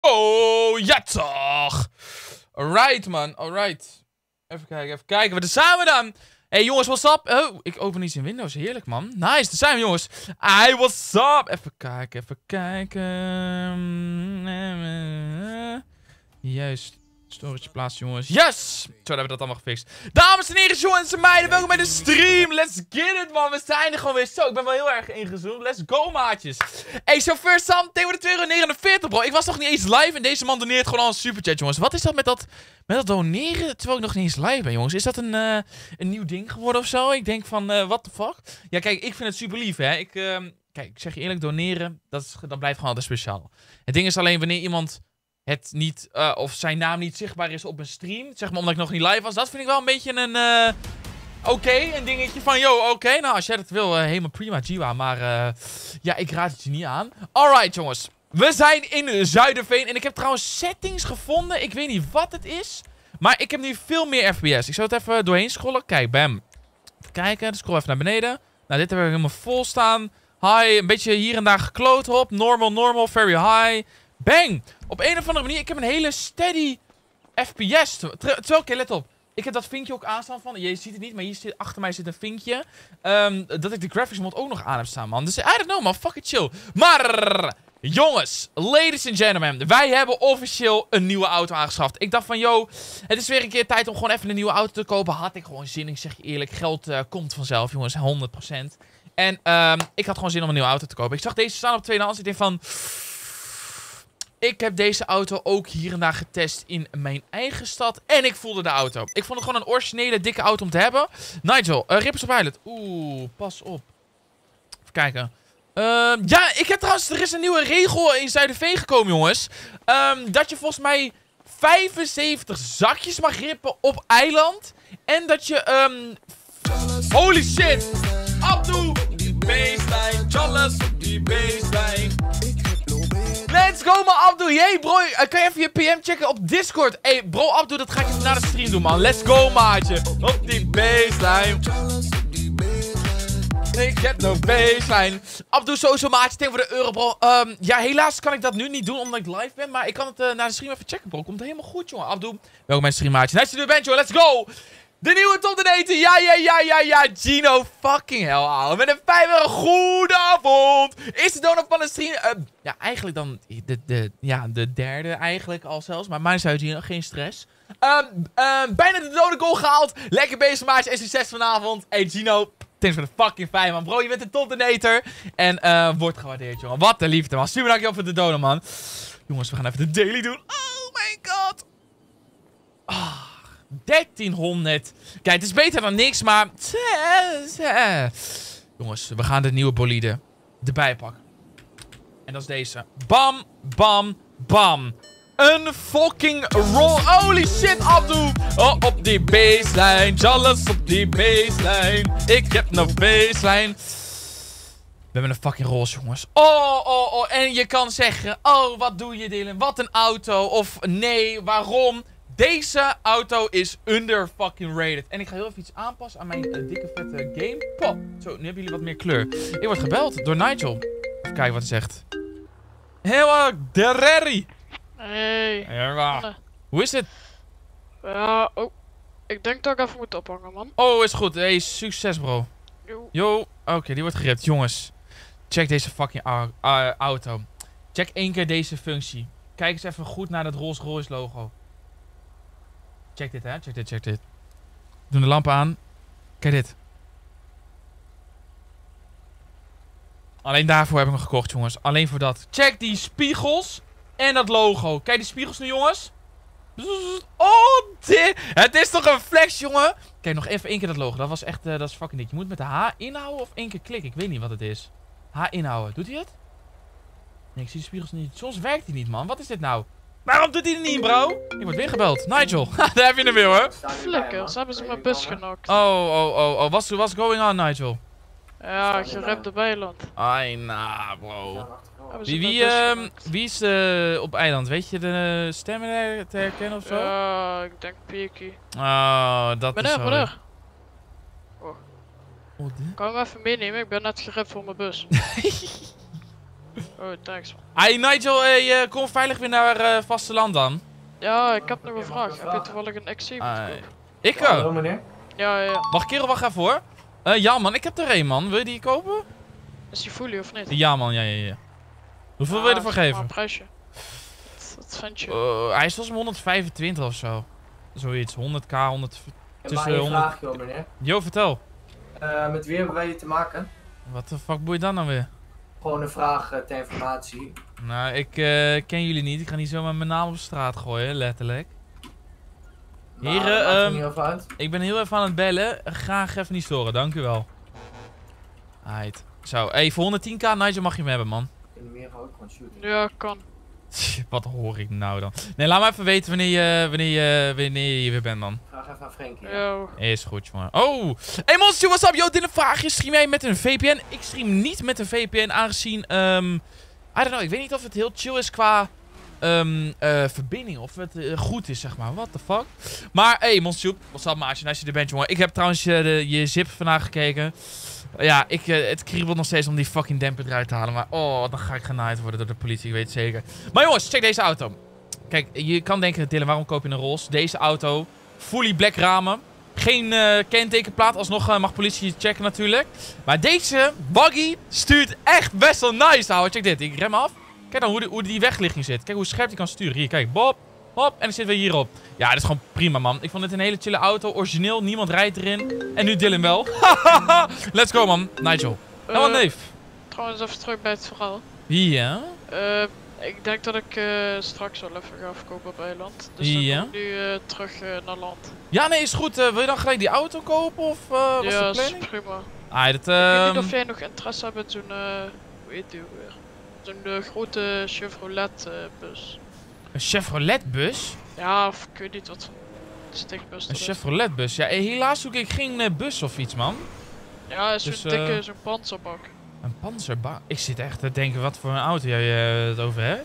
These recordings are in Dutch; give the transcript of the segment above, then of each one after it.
Oh, ja toch. Alright, man. Alright. Even kijken. Waar zijn we dan? Hey, jongens, what's up? Oh, ik open iets in Windows. Heerlijk, man. Nice, daar zijn we, jongens. Hey, what's up? Even kijken. Juist. Storage plaatsen, jongens. Yes! Zo, dan hebben we dat allemaal gefixt. Dames en heren, jongens en meiden, welkom bij de stream. Let's get it, man. We zijn er gewoon weer. Zo, ik ben wel heel erg ingezoomd. Let's go, maatjes. Hey, so first time, tegen de €2,49, bro. Ik was nog niet eens live en deze man doneert gewoon al een superchat, jongens. Wat is dat met dat doneren terwijl ik nog niet eens live ben, jongens? Is dat een nieuw ding geworden of zo? Ik denk van, what the fuck? Ja, kijk, ik vind het super lief, hè. Kijk, ik zeg je eerlijk, doneren, dat blijft gewoon altijd speciaal. Het ding is alleen wanneer iemand het niet, of zijn naam niet zichtbaar is op een stream, zeg maar omdat ik nog niet live was, dat vind ik wel een beetje een, een dingetje van, oké, nou als jij dat wil, helemaal prima, Jiwa, maar, ja, ik raad het je niet aan. Alright, jongens, we zijn in Zuiderveen en ik heb trouwens settings gevonden, ik weet niet wat het is, maar ik heb nu veel meer FPS. Ik zal het even doorheen scrollen, kijk, bam. Even kijken, scroll even naar beneden. Nou, dit hebben we helemaal vol staan. High, een beetje hier en daar gekloot op, normal, very high. Bang! Op een of andere manier, ik heb een hele steady FPS. Terwijl, oké, let op. Ik heb dat vinkje ook aanstaan van, je ziet het niet, maar hier zit, achter mij zit een vinkje. Dat ik de graphics mod ook nog aan heb staan, man. Dus I don't know, man. Fuck it, chill. Maar, jongens, ladies and gentlemen, wij hebben officieel een nieuwe auto aangeschaft. Ik dacht van, het is weer een keer tijd om gewoon even een nieuwe auto te kopen. Had ik gewoon zin, ik zeg je eerlijk, geld komt vanzelf, jongens, 100%. En ik had gewoon zin om een nieuwe auto te kopen. Ik zag deze staan op tweedehands, ik dacht van, ik heb deze auto ook hier en daar getest in mijn eigen stad. En ik voelde de auto. Ik vond het gewoon een originele, dikke auto om te hebben. Nigel, Rippers op Pilot. Oeh, pas op. Even kijken. Ja, ik heb trouwens, er is een nieuwe regel in Zuiderveen gekomen, jongens. Dat je volgens mij 75 zakjes mag rippen op eiland. En dat je, holy shit. Abdoe, die baseline. Charles op die baseline. Let's go, man, Abdoe. Hey, bro, kan je even je PM checken op Discord? Hey, bro, Abdoe, dat ga ik even na de stream doen, man. Let's go, maatje. Op die baseline. Ik heb no baseline. Abdoe, sowieso, maatje, tegen voor de euro, bro. Ja, helaas kan ik dat nu niet doen, omdat ik live ben. Maar ik kan het na de stream even checken, bro. Komt helemaal goed, jongen. Abdoe, welkom bij de stream, maatje. Nice to do, joh. Let's go. De nieuwe top ten eten. Ja. Gino fucking hell, ouwe. Met een €5. Goedenavond. Is de donor van de stream? Ja, eigenlijk dan de derde eigenlijk al zelfs. Maar mijn zou Gino, geen stress. Bijna de dode goal gehaald. Lekker bezig, maatje. En succes vanavond. Hey, Gino. Thanks voor de fucking fijn, man. Bro, je bent een top ten eter. En wordt gewaardeerd, jongen. Wat een liefde, man. Super dankjewel voor de donor, man. Jongens, we gaan even de daily doen. Oh my god. 1300. Kijk, het is beter dan niks, maar jongens, we gaan de nieuwe bolide erbij pakken. En dat is deze. Bam, bam, bam. Een fucking roll. Holy shit, Abdoe. Oh, op die baseline. Jealous op die baseline. Ik heb no baseline. We hebben een fucking roze, jongens. Oh. En je kan zeggen, oh, wat doe je, Dylan? Wat een auto. Of nee, waarom? Deze auto is under fucking rated. En ik ga heel even iets aanpassen aan mijn dikke vette game. Pop. Zo, nu hebben jullie wat meer kleur. Ik word gebeld door Nigel. Even kijken wat hij zegt. Heel Derreri. Hey. Ja, hoe is het? Ja, oh. Ik denk dat ik even moet ophangen, man. Oh, is goed. Hey, succes, bro. Yo. Oké, die wordt geript. Jongens, check deze fucking auto. Check 1 keer deze functie. Kijk eens even goed naar dat Rolls-Royce logo. Check dit, hè. Check dit. Doe de lampen aan. Kijk dit. Alleen daarvoor heb ik hem gekocht, jongens. Alleen voor dat. Check die spiegels en dat logo. Kijk die spiegels nu, jongens. Oh, dit. Het is toch een flex, jongen. Kijk, nog even 1 keer dat logo. Dat was echt, dat is fucking dik. Je moet met de H inhouden of 1 keer klikken. Ik weet niet wat het is. H inhouden. Doet hij het? Nee, ik zie de spiegels niet. Soms werkt hij niet, man. Wat is dit nou? Waarom doet hij het niet, bro? Ik word weer gebeld. Nigel. Daar heb je hem weer, hoor. Flikkers, hebben ze mijn bus genokt. Oh. What's going on, Nigel? Ja, gerept op eiland. Ai, nah, bro. Wie is op eiland? Weet je de stemmen te herkennen of zo? Ja, ik denk Peaky. Oh, dat is zo. Meneer. Oh, Kan je hem even meenemen? Ik ben net gerept voor mijn bus. Oh, thanks man. Hey Nigel, hey, kom veilig weer naar vasteland dan. Ja, ik heb nog een vraag. Heb je toevallig een XC te kopen? Ik? Hallo meneer. Ja. Wacht kerel, wacht even hoor. Ja man, ik heb er een man. Wil je die kopen? Is die fully of niet? Ja man, ja. Hoeveel wil je ervoor zeg maar geven? een prijsje. Wat vind je? Hij is volgens mij 125 of zo. Zoiets, 100k, 100... Maar een vraagje hoor meneer. Jo, vertel. Met wie hebben wij hier te maken? Wat de fuck boeit dan nou weer? Gewoon een vraag ter informatie. Nou, ik ken jullie niet. Ik ga niet zomaar mijn naam op straat gooien, letterlijk. Maar Heren, maakt er niet over uit. ik ben heel even aan het bellen. Graag even niet storen, dank u wel. Aight. Zo, hey, voor 110k, Nigel mag je hem hebben, man. In de meer ook gewoon shooten. Ja, kan. Wat hoor ik nou dan? Nee, laat me even weten wanneer je hier weer bent, man. Graag even aan Frenkie. Ja. Is goed, jongen. Oh! Hey, monster, what's up? Yo, dit een vraagje. Stream jij met een VPN? Ik stream niet met een VPN, aangezien, I don't know, ik weet niet of het heel chill is qua, verbinding. Of het goed is, zeg maar. What the fuck? Maar, hey, monster, what's up, maatje? Als je er bent, jongen. Ik heb trouwens je zip vandaag gekeken. Ja, het kriebelt nog steeds om die fucking demper eruit te halen. Maar, oh, dan ga ik genaaid worden door de politie, ik weet het zeker. Maar jongens, check deze auto. Kijk, je kan denken, Dylan, waarom koop je een Rolls? Deze auto, fully black ramen. Geen kentekenplaat, alsnog mag politie checken natuurlijk. Maar deze buggy stuurt echt best wel nice, ouwe. Check dit, ik rem af. Kijk dan hoe die weglichting zit. Kijk hoe scherp die kan sturen. Hier, kijk, bop, hop, en dan zitten we hierop. Ja, dat is gewoon prima, man. Ik vond het een hele chille auto, origineel, niemand rijdt erin. En nu Dylan wel. Let's go, man. Nigel. Hello, neef. Trouwens, even terug bij het verhaal. Ja. Ik denk dat ik straks wel even ga verkopen op eiland. Dus dan kom ik nu terug naar land. Ja, nee, is goed. Wil je dan gelijk die auto kopen of was ja, de planning? Is prima. Dat, Ik weet niet of jij nog interesse hebt in zo'n, hoe heet die weer? Zo'n grote Chevrolet bus. Een Chevrolet bus? Ja, of ik weet niet wat voor stikbus Een Chevrolet bus? Ja, helaas zoek ik geen bus of iets, man. Ja, is zo'n Dus, dikke, zo'n panzerbak. Een panzerbak? Ik zit echt te denken wat voor een auto jij het over hebt.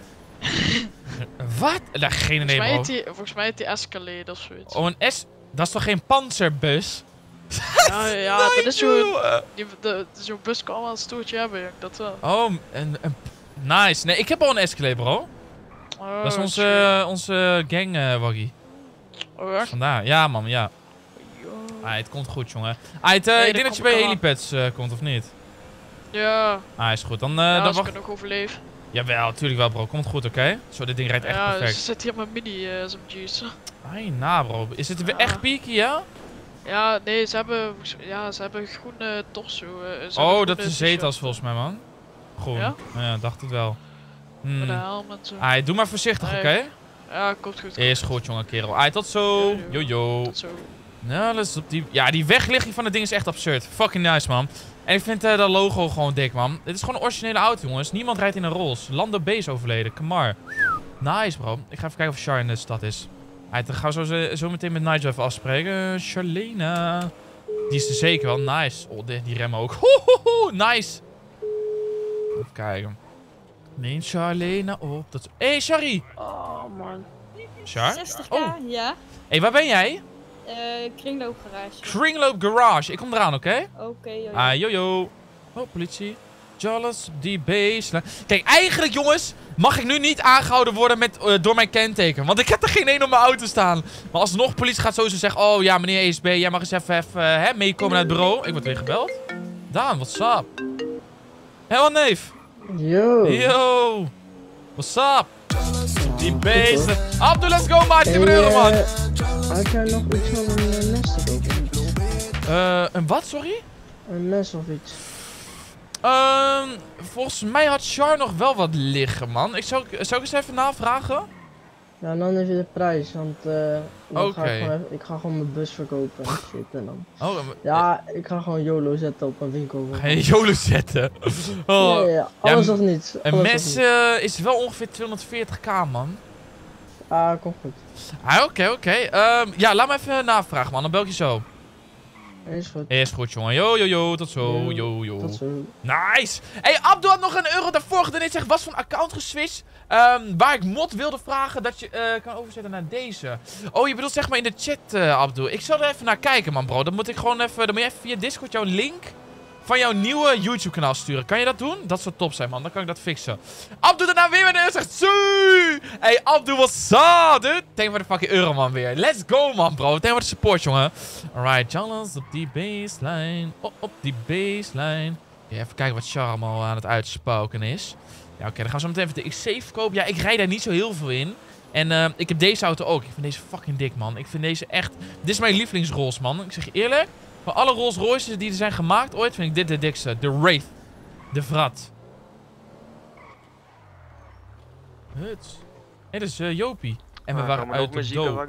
Wat? Daar geen idee, bro. Volgens mij heet die Escalade of zoiets. Oh, een S... Dat is toch geen panzerbus? Ja, dat is zo'n bus kan wel een stoeltje hebben, ja, dat wel. Oh, nice. Nee, ik heb al een Escalade, bro. Oh, Dat is onze gang waggie. Oh, echt? Vandaar. Ja, man, ja. Het komt goed, jongen. Ik denk dat je bij helipads komt, of niet? Ja. Is goed. Dan als wacht... ik nog overleef. Jawel, tuurlijk wel, bro. Komt goed, oké? Zo, dit ding rijdt echt ja, perfect. Ja, zit hier mijn mini SMG's. Bro. Is het weer echt peaky, ja? Ja, nee, ze hebben groene torso. Dat is Zetas volgens mij, man. Groen. Ja? Ja, dacht het wel. Met de helm en zo. Doe maar voorzichtig, oké? Ja, komt goed. Is goed, jongen, kerel. Tot zo. Jojo. Tot zo. Nou, dat is op die... Ja, die weglichting van het ding is echt absurd. Fucking nice, man. En ik vind dat logo gewoon dik, man. Dit is gewoon een originele auto, jongens. Niemand rijdt in een Rolls. Lando B is overleden. Come maar. Nice, bro. Ik ga even kijken of Char in de stad is. Dan gaan we zo meteen met Nigel even afspreken. Charlena. Die is er zeker wel. Nice. Oh, die remmen ook. Nice. Even kijken. Neem Charlena op. Hey, Shari. Oh man. Char? 60k, ja. Hey, waar ben jij? Kringloopgarage. Kringloop Garage. Ik kom eraan, oké? Oké, jojo. Jojo. Oh, politie. Jolles, die base. Kijk, eigenlijk, jongens, mag ik nu niet aangehouden worden door mijn kenteken. Want ik heb er geen één op mijn auto staan. Maar alsnog, politie gaat sowieso zeggen... Oh ja, meneer ESB, jij mag eens even meekomen naar het bureau. Ik word weer gebeld. Daan, what's up? Hello, neef. Yo. What's up? Die beesten. Abdul, let's go, maatje. €1, man. Had jij nog iets van een mes te kopen? Een wat, sorry? Een mes of iets. Volgens mij had Char nog wel wat liggen, man. Zou ik eens even navragen? Ja, en dan even de prijs, want Oké. ik ga gewoon mijn bus verkopen en shit en dan. Oh, Ja, ik ga gewoon YOLO zetten op een winkel. Ga je YOLO zetten? Oh. Ja, alles of niets. Een mes is wel ongeveer 240k, man. Komt goed. Oké. Ja, laat me even navragen, man. Dan bel ik je zo. Is goed, jongen. Yo. Tot zo. Yo. Tot zo. Nice. Hey, Abdul had nog €1 daarvoor gedoneerd. Zeg, was van account geswitcht. Waar ik mod wilde vragen dat je kan overzetten naar deze. Oh, je bedoelt zeg maar in de chat, Abdul. Ik zal er even naar kijken, man, bro. Dan moet ik gewoon even... Dan moet je even via Discord jouw link van jouw nieuwe YouTube kanaal sturen. Kan je dat doen? Dat zou top zijn, man. Dan kan ik dat fixen. Abdul daarna weer met een zegt Zuu! Hey, Abdul, what's up, dude? Thank voor de fucking euro, man, weer. Let's go, man, bro. Thank voor de support, jongen. Alright, Challenge op die baseline. Op die baseline. Ja, even kijken wat Char allemaal aan het uitspoken is. Ja, oké, dan gaan we zo meteen even de X7 verkopen. Ja, ik rijd daar niet zo heel veel in. En ik heb deze auto ook. Ik vind deze fucking dik, man. Ik vind deze echt... Dit is mijn lievelingsRolls, man. Ik zeg je eerlijk. Van alle Rolls Royces die er zijn gemaakt ooit, vind ik dit de dikste. De Wraith. De Vrat. Huts. Hé, dat is Jopie. En we waren uit de dood.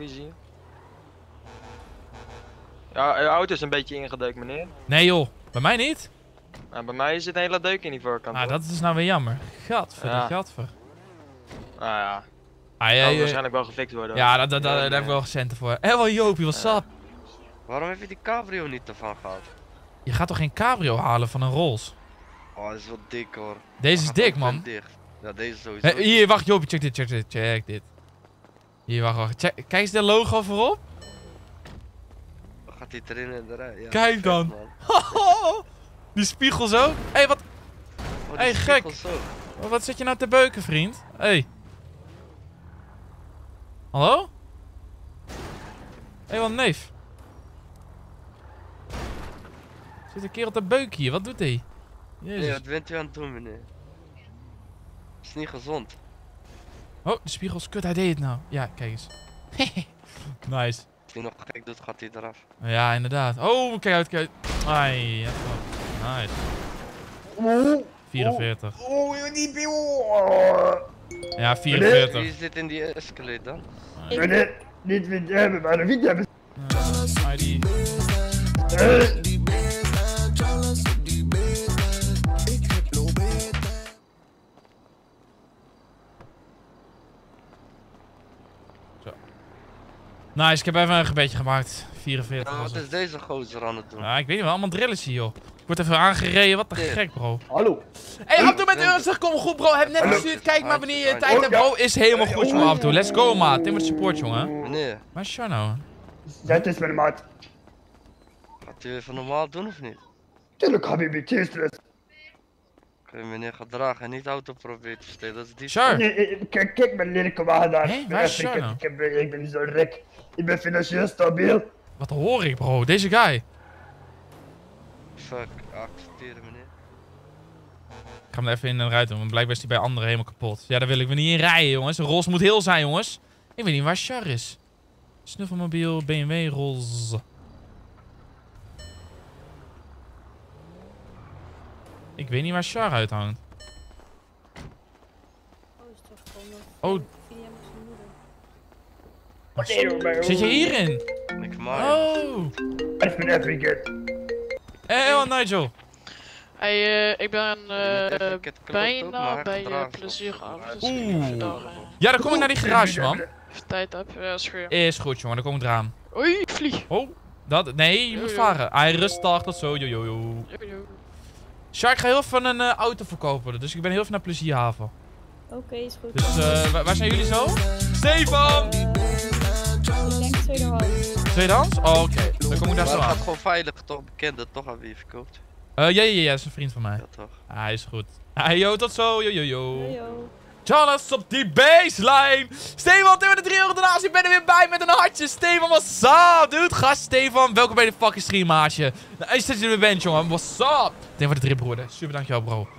Ja, je auto is een beetje ingedeukt, meneer. Nee, joh. Bij mij niet. Nou, bij mij zit een hele deuk in die voorkant. Ah, dat is nou weer jammer. Gadver, Ja. gadver. Nou ja, Ah, dat zal waarschijnlijk wel gefixt worden. ja, daar heb ik wel centen voor. Hé, wel Jopie, what's up? Waarom heb je die cabrio niet ervan gehad? Je gaat toch geen cabrio halen van een Rolls? Oh, dat is wel dik hoor. Deze is Gaat dik, ook man. wel dicht. Ja, deze sowieso. Hé, hier, wacht, Jopie, check dit, check dit, check dit. Hier, wacht. Check, kijk eens de logo voorop. Dan gaat hij erin en eruit. Ja, Kijk vet, dan. man. Die spiegels ook. Hé, wat, Oh, die Hey, gek. spiegels ook. wat zit je nou te beuken, vriend? Hé. Hallo? Hé, wat neef. Zit een kerel te beuken hier, wat doet hij? Nee, Jezus. wat bent u aan het doen, meneer? Dat is niet gezond. Oh, de spiegels, kut, hij deed het nou. Ja, kijk eens. Nice. Als hij nog gek doet, gaat hij eraf. Ja, inderdaad. Oh, kijk uit, kijk uit. Ai, ja, nice. 44. Ja, 44. Wie zit in die Escalade dan? Meneer, niet wie hebben, maar wie hebben. ID. Zo. Nice, ik heb even een gebedje gemaakt. 44 Ja, was wat het. is deze gozer aan het doen? Ja, ik weet niet wel, allemaal drillen hier, joh. Ik word even aangereden, wat te Dit. gek, bro. Hallo. Hey, Abdul met Eurostig, kom goed, bro. Heb net gestuurd, kijk maar wanneer je tijd hebt, bro. Is helemaal goed, jongen, Abdul. Let's go, maat. Tim met de support, jongen. Meneer, Waar is Char nou? Dat is mijn maat. gaat u even normaal doen of niet? Tuurlijk, Habibi, cheers. Oké, meneer, gedragen en niet de auto proberen te stelen. Dat is die. Char. Kijk mijn lelijke wagen daar. Hé, waar is Char nou? Ik ben niet zo rek. Ik ben financieel stabiel. Wat hoor ik, bro? Deze guy. Fuck, accepteren, meneer. Ik ga hem er even in en eruit doen, want blijkbaar is hij bij anderen helemaal kapot. Ja, daar wil ik me niet in rijden, jongens. Een Rolls moet heel zijn, jongens. Ik weet niet waar Char is. Snuffelmobiel, BMW, Rolls. Ik weet niet waar Char uithangt. Oh, is toch gewoon Oh. via zijn moeder. Zit je hierin? Niks maar. Oh. Even mijn weekend. Hé, Nigel. Hey, ik ben Ik heb het klopt ook, bijna maar bij gedragen. plezieravond. Dus Oeh. ik even daar Ja, dan kom ik naar die garage, man. even tijd heb. Ja, is goed. Is goed, jongen. Dan kom ik eraan. Oei, ik vlieg. Oh. Dat, nee, je moet Yo, yo. varen. Hij rustig, tot zo. Yo, yo, yo. Yo, yo. Shark, ik ga heel even een auto verkopen. Dus ik ben heel even naar Plezierhaven. Oké, is goed. Dus waar zijn jullie zo? Stefan! Ik denk tweedehands. Tweedehands? Oh, oké. Dan kom ik daar Maar zo het gaat aan. gewoon veilig, toch bekend dat toch aan wie je verkoopt. Ja, dat is een vriend van mij. Ja, toch. Hij is goed. Yo, tot zo. Yo, yo, yo. Yo, yo. Charles op die baseline. Stefan, tegen de 3 euro daarnaast. Ik ben er weer bij met een hartje. Stefan, what's up, dude? Gast, Stefan. Welkom bij de fucking stream, maatje. Nou, is dat je er bent, jongen. What's up? Tegen voor de 3 broeder. Super, dankjewel, bro.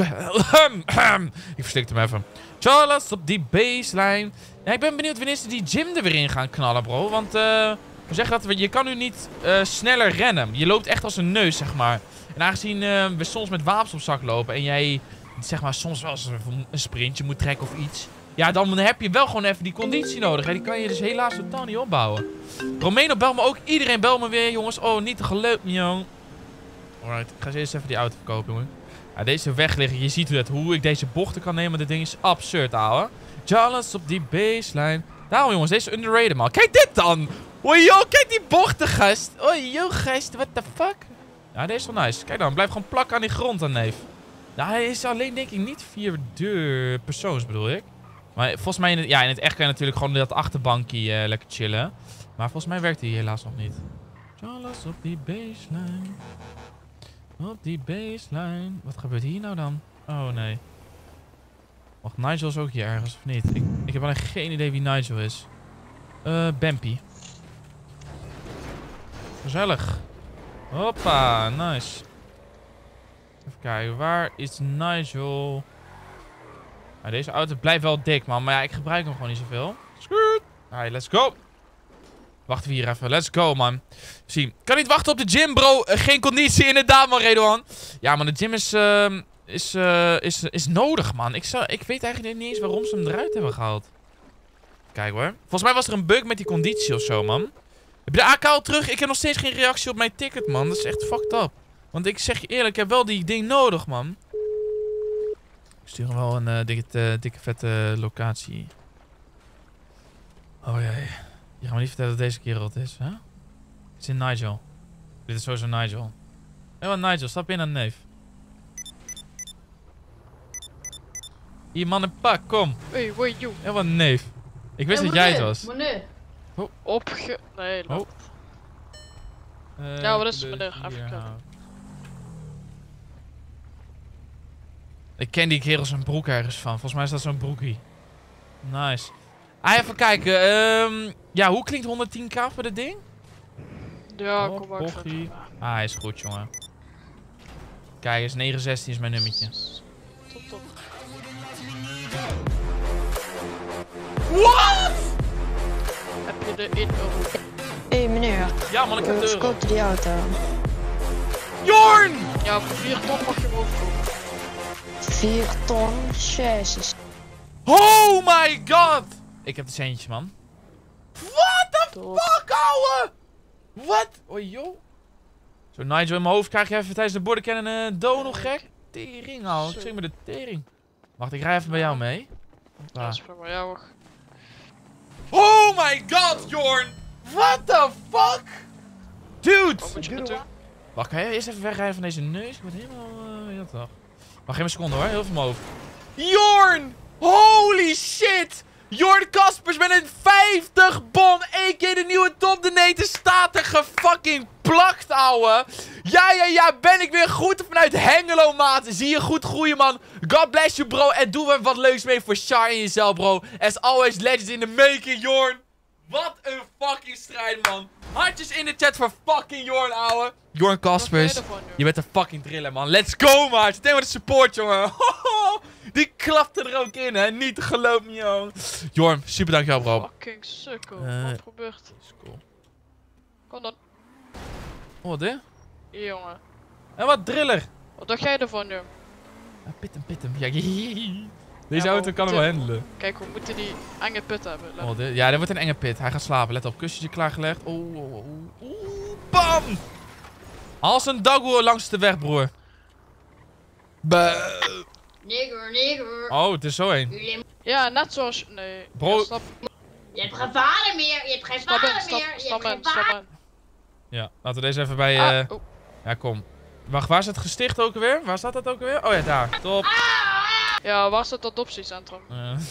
Ik verstikte hem even. Charles op die baseline. Ja, ik ben benieuwd wanneer ze die gym er weer in gaan knallen, bro. Want, we zeggen dat je kan nu niet sneller rennen. Je loopt echt als een neus, zeg maar. En aangezien we soms met wapens op zak lopen en jij, zeg maar, soms wel eens een sprintje moet trekken of iets. Ja, dan heb je wel gewoon even die conditie nodig. En die kan je dus helaas totaal niet opbouwen. Romeno belt me ook. Iedereen belt me weer, jongens. Oh, niet te geluk, jong. Alright, ik ga eerst even die auto verkopen, jongen. Ja, deze weg liggen. Je ziet hoe ik deze bochten kan nemen. Dit ding is absurd, ouwe. Charles op die baseline. Daarom, jongens. Deze is underrated, man. Kijk dit dan. Oh, joh, kijk die bochten, gast. Oh, joh, gast. What the fuck? Ja, deze is wel nice. Kijk dan, blijf gewoon plakken aan die grond, dan, neef. Nou, hij is alleen, denk ik, niet 4 persoons, bedoel ik. Maar volgens mij, in het echt kan je natuurlijk gewoon dat achterbankje lekker chillen. Maar volgens mij werkt hij helaas nog niet. Charles op die baseline. Op die baseline. Wat gebeurt hier nou dan? Oh nee. Wacht, Nigel is ook hier ergens, of niet? Ik heb alleen geen idee wie Nigel is. Bempie. Gezellig. Hoppa, nice. Even kijken, waar is Nigel? Nou, deze auto blijft wel dik, man. Maar ja, ik gebruik hem gewoon niet zoveel. Scoot. Alright, let's go. Wachten we hier even. Let's go, man. Zie, kan niet wachten op de gym, bro. Geen conditie, inderdaad, man, Redouan. Ja, man, de gym is nodig, man. Ik weet eigenlijk niet eens waarom ze hem eruit hebben gehaald. Kijk hoor. Volgens mij was er een bug met die conditie of zo, man. Heb je de AK al terug? Ik heb nog steeds geen reactie op mijn ticket, man. Dat is echt fucked up. Want ik zeg je eerlijk, ik heb wel die ding nodig, man. Ik stuur hem wel een dikke vette locatie. Oh jee. Je gaat me niet vertellen dat deze kerel het is, hè? Het is in Nigel. Dit is sowieso Nigel. Hé, wat Nigel, stap in aan de neef. Hier, man in pak, kom. Hey, wait, you. Hé, wat neef. Ik wist dat jij het was. Meneer. Oh. Nee, oh. Ja, wat is het, meneer? Even kijken. Ik ken die kerel zijn broek ergens van. Volgens mij is dat zo'n broekie. Nice. Even kijken. Ja, hoe klinkt 110k voor dit ding? Ja, kom maar. Ah, hij is goed, jongen. Kijk eens, 916 is mijn nummertje. Top. What? Heb je de 1 euro? Hé meneer, Ja man, ik heb de euro. koopte die auto. Jorn! Ja, voor 4 ton mag je hem overkopen. 4 ton, jezus. Oh my god! Ik heb de centjes, man. What the Top. fuck, ouwe? Wat? Oh, joh. Zo Nigel in mijn hoofd krijg je even tijdens de bordencan een dono, gek. Tering, ouwe. Ik zeg me de tering. Wacht, ik rij even bij jou mee. Ja, dat is maar jou ook. Oh my god, Jorn! What the fuck? Dude! Wat moet je naartoe? Wacht, kan je eerst even wegrijden van deze neus? Ik word helemaal... heel dag. Wacht even een seconde hoor, heel veel mijn hoofd. Jorn! Holy shit! Jorn Kaspers met een 50 bon, a.k.a. de nieuwe top donator, staat er gefucking plakt, ouwe. Ja, ben ik weer goed vanuit Hengelo, maat. Zie je goed groeien, man. God bless you, bro. En doe er wat leuks mee voor Char en jezelf, bro. As always, legends in the making, Jorn. Wat een fucking strijd, man. Hartjes in de chat voor fucking Jorn, ouwe. Jorn Kaspers, je bent een fucking driller, man. Let's go, maat. Meteen met de support, jongen. Die klapte er ook in, hè. Niet te geloven, joh. Jorn, super dankjewel, bro. Fucking sukkel. Wat gebeurt? Is cool. Kom dan. Oh, wat dit? Hier, jongen. En wat driller. Wat dacht jij ervan, jong? Ah, pit hem. Ja, deze maar auto we kan hem wel handelen. Kijk, we moeten die enge put hebben. Oh, dit? Ja, dit wordt een enge pit. Hij gaat slapen. Let op. Kussentje klaargelegd. Oeh. Bam! Als een dagboer langs de weg, broer. Nigger. Oh, het is zo heen. Ja, net zoals... Nee. Bro. Ja, stap. Je hebt geen vader meer. Je hebt geen vader meer. Stap in. Ja, laten we deze even bij... Oh. Ja, kom. Wacht, waar is het gesticht ook alweer? Waar staat dat ook alweer? Oh ja, daar. Top. Ja, waar staat het adoptiecentrum?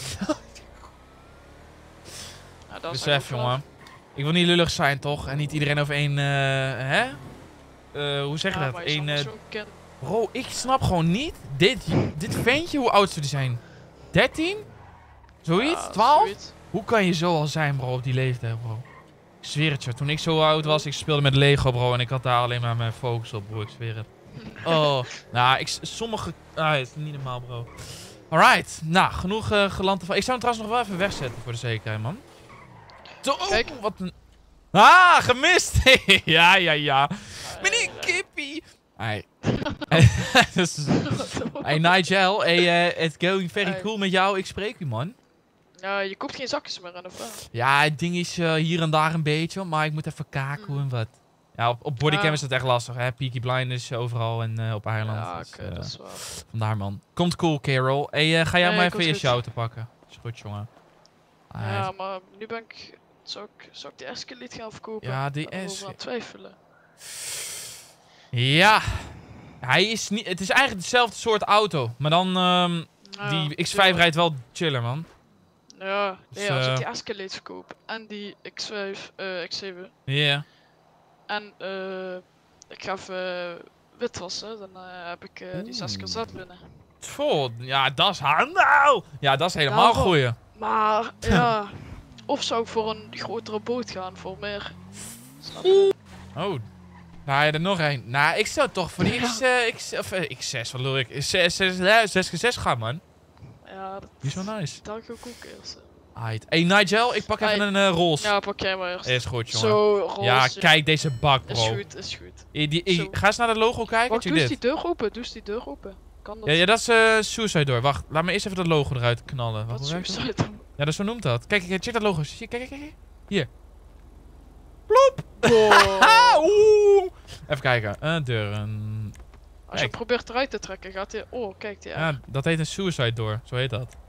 Ja, dat is Besef, jongen. Ik wil niet lullig zijn, toch? En niet iedereen over één... hè? Hoe zeg je dat? Bro, ik snap gewoon niet. Dit ventje, hoe oud zou die zijn? 13? Zoiets? 12? Zoiets. Hoe kan je zo al zijn, bro, op die leeftijd, bro? Ik zweer het je. Toen ik zo oud was, ik speelde met Lego, bro. En ik had daar alleen maar mijn focus op, bro. Ik zweer het. Oh, nou, sommige... Ah, het is niet normaal, bro. Alright. Nou, genoeg geland. Ik zou hem trouwens nog wel even wegzetten voor de zekerheid, man. Zo, Kijk. wat een... Ah, gemist! ja. Meneer Kippie! Hey. Hey Nigel, it's going very cool met jou. Ik spreek u, man. Ja, je koopt geen zakjes meer aan de vraag. Ja, het ding is hier en daar een beetje, maar ik moet even kaken en wat. Ja, op bodycam is het echt lastig, hè. Peaky Blinders overal en op eiland. Ja, dus, oké, dat is waar. Vandaar, man. Komt cool, Carol. Hey, ga jij maar even komt je goed. show te pakken. Is goed, jongen. Ja, maar nu ben ik... Zou ik die Escalade gaan verkopen? Ja, die Ik ben er wel S. aan het twijfelen. Ja. Hij is niet... Het is eigenlijk hetzelfde soort auto. Maar dan... die X5 rijdt wel chiller, man. Ja, Dus, nee, als ik die Escalade verkoop en die X5, X7 Ja. en ik ga even witwassen, dan heb ik die 6 keer zetlunnen. Vol, ja, dat is handel. Ja, dat is helemaal Ja, goeie. Maar ja, of zou ik voor een grotere boot gaan, voor meer. Snap je? Oh, nou je er nog één. Nou, ik zou toch voor die X6, wat lul ik? 6x6 gaan, man. Ja, dat Die is wel nice. dat ga ik ook eerst. Aight. Hey Nigel, ik pak even een roze. Ja, pak jij maar eerst. Is goed, jongen. Zo, roze. Ja, kijk deze bak, Is bro. goed, is goed. Ga eens naar het logo kijken. Wacht, Check doe eens dit. die deur open, doe eens die deur open. Kan dat? Ja, dat is Suicide Door. Wacht, laat me eerst even dat logo eruit knallen. Wacht, Wat hoe werkt dat? suicide? Ja, dat zo noemt dat. Kijk, check dat logo. Zie je, kijk. Hier. Plop! Wow. Oeh. Even kijken. Deuren. Als je hem probeert eruit te trekken, gaat hij... Oh, kijk die Ja, dat heet een Suicide Door. Zo heet dat.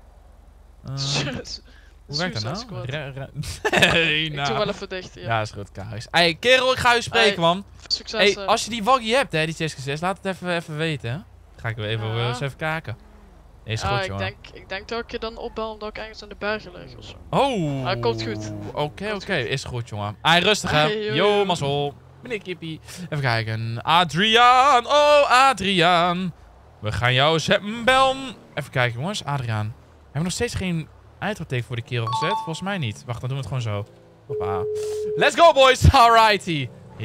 Hoe werkt dat nou? Hey, Ik nou. doe wel even dicht, ja. Ja, is goed, Karis. Hey, kerel, ik ga je spreken, man. Succes. Hey, als je die waggie hebt, hè, die 6x6, laat het even weten, hè. Ga ik weer even, Ja. eens even kijken. Is goed, jongen. ik denk dat ik je dan opbel omdat ik ergens in de bergen lig ofzo. Oh. Ah, komt goed. Oké. Is goed, jongen. Hey, rustig, hè. Hey, yo, Yo, yo. mazzel. Meneer Kippie. Even kijken. Adriaan. Oh, Adriaan. We gaan jou zetten bellen. Even kijken, jongens. Adriaan. Hebben we nog steeds geen uitroepteken voor de kerel gezet? Volgens mij niet. Wacht, dan doen we het gewoon zo. Hoppa. Let's go, boys. Alrighty.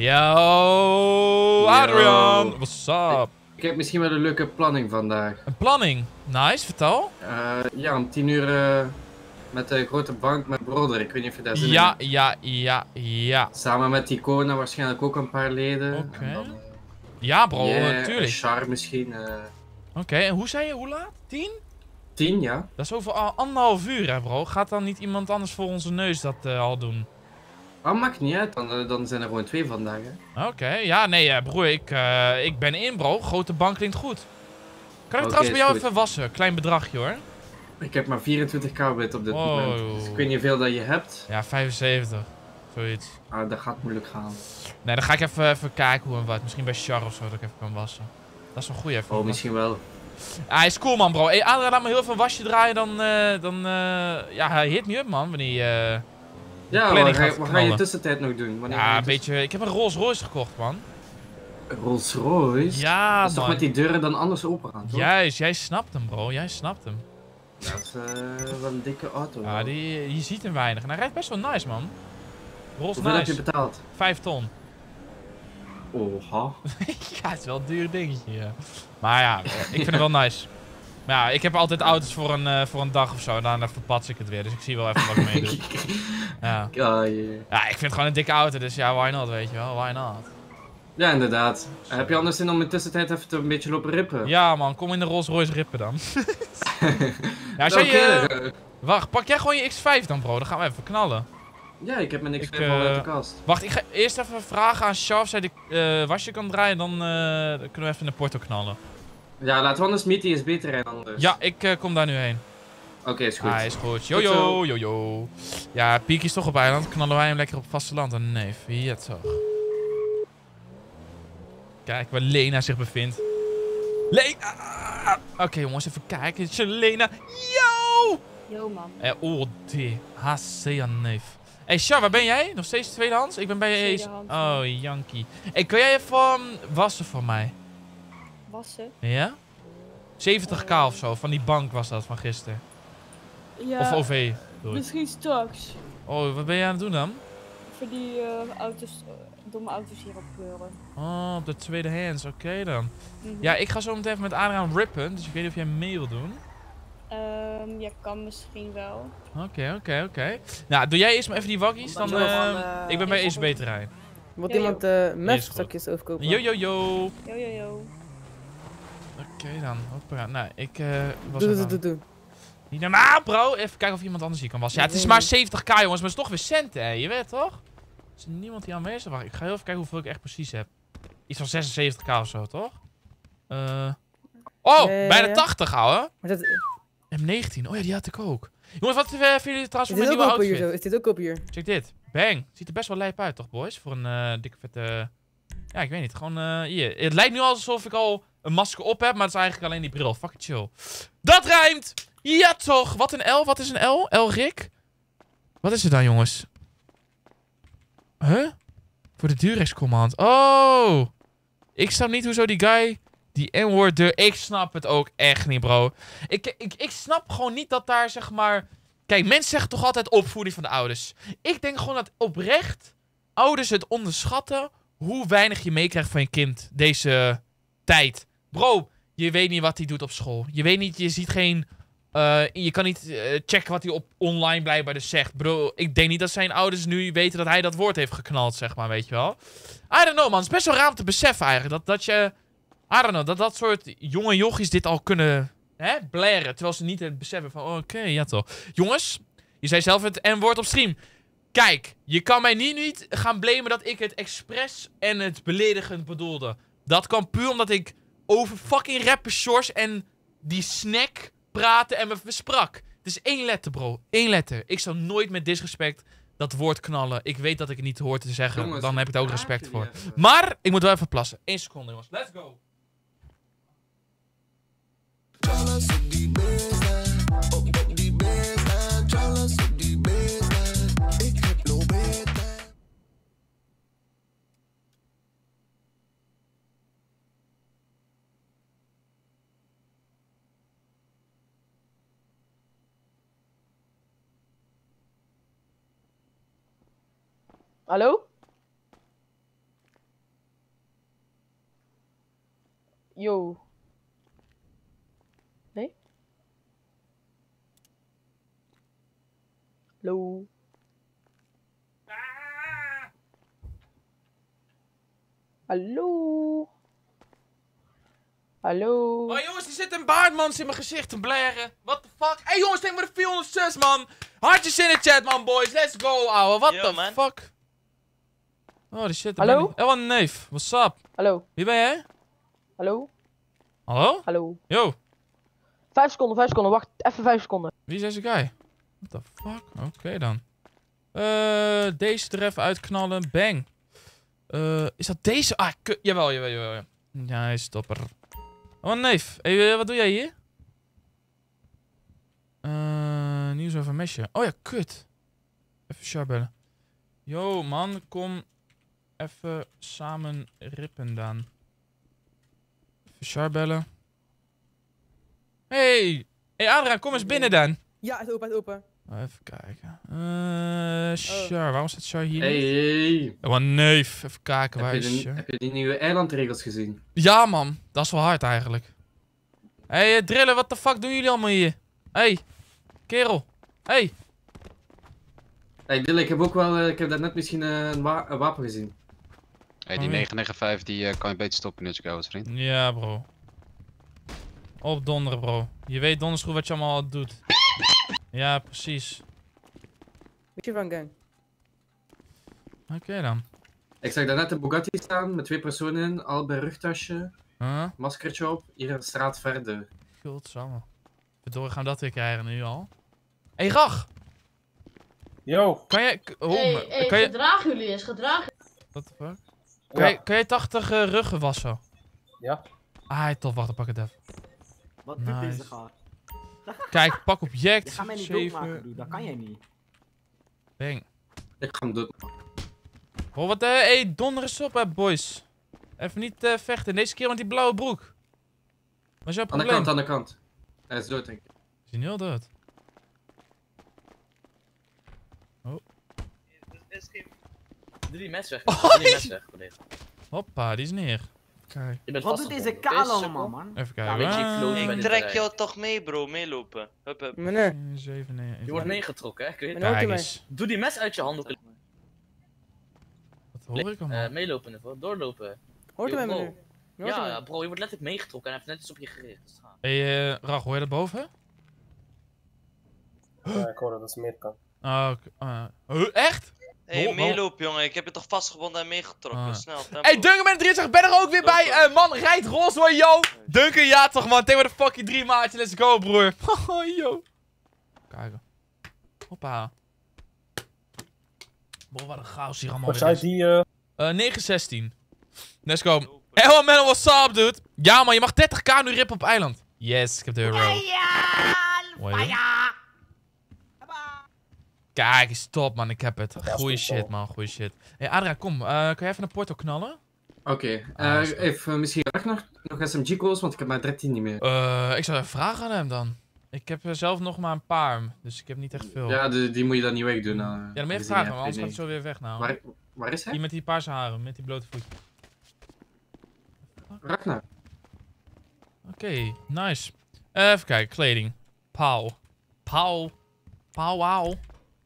Yo, Adriaan. What's up? Ik heb misschien wel een leuke planning vandaag. Een planning. Nice, vertel. Ja, om 10 uur met de grote bank met Broder. Ik weet niet of je daar zin in hebt. Ja. Samen met die Kona waarschijnlijk ook een paar leden. Oké. En dan, Ja, bro, jij, natuurlijk. Char misschien. Oké, en hoe zei je, hoe laat? 10? 10, ja. Dat is over anderhalf uur, hè, bro. Gaat dan niet iemand anders voor onze neus dat al doen? Oh, maakt niet uit. Dan zijn er gewoon 2 vandaag, hè. Oké, ja, nee, broer, ik ben in, bro. Grote bank klinkt goed. Kan ik Oké, trouwens bij jou is even wassen? Klein bedragje, hoor. Ik heb maar 24k wit op dit Wow. moment. Dus ik weet niet hoeveel dat je hebt. Ja, 75. Zoiets. Dat gaat moeilijk gaan. Nee, dan ga ik even kijken hoe en wat. Misschien bij Char of zo dat ik even kan wassen. Dat is wel goed, even. Oh, misschien wel. Hij is cool, man, bro. Hey, Adriaan, laat me heel veel wasje draaien, dan ja, hij hit me up, man, wanneer Ja, planning gaat wat ga je knallen. tussentijd nog doen? Wanneer ga Ja, je een beetje. Ik heb een Rolls Royce gekocht, man. Rolls Royce? Ja, Dat is toch man. met die deuren dan anders open gaan, toch? Juist, jij snapt hem, bro. Jij snapt hem. Ja, dat is wel een dikke auto. Ja, wel. je ziet hem weinig. En hij rijdt best wel nice, man. Rolls Hoeveel heb je nice. betaald? 5 ton. Oha. Ja, het is wel een duur dingetje. Ja. Maar ja, ik vind het wel nice. Maar ja, ik heb altijd auto's voor een dag of zo. En daarna verpats ik het weer. Dus ik zie wel even wat ik mee doe. Ja. Ja, Ja, ik vind het gewoon een dikke auto. Dus ja, why not, weet je wel. Why not? ja, inderdaad. Heb je anders zin om in tussentijd even een beetje lopen rippen? Ja, man. Kom in de Rolls Royce rippen dan. Ja, als Oké, jij... Wacht, pak jij gewoon je X5 dan, bro? Dan gaan we even knallen. ja, ik heb mijn X5 Ik, al uit de kast. Wacht, ik ga eerst even vragen aan Char of zij de wasje kan draaien. Dan kunnen we even in de Porto knallen. Ja, laten we anders meeten ISB-terrein anders. Ja, ik kom daar nu heen. Oké, is goed. Ah, is goed. Goed Jojo, zo. jojo. Ja, Piek is toch op eiland. Knallen wij hem lekker op het vasteland. En nee, ja toch. Kijk waar Lena zich bevindt. Lena! Oké, jongens, even kijken. Lena. Yo! Yo, man. Die. HC neef. Hey, Char, waar ben jij? Nog steeds tweedehands? Ik ben bij Tweedehands, Oh, Yankee. Hey, kun jij even wassen voor mij? Wassen? Ja? 70k of zo. Van die bank was dat van gisteren. Ja, Of OV. Sorry. misschien straks. Oh, wat ben je aan het doen dan? Voor die auto's, domme auto's hier opkleuren. Oh, op de tweedehands. Oké dan. Mhm. Ja, ik ga zo meteen even met Adriaan rippen. Dus ik weet niet of jij mee wil doen. Ja, kan misschien wel. Oké. Nou, doe jij eerst maar even die waggies. Dan, ik ben bij ECB-terrein. Moet Ja, iemand Is messtokjes overkopen? Yo. Yo. Oké dan. Hoppa. Nou, ik was Doe. Niet normaal, bro. Even kijken of iemand anders hier kan wassen. Ja, het is maar 70k, jongens. Maar het is toch weer centen, hè. Je weet toch? Er is niemand hier aanwezig. Wacht, ik ga heel even kijken hoeveel ik echt precies heb. Iets van 76k of zo, toch? Oh, bijna 80, ouwe. Maar dat, M19. Oh ja, die had ik ook. Jongens, wat vinden jullie trouwens is van dit mijn ook nieuwe op hier outfit? zo? Is dit ook op hier? Check dit. Bang. Ziet er best wel lijp uit, toch, boys? Voor een dikke vette... Ja, ik weet niet. Gewoon, hier. Het lijkt nu alsof ik al een masker op heb, maar het is eigenlijk alleen die bril. Fucking chill. Dat rijmt! Ja, toch! Wat een L? Wat is een L? L-Rick? Wat is het dan, jongens? Huh? Voor de Durex Command. Oh! Ik snap niet hoezo die guy die N-woord deur... Ik snap het ook echt niet, bro. Ik snap gewoon niet dat daar, zeg maar... Kijk, mensen zeggen toch altijd opvoeding van de ouders. Ik denk gewoon dat oprecht ouders het onderschatten hoe weinig je meekrijgt van je kind deze tijd. Bro, je weet niet wat hij doet op school. Je weet niet, je ziet geen... je kan niet checken wat hij op online blijkbaar dus zegt. Bro, ik denk niet dat zijn ouders nu weten dat hij dat woord heeft geknald, zeg maar, weet je wel. I don't know, man. Het is best wel raar om te beseffen eigenlijk. Dat je... I don't know, dat soort jonge jochies dit al kunnen... blaren. Terwijl ze niet het beseffen van... Oh, oké, ja toch. Jongens, je zei zelf het N-woord op stream. Kijk, je kan mij niet gaan blamen dat ik het expres en het beledigend bedoelde. Dat kwam puur omdat ik over fucking rapper shorts en die snack praatte en me versprak. Het is 1 letter, bro. 1 letter. Ik zou nooit met disrespect dat woord knallen. Ik weet dat ik het niet hoor te zeggen. Jongens, dan heb ik er ook respect voor. Maar, ik moet wel even plassen. 1 seconde, jongens. Let's go. Hallo? Yo. Nee? Hallo? Hallo? Hallo? Oh jongens, er zit een baardmans in mijn gezicht te blaren. What the fuck? Hey jongens, denk maar de 406 man. Hartjes in de chat man boys. Let's go ouwe. What the fuck? Oh die shit. Hallo? Oh een neef. What's up? Hallo? Wie ben jij? Hallo? Hallo? Hallo? Yo. 5 seconden. Wacht even 5 seconden. Wie is deze guy? What the fuck? Oké dan. Deze er even uitknallen. Bang. Is dat deze? Ah, jawel. Ja, hij is topper. Oh, neef. Hey, wat doe jij hier? Nieuws over mesje. Oh ja, kut. Even Char bellen. Yo, man. Kom even samen rippen dan. Even Char bellen. Hey, Adriaan, kom eens binnen dan. Ja, het is open. Oh, even kijken. Char, waarom staat Char hier? Hey. Oh, neef. Even kijken, waar is Char? Heb je die nieuwe eilandregels gezien? Ja, man. Dat is wel hard eigenlijk. Hey, Drillen, wat de fuck doen jullie allemaal hier? Hey, kerel. Hey. Hey, Dille, ik heb ook wel, ik heb daar net misschien een wapen gezien. Hey, die 995 die kan je beter stoppen in deze goud, vriend. Ja, bro. Op donderen, bro. Je weet donders goed wat je allemaal doet. Ja, precies. Weet je van gang? Oké dan. Ik zag daar net een Bugatti staan met 2 personen in, allebei rugtasje, maskertje op, hier een straat verder. Godsamme. Verdorie, gaan we dat weer krijgen nu al? Hey, Rach! Yo! Kan jij... Hey, gedraag jullie eens, gedraag. What the fuck? Kan je 80 ruggen wassen? Ja. Ah, tof, wacht, dan pak het even. Wat doet deze gaar? Kijk, pak object. Je gaat mij niet doodmaken, dude. Dat kan jij niet. Bang. Ik ga hem dood. Oh, wat hey, donder eens op, hè, boys. Even niet vechten. Deze keer met die blauwe broek. Wat is jouw probleem? Aan de kant. Hij is dood, denk ik. Is hij nu al dood? Oh. Doe die mes weg. Doe die mes weg, collega. Hoppa, die is neer. Kijk. Wat doet deze kaal allemaal, man? Even kijken. Ik trek jou toch mee, bro. Meelopen. Hup, hup. Meneer. 7, nee. Je wordt meegetrokken, hè? Kun je het? Kijk eens. Doe die mes uit je handen. Wat hoor ik allemaal? Meelopen ervoor. Doorlopen. Hoort u mij, meneer? Ja, bro. Je wordt letterlijk meegetrokken en hij heeft net iets op je gericht. Hey, Rach, hoor je dat boven? Ja, ik hoorde dat ze meer kan. Echt? Hey, meeloop jongen, ik heb je toch vastgebonden en meegetrokken, snel, tempo. Hey, Duncan 63, ben er ook weer bij. Man, rijdt roze hoor, yo. Duncan, ja toch man, tegen de fucking 3 maatje, let's go broer. Yo. Kijken. Hoppa. Bro, wat een chaos hier allemaal weer is. die 916. Let's go. Hey man, what's up dude? Ja man, je mag 30k nu rippen op eiland. Yes, ik heb de euro. Kijk, stop man, ik heb het. Goeie shit man, goeie shit. Hey Adria, kom, kan jij even een porto knallen? Oké, even misschien nog SMG-calls, want ik heb maar 13 niet meer. Ik zou even vragen aan hem dan. Ik heb zelf nog maar een paar, dus ik heb niet echt veel. Ja, die moet je dan niet wegdoen. Ja, dan moet je even vragen, maar anders gaat het zo weer weg nou. Waar is hij? Die met die paarse haren, met die blote voet. Ragnar. Oké, nice. Even kijken, kleding. Pauw. Wauw.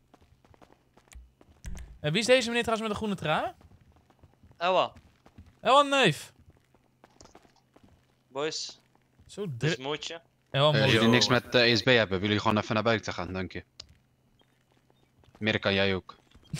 Wie is deze meneer trouwens met een groene trui? Elwa. Elwa, neef. Boys. Zo dit is mootje. Als jullie niks met ESB hebben, willen jullie gewoon even naar buiten gaan, dank je. Amerika, jij ook.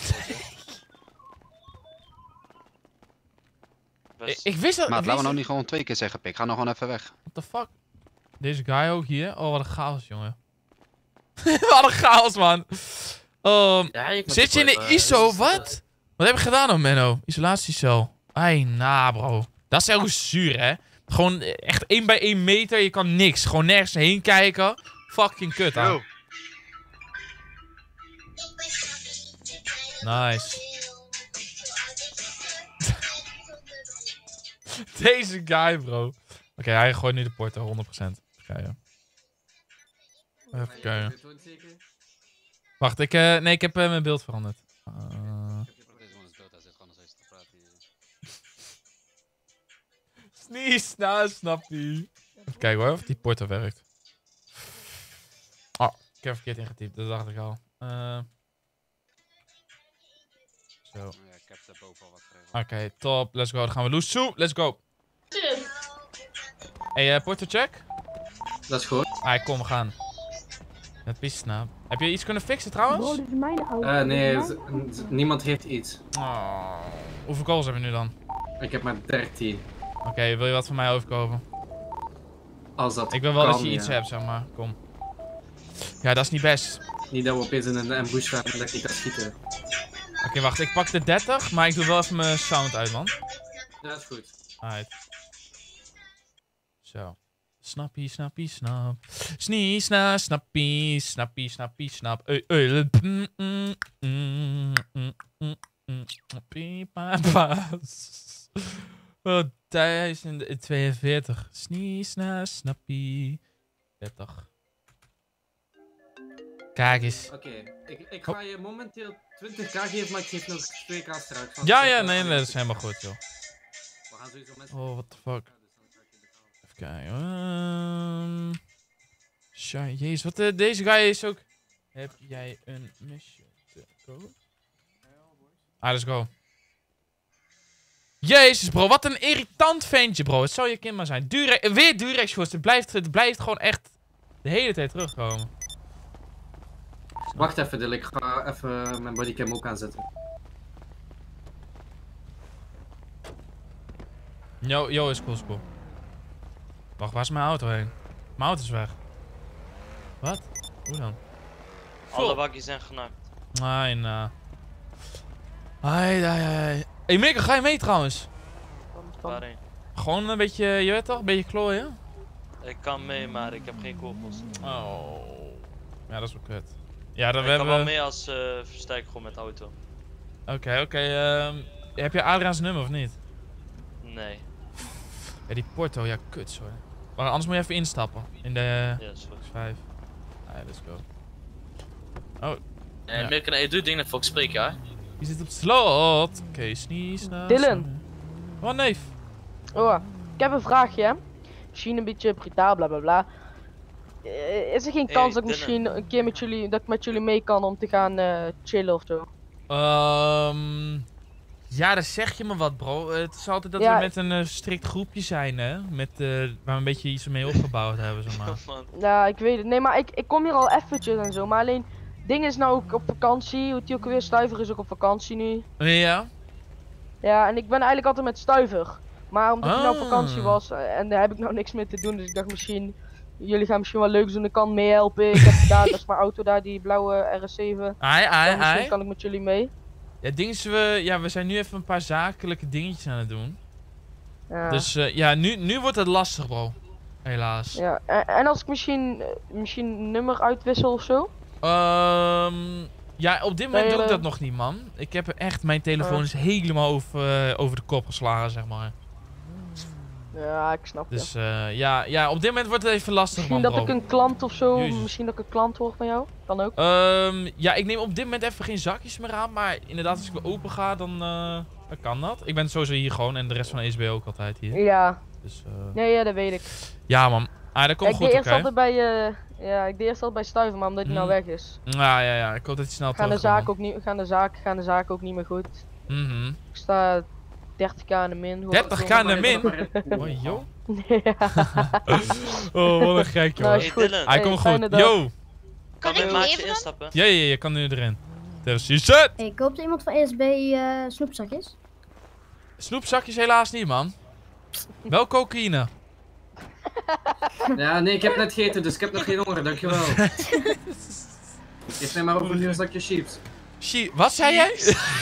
Ik wist dat... Maar laten we nou niet gewoon 2 keer zeggen, pik. Ga nou gewoon even weg. What the fuck? Deze guy ook hier. Oh, wat een chaos, jongen. Wat een chaos, man. Zit je in de ISO? Wat? Wat heb ik gedaan dan, Menno? Isolatiecel. Ai, bro. Dat is heel zuur, hè? Gewoon echt 1 bij 1 meter. Je kan niks. Gewoon nergens heen kijken. Fucking kut, hè? Nice. Deze guy, bro. Oké, hij gooit nu de porto, 100%. Even kijken. Wacht, ik heb mijn beeld veranderd. Sneeze, nou, snappie. Even kijken hoor, of die porto werkt. Oh, ik heb verkeerd ingetypt, dat dacht ik al. Zo. Ik heb daarboven al wat geregeld. Oké, top. Let's go. Dan gaan we loesoe. Let's go. Hey, porto check. Dat is goed. Kom, we gaan. Het pissnap. Heb je iets kunnen fixen trouwens? Bro, dit is mijn auto. Nee, niemand heeft iets. Hoeveel calls hebben we nu dan? Ik heb maar 13. Oké, wil je wat van mij overkopen? Als dat Ik wil wel kan, dat je iets hebt, zeg maar. Kom. Ja, dat is niet best. Niet dat we opeens in een ambush staan en dat ik niet kan schieten. Oké, wacht. Ik pak de 30, maar ik doe wel even mijn sound uit, man. Ja, dat is goed. Alright. Zo. Snappie, snappie, snap. Snie, sna, snappie, snappie, snappie, snap. Oh, 1042. Snie, sna, snappie. 30. Kijk eens. Oké, ik ga je momenteel 20k geven, maar ik geef nog 2k straks. Ja, nee, dat is helemaal goed, joh. We gaan sowieso mensen... Oh, what the fuck. Even kijken. Jezus, wat deze guy is ook... Heb jij een mission te koop? Let's go. Jezus, bro, wat een irritant ventje, bro. Het zou je kind maar zijn. Weer Durex, jongens. Het blijft gewoon echt de hele tijd terugkomen. Wacht even, Dil. Ik ga even mijn bodycam ook aanzetten. Yo, is cool. Wacht, waar is mijn auto heen? Mijn auto is weg. Wat? Hoe dan? Alle bakjes zijn genakt. Ai. Hey, Mikke, ga je mee trouwens? Waarin? Gewoon een beetje, je weet toch, een beetje klooien? Ik kan mee, maar ik heb geen kogels. Oh. Ja, dat is wel kut. Ja, dan ik kan wel mee als versterker gewoon met de auto. Oké. Heb je Adriaan's nummer of niet? Nee. Ja, die porto, ja, kut, sorry. Maar anders moet je even instappen. In de... Ja, dat is goed. 5. Alright, let's go. Oh. Mirka, je doet dingen voor ik spreek, ja? Je zit op het slot. Oké, sneeze. Dylan. Wat, neef? Oh, ik heb een vraagje. Misschien een beetje brutaal, bla bla bla. Is er geen kans dat ik misschien een keer met jullie mee kan om te gaan chillen of zo? Ja, dan zeg je me wat, bro. Het is altijd dat we met een strikt groepje zijn, hè? Waar we een beetje iets mee opgebouwd hebben, zeg maar. Ja, ik weet het. Nee, maar ik kom hier al eventjes en zo. Maar alleen, ding is nou ook op vakantie. Hoe die ook weer, Stuiver is ook op vakantie nu. Ja? Ja, en ik ben eigenlijk altijd met Stuiver. Maar omdat hij nou op vakantie was en daar heb ik nou niks meer te doen. Dus ik dacht misschien, jullie gaan misschien wel leuk doen. Ik kan meehelpen. Ik heb daar, dat is mijn auto daar, die blauwe RS7. Misschien kan ik met jullie mee. Ja, ding is, we zijn nu even een paar zakelijke dingetjes aan het doen. Ja. Dus ja, nu wordt het lastig, bro. Helaas. Ja, en als ik misschien een nummer uitwissel of zo? Ja, op dit moment doe ik dat nog niet, man. Ik heb echt, mijn telefoon is helemaal over de kop geslagen, zeg maar. Ja, ik snap Dus ja, op dit moment wordt het even lastig, misschien man, dat ik een klant of zo, Jezus. misschien dat ik een klant hoor van jou. Kan ook. Ja, ik neem op dit moment even geen zakjes meer aan. Maar inderdaad, als ik weer open ga, dan kan dat. Ik ben sowieso hier gewoon en de rest van de ESB ook altijd hier. Ja. Dus, nee, ja, dat weet ik. Ja, man. Dat komt goed, oké. Ik deed eerst altijd bij Stuiver, maar omdat hij nou weg is. Ja. Ik hoop dat hij snel Gaan de terugkomt. zaken ook niet meer goed. Mhm. Ik sta 30k in de min. 30k in de min? Oh, joh. Ja. Oh, wat een gek, joh. Nou, is goed. Hij komt goed. Yo! Kan ik maatje instappen? Ja, je kan nu erin. Precies het! Hey, koopt iemand van ESB snoepzakjes? Snoepzakjes helaas niet, man. Wel cocaïne. Ja, nee, ik heb net gegeten, dus ik heb nog geen honger, dankjewel. Geef mij maar over een zakje chips. Wat zei jij?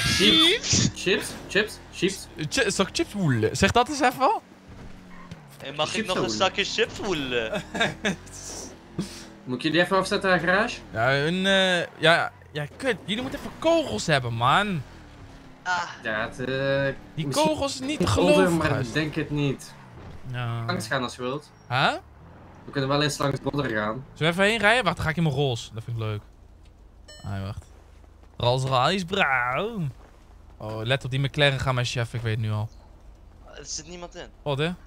Chips? Zak chips woelen. Zeg dat eens even. Hey, mag ik nog een zakje chips woelen? Moet ik jullie even afzetten aan de garage? Ja, kut. Jullie moeten even kogels hebben, man. Ja, die kogels is niet te geloven. Maar ik denk het niet. Ja. Langs gaan als je wilt. Huh? We kunnen wel eens langs Bodder gaan. Zullen we even heen rijden? Wacht, dan ga ik in mijn Rolls. Dat vind ik leuk. Wacht. Rolls Royce Brown. Oh, let op die McLaren gaan, mijn chef. Ik weet het nu al. Er zit niemand in. Wat, hè?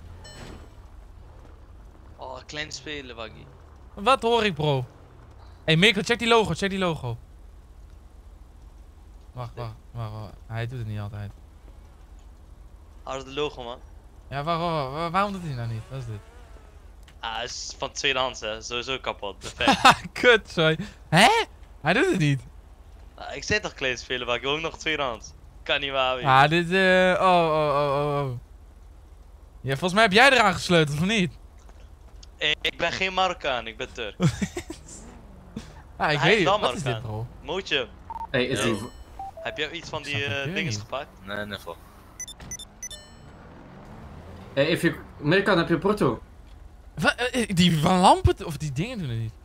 Oh, klein spelen, Waggy. Wat hoor ik, bro? Hey, Mikkel, check die logo, Wacht. Hij doet het niet altijd. Hou de logo, man. Ja, waarom doet hij nou niet? Wat is dit? Hij is van tweedehands, hè. Sowieso kapot. Kut, sorry. Hè? Hij doet het niet. Ik zei toch klein spelen, Waggy. Ook nog tweedehands. Kan niet waar, dit, oh. Ja, volgens mij heb jij eraan gesleuteld, of niet? Ik ben geen Marokkaan, ik ben Turk. Ik weet niet, wat is dit, bro? Mootje. Hey, is die... Heb jij iets van die dingen gepakt? Nee, never. Hey, Amerikaan, heb je Porto? Die van lampen, of die dingen doen het niet.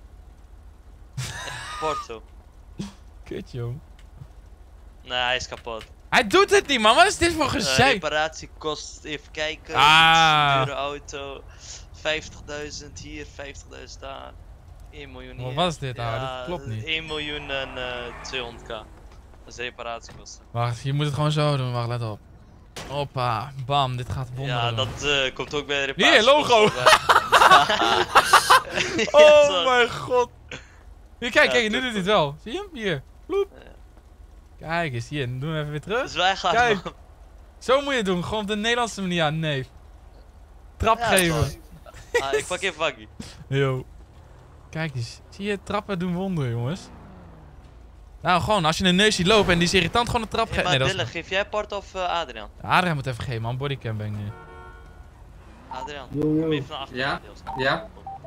Porto. Kut, joh. Nee, hij is kapot. Hij doet het niet, man. Wat is dit voor gezeik? Reparatie kost, even kijken. Een dure auto. 50.000 hier, 50.000 daar. 1 miljoen hier. Wat was dit, ouwe? Dat klopt niet. 1 miljoen en 200k. Dat is reparatiekosten. Wacht, je moet het gewoon zo doen. Wacht, let op. Hoppa, bam, dit gaat wonderen. Ja, dat komt ook bij de reparatie. Hier, logo! Oh mijn god. Hier, kijk, nu doet hij het wel. Zie je hem? Hier. Ploep. Kijk eens, hier, dan doen we even weer terug. Dat is wij gaan. Kijk, zo moet je het doen. Gewoon op de Nederlandse manier aan, nee. Trap geven. Ik pak even Waggy. Yo. Kijk eens, zie je, trappen doen wonderen, jongens. Nou, gewoon, als je een neus ziet lopen en die is irritant, gewoon een trap geven. Maar Dylan, geef jij Bart of Adriaan? Adriaan moet even geven, man. Bodycam ben ik nu. Adriaan, kom even naar achter. Ja?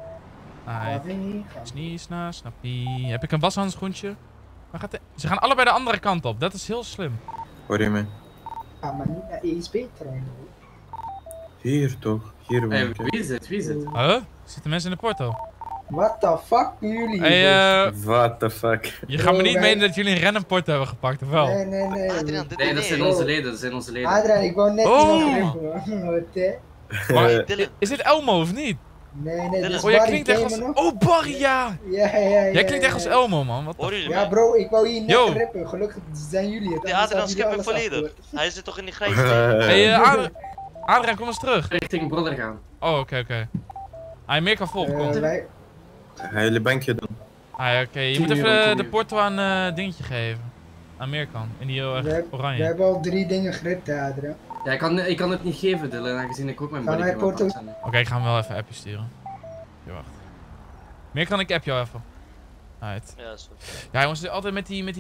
Snappie. Heb ik een washandschoentje? Waar gaat ze gaan allebei de andere kant op, dat is heel slim. Hoor je me? Ah, maar niet naar ESB-terrein. Hier toch, hier woon ik. Wie is het? Huh? Zitten mensen in de porto? What the fuck doen jullie? What the fuck? Je gaat me niet menen dat jullie een random porto hebben gepakt, of wel? Nee. Adriaan, dit nee, dat zijn onze leden, Adriaan, ik wou net iemand roepen. Wat, hè? Maar, is dit Elmo of niet? Nee, dit is jij klinkt echt als... Oh, Barry, ja! Jij klinkt echt als Elmo, man. Wat ja, bro, ik wou hier net rappen. Gelukkig zijn jullie het. Ja, Adriaan, skip hem volledig. Hij zit toch in die grijze Hey, Adriaan, kom eens terug. Richting Brodder gaan. Oh, oké. Hij meer kan volgen, kom. Hele bankje doen. Oké, je moet even de porto aan dingetje geven. Aan Meerkan, in die heel erg oranje. We hebben al 3 dingen gered, Adriaan. Ja, ik kan het niet geven, Dylan, aangezien ik ook mijn body heb. Oké, ik ga hem wel even een appje sturen. Wacht. Meerkan, ik app jou even. Right. Ja, is goed. Ja, jongens, altijd met die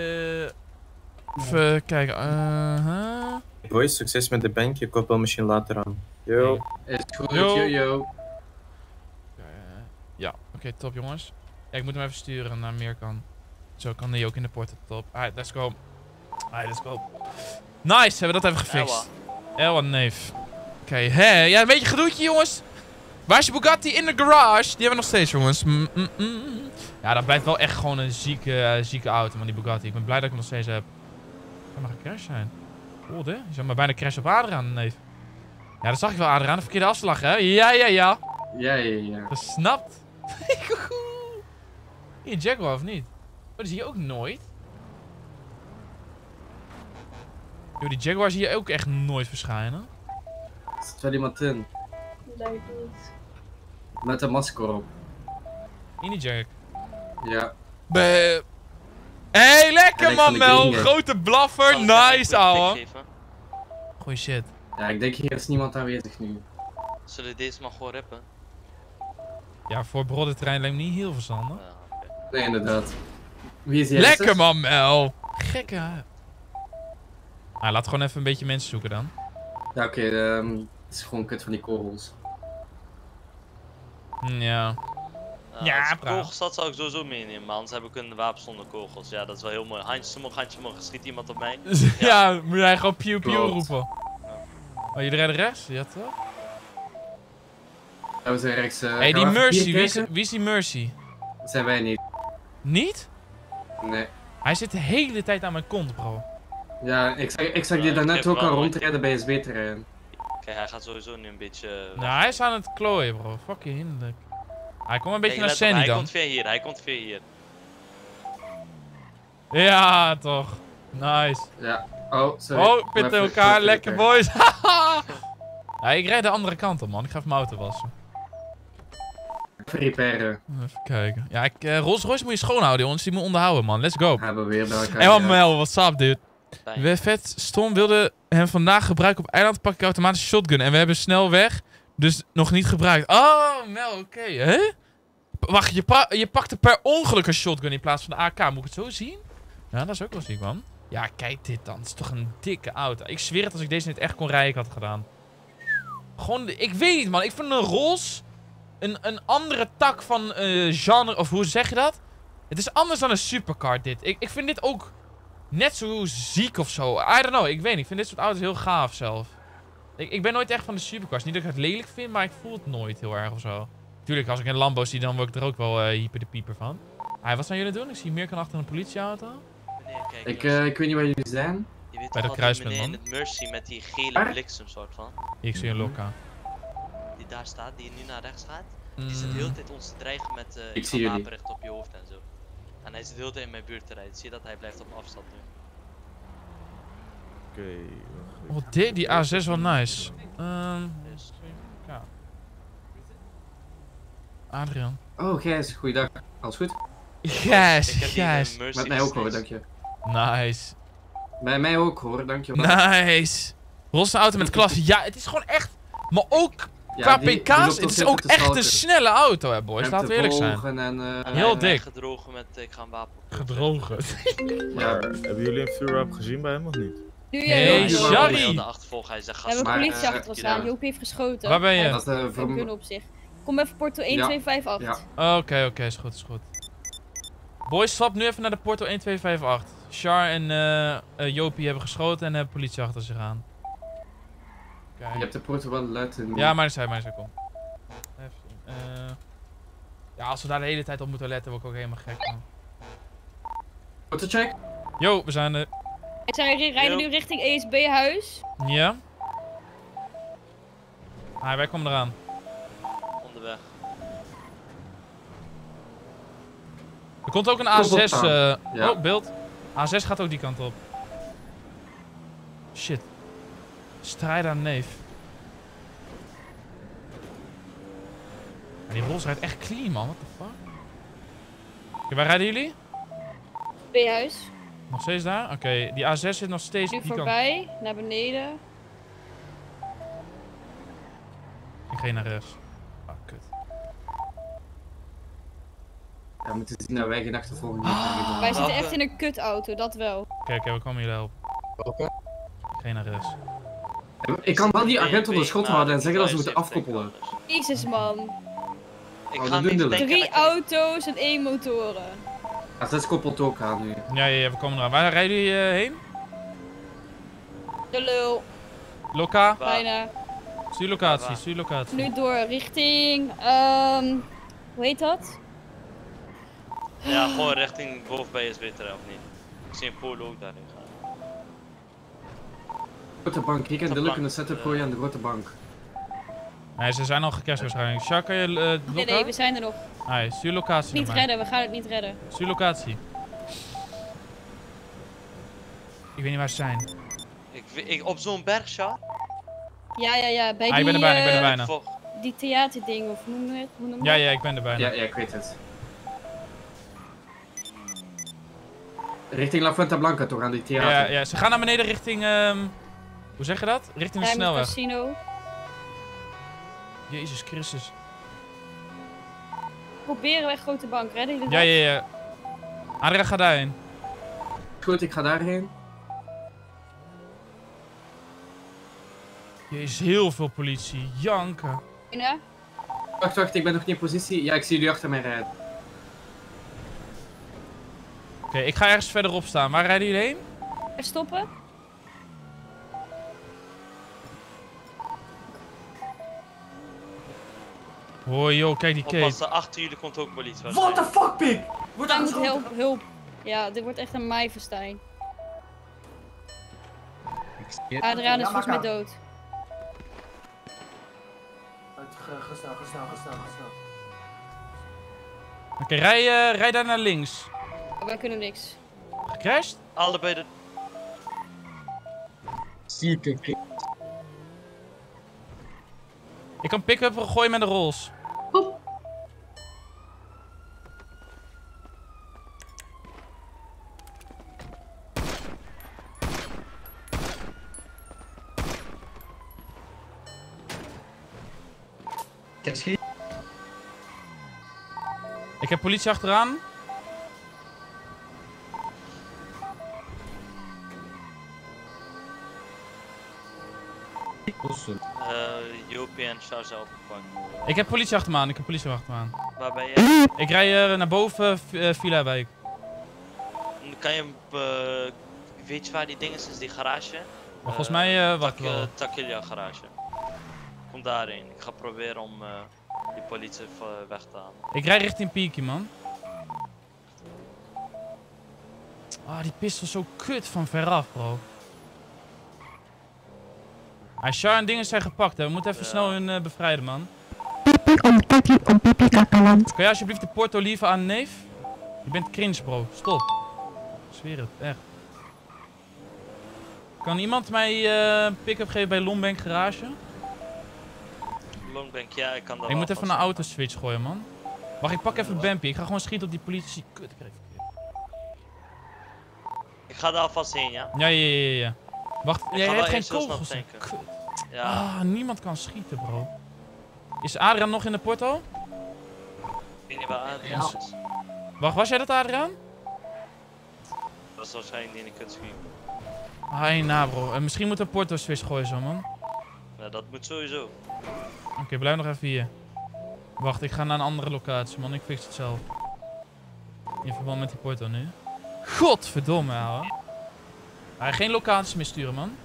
even kijken. Boys, succes met de bank, je koppel misschien later aan. Yo. Is goed, yo. Ja, oké, top jongens. Ja, ik moet hem even sturen naar Meerkan. Zo kan hij ook in de porto top. Alright, let's go. Nice, hebben we dat even gefixt. Elwa neef. Oké, ja, een beetje gedoetje jongens. Waar is je Bugatti? In de garage. Die hebben we nog steeds jongens. Ja, dat blijft wel echt gewoon een zieke auto man, die Bugatti. Ik ben blij dat ik hem nog steeds heb. Kan maar een crash zijn. Oh, je zou maar bijna crash op Adriaan, neef. Ja, dat zag ik wel, Adriaan. De verkeerde afslag, hè? Ja. Ja. Gesnapt. Hier, Jaguar of niet? Oh, die zie je ook nooit. Yo, die Jaguar zie je ook echt nooit verschijnen. Er zit wel iemand in. Lijkt niet. Met een masker op. In die Jack. Ja. Hey, lekker man, Mel. Grote blaffer. Nice, ouwe. Goeie shit. Ja, ik denk hier is niemand aanwezig nu. Zullen we deze maar gewoon rippen? Ja, voor broddenterrein lijkt me niet heel verstandig. Nee, inderdaad. Wie is die lekker eerste? man, Mel. Gekke. Ah, laat gewoon even een beetje mensen zoeken dan. Ja, oké. Het is gewoon kut van die kogels. Ja. Ja, als kogels dat zou ik sowieso meenemen, maar anders heb ik een wapen zonder kogels. Ja, dat is wel heel mooi. Handjes omhoog, schiet iemand op mij. Ja, moet jij gewoon pew pew roepen. Oh, jullie rijden rechts? Ja, toch? Ja, we zijn rechts. Hey, die Mercy, wie is die Mercy? Dat zijn wij niet. Niet? Nee. Hij zit de hele tijd aan mijn kont, bro. Ja, ik zag die daarnet ook al rondrijden bij SB-terrein. Oké, hij gaat sowieso nu een beetje... Nou, hij is aan het klooien, bro. Fucking hinderlijk. Hij komt een beetje naar Sandy dan. Hij komt weer hier. Ja, toch. Nice. Ja. Oh, sorry. Oh, pitten elkaar. Lekker, boys. Ja, ik rijd de andere kant op, man. Ik ga even mijn auto wassen. Even repairen. Even kijken. Ja, Rolls Royce moet je schoonhouden, jongens. Die moet onderhouden, man. Let's go. Hebben we weer bij elkaar. Hey, Mel, what's up, dude? Vet Stom wilde hem vandaag gebruiken op eiland. Pak ik automatische shotgun. En we hebben snel weg. Dus nog niet gebruikt. Oh, Mel, oké. Hè? Wacht, je pakte per ongeluk een shotgun in plaats van de AK. Moet ik het zo zien? Ja, dat is ook wel ziek, man. Ja, kijk dit dan. Het is toch een dikke auto. Ik zweer het, als ik deze niet echt kon rijden, ik had het gedaan. Gewoon, ik weet niet, man. Ik vind een Rolls een andere tak van genre, of hoe zeg je dat? Het is anders dan een supercar, dit. Ik vind dit ook net zo ziek of zo. I don't know, ik weet niet. Ik vind dit soort auto's heel gaaf zelf. Ik ben nooit echt van de supercars. Niet dat ik het lelijk vind, maar ik voel het nooit heel erg of zo. Tuurlijk, als ik een Lambo zie, dan word ik er ook wel hyper de pieper van. Wat zijn jullie doen? Ik zie Mirkan achter een politieauto. Ik weet niet waar jullie zijn. Je weet bij de kruispunt, man. in het Mercy met die gele bliksem soort van. Ik zie een Lokka. Die daar staat, die nu naar rechts gaat. Die zit de hele tijd ons te dreigen met ik zie jullie. wapenrecht op je hoofd en zo. En hij zit de hele tijd in mijn buurt te rijden. Zie je dat hij blijft op afstand nu. Oh, die A6 wel nice. Ja. Adriaan. Oh, Gijs, goeiedag. Alles goed? Gijs. Met mij ook hoor, dank je. Nice. Bij mij ook hoor, dank je. Nice. Roze auto met klasse. Ja, het is gewoon echt. Maar ook qua pk's, het is ook echt een snelle auto, hè, boys. Laten we eerlijk zijn. Heel dik. Gedrogen met, ik ga een wapen. Gedrogen. Ja, hebben jullie een vuurwapen gezien bij hem of niet? Hey, Shari! De achtervolg, hij zegt we hebben politie achter ons aan. Joop heeft geschoten. Waar ben je? Dat kunnen op zich. Kom even Porto 1258. Ja. Oké, is goed, is goed. Boys, stap nu even naar de Porto 1258. Char en Jopie hebben geschoten en hebben politie achter zich aan. Kijk. Je hebt de Porto wel luid in. Ja, maar is hij, kom. Ja, als we daar de hele tijd op moeten letten, word ik ook helemaal gek, man. Autocheck? Yo, we zijn er. Zij rijden nu richting ESB-huis. Ja. Wij komen eraan. Onderweg. Er komt ook een A6. Ja. Oh, beeld. A6 gaat ook die kant op. Shit. Strijder neef. Ja, die Rolls rijdt echt clean, man. What the fuck? Oké, waar rijden jullie? B-huis. Nog steeds daar? Oké, die A6 zit nog steeds nu die voorbij, kant. naar beneden. Ik ga naar rechts. Ah, kut. Ja, we moeten zien dat wij geen achtervolging hebben. Wij zitten echt in een kutauto, dat wel. Oké, we komen jullie helpen. Ik ga naar rechts. Ik kan wel die agent onder schot houden en zeggen dat ze moeten afkoppelen. Jezus, man. Ik ga niet 3 auto's en 1 motoren. A6 koppelt ook aan nu. Ja, we komen eraan. Waar rijden jullie heen? De lul. Loka? Bijna. Stuur locatie. Nu door richting, hoe heet dat? Ja, gewoon richting boven bij SB-terrein of niet? Ik zie een polo ook daarin gaan. Grote bank, hier kan Dylan kunnen setup gooien aan de grote bank. Nee, ze zijn al gecashed waarschijnlijk. Sjaak, kan je Nee, we zijn er nog. Nee, stuur locatie. Niet redden, we gaan het niet redden. Stuur locatie. Ik weet niet waar ze zijn. Op zo'n berg, Sja? Ja, bij die... ik ben er bijna, Die theaterding, of hoe noem je het? Ja, ik ben er bijna. Ja, ik weet het. Richting La Fuente Blanca toch, aan die theater? Ja, ze gaan naar beneden richting... hoe zeg je dat? Richting de snelweg. Casino. Jezus Christus. Proberen wij grote bank, redden jullie dat? Ja. Adria, ga daarheen. Goed, ik ga daarheen. Jezus, heel veel politie. Janken. Ja? Wacht, ik ben nog niet in positie. Ja, ik zie jullie achter mij rijden. Oké, ik ga ergens verderop staan. Waar rijden jullie heen? Stoppen. Hoi joh, kijk die Kate. Oppassen, achter jullie komt ook politie. What the fuck, pik? Wordt Hij moet hulp. Ja, dit wordt echt een Maaiverstijn. Adriaan is volgens mij dood. Ga snel. Oké, rij daar naar links. Wij kunnen niks. Gecrashed? Allebei de... Zieke. Ik kan pick-up gooien met de rolls. Ik heb politie achteraan. Jopie en Sja zelf opgepakt. Ik heb politie achter me aan. Waar ben je? Ik rij naar boven Villa Wijk. Kan je... weet je waar die ding is die garage? Maar volgens mij wacht wel. Takilia garage. Kom daarheen. Ik ga proberen om die politie weg te halen. Ik rij richting Peaky, man. Ah, die pistol is zo kut van veraf, bro. Char en dingen zijn gepakt, hè. We moeten even snel hun bevrijden, man. Kan jij alsjeblieft de porto lieven aan neef? Je bent cringe, bro. Stop. Ik zweer het, echt. Kan iemand mij pick-up geven bij Longbank Garage? Longbank, ja, ik kan dat. Ik moet even een auto switch gooien, man. Wacht, ik pak even Bampy. Ik ga gewoon schieten op die politie. Kut, ik kreeg verkeerd. Ik ga daar alvast heen, ja? Ja. Wacht, jij hebt geen kogels. Kut. Ja. Ah, niemand kan schieten, bro. Is Adriaan nog in de porto? Ik weet niet waar Adriaan is. Wacht, was jij dat, Adriaan? Dat is waarschijnlijk die in de kutscreen. Hai, nou, bro. Misschien moet een porto switch gooien, zo, man. Ja, dat moet sowieso. Oké, blijf nog even hier. Wacht, ik ga naar een andere locatie, man. Ik fix het zelf. In verband met die porto nu. Godverdomme, ouwe. Geen locaties meer sturen, man.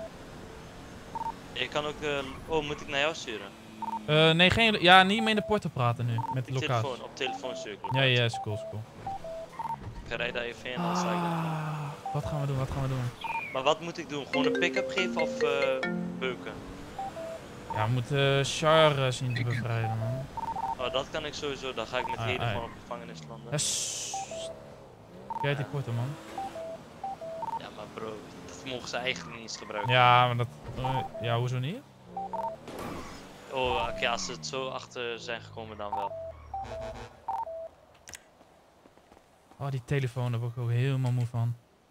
Je kan ook... oh, moet ik naar jou sturen? Nee, ja, niet meer in de porto praten nu. Met de locatie. Telefoon, op telefoon stuur ik. Ja, is cool, Ik rijd daar even in en dan sta ik daar. Wat gaan we doen? Maar wat moet ik doen? Gewoon een pick-up geven of beuken? Ja, we moeten Char zien te bevrijden, man. Oh, dat kan ik sowieso. Dan ga ik met Heden gewoon op de gevangenis landen. Kijk die porto, man. Ja, maar bro, dat mogen ze eigenlijk niet eens gebruiken. Ja, maar dat... ja, hoezo niet? Oh, oké, als ze het zo achter zijn gekomen dan wel. Oh, die telefoon, daar word ik ook helemaal moe van.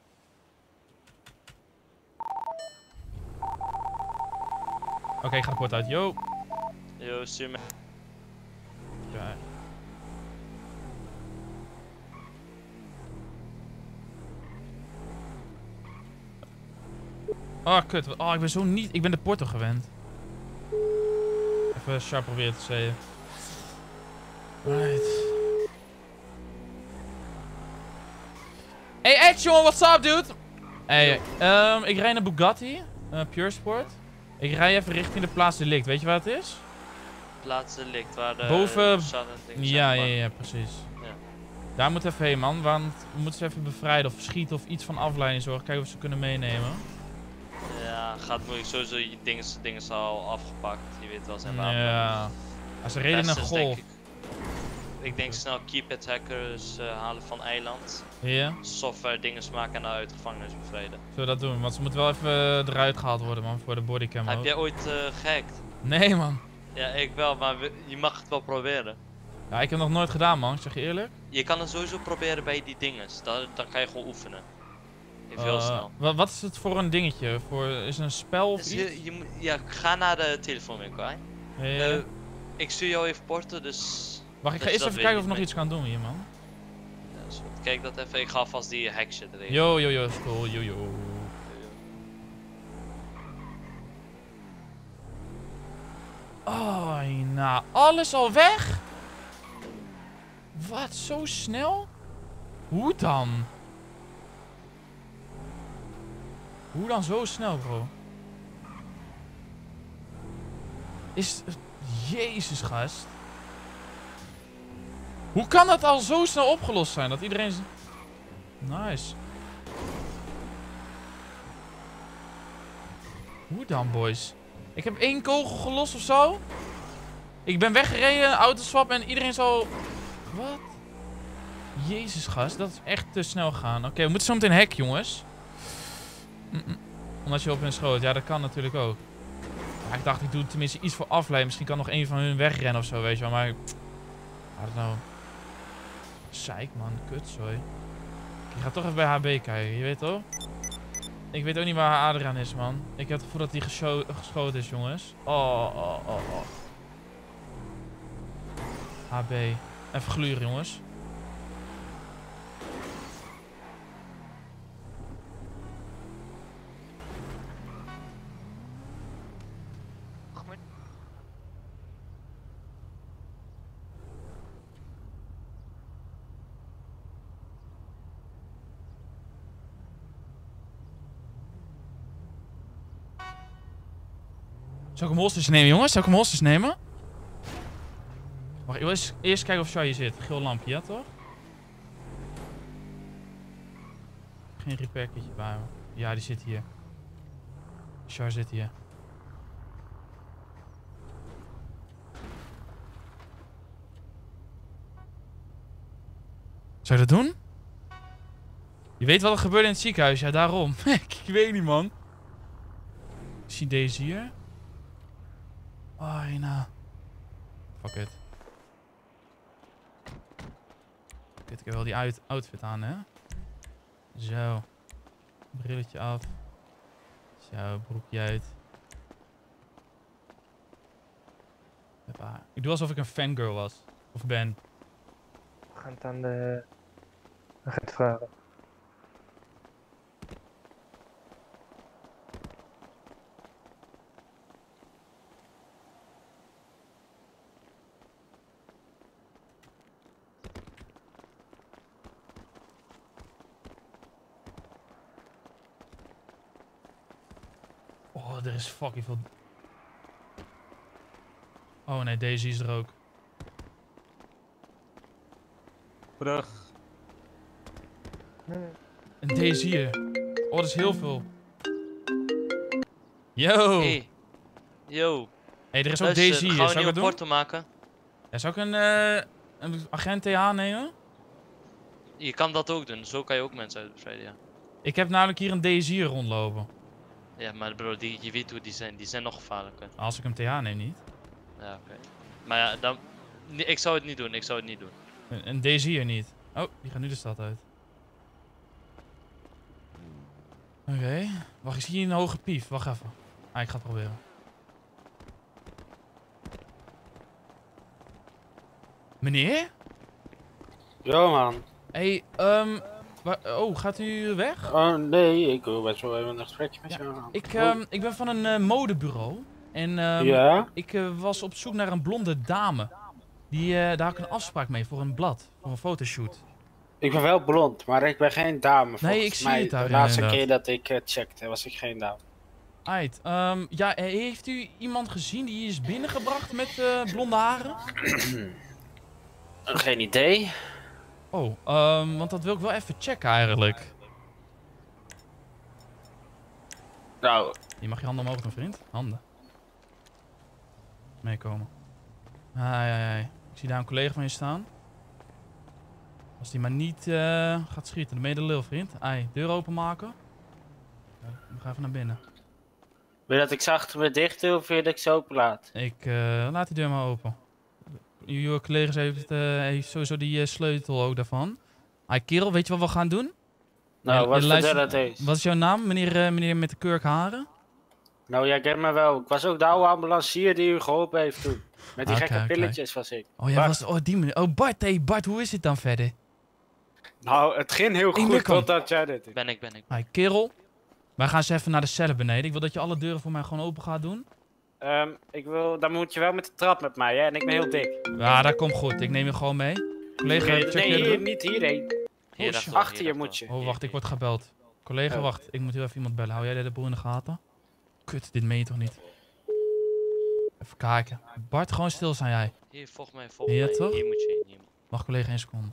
Oké, ik ga de poort uit. Yo. Yo, stuur me. Ja. Oh, kut. Oh, ik ben zo niet... Ik ben de porto gewend. Even sharp proberen te zeggen. Right. Hey Ed, jongen, what's up, dude? Hey, ik rij naar Bugatti. Pure Sport. Ik rij even richting de Plaats Delict. Weet je waar het is? Plaats Delict, waar de... Boven... Ja, precies. Ja. Daar moeten we even heen, man. Want we moeten ze even bevrijden of schieten of iets van afleiding zorgen. Kijken of ze kunnen meenemen. Ja, gaat moeilijk. Sowieso je dingen al afgepakt. Je weet wel zijn wapen. Ja. Ze reden een golf. Ik denk snel keep-it hackers halen van eiland. Ja. Software dingen maken en uit gevangenis bevrijden. Zullen we dat doen? Want ze moeten wel even eruit gehaald worden, man, voor de bodycam. Heb jij ooit gehackt? Nee, man. Ja, ik wel, maar je mag het wel proberen. Ja, ik heb het nog nooit gedaan, man. Ik zeg je eerlijk. Je kan het sowieso proberen bij die dingen. Dan kan je gewoon oefenen. Heel snel. Wat is het voor een dingetje? Is het een spel of iets? Ja, ga naar de telefoonwinkel, hè. Ja. Ik stuur jou even porten, dus... Wacht, ik ga eerst even kijken of ik nog iets kan doen hier, man. Ja, is goed. Kijk dat even. Ik ga alvast die hack shit regelen. Yo, school, yo. Oh, nou, alles al weg? Wat, zo snel? Hoe dan? Hoe dan zo snel, bro? Jezus, gast. Hoe kan dat al zo snel opgelost zijn? Dat iedereen... Nice. Hoe dan, boys? Ik heb 1 kogel gelost of zo. Ik ben weggereden, autoswap en iedereen zo... Wat? Jezus, gast. Dat is echt te snel gaan. Oké, we moeten zo meteen hack, jongens. Omdat je op hun schoot. Ja, dat kan natuurlijk ook. Ja, ik dacht, ik doe tenminste iets voor afleiden. Misschien kan nog een van hun wegrennen of zo, weet je wel. Maar... I don't know. Zeik, man. Kutzooi. Ik ga toch even bij HB kijken. Je weet toch? Ik weet ook niet waar Adriaan is, man. Ik heb het gevoel dat hij geschoten is, jongens. Oh. HB. Even gluren, jongens. Zou ik hem holsters nemen, jongens? Zou ik hem holsters nemen? Wacht, ik wil eerst kijken of Shai hier zit. Geel lampje, ja toch? Geen repairkitje bij me. Ja, die zit hier. Shai zit hier. Zou je dat doen? Je weet wat er gebeurde in het ziekenhuis, ja daarom. Ik weet niet, man. Ik zie deze hier. Oh, nou. Fuck it. Ik heb wel die outfit aan, hè. Zo. Brilletje af. Zo, broekje uit. Hoppa. Ik doe alsof ik een fangirl was. Of ben. We gaan het aan de agent vragen. Oh, er is fucking veel... Oh nee, Daisy is er ook. Goedendag. En Daisy hier. Oh, dat is heel veel. Yo! Hey. Yo. Hey, er is ook Daisy hier. Gaan we zou ik dat porto maken? Ja, zou ik een agent TH nemen? Je kan dat ook doen. Zo kan je ook mensen uitbevrijden, ja. Ik heb namelijk hier een Daisy rondlopen. Ja, maar bro, je weet hoe die zijn. Die zijn nog gevaarlijker. Als ik hem TH neem niet. Ja, oké. Maar ja, dan... Ik zou het niet doen. Ik zou het niet doen. En deze hier niet. Oh, die gaat nu de stad uit. Oké. Wacht, ik zie hier een hoge pief. Wacht even. Ah, ik ga het proberen. Meneer? Ja, man. Hey, oh, gaat u weg? Oh, nee, ik wil best wel even een gesprekje met jou aan. Ik ben van een modebureau. En ja? ik was op zoek naar een blonde dame. Daar had ik een afspraak mee voor een blad. Voor een fotoshoot. Ik ben wel blond, maar ik ben geen dame. Nee, ik zie het daar. De laatste keer dat ik checkte, was ik geen dame. Aight, ja, heeft u iemand gezien die is binnengebracht met blonde haren? Geen idee. Oh, want dat wil ik wel even checken eigenlijk. Nou, Je mag je handen omhoog doen, vriend. Handen. Meekomen. Ai. Ik zie daar een collega van je staan. Als die maar niet gaat schieten, dan ben je de lul, vriend. Ai, deur openmaken. We gaan even naar binnen. Wil je dat ik ze achter me dicht doe of wil je dat ik ze open laat? Ik laat die deur maar open. Uw collega's heeft sowieso die sleutel ook daarvan. Ai, kerel, weet je wat we gaan doen? Nou, wat voor deur dat is? Wat is jouw naam, meneer met de kurkharen? Nou, jij kent me wel. Ik was ook de oude ambulancier die u geholpen heeft toen. Met die gekke pilletjes was ik. Oh, jij was... Oh, die meneer. Oh, Bart, hey, Bart, hoe is het dan verder? Nou, het ging heel goed totdat jij dit... Ben ik. Hi, kerel. Wij gaan eens even naar de cellen beneden. Ik wil dat je alle deuren voor mij gewoon open gaat doen. Dan moet je wel met de trap met mij, hè? En ik ben heel dik. Ja, dat komt goed. Ik neem je gewoon mee. Collega, nee, niet hierheen. Achter je moet je. Oh, wacht, ik word gebeld. Collega, wacht. Ik moet heel even iemand bellen. Hou jij de boel in de gaten? Kut, dit meen je toch niet? Even kijken. Bart, gewoon stil zijn jij. Hier, volg mij. Toch? Hier moet je heen. Wacht, collega, 1 seconde.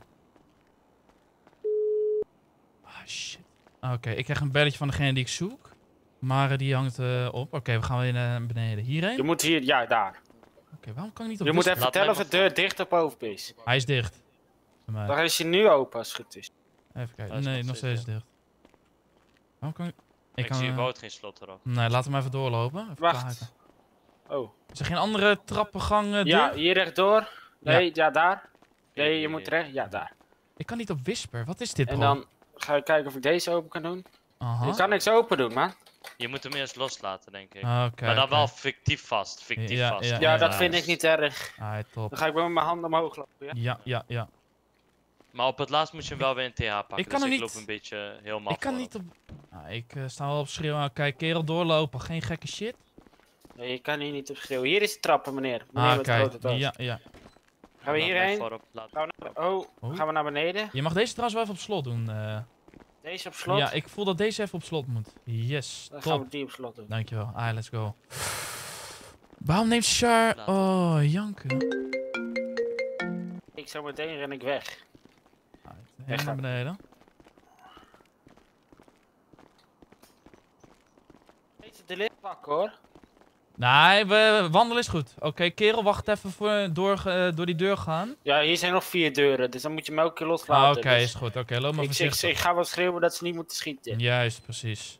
Ah, shit. Oké, ik krijg een belletje van degene die ik zoek. Maar die hangt op. Oké, we gaan weer naar beneden. Hierheen? Je moet hier, ja, daar. Oké, waarom kan ik niet op Je moet even vertellen of de deur dicht of open is. Hij is dicht. Dan is hij nu open als het goed is. Even kijken. Nee, nog steeds dicht. Waarom kan ik... Ik zie überhaupt geen slot erop. Nee, laten we maar even doorlopen. Even wacht. kijken. Oh. Is er geen andere trappengang deur? Ja, hier rechtdoor. Nee, ja, daar. Nee, je moet recht. Ja, daar. Ik kan niet op whisper. Wat is dit, bro? En dan ga ik kijken of ik deze open kan doen. Aha. Ik kan niks open doen, man. Je moet hem eerst loslaten, denk ik. Maar dan wel fictief vast. Ja, dat vind ik niet erg. Top. Dan ga ik met mijn handen omhoog lopen, ja. Maar op het laatst moet je hem wel weer in TH pakken. Ik kan dus er ik niet... loop een beetje heel maf. Ik kan niet op... ik sta wel op schreeuwen. Kijk, kerel, doorlopen. Geen gekke shit. Nee, je kan hier niet op schreeuwen. Hier is de trappen, meneer. Oké, ja. Gaan we hierheen? Gaan we naar beneden? Je mag deze trouwens wel even op slot doen. Deze op slot? Ja, ik voel dat deze even op slot moet. Yes, dan top. gaan we die op slot doen. Dankjewel. Let's go. Waarom neemt Char... Oh, janken. Ik zo meteen ren ik weg. Helemaal naar beneden. Beetje de lift pakken, hoor. Nee, wandelen is goed. Oké, kerel, wacht even voor door die deur gaan. Ja, hier zijn nog 4 deuren, dus dan moet je me elke keer loslaten. Oké, is goed. Oké, loop maar voorzichtig. Ik ga wel schreeuwen dat ze niet moeten schieten. Juist, precies.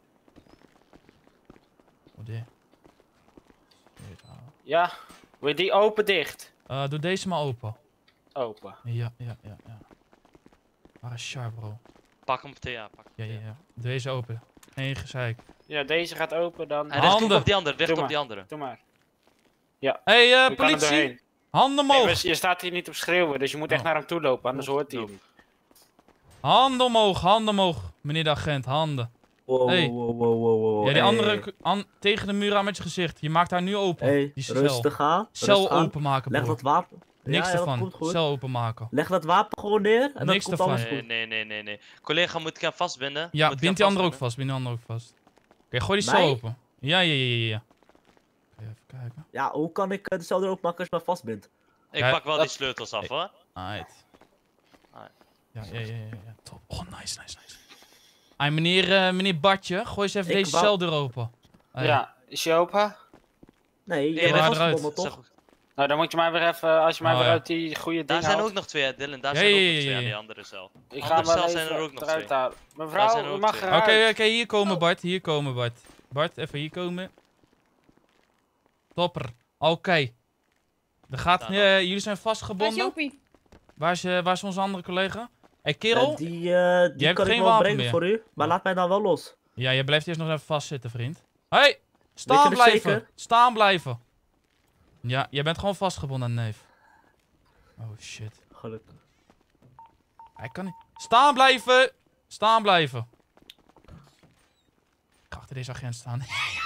Ja, wil je die open dicht? Doe deze maar open. Open. Ja. Waar is Char, bro? Pak hem op TH. Ja. Doe deze open. Geen gezeik. Ja, deze gaat open dan. En richt op die andere, richt op die andere. Doe maar. Ja. Hey, politie! Handen omhoog! Nee, je staat hier niet op schreeuwen, dus je moet echt naar hem toe lopen, anders hoort hij hem. Handen omhoog, meneer de agent, handen. Wow. Ja, die andere tegen de muur aan met je gezicht. Je maakt haar nu open. Hey, die rustig aan. Cel openmaken, bro. Leg dat wapen. Niks ervan. Cel openmaken. Leg dat wapen gewoon neer en niks dan komt alles goed. Nee. Collega, moet ik hem vastbinden? Ja, bind die andere ook vast. Oké, gooi die cel open. Ja. Even kijken. Ja, hoe kan ik de cel erop maken als je me vastbind? Ik pak wel die sleutels af, hoor. Alright. Ja. Top. Oh, nice. Meneer Bartje, gooi eens even deze celdeur open. Ja, is je open? Nee, je bent vastgebonden toch? Nou, dan moet je mij weer even, als je mij weer uit die goede dingen Daar zijn haalt. ook nog 2, Dylan. Daar zijn ook nog 2 aan die andere cel. Ik ga wel zijn er ook nog 2. Mevrouw, u mag eruit. Oké, hier komen Bart. Bart, even hier komen. Topper. Oké. Jullie zijn vastgebonden. Waar is onze andere collega? Hey, kerel. Die hebt kan geen ik wel wapen brengen meer. voor u, maar laat mij dan wel los. Ja, je blijft eerst nog even vastzitten, vriend. Hey, staan blijven. Ja, jij bent gewoon vastgebonden aan de neef. Oh shit. Gelukkig. Hij kan niet. Staan blijven. Ik ga achter deze agent staan.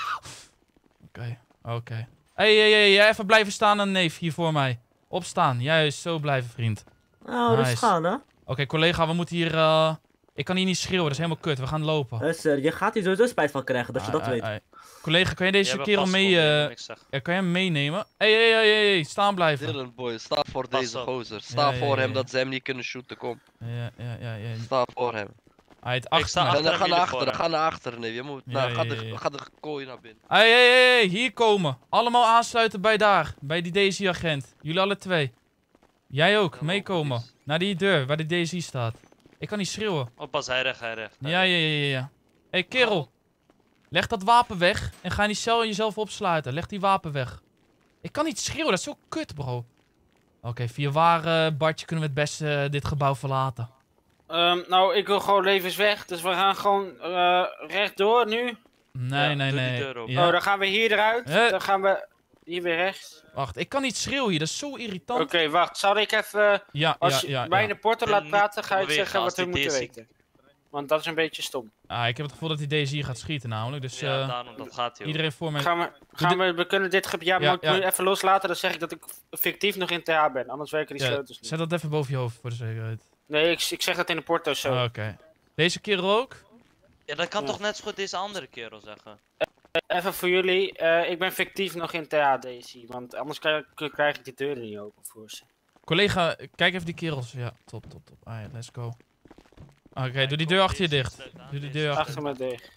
Oké. Hey, even blijven staan aan de neef hier voor mij. Opstaan, juist, zo blijven, vriend. Nou, rustig aan, hè. Oké, collega, we moeten hier... Ik kan hier niet schreeuwen, dat is helemaal kut. We gaan lopen. Je gaat hier sowieso spijt van krijgen, dat je dat weet. Collega, kan je deze kerel mee... kan je hem meenemen? Hey, staan blijven. Dylan boy, sta voor deze gozer. Sta voor hem dat ze hem niet kunnen shooten, kom. Ja. Sta voor hem. Ik sta achter. Dan ga naar achteren. Nee, je moet. Ga de kooi naar binnen. Hey, hier komen. Allemaal aansluiten bij daar. Bij die DSI-agent. Jullie alle 2. Jij ook, meekomen. Naar die deur waar de DSI staat. Ik kan niet schreeuwen. Oppas, hij recht. Ja. Hey, kerel. Leg dat wapen weg en ga in die cel jezelf opsluiten. Leg die wapen weg. Ik kan niet schreeuwen, dat is zo kut, bro. Oké, via waar, Bartje, kunnen we het beste dit gebouw verlaten? Nou, ik wil gewoon levens weg, dus we gaan gewoon rechtdoor nu. Nee. Ja. Oh, dan gaan we hier eruit, dan gaan we hier weer rechts. Wacht, ik kan niet schreeuwen hier, dat is zo irritant. Oké, wacht, zal ik even, als je mij in de porter laat praten, ga ik zeggen wat we moeten weten. Want dat is een beetje stom. Ik heb het gevoel dat die DSI gaat schieten namelijk, dus daarom, dat gaat iedereen voor mij... We kunnen dit gebied, maar ik moet even loslaten, dan zeg ik dat ik fictief nog in TH ben, anders werken die sleutels niet. Zet dat even boven je hoofd voor de zekerheid. Nee, ik zeg dat in de porto zo. Oké. Deze kerel ook? Ja, dat kan toch net zo goed deze andere kerel zeggen. Even voor jullie, ik ben fictief nog in TH DSI, want anders krijg ik die deuren niet open voor ze. Collega, kijk even die kerels. Ja, top. Let's go. Oké, doe die deur achter je dicht. Doe die deur achter me dicht.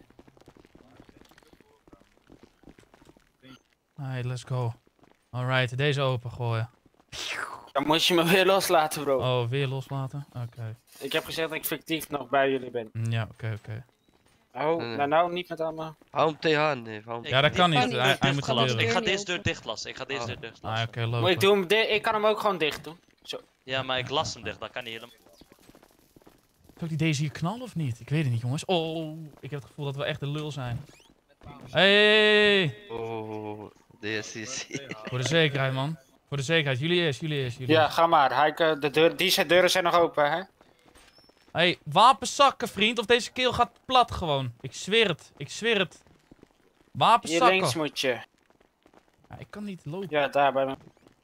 Let's go. Alright, deze open gooien. Dan moet je me weer loslaten, bro. Oh, weer loslaten? Oké. Ik heb gezegd dat ik fictief nog bij jullie ben. Ja, oké. Oh, nou niet met allemaal. Hou hem tegen, nee. Ja, dat kan niet. Hij moet gebeuren. Ik ga deze deur dicht lassen. Oké, lopen. Ik kan hem ook gewoon dicht doen. Zo. Ja, maar ik las hem dicht, dat kan niet helemaal. Zou ik die deze hier knallen of niet? Ik weet het niet, jongens. Oh, ik heb het gevoel dat we echt de lul zijn. Hey! Oh, DSI. Voor de zekerheid, man. Voor de zekerheid. Jullie eerst. Ja, ga maar. Die deuren zijn nog open, hè? Hey, wapenzakken, vriend. Of deze keel gaat plat gewoon. Ik zweer het. Wapenzakken. Hier links moet je. Ja, ik kan niet lopen. Ja, daar bij me.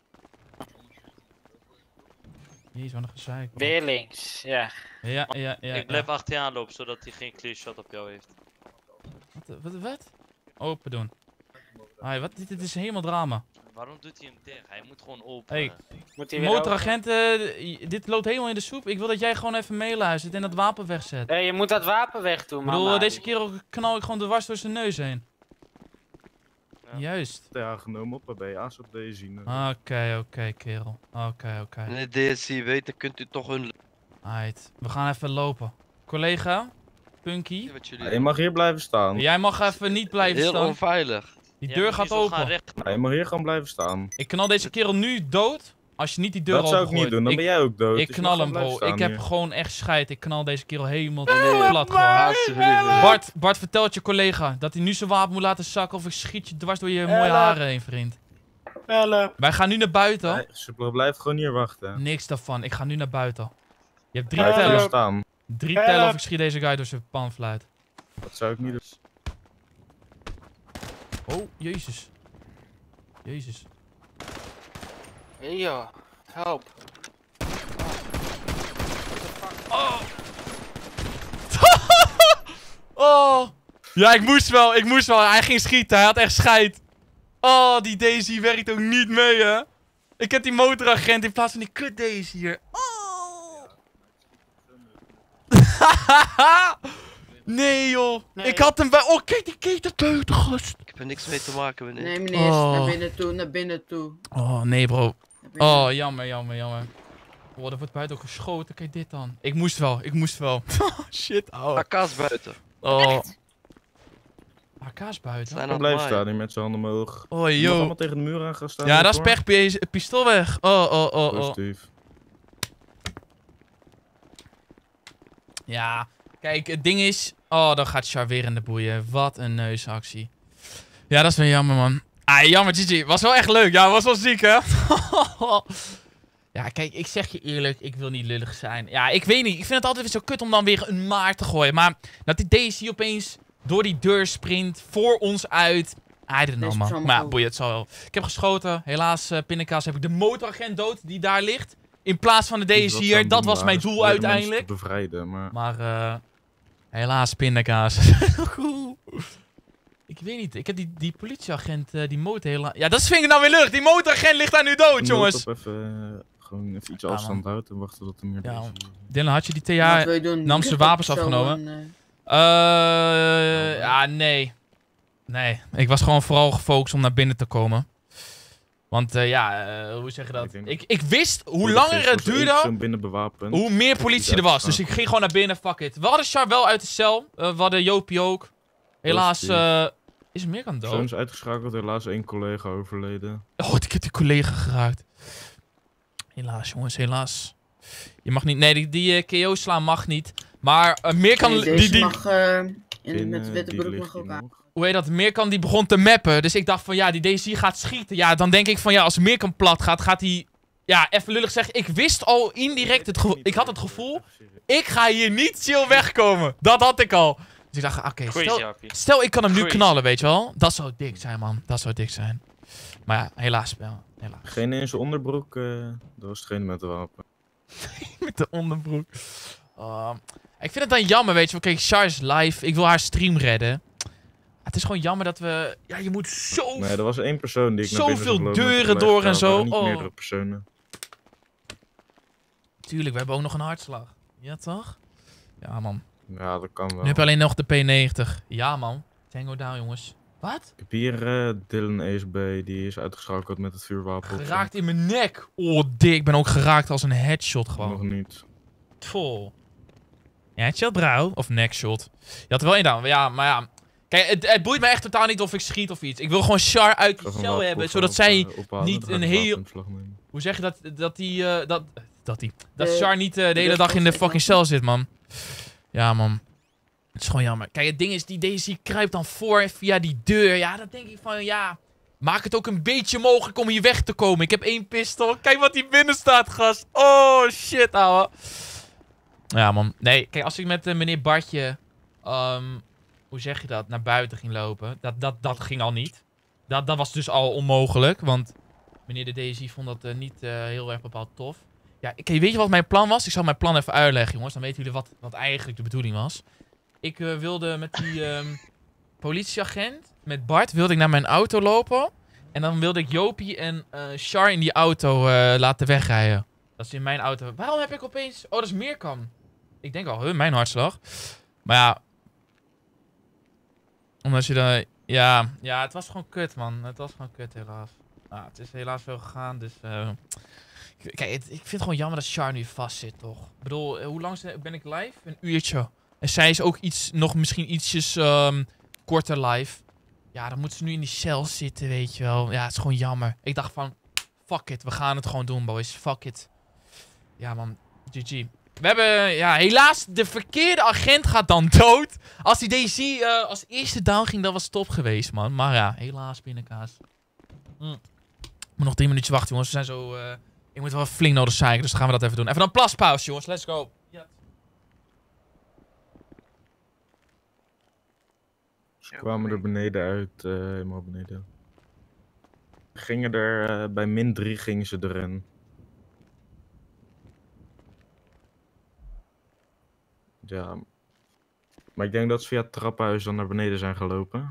Jezus, wat een gezeik. Weer links, ja. Ja. Ik blijf achter je aanlopen, zodat hij geen clear shot op jou heeft. Wat? Open doen. Dit is helemaal drama. Waarom doet hij hem dicht? Hij moet gewoon open. Hey, motoragent, dit loopt helemaal in de soep. Ik wil dat jij gewoon even meeluistert en dat wapen wegzet. Je moet dat wapen wegdoen, man. Ik bedoel, deze kerel knal ik gewoon dwars door zijn neus heen. Ja. Juist. Ja, genomen op bij AS op deze. Oké, kerel. Oké. Wanneer DSI weet, dan kunt u toch hun... Alright, we gaan even lopen. Collega, Punky. Je mag hier blijven staan. Jij mag even niet blijven staan. Heel onveilig. Die deur gaat open. Je mag hier gewoon blijven staan. Ik knal deze kerel nu dood. Als je niet die deur open Dat zou ik niet doen, dan ben jij ook dood. Ik dus knal hem, bro. Ik heb hier gewoon echt scheid. Ik knal deze kerel helemaal plat gewoon. Bart vertelt je collega dat hij nu zijn wapen moet laten zakken of ik schiet je dwars door je mooie haren heen, vriend. Wij gaan nu naar buiten. Nee, Suppler blijft gewoon hier wachten. Niks daarvan. Ik ga nu naar buiten. Je hebt 3 tellen. Staan. 3 tellen of ik schiet deze guy door zijn panfluit. Dat zou ik niet doen. Oh, jezus. Hey joh, help. Oh. Oh. Ja, ik moest wel. Hij ging schieten. Hij had echt scheid. Oh, die Daisy werkt ook niet mee, hè. Ik heb die motoragent in plaats van die kut Daisy hier. Oh. Nee, joh. Nee. Ik had hem bij... Oh, kijk die keten buiten, gast. Ik heb er niks mee te maken, meneer. Nee, meneer. Naar binnen toe. Oh, nee, bro. Oh, jammer. Oh, er wordt buiten ook geschoten. Kijk dit dan. Ik moest wel. Shit, ouwe. AK's buiten. Oh. AK's buiten? Dan blijf staan hier met zijn handen omhoog. Oh, je mag allemaal tegen de muur aan gaan staan. Ja, dat is pech. Pistool weg. Oh. Positief. Ja, kijk, het ding is... Oh, dan gaat Char weer in de boeien. Wat een neusactie. Ja, dat is wel jammer, man. Jammer, GG. Was wel echt leuk. Ja, was wel ziek, hè? Ja, kijk, ik zeg je eerlijk. Ik wil niet lullig zijn. Ja, ik weet niet. Ik vind het altijd weer zo kut om dan weer een maar te gooien. Maar dat die Daisy opeens door die deur sprint. Voor ons uit. I don't know, man. Maar ja, boeien, het zal wel. Ik heb geschoten. Helaas, pindakaas, heb ik de motoragent dood die daar ligt. In plaats van de Daisy hier. Dat was mijn doel uiteindelijk. Bevrijden, maar helaas, pindakaas. Ik weet niet, ik heb die politieagent, die motor helaas... Ja, dat vind ik nou weer lucht. Die motoragent ligt daar nu dood, jongens. Gewoon even iets afstand houden en wachten tot er meer Dylan, had je die TA? Nam ze wapens afgenomen? Ja, nee. Nee, ik was gewoon vooral gefocust om naar binnen te komen. Want hoe zeg je dat? Ik wist hoe langer het duurde, hoe meer politie er was. Dus ik ging gewoon naar binnen, fuck it. We hadden Char wel uit de cel. We hadden Jopie ook. Helaas is er meer kan dood. Zo'n is uitgeschakeld, helaas 1 collega overleden. Oh, ik heb die collega geraakt. Helaas jongens, helaas. Je mag niet, nee die KO slaan mag niet. Maar meer kan... Deze mag met de witte broek mag ook aan. Hoe heet dat? Meerkan die begon te mappen. Dus ik dacht van ja, die DC gaat schieten. Ja, dan denk ik van ja, als Meerkan plat gaat, gaat hij... Ja, even lullig zeggen. Ik wist al indirect het gevoel. Ik had het gevoel, ik ga hier niet chill wegkomen. Dat had ik al. Dus ik dacht, oké, stel ik kan hem nu knallen, weet je wel. Dat zou dik zijn, man. Dat zou dik zijn. Maar ja, helaas wel. Helaas. Degene in zijn onderbroek, dat was degene met de wapen. Met de onderbroek. Ik vind het dan jammer, weet je wel. Kijk, Char is live. Ik wil haar stream redden. Het is gewoon jammer dat we... Ja, je moet zo... Nee, er was 1 persoon die ik naar binnen zoveel deuren door en zo. Niet meerdere personen. Tuurlijk, we hebben ook nog een hartslag. Ja, toch? Ja, man. Ja, dat kan wel. Nu heb je alleen nog de P90. Ja, man. Tango down, jongens. Wat? Ik heb hier Dylan ESB, die is uitgeschakeld met het vuurwapen. Geraakt in mijn nek. Oh, dik. Ik ben ook geraakt als een headshot gewoon. Nog niet. Vol. Ja, headshot, brouw. Of neckshot. Je had er wel 1 down. Ja, maar ja... Kijk, het boeit me echt totaal niet of ik schiet of iets. Ik wil gewoon Char uit de cel hebben, zodat zij niet een heel... Hoe zeg je dat Char niet de hele dag in de fucking cel zit, man. Ja, man. Het is gewoon jammer. Kijk, het ding is, die DC kruipt dan voor via die deur. Ja, dan denk ik van, ja... Maak het ook een beetje mogelijk om hier weg te komen. Ik heb 1 pistool. Kijk wat hier binnen staat, gast. Oh, shit, ouwe. Ja, man. Nee, kijk, als ik met meneer Bartje... hoe zeg je dat? Naar buiten ging lopen. Dat ging al niet. Dat was dus al onmogelijk. Want meneer de DSI vond dat niet heel erg bepaald tof. Ja, weet je wat mijn plan was? Ik zal mijn plan even uitleggen, jongens. Dan weten jullie wat eigenlijk de bedoeling was. Ik wilde met die politieagent, met Bart, wilde ik naar mijn auto lopen. En dan wilde ik Jopie en Char in die auto laten wegrijden. Dat is in mijn auto. Waarom heb ik opeens... Oh, dat is Meerkan. Ik denk al, mijn hartslag. Maar ja... Omdat je dan... Ja, het was gewoon kut, man. Het was gewoon kut, helaas. Nou, het is helaas wel gegaan, dus... Kijk, ik vind het gewoon jammer dat Char nu vast zit, toch? Ik bedoel, hoe lang ben ik live? 1 uurtje. En zij is ook misschien ietsjes korter live. Ja, dan moet ze nu in die cel zitten, weet je wel. Ja, het is gewoon jammer. Ik dacht van, fuck it, we gaan het gewoon doen, boys. Fuck it. Ja, man. GG. We hebben, ja, helaas, de verkeerde agent gaat dan dood. Als die DC als eerste down ging, dat was top geweest, man. Maar ja, helaas, pindakaas. Ik moet nog 3 minuutjes wachten, jongens. We zijn zo... ik moet wel flink nodig zeiken, dus dan gaan we dat even doen. Even een plaspauze, jongens. Let's go. Ja. Ze kwamen er beneden uit, helemaal beneden. Gingen er, bij -3 gingen ze erin. Ja, maar ik denk dat ze via het trappenhuis dan naar beneden zijn gelopen.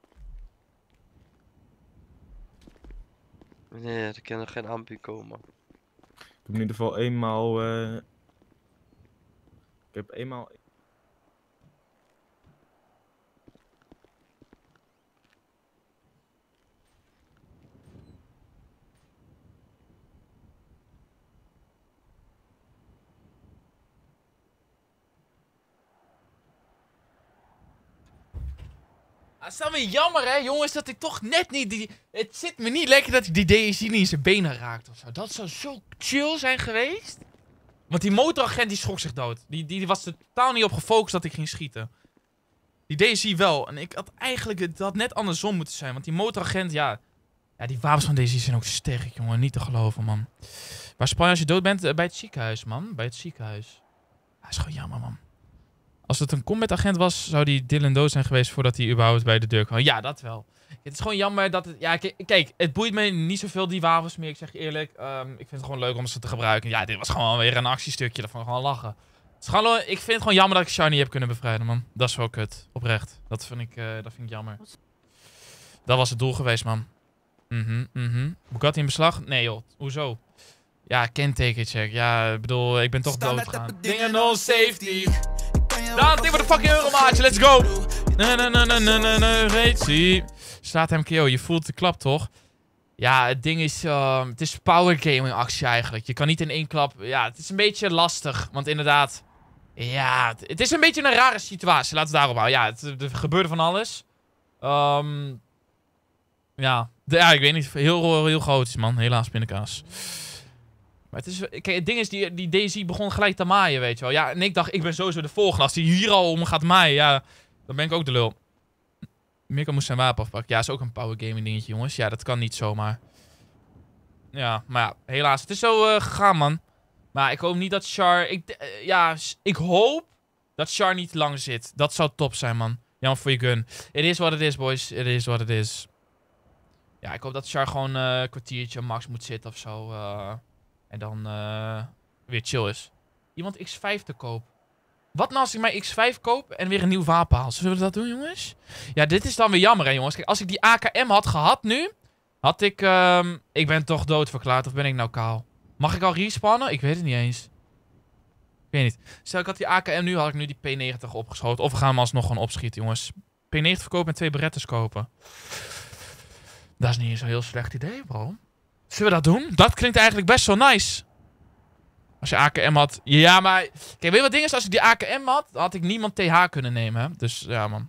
Nee, er kan er geen ampie komen. Ik heb in ieder geval eenmaal... Ik heb eenmaal... Het is dan weer jammer, hè, jongens, dat ik toch net niet die... Het zit me niet lekker dat ik die DSI niet in zijn benen raakt of zo. Dat zou zo chill zijn geweest. Want die motoragent die schrok zich dood. Die was er totaal niet op gefocust dat ik ging schieten. Die DSI wel. En ik had eigenlijk... Het had net andersom moeten zijn. Want die motoragent, ja... Ja, die wapens van DSI zijn ook sterk, jongen. Niet te geloven, man. Waar span je als je dood bent? Bij het ziekenhuis, man. Bij het ziekenhuis. Dat is gewoon jammer, man. Als het een combat agent was, zou die Dylan dood zijn geweest voordat hij überhaupt bij de deur kwam. Ja, dat wel. Het is gewoon jammer dat het... Ja, kijk, het boeit me niet zoveel die wapens meer, ik zeg je eerlijk. Ik vind het gewoon leuk om ze te gebruiken. Ja, dit was gewoon weer een actiestukje, daarvan gewoon lachen. Het is gewoon, ik vind het gewoon jammer dat ik Char niet heb kunnen bevrijden, man. Dat is wel kut, oprecht. Dat vind ik jammer. Dat was het doel geweest, man. Bugatti in beslag? Nee, joh. Hoezo? Ja, kentekencheck. Ja, ik bedoel, ik ben toch doodgegaan. Dingen no safety. Daan, tik voor de fucking euro, maatje. Let's go. Nee. Slaat hem KO. Je voelt de klap, toch? Ja, het ding is, het is power gaming actie eigenlijk. Je kan niet in één klap... Ja, het is een beetje lastig. Want inderdaad... Ja, het is een beetje een rare situatie. Laten we daarop houden. Ja, er gebeurde van alles. Ja, ik weet niet. Heel chaotisch, man. Helaas, pindakaas. Maar het is... Kijk, het ding is, die Daisy begon gelijk te maaien, weet je wel. Ja, en ik dacht, ik ben sowieso de volgende. Als die hier al om gaat maaien, ja, dan ben ik ook de lul. Mirko moest zijn wapen afpakken. Ja, is ook een power gaming dingetje, jongens. Ja, dat kan niet zomaar. Ja, maar ja, helaas. Het is zo gegaan, man. Maar ik hoop niet dat Char... ik hoop dat Char niet lang zit. Dat zou top zijn, man. Jammer voor je gun. It is what it is, boys. It is what it is. Ja, ik hoop dat Char gewoon een kwartiertje max moet zitten of zo. En dan weer chill is. Iemand X5 te koop. Wat nou als ik mijn X5 koop en weer een nieuw wapen haal? Zullen we dat doen, jongens? Ja, dit is dan weer jammer, hè, jongens. Kijk, als ik die AKM had gehad nu... Had ik... ik ben toch doodverklaard of ben ik nou kaal? Mag ik al respawnen? Ik weet het niet eens. Ik weet niet. Stel ik had die AKM nu, had ik nu die P90 opgeschoten. Of we gaan hem alsnog gewoon opschieten, jongens. P90 verkopen en 2 Berettas kopen. Dat is niet eens een heel slecht idee, bro. Zullen we dat doen? Dat klinkt eigenlijk best wel nice. Als je AKM had... Ja, maar... Kijk, weet je wat ding is? Als ik die AKM had, had ik niemand TH kunnen nemen, hè? Dus, ja, man.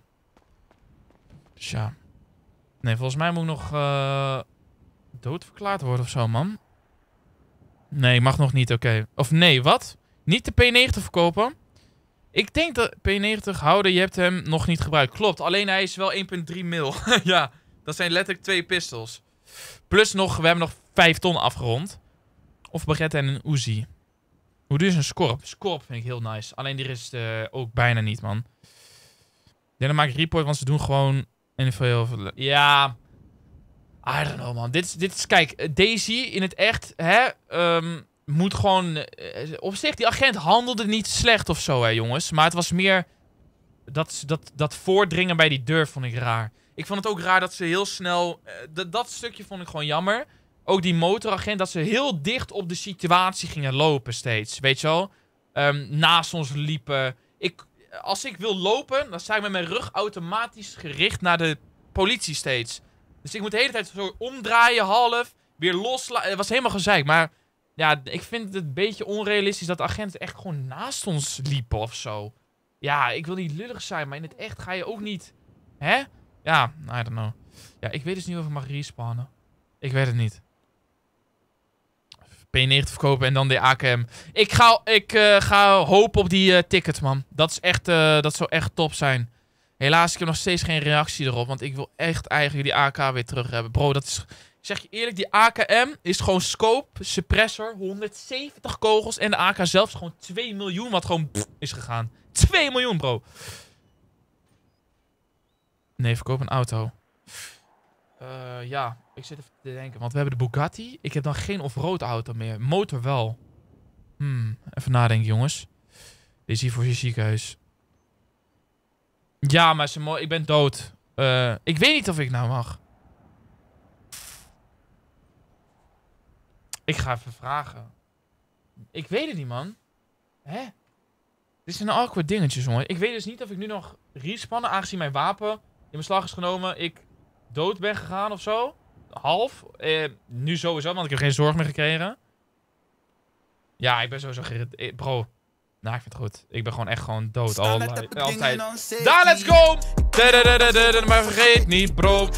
Dus, ja. Nee, volgens mij moet ik nog... doodverklaard worden of zo, man. Nee, mag nog niet, oké. Of nee, wat? Niet de P90 verkopen? Ik denk dat P90 houden, je hebt hem nog niet gebruikt. Klopt, alleen hij is wel 1,3 mil. Ja, dat zijn letterlijk 2 pistols. Plus nog, we hebben nog 5 ton afgerond. Of Beretta en een Uzi. Hoe duur is een Scorp? Scorp vind ik heel nice. Alleen die is ook bijna niet, man. Ja, dan maak ik report, want ze doen gewoon... Ja... I don't know, man. Dit is, kijk, Daisy in het echt, hè, moet gewoon... op zich, die agent handelde niet slecht of zo, hè, jongens. Maar het was meer... Dat voordringen bij die deur vond ik raar. Ik vond het ook raar dat ze heel snel... dat stukje vond ik gewoon jammer. Ook die motoragent, dat ze heel dicht op de situatie gingen lopen steeds. Weet je wel? Naast ons liepen. Als ik wil lopen, dan sta ik met mijn rug automatisch gericht naar de politie steeds. Dus ik moet de hele tijd zo omdraaien, half, weer loslaten. Het was helemaal gezeik, maar ja, ik vind het een beetje onrealistisch dat de agenten echt gewoon naast ons liepen of zo. Ja, ik wil niet lullig zijn, maar in het echt ga je ook niet... Hè? Ja, I don't know. Ja, ik weet dus niet of ik mag respawnen. Ik weet het niet. P90 verkopen en dan de AKM. Ik ga hopen op die ticket, man. Dat zou echt top zijn. Helaas, ik heb nog steeds geen reactie erop. Want ik wil echt eigenlijk die AK weer terug hebben. Bro, dat is... Ik zeg je eerlijk, die AKM is gewoon scope, suppressor, 170 kogels. En de AK zelf is gewoon 2 miljoen wat gewoon is gegaan. 2 miljoen, bro. Nee, verkoop een auto. Ja, ik zit even te denken. Want we hebben de Bugatti. Ik heb dan geen off-road auto meer. Motor wel. Even nadenken, jongens. Dit is hier voor je ziekenhuis. Ja, maar ik ben dood. Ik weet niet of ik nou mag. Ik ga even vragen. Ik weet het niet, man. Hè? Dit is een awkward dingetje, jongen. Ik weet dus niet of ik nu nog respannen, aangezien mijn wapen in beslag is genomen. Ik dood ben gegaan of zo. Half. Nu sowieso, want ik heb geen zorg meer gekregen. Ja, ik ben sowieso gered. Bro. Nou, ik vind het goed. Ik ben gewoon echt gewoon dood. Altijd. Daar, let's go! Maar vergeet niet, bro.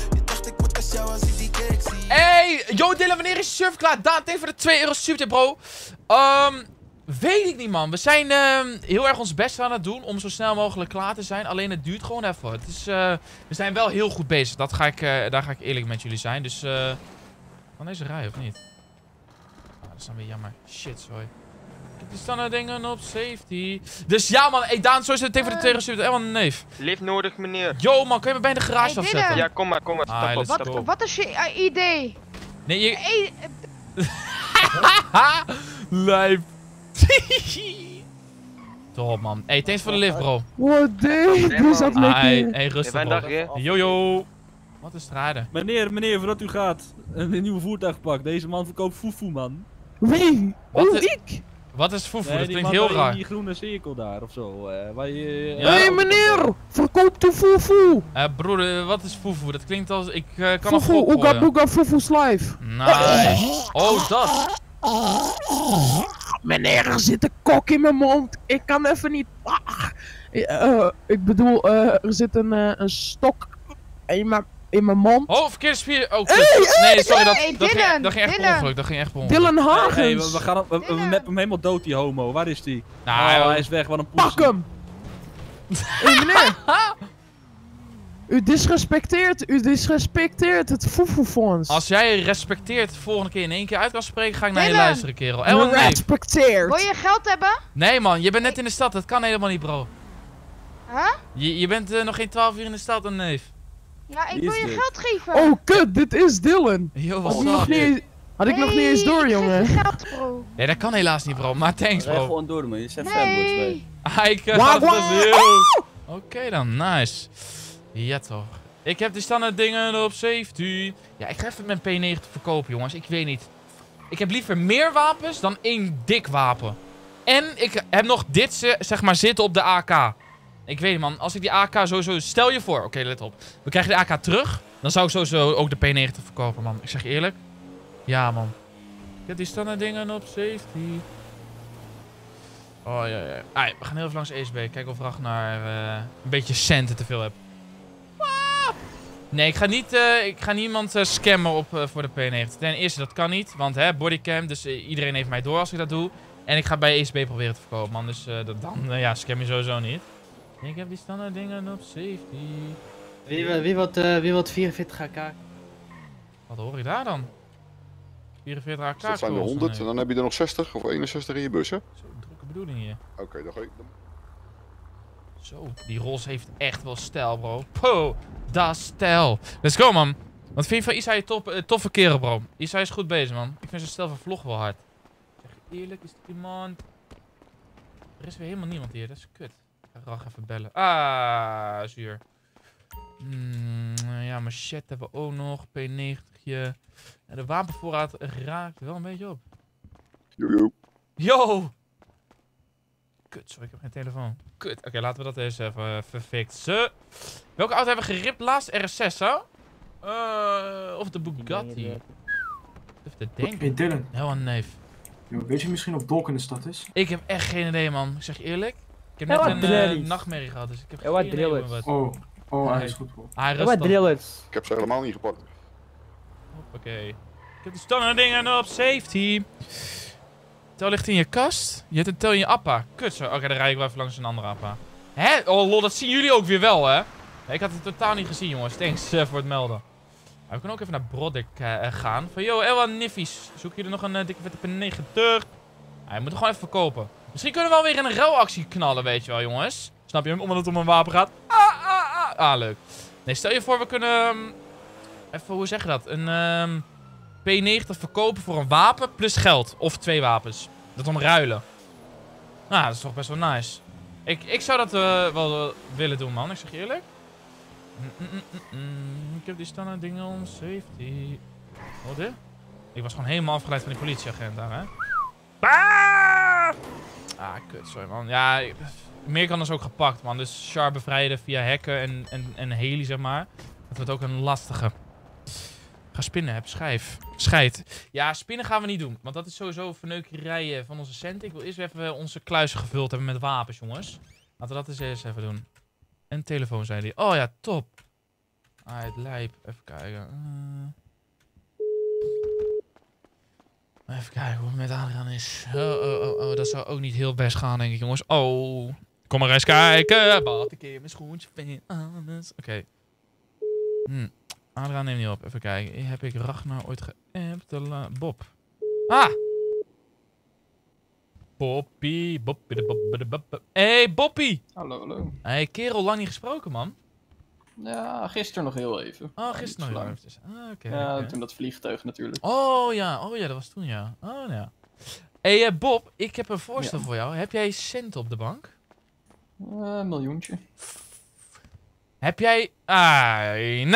Hey, yo Dylan, wanneer is je server klaar? Daan, tegen voor de 2 euro super, bro. Weet ik niet, man. We zijn heel erg ons best aan het doen om zo snel mogelijk klaar te zijn. Alleen het duurt gewoon even. Het is, we zijn wel heel goed bezig. Daar ga ik eerlijk met jullie zijn. Dus, van deze rij, of niet? Dat is dan weer jammer. Shit, sorry. Er staan dingen op safety. Dus ja, man. Hey, Daan, zo is het tegen voor de 2 euro super. Helemaal een neef. Lift nodig, meneer. Yo, man. Kun je me bij de garage afzetten? Ja, kom maar. Stap op. Wat is je idee? Nee, je... Lijp. Top, man. Hey, thanks voor de lift, bro. What day? Zat lekker. Hey, rustig, bro. Yo. Wat een strade. Meneer, voordat u gaat. Een nieuwe voertuig pakt. Deze man verkoopt foefoe, man. Wie? Ik? Wat is foefoe? Nee, dat die klinkt man heel bij raar. die groene cirkel daar of zo. Waar je... Ja. meneer! Verkoopt de foefoe! Broeder, wat is foefoe? Dat klinkt als... Ik kan een Foefoe, gok Ooga horen. Booga Foefoe Slive. Nice. Oh, dat. Meneer, er zit een kok in mijn mond. Ik kan even niet... ik bedoel, er zit een stok in mijn mond. Oh, verkeerde spier. Oh, kut. Hey, nee, sorry, hey, dat ging Dylan, echt per Dylan. ongeluk. Dat ging echt per ongeluk. Dylan Hagens. Hey, we mappen hem helemaal dood, die homo. Waar is die? Nou, hij is weg, wat een poes. Pak hem! Hé, meneer! U disrespecteert het Foefoefonds. Als jij respecteert de volgende keer in één keer uit kan spreken, ga ik naar je luisteren, kerel. Nee. Respecteert. Wil je geld hebben? Nee, man, je bent net in de stad. Dat kan helemaal niet, bro. Huh? Je bent nog geen 12 uur in de stad, een neef. Ja, ik wil je geld geven. Oh, kut, dit is Dylan. Yo, Had wat ik nog niet eens door, jongen. Geld, bro. Nee, dat kan helaas niet, bro. Maar thanks, bro. gewoon door, man. Je zijn fanboys bij. Oké dan, nice. Ja, toch. Ik heb die standaard dingen op safety. Ja, ik ga even mijn P90 verkopen, jongens. Ik weet niet. Ik heb liever meer wapens dan één dik wapen. En ik heb nog dit, zeg maar, zitten op de AK. Ik weet niet, man. Als ik die AK sowieso... Stel je voor... Oké, let op. We krijgen de AK terug. Dan zou ik sowieso ook de P90 verkopen, man. Ik zeg je eerlijk. Ja, man. Ik heb die standaard dingen op safety. Oh, ja. Ai, we gaan heel even langs ESB. Kijken of Ragnar een beetje centen te veel heb. Nee, ik ga niemand scammen voor de P90. Ten eerste, dat kan niet. Want bodycam. Dus iedereen heeft mij door als ik dat doe. En ik ga bij ESB proberen te verkopen, man. Dus dan scam je sowieso niet. Ik heb die standaard dingen op safety. Wie wil 44 AK? Wat hoor je daar dan? 44 AK. Dat zijn er 100 en dan heb je er nog 60 of 61 in je bus, hè? Zo, drukke bedoeling hier. Oké, dan ga ik... Zo, die Rolls heeft echt wel stijl, bro. Po, dat is stijl. Let's go, man. Wat vind je van Isai? Toffe kerel, bro. Isai is goed bezig, man. Ik vind zijn stijl van vlog wel hard. Zeg je eerlijk, is er iemand... Er is weer helemaal niemand hier, dat is kut. Ik ga Rag even bellen. Ah, zuur. Ja, machete hebben we ook nog. P90'tje. En de wapenvoorraad raakt wel een beetje op. Yo! Kut, sorry, ik heb geen telefoon. Kut. Oké, laten we dat eens even verfixen. Welke auto hebben we geript laatst? RS6, zo? Of de Bugatti? Even te denken. Hey Dylan. Heel een neef. Yo, weet je misschien of Dolk in de stad is? Ik heb echt geen idee, man. Ik zeg je eerlijk. Ik heb net een nachtmerrie gehad, dus ik heb geen idee wat. Oh, hij is goed, bro. Ik heb ze helemaal niet gepakt. Oké. Ik heb de standaard dingen op safety. Tel ligt in je kast. Je hebt een tel in je appa. Kut zo. Oké, dan rijd ik wel even langs een andere appa. Hè? Oh lol, dat zien jullie ook weer wel, hè? Nee, ik had het totaal niet gezien, jongens. Thanks voor het melden. Maar we kunnen ook even naar Broddik gaan. Van, yo, Elwa Niffies. Zoek jullie nog een dikke vette P90? Je moet er gewoon even verkopen. Misschien kunnen we wel weer een ruilactie knallen, weet je wel, jongens. Snap je hem? Omdat het om een wapen gaat. Leuk. Nee, stel je voor, we kunnen... even, hoe zeg je dat? Een P90 verkopen voor een wapen plus geld. Of 2 wapens. Dat omruilen. Nou, dat is toch best wel nice. Ik zou dat wel willen doen, man. Ik zeg je eerlijk. Ik heb die standaard dingen om safety. Wat dit? Ik was gewoon helemaal afgeleid van die politieagent daar, hè. Kut, sorry, man. Ja, meer kan dus ook gepakt, man. Dus Char bevrijden via hacken en heli, zeg maar. Dat wordt ook een lastige. Ga spinnen, heb schijf. Scheid. Ja, spinnen gaan we niet doen. Want dat is sowieso verneukerij van onze centen. Ik wil eerst even onze kluizen gevuld hebben met wapens, jongens. Laten we dat eens eerst even doen. En telefoon, zei hij. Oh ja, top. Het lijp. Even kijken. Even kijken hoe het met Adriaan is. Oh, dat zou ook niet heel best gaan, denk ik, jongens. Oh. Kom maar eens kijken. Wat ik in mijn schoentje vind. Oké. Adriaan neemt niet op. Even kijken. Heb ik Ragnar ooit geappt? Bob. Boppie. Hey, Boppie. Hallo. Hey, kerel, lang niet gesproken, man. Ja, gisteren nog heel even. Oh, gisteren nog heel even. Oké. Toen dat vliegtuig natuurlijk. Oh ja, dat was toen, ja. Oh ja. Hey, Bob, ik heb een voorstel voor jou. Heb jij centen op de bank? Een miljoentje. Heb jij...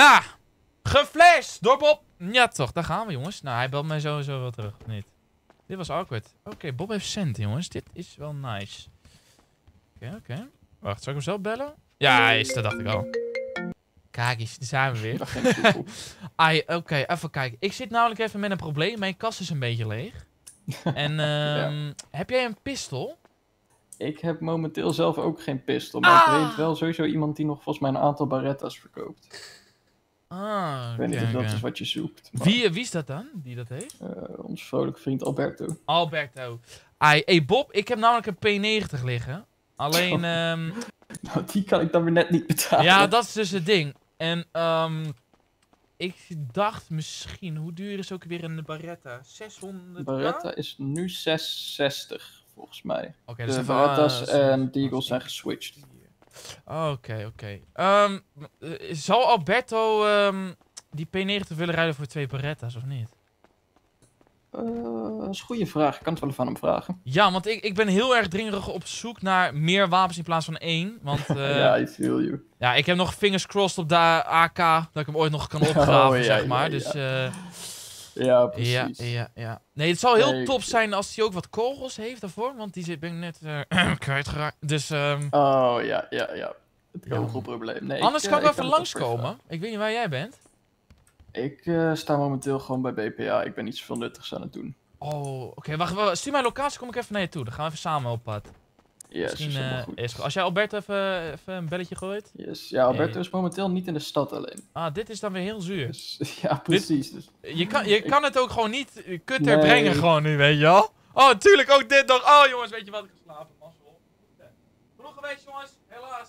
geflasht door Bob. Ja toch, daar gaan we, jongens. Nou, hij belt mij sowieso wel terug, of niet? Dit was awkward. Oké, Bob heeft cent, jongens. Dit is wel nice. Oké. Wacht, zal ik hem zelf bellen? Ja, dat dacht ik al. Kijk eens, daar zijn we weer. Oké, even kijken. Ik zit namelijk even met een probleem. Mijn kast is een beetje leeg. En heb jij een pistool? Ik heb momenteel zelf ook geen pistool. Maar ik weet wel sowieso iemand die nog volgens mij een aantal Beretta's verkoopt. Ik weet niet of dat is wat je zoekt. Maar... Wie is dat dan, die dat heeft? Ons vrolijke vriend Alberto. Alberto. Hey Bob, ik heb namelijk een P90 liggen. Alleen... Nou, die kan ik dan weer net niet betalen. Ja, dat is dus het ding. En ik dacht misschien, hoe duur is ook weer een Beretta? 600? Beretta is nu 660 volgens mij. Okay, de Beretta's en Deagles zijn geswitcht. Oké. Zal Alberto die P90 willen rijden voor 2 Beretta's of niet? Dat is een goede vraag. Ik kan het wel even aan hem vragen. Ja, want ik ben heel erg dringerig op zoek naar meer wapens in plaats van 1. Want, ja, I feel you. Ja, ik heb nog fingers crossed op de AK, dat ik hem ooit nog kan opgraven, zeg maar. Dus, ja, precies. Ja. Nee, het zou heel top zijn als hij ook wat kogels heeft daarvoor, want die ben ik net kwijtgeraakt. Dus, Oh, ja. Het is een goed probleem. Nee, anders kan ik even langskomen. Ik weet niet waar jij bent. Ik sta momenteel gewoon bij BPA. Ik ben niet zoveel nuttigs aan het doen. Oh, oké. Wacht. Stuur mijn locatie, kom ik even naar je toe. Dan gaan we even samen op pad. Yes, misschien is als jij Alberto even een belletje gooit. Yes. Ja, Alberto is momenteel niet in de stad alleen. Dit is dan weer heel zuur. Dus, ja, precies. Dus... Je kan het ook gewoon niet kutter brengen gewoon nu, weet je wel? Oh, tuurlijk, ook dit nog. Oh, jongens, weet je wat? Ik ga slapen. Mazzel. Genoeg geweest, jongens. Helaas.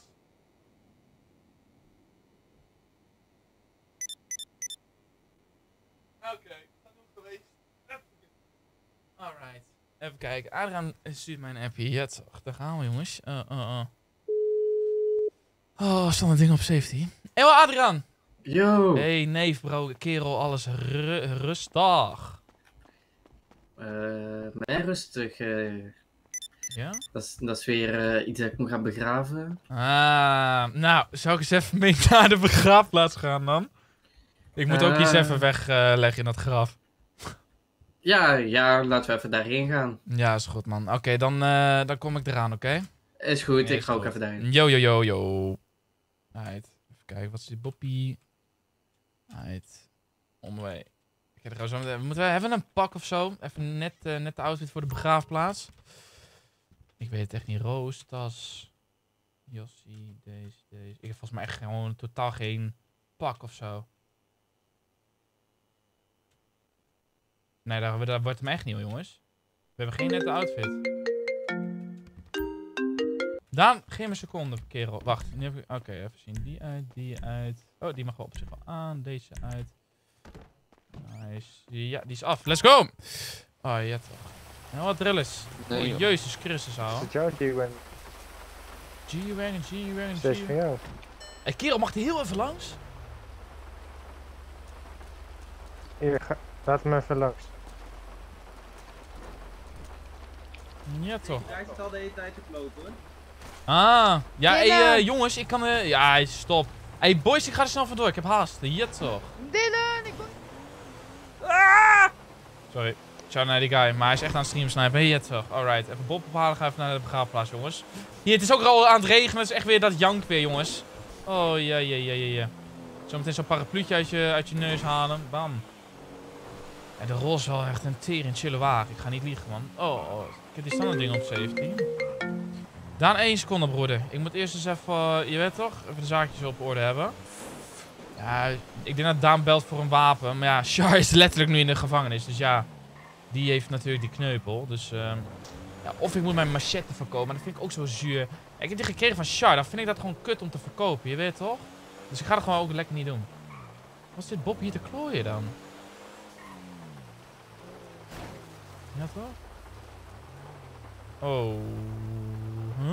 Oké, genoeg geweest. Alright. Even kijken. Adriaan stuurt mij een appje. Ja, toch. Daar gaan we, jongens. Oh, stond een ding op safety. Hé, Adriaan. Yo. Hey, neef, bro. Kerel, alles rustig. Mij rustig. Ja? Dat is weer iets dat ik moet gaan begraven. Nou, zou ik eens even mee naar de begraafplaats gaan dan? Ik moet ook iets even wegleggen in dat graf. Ja, laten we even daarheen gaan. Ja, is goed, man. Oké, dan kom ik eraan, oké? Is goed, ik ga ook even daarheen. Yo. Right. Even kijken, wat is die boppie? Right. On the way. Moeten we even een pak of zo? Even net de outfit voor de begraafplaats. Ik weet het echt niet. Roos, tas. Jossie, deze. Ik heb volgens mij echt gewoon totaal geen pak of zo. Nee, dat wordt hem echt niet, jongens. We hebben geen nette outfit. Daan, geef me een seconde, kerel. Wacht, oké, even zien. Die uit. Oh, die mag wel op zich wel aan. Deze uit. Nice. Ja, die is af. Let's go! Oh, ja toch. Nou, wat drill is. Nee, oh, Jezus Christus, ouwe. Is het jouw G-Wagon? G-Wagon. Dat is van jou. Hé, kerel, mag die heel even langs? Hier, laat hem even langs. Ja, toch. Hij is al de hele tijd te kloten, hoor. Ja, jongens, ik kan... ja, stop. Hey, boys, ik ga er snel vandoor. Ik heb haast. Ja, toch. Dylan, ik ben... Sorry. Shout naar die guy, maar hij is echt aan het stream snipen. Ja, toch. Alright. Even Bob ophalen. Ga even naar de begraafplaats, jongens. Hier, het is ook al aan het regenen. Het is echt weer dat jank weer, jongens. Oh, ja. Zometeen zo'n parapluutje uit je neus halen. Bam. En de rol is wel echt een tering chille wagen. Ik ga niet liegen, man. Oh. Ik heb die standaard ding op safety. Daan, 1 seconde, broeder. Ik moet eerst eens even, je weet toch, even de zaakjes op orde hebben. Ja, ik denk dat Daan belt voor een wapen. Maar ja, Char is letterlijk nu in de gevangenis. Dus ja, die heeft natuurlijk die kneupel. Dus, ja, of ik moet mijn machette verkopen. Maar dat vind ik ook zo zuur. Ik heb die gekregen van Char. Dan vind ik dat gewoon kut om te verkopen. Je weet toch? Dus ik ga het gewoon ook lekker niet doen. Wat is dit Bob hier te klooien dan? Ja toch? Oh. Huh?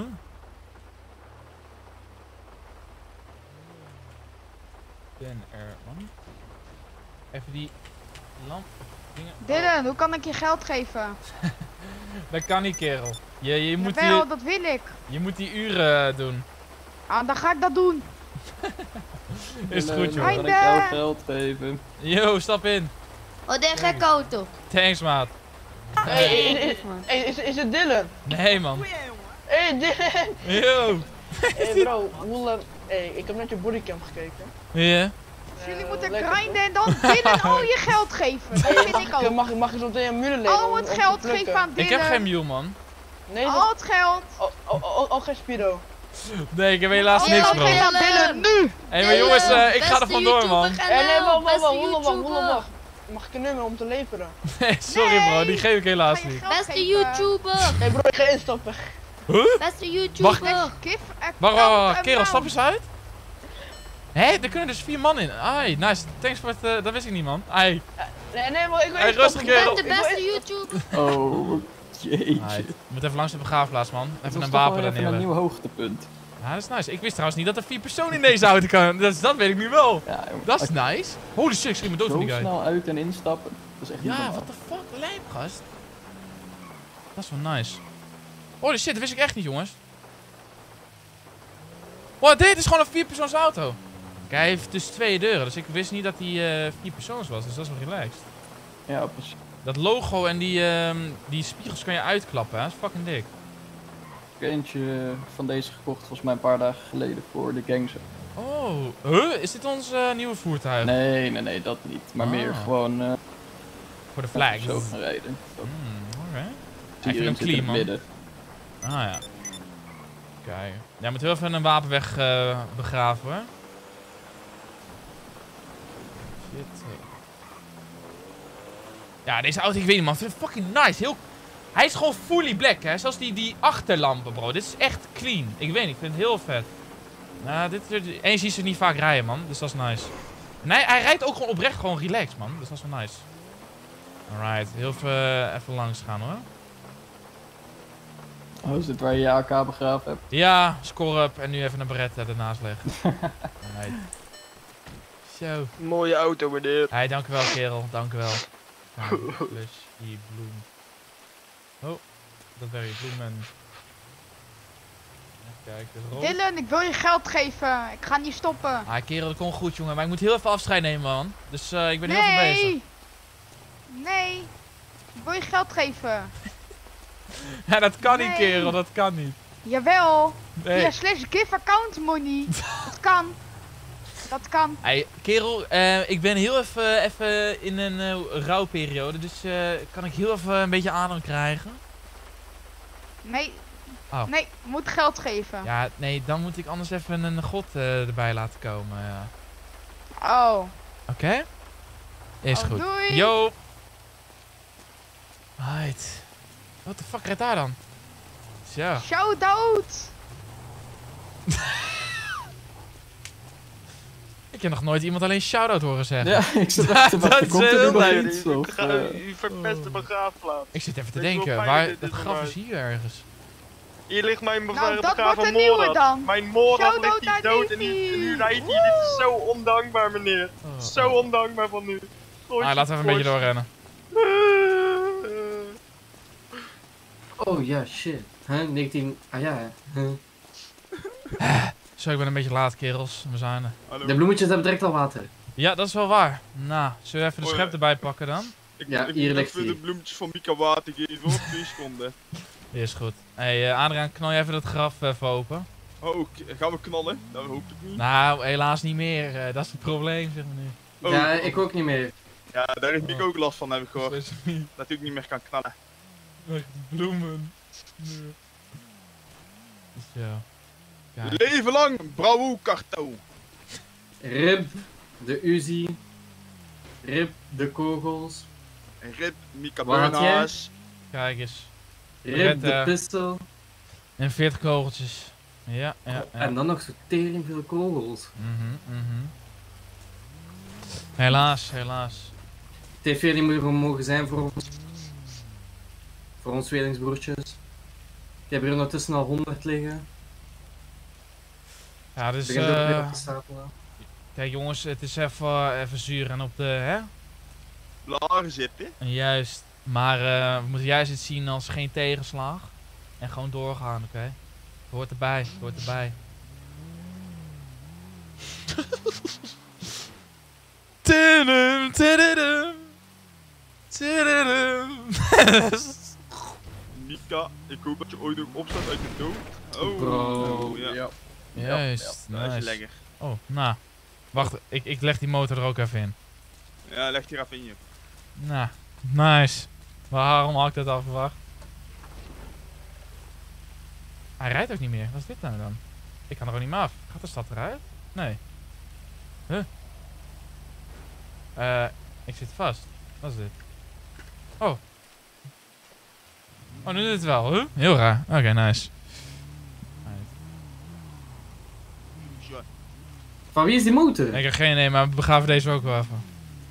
Ben er, man. Even die lamp dingen. Dylan, hoe kan ik je geld geven? Dat kan niet, kerel. Je moet wel, dat wil ik. Je moet die uren doen. Dan ga ik dat doen. Is het goed, joh. Kan ik jou geld geven? Yo, stap in. Oh, de gekke auto. Thanks, maat. Is het Dylan? Nee, man. Hey Dylan! Yo! Hey bro, ik heb net je bodycam gekeken. Ja? Jullie moeten grinden en dan Dylan al je geld geven. Dat vind ik ook. Mag je zo meteen een mule lenen? Al het geld geven aan Dylan. Ik heb geen mule, man. Nee, al het geld. Oh, geen Spiro. Nee, ik heb helaas niks, bro. Dylan, nu! Hé, maar jongens, ik ga er vandoor, man. Nee, wacht. Mag ik een nummer om te leveren? Nee, sorry bro, die geef ik helaas niet. Beste YouTuber! Hey bro, ik ga instappen. Huh? Beste YouTuber! Wacht, kerel, stap eens uit. Hé, er kunnen dus 4 man in. Ai, nice. Thanks voor het, dat wist ik niet, man. Ai. Nee, maar ik wil even rustig, kerel. Ik ben de beste YouTuber! Oh, jeetje. Je moet even langs de begraafplaats, man. Even een wapen wapen even nemen. een nieuw hoogtepunt. Ja, dat is nice. Ik wist trouwens niet dat er 4 personen in deze auto kan. Dat weet ik nu wel. Ja, dat is nice. Holy shit, ik schiet me dood van die guy. Zo snel uit en instappen. Dat is echt niet Ja, normaal. what the fuck, lijp, gast. Dat is wel nice. Holy shit, dat wist ik echt niet, jongens. Wow, dit is gewoon een 4-persoons auto. Kijk, hij heeft dus 2 deuren, dus ik wist niet dat hij 4 persoons was, dus dat is wel relaxed. Ja, precies. Dat logo en die spiegels kan je uitklappen, hè? Dat is fucking dik. Ik heb eentje van deze gekocht, volgens mij een paar dagen geleden voor de gangster. Oh, huh? Is dit ons nieuwe voertuig? Nee, dat niet. Maar meer gewoon... voor de flag. Zo gaan rijden. Oké. Zie je hem clean, man. midden. Ah ja. Kijk. Jij moet heel even een wapenweg begraven, hoor. Shit. Ja, deze auto, ik weet niet, man. Ik vind het fucking nice. Hij is gewoon fully black, hè. Zoals die achterlampen, bro. Dit is echt clean. Ik weet niet, ik vind het heel vet. Nou, en je ziet ze niet vaak rijden, man. Dus dat is nice. En hij rijdt ook gewoon oprecht gewoon relaxed, man. Dus dat is wel nice. Alright, heel even langs gaan, hoor. Oh, is dit waar je je AK begraven hebt? Ja, score up en nu even een Beretta ernaast leggen. Alright. Zo. Mooie auto, meneer. Hey, dank u wel, kerel. Dank u wel. Plus die bloem. Oh, dat ben je bloemen. Kijk, Dylan, ik wil je geld geven. Ik ga niet stoppen. Ah, kerel, dat komt goed, jongen. Maar ik moet heel even afscheid nemen, man. Dus ik ben heel veel bezig. Nee. Ik wil je geld geven. Ja, dat kan niet, kerel. Dat kan niet. Jawel. Nee. Via /give account money. Dat kan. Dat kan. Hey, kerel, ik ben heel even in een rouwperiode. Dus kan ik heel even een beetje adem krijgen? Nee. Oh. Nee, moet geld geven. Ja, nee, dan moet ik anders even een god erbij laten komen. Ja. Oh. Oké? Is goed. Doei. Yo. Right. Wat de fuck rijdt daar dan? Zo. Shout-out. Ik heb nog nooit iemand alleen shout-out horen zeggen. Ja, ik zit echt te wachten. Komt er nu nog iets? U verpest de begraafplaats. Ik zit even te denken, waar dat graf is hier ergens. Hier ligt mijn dat begraven wordt een nieuwe Morad. dan. Mijn Morad ligt Shout-out hier dood en nu rijdt hij. Dit is zo ondankbaar, meneer. Zo ondankbaar van u. Laten we even een beetje doorrennen. Oh ja, shit. 19... Ah ja, Zo, ik ben een beetje laat, kerels. We zijn er. Hallo. De bloemetjes hebben direct al water. Ja, dat is wel waar. Nou, zullen we even de schep erbij pakken dan? Ja, Ik hier moet ligt even hij. de bloemetjes van Mika water geven voor 2 seconden. Is goed. Hey, Adriaan, knal je even dat graf even open. Oh, gaan we knallen? Dat hoop ik niet. Nou, helaas niet meer. Dat is het probleem, zeg maar nu. Oh. Ja, ik ook niet meer. Ja, daar heeft Mika ook last van, heb ik gehoord. Dat hij ook niet meer kan knallen. Bloemen. Nee. Ja. Kijk. Leven lang, Bravo Karto. Rip de Uzi. Rip de kogels. Rip Mika Wat had jij? Beunhaas. Kijk eens. Rip de pistol. En 40 kogeltjes. Ja. En dan nog zo tering veel kogels. Helaas. TV die moet er mogen zijn voor ons. Voor ons tweelingsbroertjes. Ik heb hier ondertussen al 100 liggen. Ja, dus Begint ook weer op te stapelen. kijk jongens, het is even zuur en op de, hè? Blaren zitten. Juist. Maar we moeten juist het zien als geen tegenslag. En gewoon doorgaan, oké? Het hoort erbij, Tudum, tudum, tudum. Mika, ik hoop dat je ooit nog opstaat uit de dood. Oh, bro. Ja. Juist, Dat is nice. lekker. Oh, nou. Wacht, ik leg die motor er ook even in. Ja, leg die er even in je. Nou, nice. Waarom had ik dat al verwacht? Hij rijdt ook niet meer. Wat is dit nou dan? Ik kan er ook niet meer af. Gaat de stad eruit? Nee. Huh? Ik zit vast. Wat is dit? Oh. Oh, nu doet het wel. Huh? Heel raar. Oké, nice. Van wie is die motor? Ik heb geen idee, maar we begaven deze ook wel even.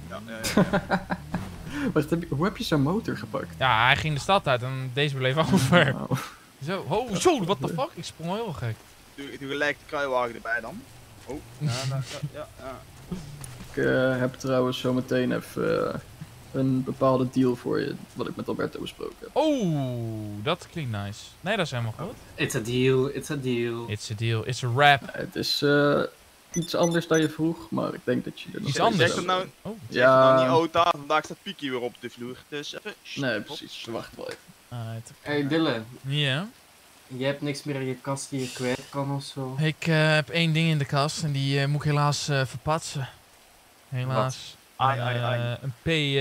Wacht, hoe heb je zo'n motor gepakt? Ja, hij ging de stad uit en deze bleef over. Zo, oh, zo, what the fuck? Ik sprong heel gek. Doe gelijk de kruiwagen erbij dan. Oh, ja. Ik heb trouwens zometeen even een bepaalde deal voor je, wat ik met Alberto besproken heb. Oh, dat klinkt nice. Nee, dat is helemaal goed. It's a deal, it's a deal. It's a deal, it's a rap. Het is iets anders dan je vroeg, maar ik denk dat je er nog iets anders? Zeg het nou, ja. nou niet Ota, vandaag staat Piekie weer op de vloer. Dus even... Nee, precies. Wacht wel even. Hey Dylan. Ja? Je hebt niks meer in je kast die je kwijt kan of zo? Ik heb één ding in de kast en die moet ik helaas verpatsen. Helaas. Een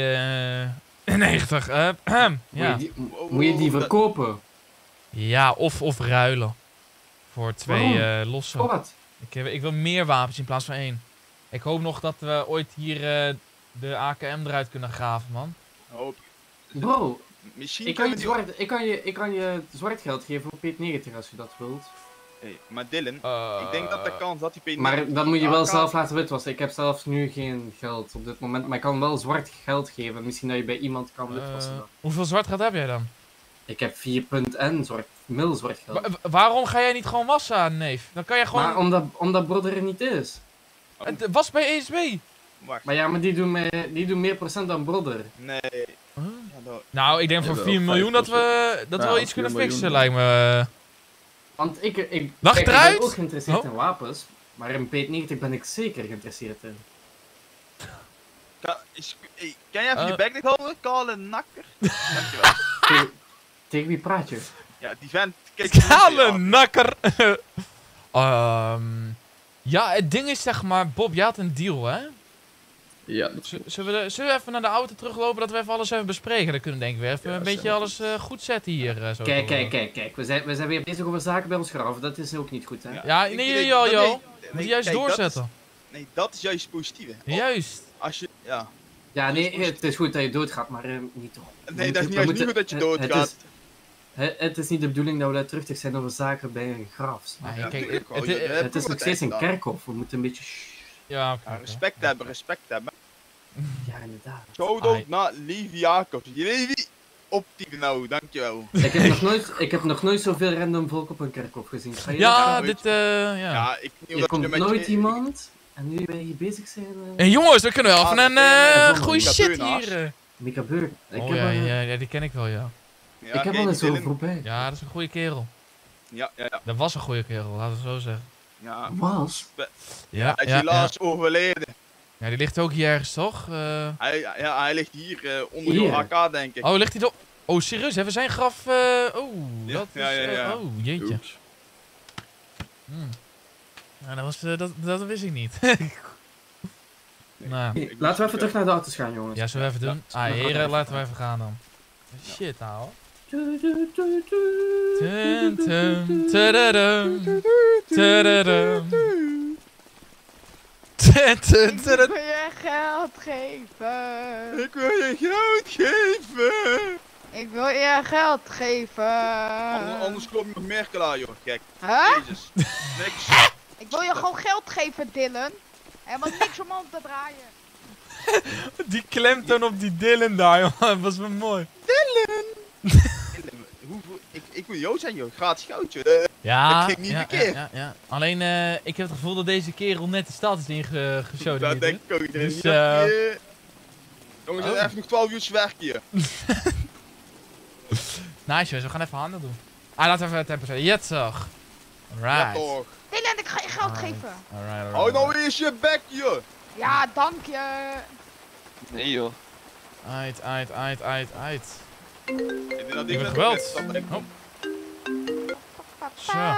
P90. Ja. Moet je die verkopen? Ja, of ruilen. Voor 2 losse. Wat? Ik wil meer wapens in plaats van 1. Ik hoop nog dat we ooit hier de AKM eruit kunnen graven, man. Hoop. Bro, misschien ik kan je zwart geld geven op P90 als je dat wilt. Hey, maar Dylan, ik denk dat de kans dat die P90... Maar dan moet je wel zelf laten witwassen. Ik heb zelfs nu geen geld op dit moment, maar ik kan wel zwart geld geven. Misschien dat je bij iemand kan witwassen dan. Hoeveel zwart geld heb jij dan? Ik heb 4.N zwart geld. Waarom ga jij niet gewoon wassen, neef? Dan kan je gewoon... Maar omdat brother er niet is. Was bij ESB. Maar ja, maar die doen meer procent dan brother. Nee. Nou, ik denk voor 4 miljoen dat we wel iets kunnen fixen, lijkt me. Want ik eruit? ben ook geïnteresseerd in wapens, maar in P90 ben ik zeker geïnteresseerd in. Kan jij even je bek dicht houden, kale nakker? Dankjewel. Tegen wie praat je? Ja, die vent... Kale nakker! Ja, het ding is zeg maar, Bob, je had een deal, hè? Ja. Zullen we even naar de auto teruglopen, dat we even alles even bespreken? Dan kunnen we denk ik weer even een beetje alles goed zetten hier. Zo Kijk. We zijn weer bezig over zaken bij ons graven. Dat is ook niet goed, hè? Ja, nee, joh. Moet je juist doorzetten. Nee, dat is juist positief. Juist. Als je, ja. Ja, nee, het is goed dat je doodgaat, maar niet toch. Nee, dat is juist niet goed dat je doodgaat. Het is niet de bedoeling dat we daar terug zijn over zaken bij een graf. Het is nog steeds een kerkhof, we moeten een beetje... Ja, respect hebben. Ja, inderdaad. Shout-out naar Levi Jacobs. Levi, op die nou, dankjewel. Ik heb nog nooit zoveel random volk op een kerkhof gezien. Ja, Er komt nooit iemand en nu ben je bezig zijn... En jongens, we kunnen wel even een goede shit hier. Mika Beur. Ja, die ken ik wel, ja. Ik heb al eens zo voorbij. Ja, dat is een goede kerel. Ja. Dat was een goede kerel, laten we zo zeggen. Ja. Was? Ja, hij is helaas overleden. Ja, die ligt ook hier ergens, toch? Hij ligt hier onder de AK, denk ik. Oh, ligt hij toch? Oh, serieus? Hebben zijn graf... Oh, dat is... Ja. Oh, jeetje. Nou, dat wist ik niet. Nou. Laten we even terug naar de auto's gaan, jongens. Ja, zullen we even doen? Heren, laten we even gaan dan. Shit, nou. Ik wil je geld geven. Ik wil je geld geven. Ik wil je geld geven. Anders klopt nog meer klaar, joh. Kijk. Huh? Jezus. Niks. Ik wil je gewoon geld geven, Dylan. Helemaal niks om te draaien. Die klemtoon op die Dylan daar, joh. Dat was wel mooi. Dylan! Ik wil jou zijn, joh. Gratis goudje. Ja, dat ging niet verkeerd. Ja. Alleen, ik heb het gevoel dat deze kerel net de stad is ingeschoten. Dat denk ik ook. Dus, jongens, er even nog 12 uur werk hier. Nice, jongens. We gaan even handen doen. Laten we even het tempo zetten. Jet zag. Alright. Ja, toch. Dylan, ik ga je geld geven. Alright. Hou nou eens je bek, joh. Ja, dank je. Nee, joh. Uit. Ik denk dat Ik ik ben net geweld. ook net Oh. Zo.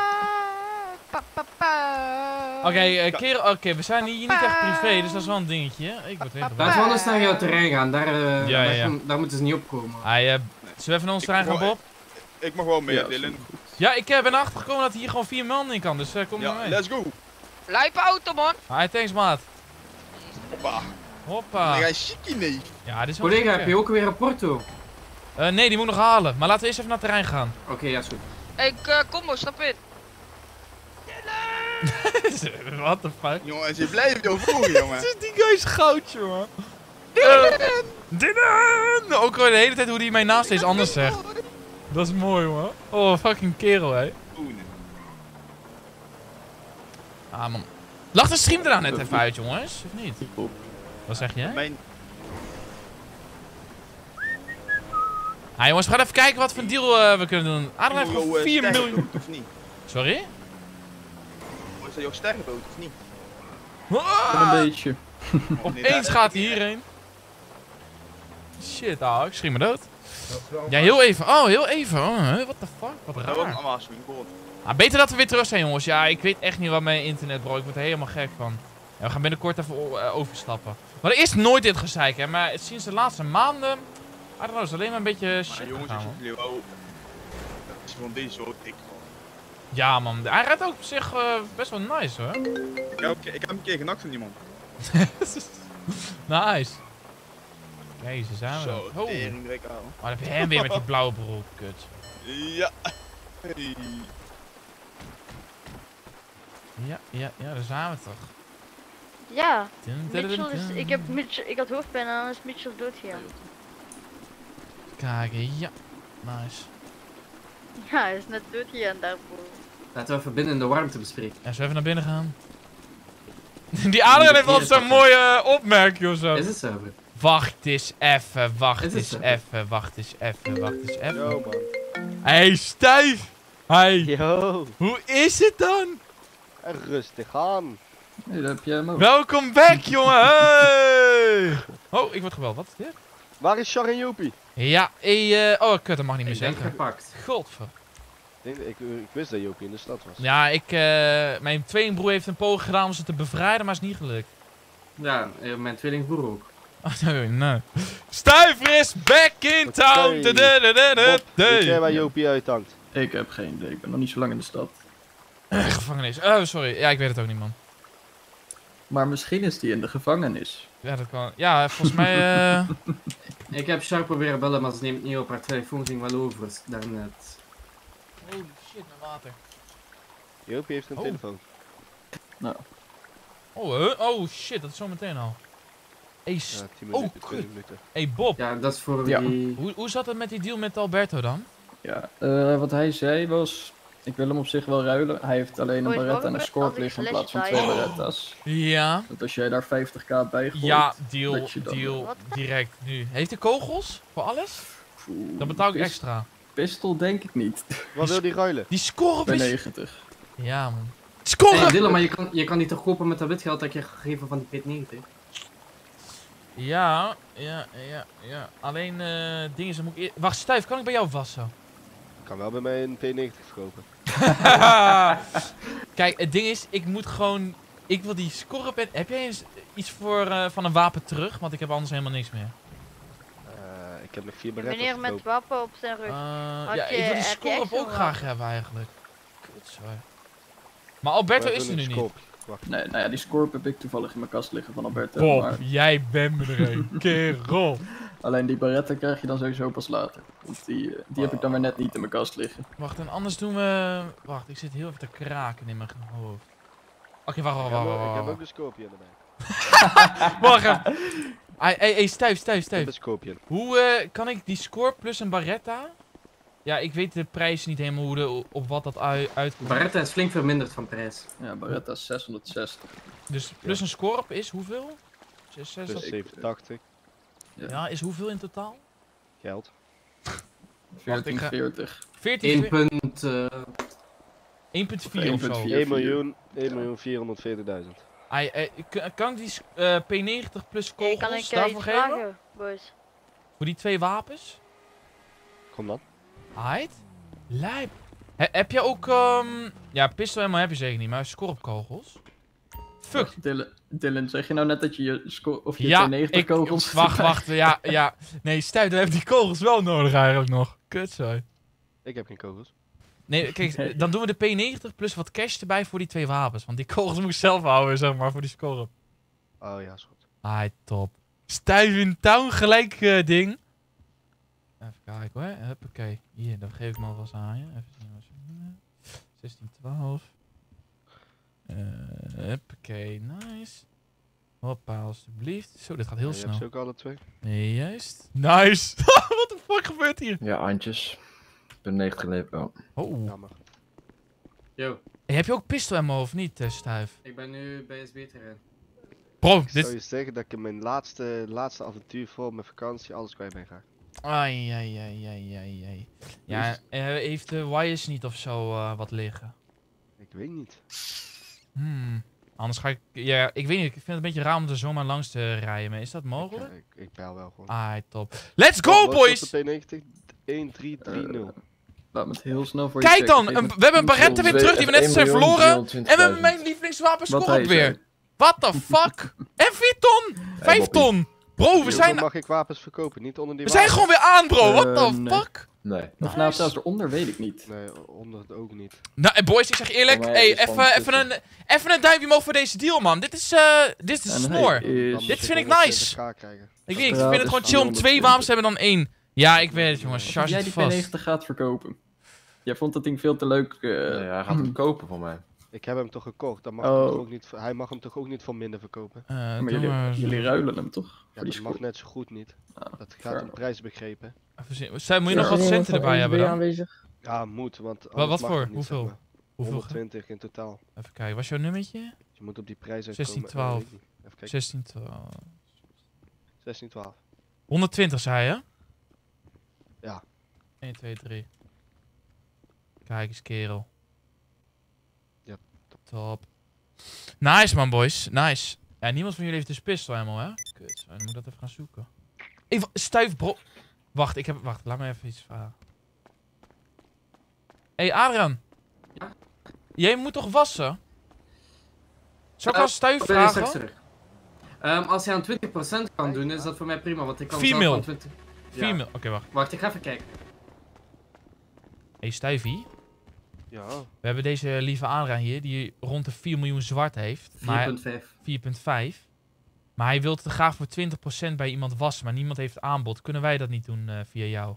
Oké, we zijn hier niet echt privé, dus dat is wel een dingetje. Ik word weer Laten we anders naar jouw terrein gaan, daar moeten ze niet opkomen. Zullen we even naar ons terrein gaan, Bob? Ik mag wel mee, Dylan. Ja, ik ben erachter gekomen dat hier gewoon 4 man in kan, dus kom maar mee. Let's go. Lijpe auto, man. Hi, thanks, maat. Hoppa. Hoppa. Nee, hij is chickie, nee. Ja, dit is wel Collega, gek, heb je ook weer een porto? Nee, die moet nog halen. Maar laten we eerst even naar het terrein gaan. Oké, ja, is goed. Kom maar, stap in. What the fuck? Jongens, je blijft overvoeren, jongen. Het is die guy is goud, jongen. Dylan! Ook al de hele tijd hoe hij mij naast steeds anders zegt. Dat is mooi, man. Oh, fucking kerel, hé. Ah, man. Lag de stream er nou net even uit, jongens? Of niet? Wat zeg jij? Ah, jongens, we gaan even kijken wat voor een deal we kunnen doen. Adam heeft gewoon 4 miljoen. Of niet? Sorry? Is dat jouw sterrenboot of niet? Een beetje. Opeens gaat hij hierheen. Shit, ik schiet me dood. Ja, heel even. Oh, heel even. Oh, what the fuck? Wat raar. Beter dat we weer terug zijn, jongens. Ja, ik weet echt niet wat mijn internet, bro. Ik word er helemaal gek van. Ja, we gaan binnenkort even overstappen. Maar er is nooit dit gezeik, hè. Maar sinds de laatste maanden... I don't know, is alleen maar een beetje shit jongens, gegaan, als je dat is gewoon deze zo dik. Ja, man. Hij rijdt ook op zich best wel nice, hoor. Ik heb een keer genakt van iemand. Nice. Kijk, ze zijn we. Zo, tering direct aan. Maar dan heb je hem weer met die blauwe broek, kut. Ja. Hey. Ja, daar zijn we toch. Ja, Mitchell is, ik had hoofdpijn en dan is Mitchell doodgegaan. Kijk, ja. Nice. Ja, hij is net doodgegaan daarvoor. Laten we even binnen in de warmte bespreken. Ja, zullen we even naar binnen gaan? Die Adriaan heeft altijd zo'n mooie opmerking of zo. Is het zo? Wacht eens even, wacht eens even. Yo, man. Hey, Stijf! Hey! Yo! Hoe is het dan? Rustig aan. Nee, dat heb jij hem ook. Welkom back, jongen! Hey! Oh, ik word gebeld. Wat is dit? Waar is Char en Jopie? Ja, oh, kut, dat mag niet meer zeggen. Gepakt. Godver. Ik wist dat Jopie in de stad was. Ja, mijn tweelingbroer heeft een poging gedaan om ze te bevrijden, maar is niet gelukt. Ja, mijn tweelingbroer ook. Oh, nee. Stuiver is back in town! Weet jij waar Jopie uithangt? Ik heb geen idee, ik ben nog niet zo lang in de stad. Gevangenis. Oh, sorry. Ja, ik weet het ook niet, man. Maar misschien is die in de gevangenis. Ja, dat kan. Ja, volgens mij... Ik heb Sharp proberen bellen, maar ze neemt niet op. Haar telefoon ging wel over daarnet. Holy shit, mijn water. Jopie heeft een telefoon. Nou. Oh shit, dat is zo meteen al. Hey, 10 minuten, 20 minuten. Hey Bob. Ja, dat is voor wie... Hoe zat het met die deal met Alberto dan? Ja, wat hij zei was... Ik wil hem op zich wel ruilen. Hij heeft alleen een Beretta en een Scorp liggen in plaats van 2 Beretta's. Ja. Dat als jij daar 50k bij gooit... Ja, deal, direct nu. Heeft hij kogels? Voor alles? Dan betaal ik extra. Pistol denk ik niet. Wat wil die ruilen? Die Scorp is... 90. Ja, man. Scorp! Hey, Dylan, maar je kan die toch kopen met dat witgeld dat je gegeven van die P90? Ja. Alleen dingen ze moet ik... Wacht, Stijf, kan ik bij jou wassen? Ik kan wel bij mij een P90 verkopen. Kijk, het ding is, ik moet gewoon... Ik wil die Scorp en... Heb jij eens iets voor, van een wapen terug? Want ik heb anders helemaal niks meer. Ik heb nog 4 Beretta's Meneer met wapen op zijn rug. Ja, ik wil die Scorp ook graag hebben eigenlijk. Kutzwaar. Maar Alberto is er nu niet. Nee, nou ja, die Scorp heb ik toevallig in mijn kast liggen van Alberto. Bob, maar... jij bent me er een kerel. Alleen die Beretta krijg je dan sowieso pas later. Want die heb ik dan weer net niet in mijn kast liggen. Wacht, en anders doen we... Wacht, ik zit heel even te kraken in mijn hoofd. Oké, wacht. Ik heb ook een Scorpion erbij. Wacht even. Hey, Stijf. Een Scorpion. Hoe kan ik die Scorp plus een Beretta? Ja, ik weet de prijs niet helemaal op wat dat uitkomt. Beretta is flink verminderd van prijs. Ja, Beretta is 660. Dus plus een Scorp is hoeveel? 6, plus 87. Ja, is hoeveel in totaal? Geld. 1440. 1 punt... 1,4 of zo. 1.440.000. Kan ik die P90 plus kogels kan ik daarvoor geven? vragen, boys? Voor die 2 wapens? Kom dan. Aight. Lijp. Heb je ook, ja, pistol ammo heb je zeker niet, maar scorpkogels? Fuck. Dylan, zeg je nou net dat je je score of je 92 kogels... Wacht, ja. Nee, Stuif, dan heb je die kogels wel nodig eigenlijk nog. Kutzooi. Ik heb geen kogels. Nee, kijk, dan doen we de P90 plus wat cash erbij voor die 2 wapens. Want die kogels moet ik zelf houden, zeg maar, voor die scorp. Oh ja, is goed. Aight, top. Stuif in town, gelijk ding. Even kijken hoor. Huppakee. Hier, dan geef ik maar vast aan je. Even zien wat ze 16, 12. Huppakee, nice. Hoppa, alsjeblieft. Zo, dit gaat heel snel. Je hebt ze ook alle 2. Nee, juist. Nice. Wat de fuck gebeurt hier? Ja, Antjes. Ik ben 90 leven. Oh. Jammer. Yo. Hey, heb je ook pistol ammo of niet, Stuif? Ik ben nu BSB-terrein. Bro, Ik zou je zeggen dat ik in mijn laatste avontuur voor mijn vakantie alles kwijt ben geraakt. Ai. Ja, heeft de wires niet of zo wat liggen? Ik weet niet. Anders ga ik... Ja, ik weet niet. Ik vind het een beetje raar om er zomaar langs te rijden. Maar is dat mogelijk? Ik bel wel gewoon. Top. Let's go, boys! P90 1330. Laat me het heel snel voor Kijk je dan! We hebben een Barretta weer terug die we net zijn verloren. En we hebben mijn lievelingswapen scorp weer. What the fuck? En 4 ton! 5 ton! Bro, we zijn... mag ik wapens verkopen, niet onder die we zijn gewoon weer aan, bro! What the fuck? Nee. Of nou zelfs eronder, weet ik niet. Nee, onder het ook niet. Nou, boys, ik zeg eerlijk, hey, even een duimpje omhoog voor deze deal, man. Dit is de snor. Dit vind ik nice. Ik vind het gewoon chill om 2 wapens te hebben dan 1. Ja, ik weet het, jongens. Charge het vast. Jij die P90 gaat verkopen. Jij vond dat ding veel te leuk. Nee, hij gaat hem kopen voor mij. Ik heb hem toch gekocht, dan mag hem toch ook niet, hij mag hem toch ook niet voor minder verkopen? Maar jullie ruilen hem toch? Ja, dat mag net zo goed niet. Dat gaat om prijsbegrepen. Moet je nog wat centen erbij hebben dan? Aanwezig? Ja, moet, want... Wat voor? Niet, hoeveel? Zeg maar. 120 in totaal. Even kijken, wat is jouw nummertje? Je moet op die prijs uitkomen. 1612. 1612. 1612. 120 zei je? Ja. 1, 2, 3. Kijk eens, kerel. Ja, top. Nice, man, boys. Nice. Ja, niemand van jullie heeft dus pistol ammo, hè? Kut, dan moet ik dat even gaan zoeken. Even, Stuif, bro. Wacht, laat me even iets vragen. Hey, Adrian. Ja? Jij moet toch wassen? Zal ik als Stuif vragen? Als je aan 20% kan doen, is dat voor mij prima, want ik kan Female. zelf aan 20... Female, oké, wacht. Wacht, ik ga even kijken. Hey, Stuifie. Ja. We hebben deze lieve Adrian hier, die rond de 4 miljoen zwart heeft. 4,5. 4,5. Maar hij wil het graag voor 20% bij iemand wassen, maar niemand heeft aanbod. Kunnen wij dat niet doen via jou?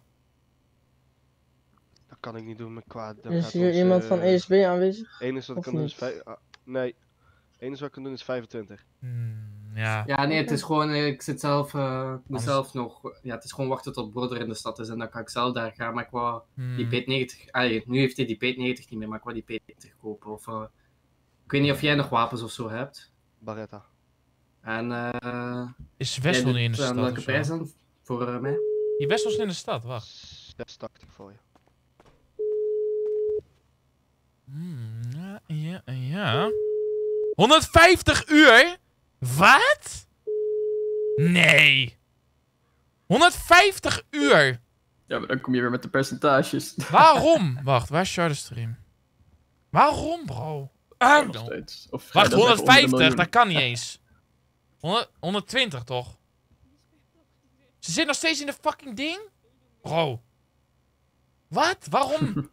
Dat kan ik niet doen met kwaad. Is hier iemand van ESB aanwezig? Enige wat ik kan doen is nee. Enige wat ik kan doen is 25. Ja. Ja, nee, het is gewoon, ik zit zelf, mezelf nog, ja, het is gewoon wachten tot broeder in de stad is en dan kan ik zelf daar gaan, maar ik wou die P90, nu heeft hij die P90 niet meer, maar ik wou die P90 kopen of, ik weet niet of jij nog wapens of zo hebt. Barretta. En, is Wessel niet in de stad welke prijs dan voor mij? Die Wessel is in de stad, wacht. 86 voor je. Ja. 150 uur? Wat? Nee. 150 uur. Ja, maar dan kom je weer met de percentages. Waarom? Wacht, waar is Shardestream? Waarom, bro? Wacht, 150? Dat kan niet eens. 120 toch? Ze zit nog steeds in de fucking ding? Bro. Wat? Waarom?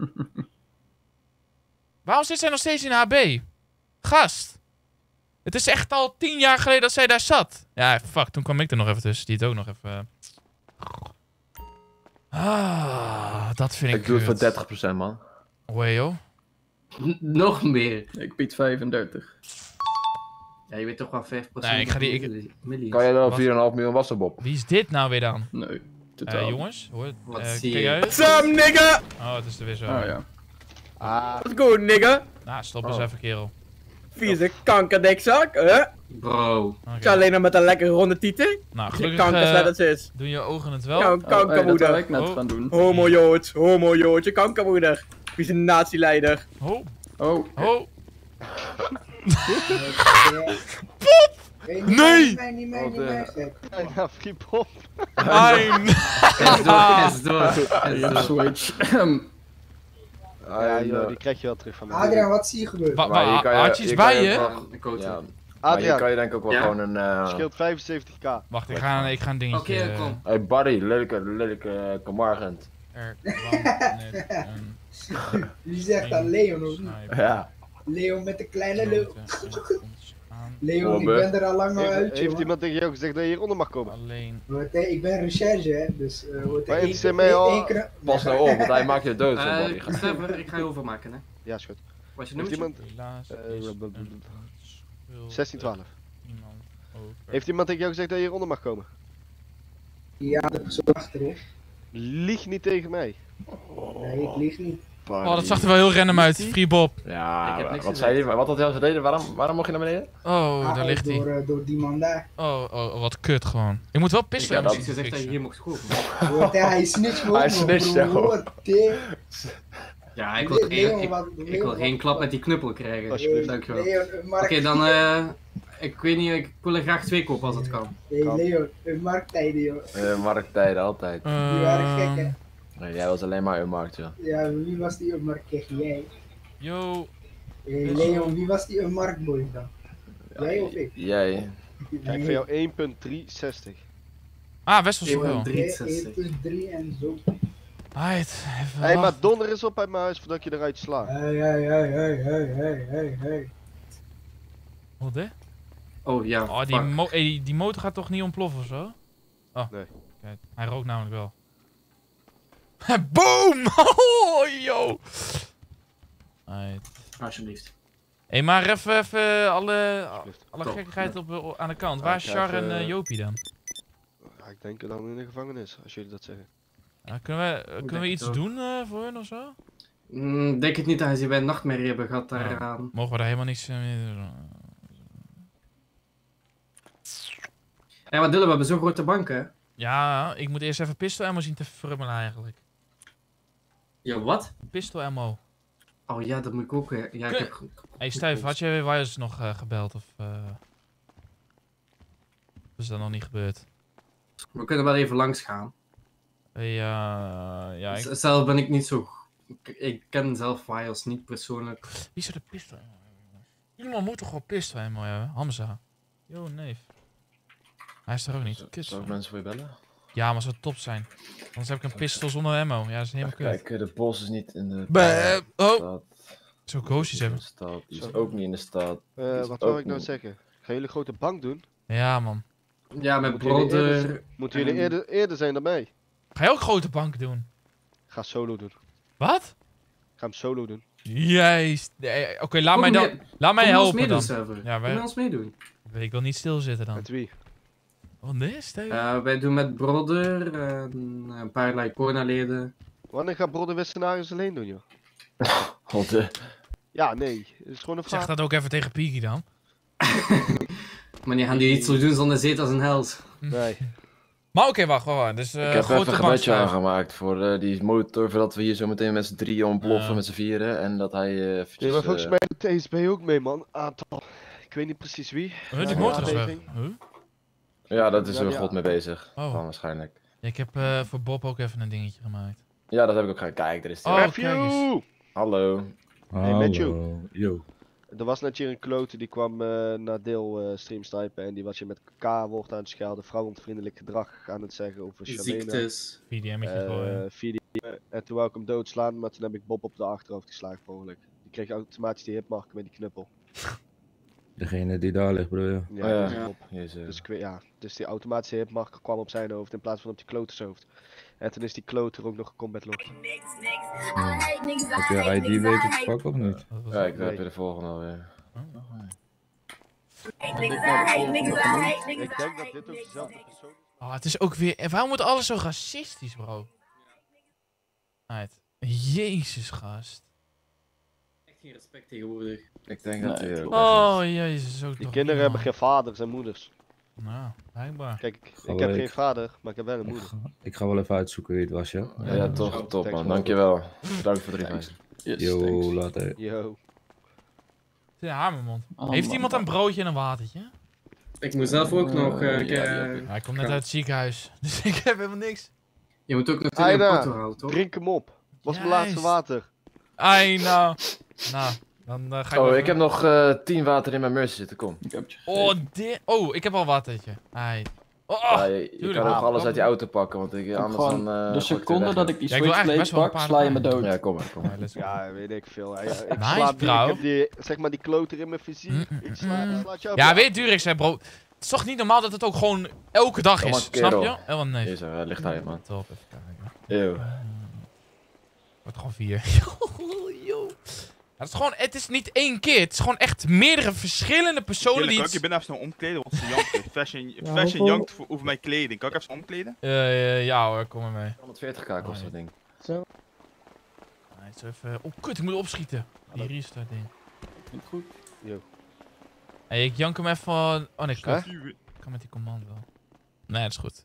Waarom zit zij nog steeds in HB? Gast. Het is echt al 10 jaar geleden dat zij daar zat. Ja, fuck. Toen kwam ik er nog even tussen. Die het ook nog even... dat vind ik Ik doe het voor 30%, man. Oei, joh. Nog meer. Ik bied 35. Ja, je weet toch wel 5%. Nee, ik ga die... Kan jij dan 4,5 miljoen wassen, Bob? Wie is dit nou weer dan? Nee, totaal. Jongens, hoor. Wat zie kijk je? uit. What's up, nigga? Oh, het is er weer zo. Oh, ja. What's good, nigga? Nou, stop eens even, kerel. Vieze kankerdikzak, hè? Bro. Ik zou alleen nog met een lekkere ronde tieten. Nou, gelukkig kankersledders is. doen je ogen het wel. Ja, een kankermoeder. dat ik net gaan doen. Homo-Joods, je kankermoeder. Vieze natieleider. Oh. Oh. Oh. Nee! Niet mij. Ja, Friepop. Mijn! Is door. Switch. Ja, joh, die krijg je wel terug van mij. Adriaan, wat zie je gebeuren? Hartje is bij je? Ja. Adriaan, je kan je denk ik ook wel gewoon een... scheelt 75k. Wacht, ik ga een dingetje... Oké, kom. Hey Barry, lelijke kamaragent. Wie zegt dat? Leon of niet? Ja. Leon met de kleine leeuw. Leon, ik ben er al lang al uit, Heeft iemand tegen jou gezegd dat je hieronder mag komen? Alleen. Ik ben recherche, hè, dus Pas nou op, want hij maakt je dood. Trevor, ik ga je overmaken, hè. Ja, is goed. Wat je Heeft nummer? iemand... 1612. Heeft iemand tegen jou gezegd dat je hieronder mag komen? Ja, de persoon achterin. Lieg niet tegen mij. Nee, ik lieg niet. Oh, dat zag er wel heel random uit, Free Bob. Ja, wat zei hij? Wat had hij al gereden? Waarom mocht je naar beneden? Oh, daar ligt hij. Door die man daar. Oh, wat kut gewoon. Ik moet wel pissen. Ik heb niet gezegd dat je hier mocht komen. Hij snitcht me ook. Hij snitcht jou. Ja, ik wil geen klap met die knuppel krijgen. Alsjeblieft. Dankjewel. Oké, dan ik weet niet, ik wil er graag 2 kopen als het kan. Hey Leon, markttijden joh. Markttijden, altijd. Die waren gek hè. Nee, jij was alleen maar een markt, joh. Ja, wie was die een markt? Kijk jij. Yo. Hey Leon, wie was die een marktboy dan? Jij of ik? Jij. Kijk, voor jou 1.360. Ah, best wel zoveel. 1.3 en zo. Hey, maar donder eens op uit mijn huis voordat je eruit slaat. Hey. Wat hè? Oh ja. Oh, die motor gaat toch niet ontploffen of zo? Oh. Nee. Kijk, hij rookt namelijk wel. Boom! Oh, yo! Alsjeblieft. Hé, maar even alle gekkigheid aan de kant. Waar is Char en Jopie dan? Ja, ik denk dan in de gevangenis, als jullie dat zeggen. Ja, kunnen we iets doen voor hen of zo? Denk het niet dat ze bij een nachtmerrie hebben gehad daaraan. Mogen we daar helemaal niks mee doen? Ja, maar Dylan, we hebben zo'n grote banken, hè? Ja, ik moet eerst even pistol ammo zien te frummelen eigenlijk. Ja, wat? Pistol ammo. Oh ja, dat moet ik ook. Ja, ik heb... Hey Stuyf, had je Wires nog gebeld of is dat nog niet gebeurd? We kunnen wel even langs gaan. Ja, Zelf ben ik niet zo... Ik ken zelf Wires niet persoonlijk. Wie zou de pistol ammo hebben? Iemand moet toch wel pistol ammo hebben? Hamza. Yo, neef. Hij is er ook niet. Zou ik mensen voor je bellen? Ja, maar het zou top zijn. Anders heb ik een pistool zonder ammo. Ja, dat is helemaal kut. Kijk, de pols is niet in de stad. Zou ghosties hebben? Die is ook niet in de stad. Wat wil ik nou zeggen? Gaan jullie grote bank doen? Ja, man. Ja, met broder. Moeten jullie eerder zijn dan mij? Ga je ook grote bank doen? Ga solo doen. Wat? Ga hem solo doen. Juist. Oké, laat mij helpen dan. Ja, wij ons meedoen. Ik wil niet stilzitten dan. Met wie? Wat is het? Wij doen met Brother en een paar Lycona-leden. Wanneer gaat Brother weer scenario's alleen doen, joh? Ja, nee. Het is gewoon een vraag. Zeg dat ook even tegen Pieky dan. Maar die gaan die iets zo doen zonder zet als een held. Nee. Maar oké, wacht. Dus, ik heb even een gebedje aangemaakt voor die motor, voordat we hier zo meteen met z'n drieën ontploffen, met z'n vieren. En dat hij eventjes... Ja, maar volgens mij doet TSB ook mee, man. Aantal. Ik weet niet precies wie. Die motor is weg. Ja, dat is er god mee bezig. Oh. Waarschijnlijk. Ja, ik heb voor Bob ook even een dingetje gemaakt. Ja, dat heb ik ook gedaan. Kijk, er is Review! Hallo. Hey, Matthew. Yo. Er was net hier een klote die kwam naar deel streamsnipen en die was je met K-woord aan het schelden, vrouwonvriendelijk gedrag aan het zeggen over Shalena. Ziektes. VDM'tje gooien. En toen wou ik hem doodslaan, maar toen heb ik Bob op de achterhoofd geslagen per ongeluk. Die kreeg automatisch die hitmarker met die knuppel. Degene die daar ligt, broer. Ja, Bob. Dus die automatische hitmarker kwam op zijn hoofd in plaats van op die klote zijn hoofd. En toen is die klote ook nog een combat locked. Heb je ID weten te pakken of niet? Ja, ik heb je de volgende alweer. Ik denk dat dit ook dezelfde persoon is. Oh, het is ook weer... Waarom moet alles zo racistisch, bro? Jezus, gast. Echt geen respect tegenwoordig. Ik denk dat hij ook... Oh, jezus, ook die kinderen hebben geen vaders en moeders. Nou, blijkbaar. Kijk, ik heb geen vader, maar ik heb wel een moeder. Ik ga wel even uitzoeken wie het was, ja? Ja, toch, top man. Dankjewel. Bedankt voor het reis. Yo, later. Yo. Het is een hamermond. Heeft iemand een broodje en een watertje? Ik moet zelf ook nog... Hij komt net uit het ziekenhuis, dus ik heb helemaal niks. Je moet ook nog een porto halen, toch? Drink hem op. Was mijn laatste water. Ai, nou, dan ga ik... Oh, ik heb nog 10 water in mijn mercy zitten, kom. Oh, ik heb al een watertje. Ai. Ja, je kan ook alles uit die auto pakken, want anders dan... de seconde dat ik die switchblade pak, sla je me dood. Ja, kom maar. Ja, weet ik veel. Ik heb die, zeg maar die kloter in mijn fysiek. Ik sla jou. Ja, weet je, Durex, hè, bro. Het is toch niet normaal dat het ook gewoon elke dag is, snap je? Oh, nee. Hier zo, ligt hij, man. Top, even kijken. Eeuw. Wordt gewoon 4. Het is niet één keer, het is gewoon echt meerdere verschillende personen die... Ik ben even snel omkleden, want ze jankt. Fashion jankt over mijn kleding. Kan ik even omkleden? Ja hoor, kom maar mee. 140k kost dat ding. Zo. Zo even... Oh kut, ik moet opschieten. Die restart ding. Goed. Yo. Hey, ik jank hem even... Oh nee, kan met die commando. Nee, dat is goed.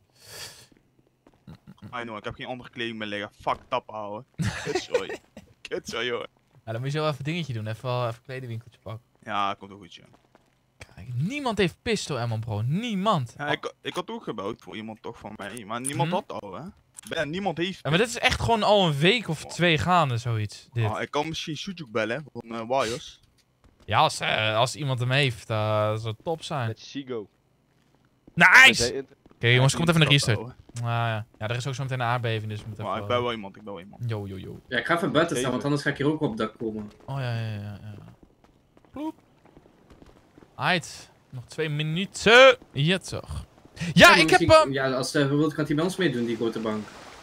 I know, ik heb geen andere kleding meer liggen. Fuck tap houden. Kutzooi. Kutzooi hoor. Ja, dan moet je zo even een dingetje doen. Even kledingwinkeltje pakken. Ja, komt ook goed, ja. Kijk, niemand heeft pistol ammo, bro. Niemand. Ja, ik had ook gebouwd voor iemand toch van mij. Maar niemand had al, hè. Niemand heeft. Ja, maar dit is echt gewoon al een week of 2 gaande, zoiets. Dit. Ik kan misschien Sujuk bellen, van Wires. Ja, als iemand hem heeft, zou het top zijn. Met Sigo. Nice! Oké, jongens, komt even een restart. Ja, er is ook zo meteen een aardbeving, dus we moeten even... Ik bel wel iemand, Yo. Ja, ik ga even buiten staan, want anders ga ik hier ook op het dak komen. Oh, ja. Ploep. Aight. Nog 2 minuten. Ja, toch. Ja, ik heb... Ja, als hij wil, kan hij bij ons meedoen, die grote bank.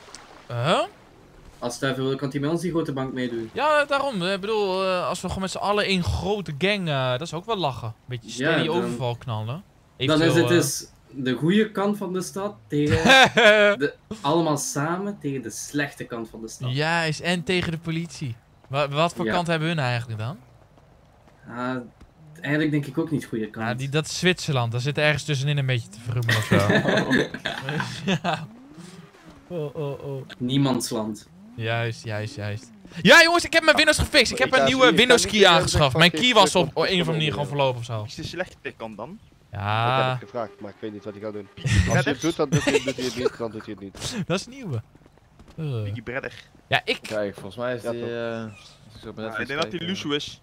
Als hij wil, kan hij bij ons die grote bank meedoen. Ja, daarom. Ik bedoel, als we gewoon met z'n allen één grote gang... dat is ook wel lachen. Beetje steady overval knallen. Dan is het dus de goede kant van de stad tegen allemaal samen tegen de slechte kant van de stad. Juist, en tegen de politie. Wat voor kant hebben hun eigenlijk dan? Eigenlijk denk ik ook niet goede kant. Ja, dat is Zwitserland. Daar zit ergens tussenin een beetje te verrummelen of zo. Ja. Niemandsland. Juist. Ja jongens, ik heb mijn Windows gefixt. Ik heb een nieuwe Windows key aangeschaft. Mijn key was op een of andere manier gewoon verlopen of zo. Is de slechte kant dan? Ja. Ik heb het gevraagd, maar ik weet niet wat hij gaat doen. Als hij het doet, dan doet hij het niet, dan doet hij het niet. Dat is nieuw. Biggie Bredder. Ja, ik... Kijk, volgens mij is die... ik denk dat hij Lucio is.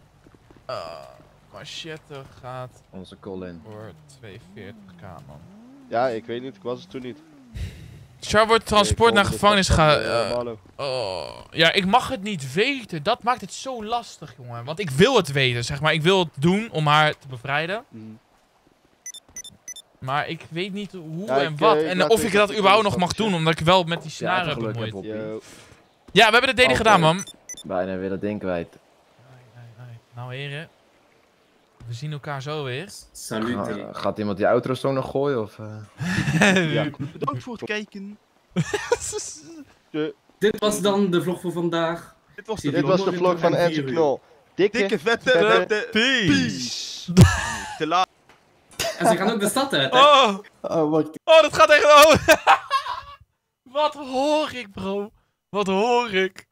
Machette gaat... Onze Colin. Voor 42k, man. Ja, ik weet niet, ik was het toen niet. Char wordt transport naar gevangenis ja, ik mag het niet weten. Dat maakt het zo lastig, jongen. Want ik wil het weten, zeg maar. Ik wil het doen om haar te bevrijden. Maar ik weet niet hoe en wat. En of ik dat überhaupt nog mag doen, omdat ik wel met die snaren heb bemoeid. Ja, we hebben de DD gedaan, man. Bijna weer dat ding kwijt. Nou, heren. We zien elkaar zo weer. Salut. Gaat iemand die outro zo nog gooien, of... Ja. Bedankt voor het kijken. Dit was dan de vlog voor vandaag. Dit was de vlog van Ernst Knol. Dikke vette peace. Te laat. En ze gaan ook de stad uit, hè? Oh, dat gaat echt... Wat hoor ik, bro? Wat hoor ik?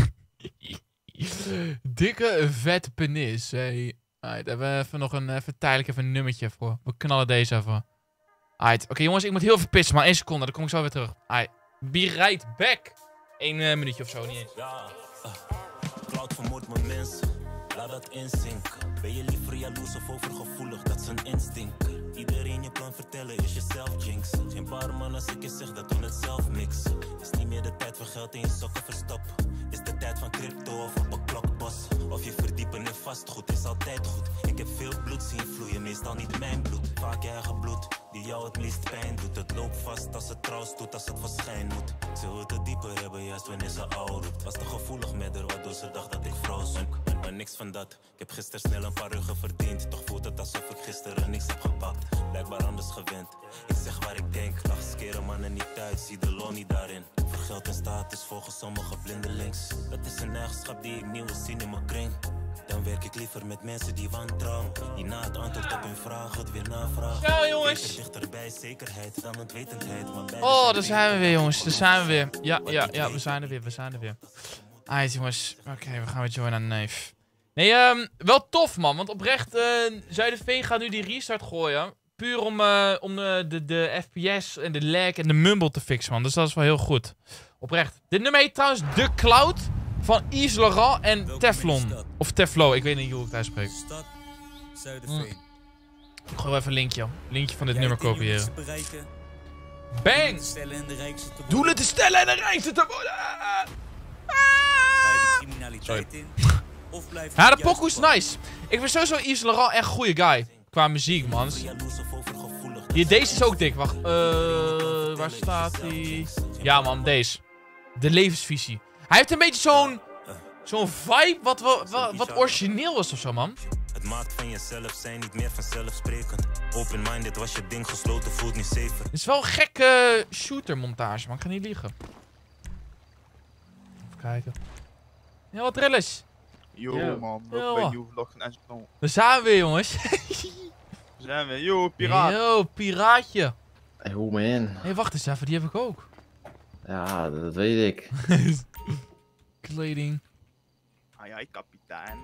Dikke vet penis, hey. Alright, hebben we even nog een tijdelijk een nummertje voor. We knallen deze even. Alright, oké jongens, ik moet heel even pissen, maar 1 seconde, dan kom ik zo weer terug. Alright, be right back. 1 minuutje of zo, niet eens. Cloud vermoordt mijn mensen, laat dat inzinken. Ben je liever jaloers of overgevoelig, dat is een instinct. Iedereen je kan vertellen is jezelf jinx. Geen barman als ik je zeg dat we het zelf mixen. Is niet meer de tijd voor geld in je sokken verstoppen. Is de tijd van crypto of op een klokbos. Of je verdiepen in vastgoed is altijd goed. Ik heb veel bloed zien vloeien, meestal niet mijn bloed. Vaak je eigen bloed, die jou het meest pijn doet. Het loopt vast als het trouw stoet, als het voor schijn moet. Ze wil het dieper hebben, juist wanneer ze oud roept. Was te gevoelig met haar, waardoor ze dacht dat ik vrouw zoek. Maar niks van dat, ik heb gisteren snel een paar ruggen verdiend. Toch voelt het alsof ik gisteren niks heb gepakt. Blijkbaar anders gewend. Ik zeg waar ik denk, lach skeren mannen niet uit, zie de lol niet daarin. Voor geld en status volgens sommige blindelings. Dat is een eigenschap die ik niet wil zien in mijn kring. Dan werk ik liever met mensen die wantrouwen. Die na het antwoord op hun vraag het weer navragen. Ja jongens. Dichterbij zekerheid dan ontwetendheid. Oh, daar zijn we weer jongens, daar zijn we weer. Ja, we zijn er weer. Alright jongens, oké, we gaan weer joinen aan Neef. Nee, wel tof man, want oprecht, Zuiderveen gaat nu die restart gooien. Puur om de FPS en de lag en de mumble te fixen, man. Dus dat is wel heel goed. Oprecht. Dit nummer heet trouwens The Cloud van Yves Laurent en Teflon. Of Teflo, ik weet niet hoe ik het uitspreek. Ik gooi even een linkje. Linkje van dit nummer kopiëren. Bang! Doelen te stellen en de rijkste te worden! Sorry. Ja, de pokoe is nice. Ik vind sowieso Yves Laurent echt een goede guy. Qua muziek, man. Hier, deze is ook dik. Wacht. Waar staat hij? Ja, man, deze. De levensvisie. Hij heeft een beetje zo'n vibe wat origineel is of zo, man. Het maakt van jezelf zijn niet meer vanzelfsprekend. Open-minded was je ding gesloten, voelt niet safe. Het is wel een gekke shooter montage, man. Ik ga niet liegen. Even kijken. Ja, wat rillers. Yo, man. Welkom bij nieuwe vlog van SBO. Daar zijn we weer, jongens. Zijn we? Yo, piraat. Yo, piraatje. Hey, hoe man. Hé, wacht eens even. Die heb ik ook. Ja, dat weet ik. Kleding. Ai, kapitein.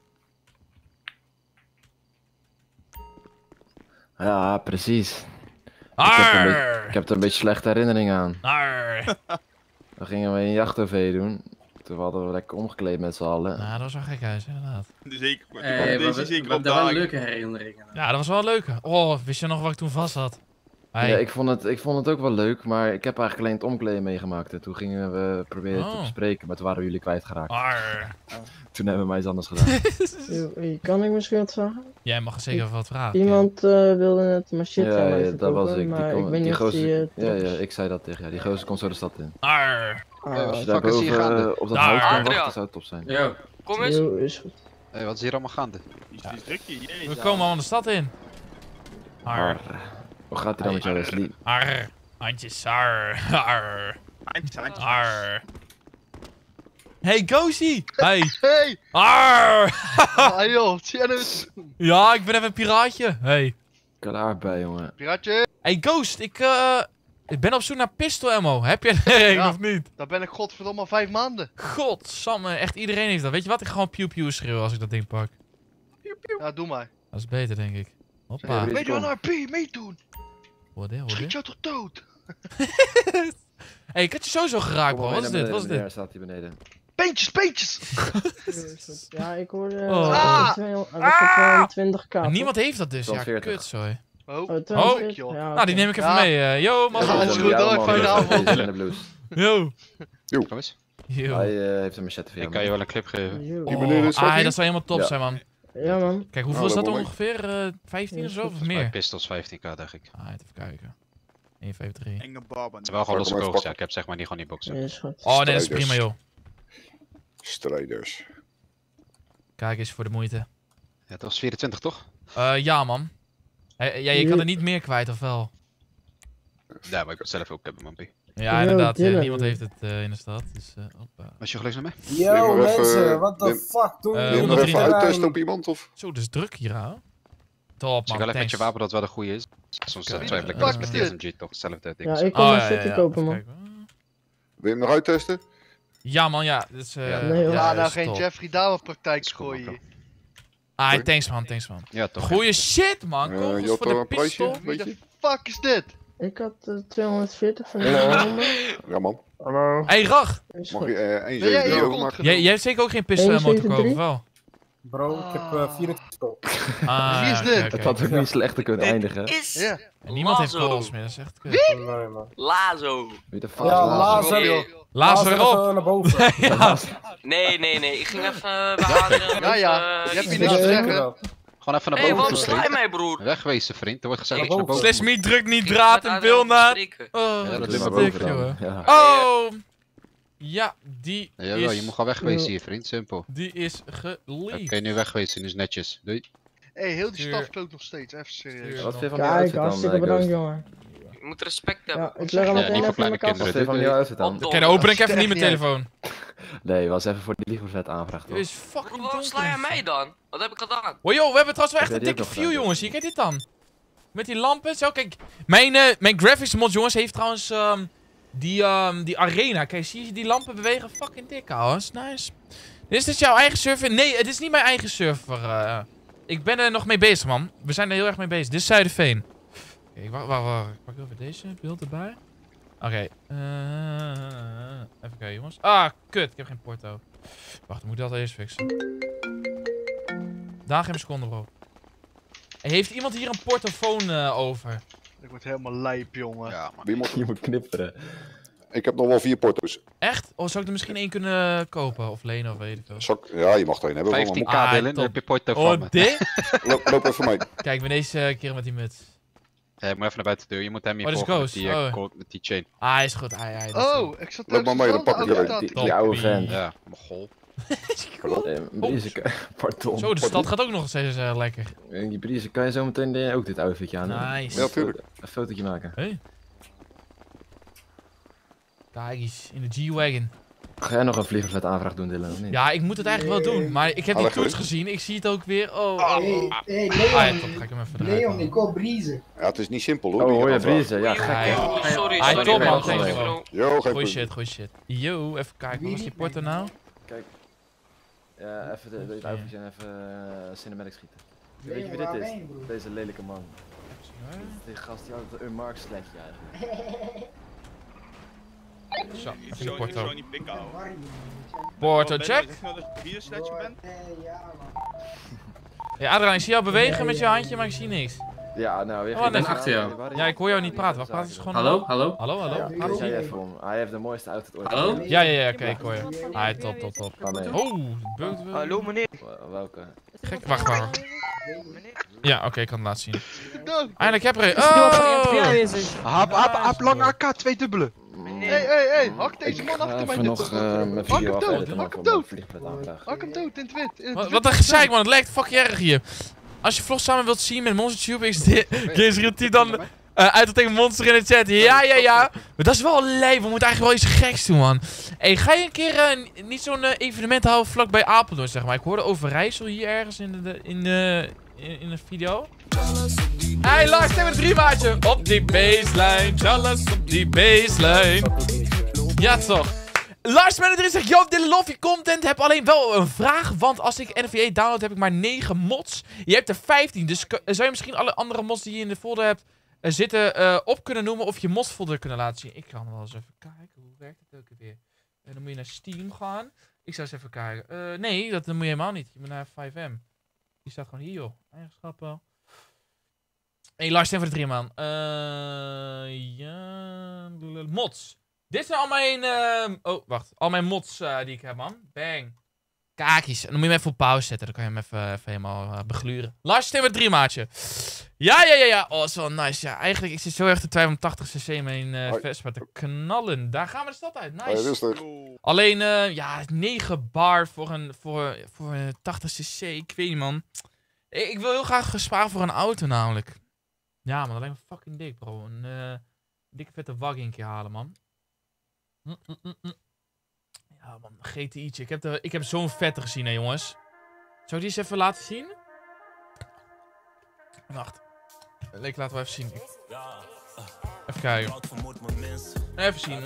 Ja, precies. Ik heb er een beetje slechte herinneringen aan. Dan gingen we een jacht-OV doen. Toen hadden we lekker omgekleed met z'n allen. Ja, dat was wel gek huis, inderdaad. Zeker. Dat waren leuke herinneringen. Ja, dat was wel leuk. Oh, wist je nog wat ik toen vast had? Ja, ik vond het ook wel leuk, maar ik heb eigenlijk alleen het omkleden meegemaakt. En toen gingen we proberen te bespreken, maar toen waren jullie kwijtgeraakt. Toen hebben we mij iets anders gedaan. Kan ik misschien wat vragen? Jij mag zeker wat vragen. Iemand wilde net mijn shit ja, van mij dat was ik. maar ik weet niet of die... ja, ik zei dat tegen jou. Die gozer komt zo de stad in. Als je daar boven op dat hout kan wachten, zou het top zijn. Yo. Kom eens. Yo, is goed. Hey, wat is hier allemaal gaande? We komen al de stad in. Hoe gaat hij dan met jou, Wesley? Handjes, Hey, Gozy! Hey! Hey! Ah joh, Tjennus! Ja, ik ben even een piraatje. Hey. Klaar bij, jongen. Piraatje! Hey, Ghost, ik ben op zoek naar pistol ammo. Heb je er een of niet? Daar ben ik godverdomme al 5 maanden. Godsamme, echt iedereen heeft dat. Weet je wat? Ik ga gewoon pew schreeuwen als ik dat ding pak. Ja, doe maar. Dat is beter, denk ik. Hoppa. Weet je wat een RP meedoen? Wat Schiet jou toch dood? Hey, ik had je sowieso geraakt, bro. Wat is dit? Wat is dit? Daar staat hij beneden. Peentjes! Ja, ik hoorde... 20k. Niemand heeft dat dus. 240. Ja, kut, sorry. Nou, die neem ik even mee. Yo, man. Ja, is goed hoor. Fijne avond. Yo. Kom eens. Hij heeft een machette voor ik kan je wel een clip geven. Dat zou helemaal top zijn, man. Ja, man. Kijk, hoeveel is dat ongeveer? 15 of zo? Of meer? Pistols 15k, dacht ik. Even kijken. 1, 5, 3. Enge barben. Het is wel gewoon losse kogels, ja. Ik heb zeg maar niet gewoon die boxen. Oh, nee, dat is prima, joh. Strijders. Kijk eens voor de moeite. Ja, dat was 24, toch? Ja, man. Je kan er niet meer kwijt, of wel? Ja, maar ik wil het zelf ook hebben, man. Ja, inderdaad. Niemand heeft het in de stad. Dus, was je gelukkig naar mij? Yo, mensen, what the fuck doen jullie? Wil je even uittesten op iemand, of? Zo, het is druk hier, hè? Top, man. Met je wapen dat wel de goede is. Soms twijfel ik met de SMG toch, hetzelfde ding. Ja, ik kan mijn shit kopen, man. Wil je hem nog uittesten? Ja, man, ja. Dus, nee, hoor. Ja, nou geen Jeffrey Dahmer praktijk gooien. Thanks, man. Ja, toch. Goeie shit, man. Kogels voor de pistool. Wie de fuck is dit? Ik had 240 van Ja, man. Hallo. Hey, Rag. Mag je 1,73 overmaken? Jij hebt zeker ook geen pistool ammo te kopen, wel? Bro, ik heb 24 koop. Wie is dit? Het had ook niet slechter kunnen eindigen. Ja. En niemand heeft kogels meer, dat is echt kut. Nee, man. Lazo. Wie de fuck Ja, Lazo. Lazo naar boven. Ja. Nee. Ik ging even behaderen. Ja. Je hebt hier niks te zeggen. Gewoon even naar boven. Waarom sla je mij, broer? Wegwezen, vriend. Er wordt gezegd dat je naar boven. Slismi drukt niet draad en wil naar. Ja, dat is wat maar dik, boven jongen. dan. Ja. Oh! Ja, die Ja, is... je moet gewoon wegwezen hier, vriend. Simpel. Die is geleefd. Oké, nu wegwezen. Nu is netjes. Doei. Hé, heel die staf kloot nog steeds. Even serieus. Wat vind je van die Kijk, outfit dan, hartstikke bedankt, Ghost? jongen. Je moet respect hebben. Ja, ik leg hem meteen niet voor even in mijn kleine kast. Wat vind je van die outfit dan? Kijk, open ik even niet mijn telefoon. Nee, was even voor die lieverzet aanvraag, Dit toch? is fucking Waarom sla je mij dan? Wat heb ik gedaan? Oh joh, we hebben trouwens wel echt Heb een jij die dikke ook nog view, gedaan? jongens. Hier, kijk dit dan. Met die lampen. Zo, kijk. Mijn graphics mod, jongens, heeft trouwens die arena. Kijk, zie je die lampen bewegen? Fucking dik, ouwe. Is nice. Is dit jouw eigen server? Nee, het is niet mijn eigen server. Ik ben er nog mee bezig, man. We zijn er heel erg mee bezig. Dit is Zuiderveen. Oké, wacht. Ik pak even deze beeld erbij. Oké. Even kijken, jongens. Ah, kut. Ik heb geen porto. Wacht, dan moet ik dat eerst fixen. Daar geen seconde, bro. Heeft iemand hier een portofoon over? Ik word helemaal lijp, jongen. Ja, man. Je moet knipperen. Ik heb nog wel 4 porto's. Echt? Of zou ik er misschien 1 kunnen kopen? Of lenen, of weet ik veel? Ja, je mag er 1 hebben. 15k Dylan, dan heb je porto van me. Dit? Loop even mee. Kijk, ik ben deze keer met die muts. Ja, ik moet even naar buiten de deur. Je moet hem hier is volgen Ghost? met die chain. Ah, is goed. Ik zat loop maar mee, dan pak ik er een. Die oude vent. Ja, mogol. Pardon. Zo, de stad gaat ook nog steeds lekker. Die Brieze, kan je zo meteen ook dit outfitje aan? Nice. Ja, tuurlijk. Een fotootje maken. Hey. Kijk eens, in de G-Wagon. Ga jij nog een vliegervet aanvraag doen, Dylan, of niet? Ja, ik moet het eigenlijk wel doen, maar ik heb die toets gezien, ik zie het ook weer. Hey, Leon, top, ga ik hem even Leon, ik hoor Brieze. Ja, het is niet simpel hoor. Oh, hoor je Brieze? Ja, gek. Sorry, top man, Yo, geen goeie shit. Yo, even kijken, wat is die porto nou? Kijk. Ja, even dit outfitje en even cinematic schieten. Weet je wie dit is? Deze lelijke man. Die gast die had een Unmark sletje eigenlijk. Zo, even de porto. Zo niet pikken houden. Porto check. Wie een sletje bent? Ja, Adriaan, ik zie jou bewegen met je handje, maar ik zie niks. Ja, nou, weer ik ben achter jou. Ja, ik hoor jou niet praten. Wacht, praat eens gewoon. Hallo? Hallo? Ja, ik zei even om. Hij heeft de mooiste outfit ooit. Hallo? Ja, oké, ik hoor je. Ah, top. Oh, beukt wel. Hallo meneer. Welke? Gek, wacht. Ja, oké, ik kan het laten zien. Eindelijk heb er Hap, lang AK, 2 dubbele. Hey, hak deze man achter mij. Hak hem dood. Hak hem dood in het wit. Wat een gezeik, man. Het lijkt fucking erg hier. Als je vlog samen wilt zien met MonsterTube X Games Real Team, dan uit tegen Monster in de chat. Ja. Maar dat is wel lijp. We moeten eigenlijk wel iets geks doen, man. Hey, ga je een keer niet zo'n evenement houden vlakbij Apeldoorn, zeg maar. Ik hoorde over Rijssel hier ergens in de video. Hey, Lars, stem met 3 maatje. Op die baseline. Jealous op die baseline. Ja, toch. Lars met 3 zegt, yo, dit love je content. Heb alleen wel een vraag, want als ik NVA download heb ik maar 9 mods. Je hebt er 15, dus zou je misschien alle andere mods die je in de folder hebt zitten op kunnen noemen of je modsfolder kunnen laten zien. Ik kan wel eens even kijken, hoe werkt het ook weer? Dan moet je naar Steam gaan. Ik zou eens even kijken. Nee, dat moet je helemaal niet. Je moet naar 5M. Die staat gewoon hier, joh. Eigenschappen. Hey, Lars, stem voor de 3 man. Ja, mods. Dit zijn al mijn, al mijn mods die ik heb, man. Bang. Kakies. En dan moet je hem even op pauze zetten. Dan kan je hem even helemaal begluren. Lars, stem met 3 maatje. Ja. Oh, dat is wel nice. Ja, eigenlijk, ik zit zo erg te twijfelen om 80cc mijn Vespa te knallen. Daar gaan we de stad uit. Nice. Alleen, 9 bar voor een 80cc. Ik weet niet, man. Ik wil heel graag sparen voor een auto, namelijk. Ja, man. Dat lijkt me fucking dik, bro. Een dikke vette waggie een keer halen, man. Ja, man, GTI'tje. Ik heb zo'n vette gezien, hè, jongens. Zou ik die eens even laten zien? Wacht. Laten we even zien. Even kijken. Even zien.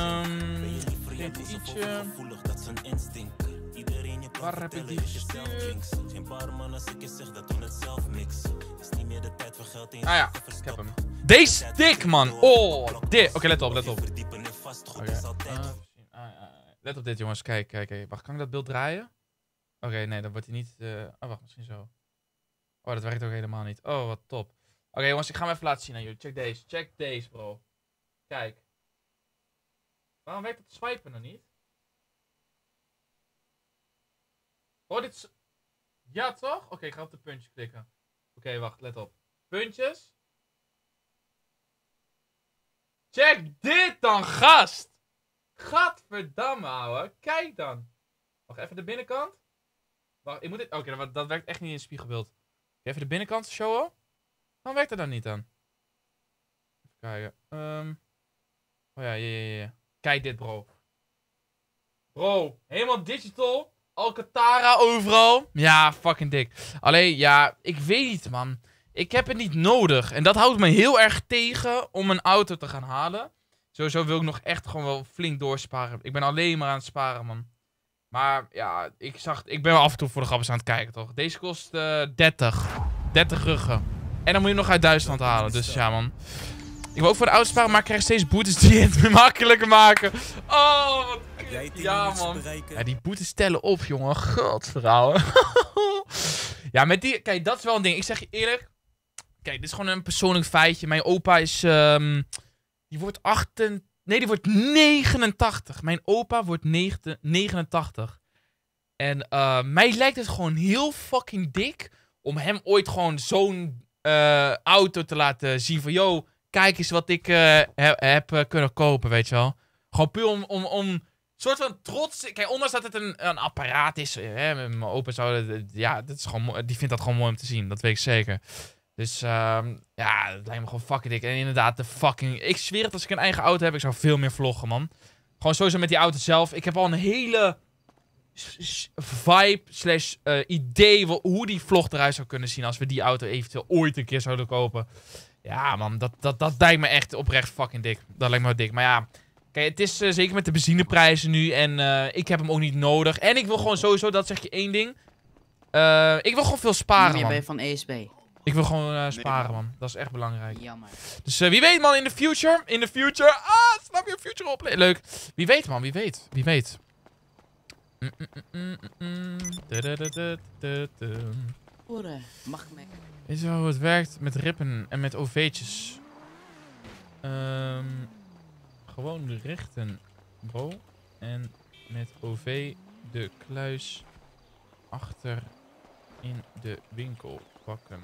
GTI'tje. Waar heb ik die gestuurd? Ah ja, ik heb hem. Deze stick, man. Oh, dit. Oké, let op. Let op dit, jongens. Kijk. Wacht, kan ik dat beeld draaien? Oké, nee, dan wordt hij niet... Oh, wacht, misschien zo. Oh, dat werkt ook helemaal niet. Oh, wat top. Oké, jongens, ik ga hem even laten zien aan jullie. Check deze, bro. Kijk. Waarom werkt het swipen dan niet? Oh, dit is... Ja, toch? Oké, ik ga op de puntje klikken. Oké, wacht, let op. Puntjes. Check dit dan, gast! Gadverdamme, ouwe. Kijk dan. Wacht, even de binnenkant. Wacht, ik moet dit... Oké, dat werkt echt niet in het spiegelbeeld. Even de binnenkant showen. Waarom werkt dat dan niet dan? Even kijken. Oh ja. Kijk dit, bro. Bro, helemaal digital. Alcantara overal. Ja, fucking dik. Alleen, ja, ik weet niet, man. Ik heb het niet nodig. En dat houdt me heel erg tegen om een auto te gaan halen. Sowieso wil ik nog echt gewoon wel flink doorsparen. Ik ben alleen maar aan het sparen, man. Maar ja, ik ben wel af en toe voor de grappers aan het kijken, toch? Deze kost 30 ruggen. En dan moet je nog uit Duitsland halen. Dus ja, man. Ik wil ook voor de auto sparen, maar ik krijg steeds boetes die het makkelijker maken. Oh, wat kut. Ja, man. Ja, die boetes tellen op, jongen. Godverhouwen. Ja, met die... Kijk, dat is wel een ding. Ik zeg je eerlijk. Kijk, dit is gewoon een persoonlijk feitje. Mijn opa is... die wordt 89. Mijn opa wordt 89. En mij lijkt het gewoon heel fucking dik om hem ooit gewoon zo'n auto te laten zien van... Yo, kijk eens wat ik heb kunnen kopen, weet je wel. Gewoon puur om soort van trots... Kijk, ondanks dat het een apparaat is... mijn opa zou... Ja, dat is gewoon, die vindt dat gewoon mooi om te zien. Dat weet ik zeker. Dus ja, dat lijkt me gewoon fucking dik. En inderdaad, de fucking... Ik zweer het, als ik een eigen auto heb, ik zou veel meer vloggen, man. Gewoon sowieso met die auto zelf. Ik heb al een hele vibe / idee hoe die vlog eruit zou kunnen zien als we die auto eventueel ooit een keer zouden kopen. Ja, man, dat lijkt me echt oprecht fucking dik. Dat lijkt me wel dik. Maar ja, kijk, het is zeker met de benzineprijzen nu en ik heb hem ook niet nodig. En ik wil gewoon sowieso, dat zeg je één ding. Ik wil gewoon veel sparen, man. Ben je van ESB? Ik wil gewoon sparen, man. Dat is echt belangrijk. Jammer. Dus wie weet, man, in de future. In de future. Ah, snap je? Future op. Leuk. Wie weet, man. Wie weet. Wie weet. Mag ik mee? Weet je wel hoe het werkt met rippen en met OV'tjes? Gewoon de richten, bro. En met OV de kluis achter in de winkel pakken.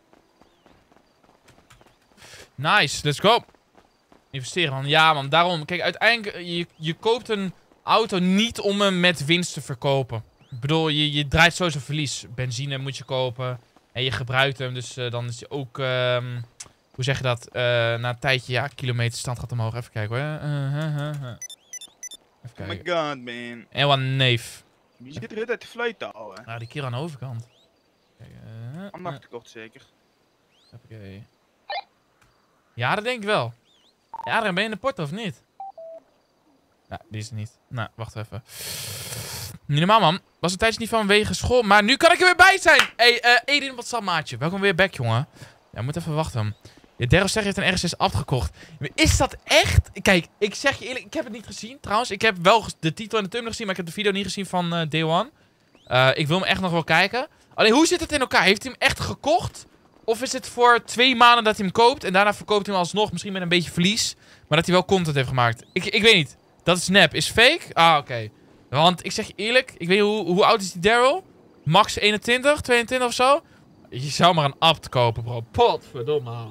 Nice, let's go. Investeren, man. Ja, man. Daarom, kijk, uiteindelijk, je koopt een auto niet om hem met winst te verkopen. Ik bedoel, je draait sowieso verlies. Benzine moet je kopen. En je gebruikt hem, dus dan is hij ook... hoe zeg je dat? Na een tijdje, ja, kilometerstand gaat omhoog. Even kijken, hoor. Even kijken. Oh my god, man. En wat een neef. Wie zit er uit de fluiten, ouwe? Nou, die keer aan de overkant. Kijk, aan de achterkant zeker. Oké. Ja, dat denk ik wel. Ja, dan ben je in de port of niet? Nou, die is er niet. Nou, wacht even. Niet normaal, man. Was een tijdje niet vanwege school, maar nu kan ik er weer bij zijn. Hey, Edin, wat zal maatje? Welkom weer back, jongen. Ja, moet even wachten. Je Derro zegt, heeft een RS6 app gekocht. Is dat echt? Kijk, ik zeg je eerlijk, ik heb het niet gezien. Trouwens, ik heb wel de titel en de thumbnail gezien, maar ik heb de video niet gezien van Day One. Ik wil hem echt nog wel kijken. Alleen, hoe zit het in elkaar? Heeft hij hem echt gekocht? Of is het voor 2 maanden dat hij hem koopt en daarna verkoopt hij hem alsnog, misschien met een beetje verlies, maar dat hij wel content heeft gemaakt? Ik weet niet. Dat is nep. Is fake? Ah, oké. Want ik zeg je eerlijk, ik weet niet hoe oud is die Daryl? Max 21, 22 of zo? Je zou maar een abt kopen, bro. Potverdomme.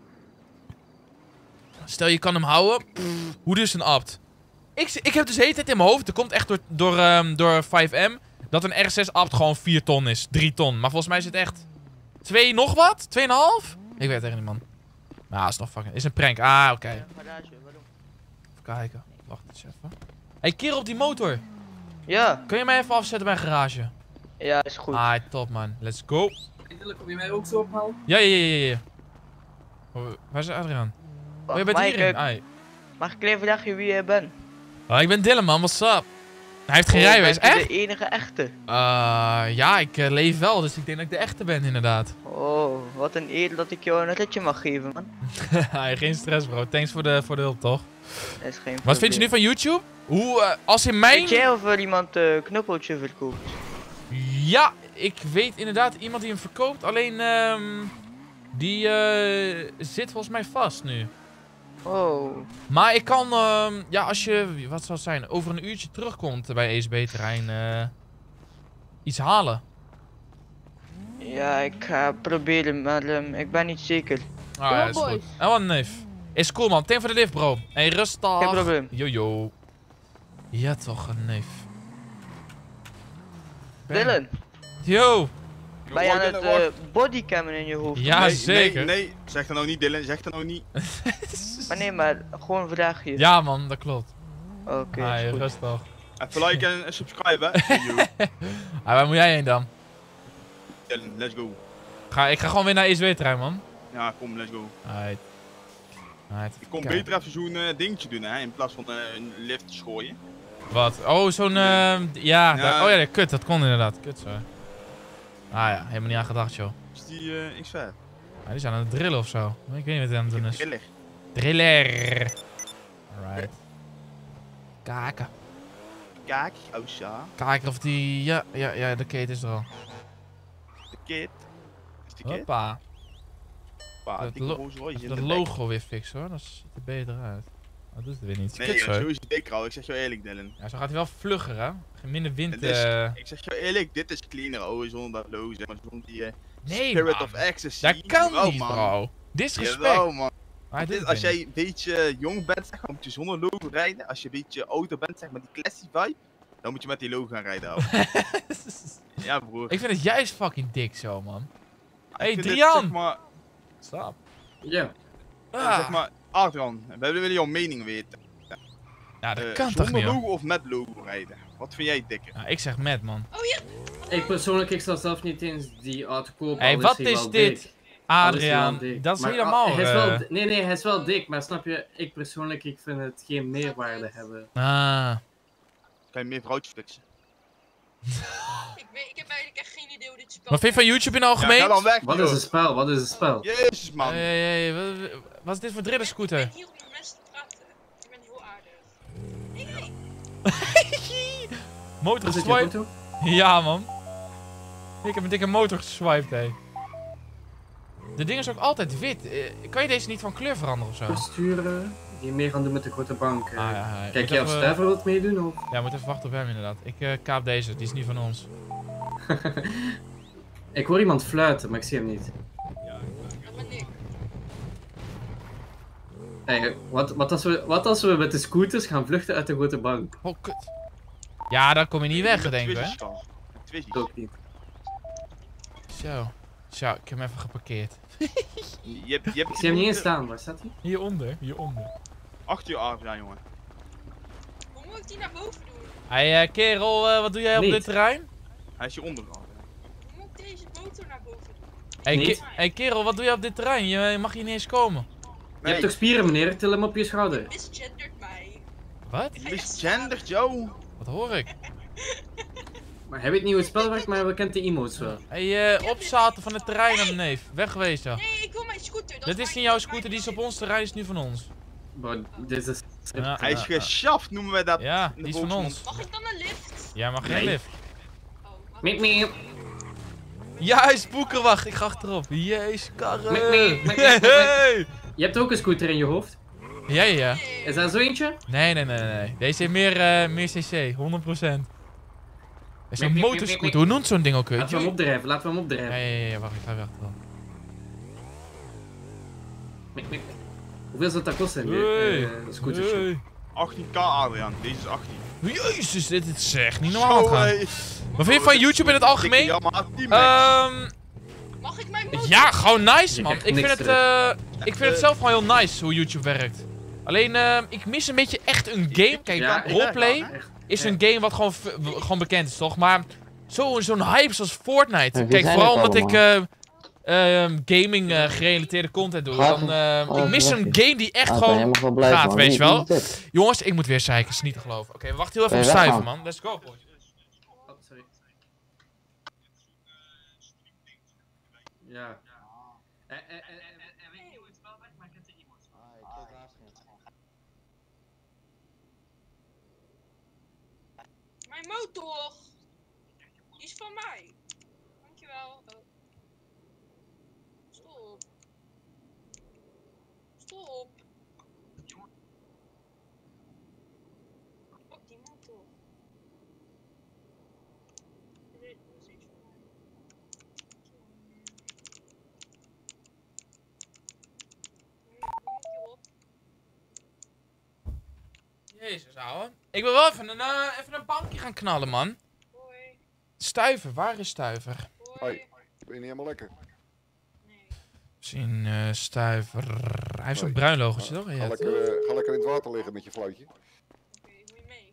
Stel je kan hem houden. Hoe dus een abt? Ik heb dus de hele tijd in mijn hoofd, er komt echt door 5M, dat een R6 abt gewoon 4 ton is. 3 ton. Maar volgens mij is het echt 2 nog wat? 2,5? Ik weet het echt niet, man. Nou, is nog fucking... Is een prank. Ah, oké. Even kijken. Wacht eens even. Hey, kerel op die motor. Ja. Kun je mij even afzetten bij een garage? Ja, is goed. Ah, top, man. Let's go. Kom je mij ook zo ophalen? Ja. Waar is Adriaan? Oh, je bent hierin. Mag ik even vragen wie je bent? Oh, ik ben Dylan, man. What's up? Hij heeft geen rijbewijs. Ben je echt? de enige echte? Ja, ik leef wel. Dus ik denk dat ik de echte ben, inderdaad. Oh, wat een eer dat ik jou een ritje mag geven, man. Geen stress, bro. Thanks voor de hulp, toch? Dat is geen Wat vind je nu van YouTube? Hoe, als in mijn... Weet jij of er iemand een knuppeltje verkoopt? Ja, ik weet inderdaad iemand die hem verkoopt. Alleen, die zit volgens mij vast nu. Oh. Maar ik kan, ja, als je, wat zal het zijn, over een uurtje terugkomt bij ESB-terrein, iets halen. Ja, ik ga proberen, maar ik ben niet zeker. Ah, ja, is goed. En wat een neef. Is cool, man. Tank voor de lift, bro. Hey, rustig. Geen probleem. Jojo. Ja, toch, een neef. Dylan. Yo. Ben je aan het bodycammen in je hoofd? Ja, nee, zeker. Nee, zeg dat nou niet, Dylan. Zeg dat nou niet. Maar nee, maar gewoon een vraagje. Ja, man, dat klopt. Oké. Hey, rustig. Even liken en subscriben. Waar moet jij heen dan? Dylan, let's go. Ik ga gewoon weer naar ESB-terrein, man. Ja, kom, let's go. Alright. Ik kom beter even zo'n dingetje doen, hè, in plaats van een lift te gooien. Wat? Oh, zo'n, ja. Oh ja, kut, dat kon inderdaad. Kut zo. Ah ja, helemaal niet aan gedacht, joh. Is die X5? Ah, die zijn aan het drillen of zo. Ik weet niet wat hij aan het doen is. Driller. Driller. Alright. Kaken. Kijk, oh ja. Kijken of die... Ja, de kate is er al. De kit. Is de kit? Hoppa. Dat dat logo weer fixen hoor, dan ziet het er beter uit. Dat doet het weer niet. Nee, zo is het dik al. Ik zeg jou eerlijk, Dylan. Ja, zo gaat hij wel vlugger hè. Minder wind. Ik zeg jou eerlijk, dit is cleaner oh, zonder dat logo, zeg maar zonder die nee, Spirit man. of Ecstasy. Dat kan niet, bro. Disrespect. Jawel, man. Als jij een beetje jong bent, zeg maar, moet je zonder logo rijden. Als je een beetje ouder bent, zeg maar, die classy vibe, dan moet je met die logo gaan rijden. Ja, broer. Ik vind het juist fucking dik zo, man. Hey, Drian! Zeg maar... Stop. Ja. Zeg maar, Adrian, we willen jouw mening weten. Ja, dat kan toch niet, zonder logo of met logo rijden? Wat vind jij dikker? Ja, ik zeg met, man. Oh ja! Ik persoonlijk, ik zal zelf niet eens die auto kopen. Hey, wat is dit? Adriaan, dat is helemaal... Nee, hij is wel dik, maar snap je, ik persoonlijk, ik vind het geen meerwaarde hebben. Kan je meer vrouwtjes fixen? Ik heb eigenlijk echt geen idee hoe dit spel... Wat vind je van YouTube in het algemeen? Ja, ga dan weg, wat is een spel? Wat is een spel? Jezus, man. Wat is dit voor drillerscooter? Ik ben hier om met mensen te praten. Ik ben heel aardig. Motor geswiped? Ja, man. Ik heb een dikke motor geswiped, hé. De ding is ook altijd wit. Kan je deze niet van kleur veranderen of zo? Sturen, die meer gaan doen met de grote bank. Ja. Kijk je of Stefan wilt meedoen? Of? Ja, moet even wachten op hem inderdaad. Ik kaap deze, die is niet van ons. Ik hoor iemand fluiten, maar ik zie hem niet. Hey, wat als we met de scooters gaan vluchten uit de grote bank? Oh, kut. Ja, dan kom je niet weg, denk ik, hè? Ik ook niet. Zo, ik heb hem even geparkeerd. Ik zie hem niet eens staan, waar staat hij? Hieronder. Achter je arm, ja, jongen. Hoe moet ik die naar boven doen? Hey, kerel, wat doe jij op dit terrein? Hij is hieronder al. Hoe moet ik deze motor naar boven doen? Hey, kerel, wat doe jij op dit terrein? Je mag hier niet eens komen. Je hebt toch spieren, meneer? Til hem op je schouder. Misgenderd mij. Wat? Misgenderd, Joe? Wat hoor ik? Maar hij weet niet hoe het spel werkt, maar we kennen de emotes wel. Hey, opzaten van het terrein aan de neef. Wegwezen. Nee, ik wil mijn scooter. Dit is niet jouw scooter, die is op ons terrein, is nu van ons. Bro, dit is... Hij is geschaft, noemen wij dat. Ja, die is van ons. Mag ik dan een lift? Ja, mag geen lift. Miep. Ja, hij is boekenwacht. Ik ga achterop. Jezus, karren. Je hebt ook een scooter in je hoofd? Ja. Is dat zo eentje? Nee. Deze heeft meer cc, 100%. Is een motorscooter, hoe noemt zo'n ding ook weer? Laten we hem opdrijven, Ja, wacht, ik ga weg dan. Hoeveel zou dat kosten? Scooters? 18k, Adriaan. Deze is 18. Jezus, dit is echt niet normaal gaan. Wat vind je van YouTube in het algemeen? Mag ik mijn motor? Ja, gewoon nice, man. Ik vind het zelf gewoon heel nice hoe YouTube werkt. Alleen, ik mis een beetje echt een game. Kijk, roleplay is een game wat gewoon bekend is, toch? Maar zo'n hype zoals Fortnite. Kijk, vooral omdat ik gaming gerelateerde content doe. Ik mis een game die echt gewoon gaat, weet je wel. Jongens, ik moet weer zeiken, is niet te geloven. Oké, we wachten heel even op Stuiven, man. Let's go, boys. Sorry. Ja. Weet je hoe het spel werkt, maar ik heb de emotes. Mijn motor! Die is van mij. Dankjewel. Stop. Ook die motor. Jezus, ouwe. Ik wil wel even een bankje gaan knallen, man. Hoi. Stuiver, waar is Stuiver? Hoi, ben je niet helemaal lekker? Misschien Stuiver. Hij heeft zo'n bruin logootje, toch? Ga lekker in het water liggen met je fluitje. Oké, moet je mee?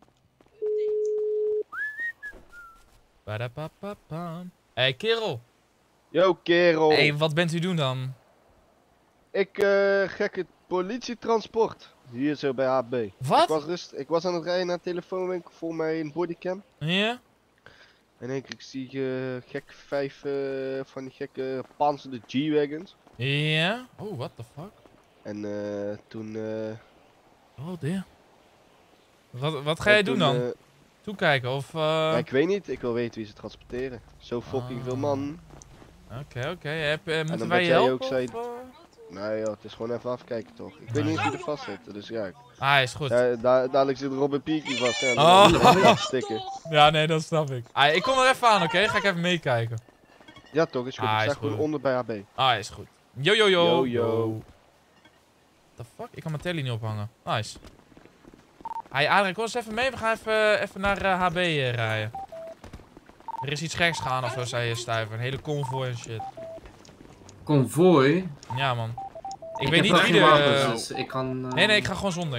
Badapapapam. Hey, kerel. Yo, kerel. Hey, wat bent u doen dan? Ik gek het politietransport. Hier zo bij HB. Wat? Ik was aan het rijden naar de telefoonwinkel voor mijn bodycam. Ja? En ik zie gek 5 van die gekke panzerde G-wagons. Ja? Oh, what the fuck? En toen... Oh dear. Wat ga jij doen dan? Toekijken of... Ja, ik weet niet, ik wil weten wie ze transporteren. Zo fucking veel man. Oké. Moeten wij je helpen? Ook zei... Nee joh, het is gewoon even afkijken toch. Ik weet niet wie er vast zit, dus ja. Is goed. Dadelijk zit Robin Peaky vast. Ja, ja, nee, dat snap ik. Ik kom er even aan, oké? Ga ik even meekijken. Ja toch, is goed. Ik sta gewoon onder bij HB. Is goed. Yo. The fuck? Ik kan mijn telly niet ophangen. Nice. Adrian, kom eens even mee. We gaan even naar HB rijden. Er is iets geks gaan of zo, zei je Stuiver. Een hele konvooi en shit. Konvooi? Ja, man. Ik weet niet wie de... Dus ik kan... Nee, ik ga gewoon zonder.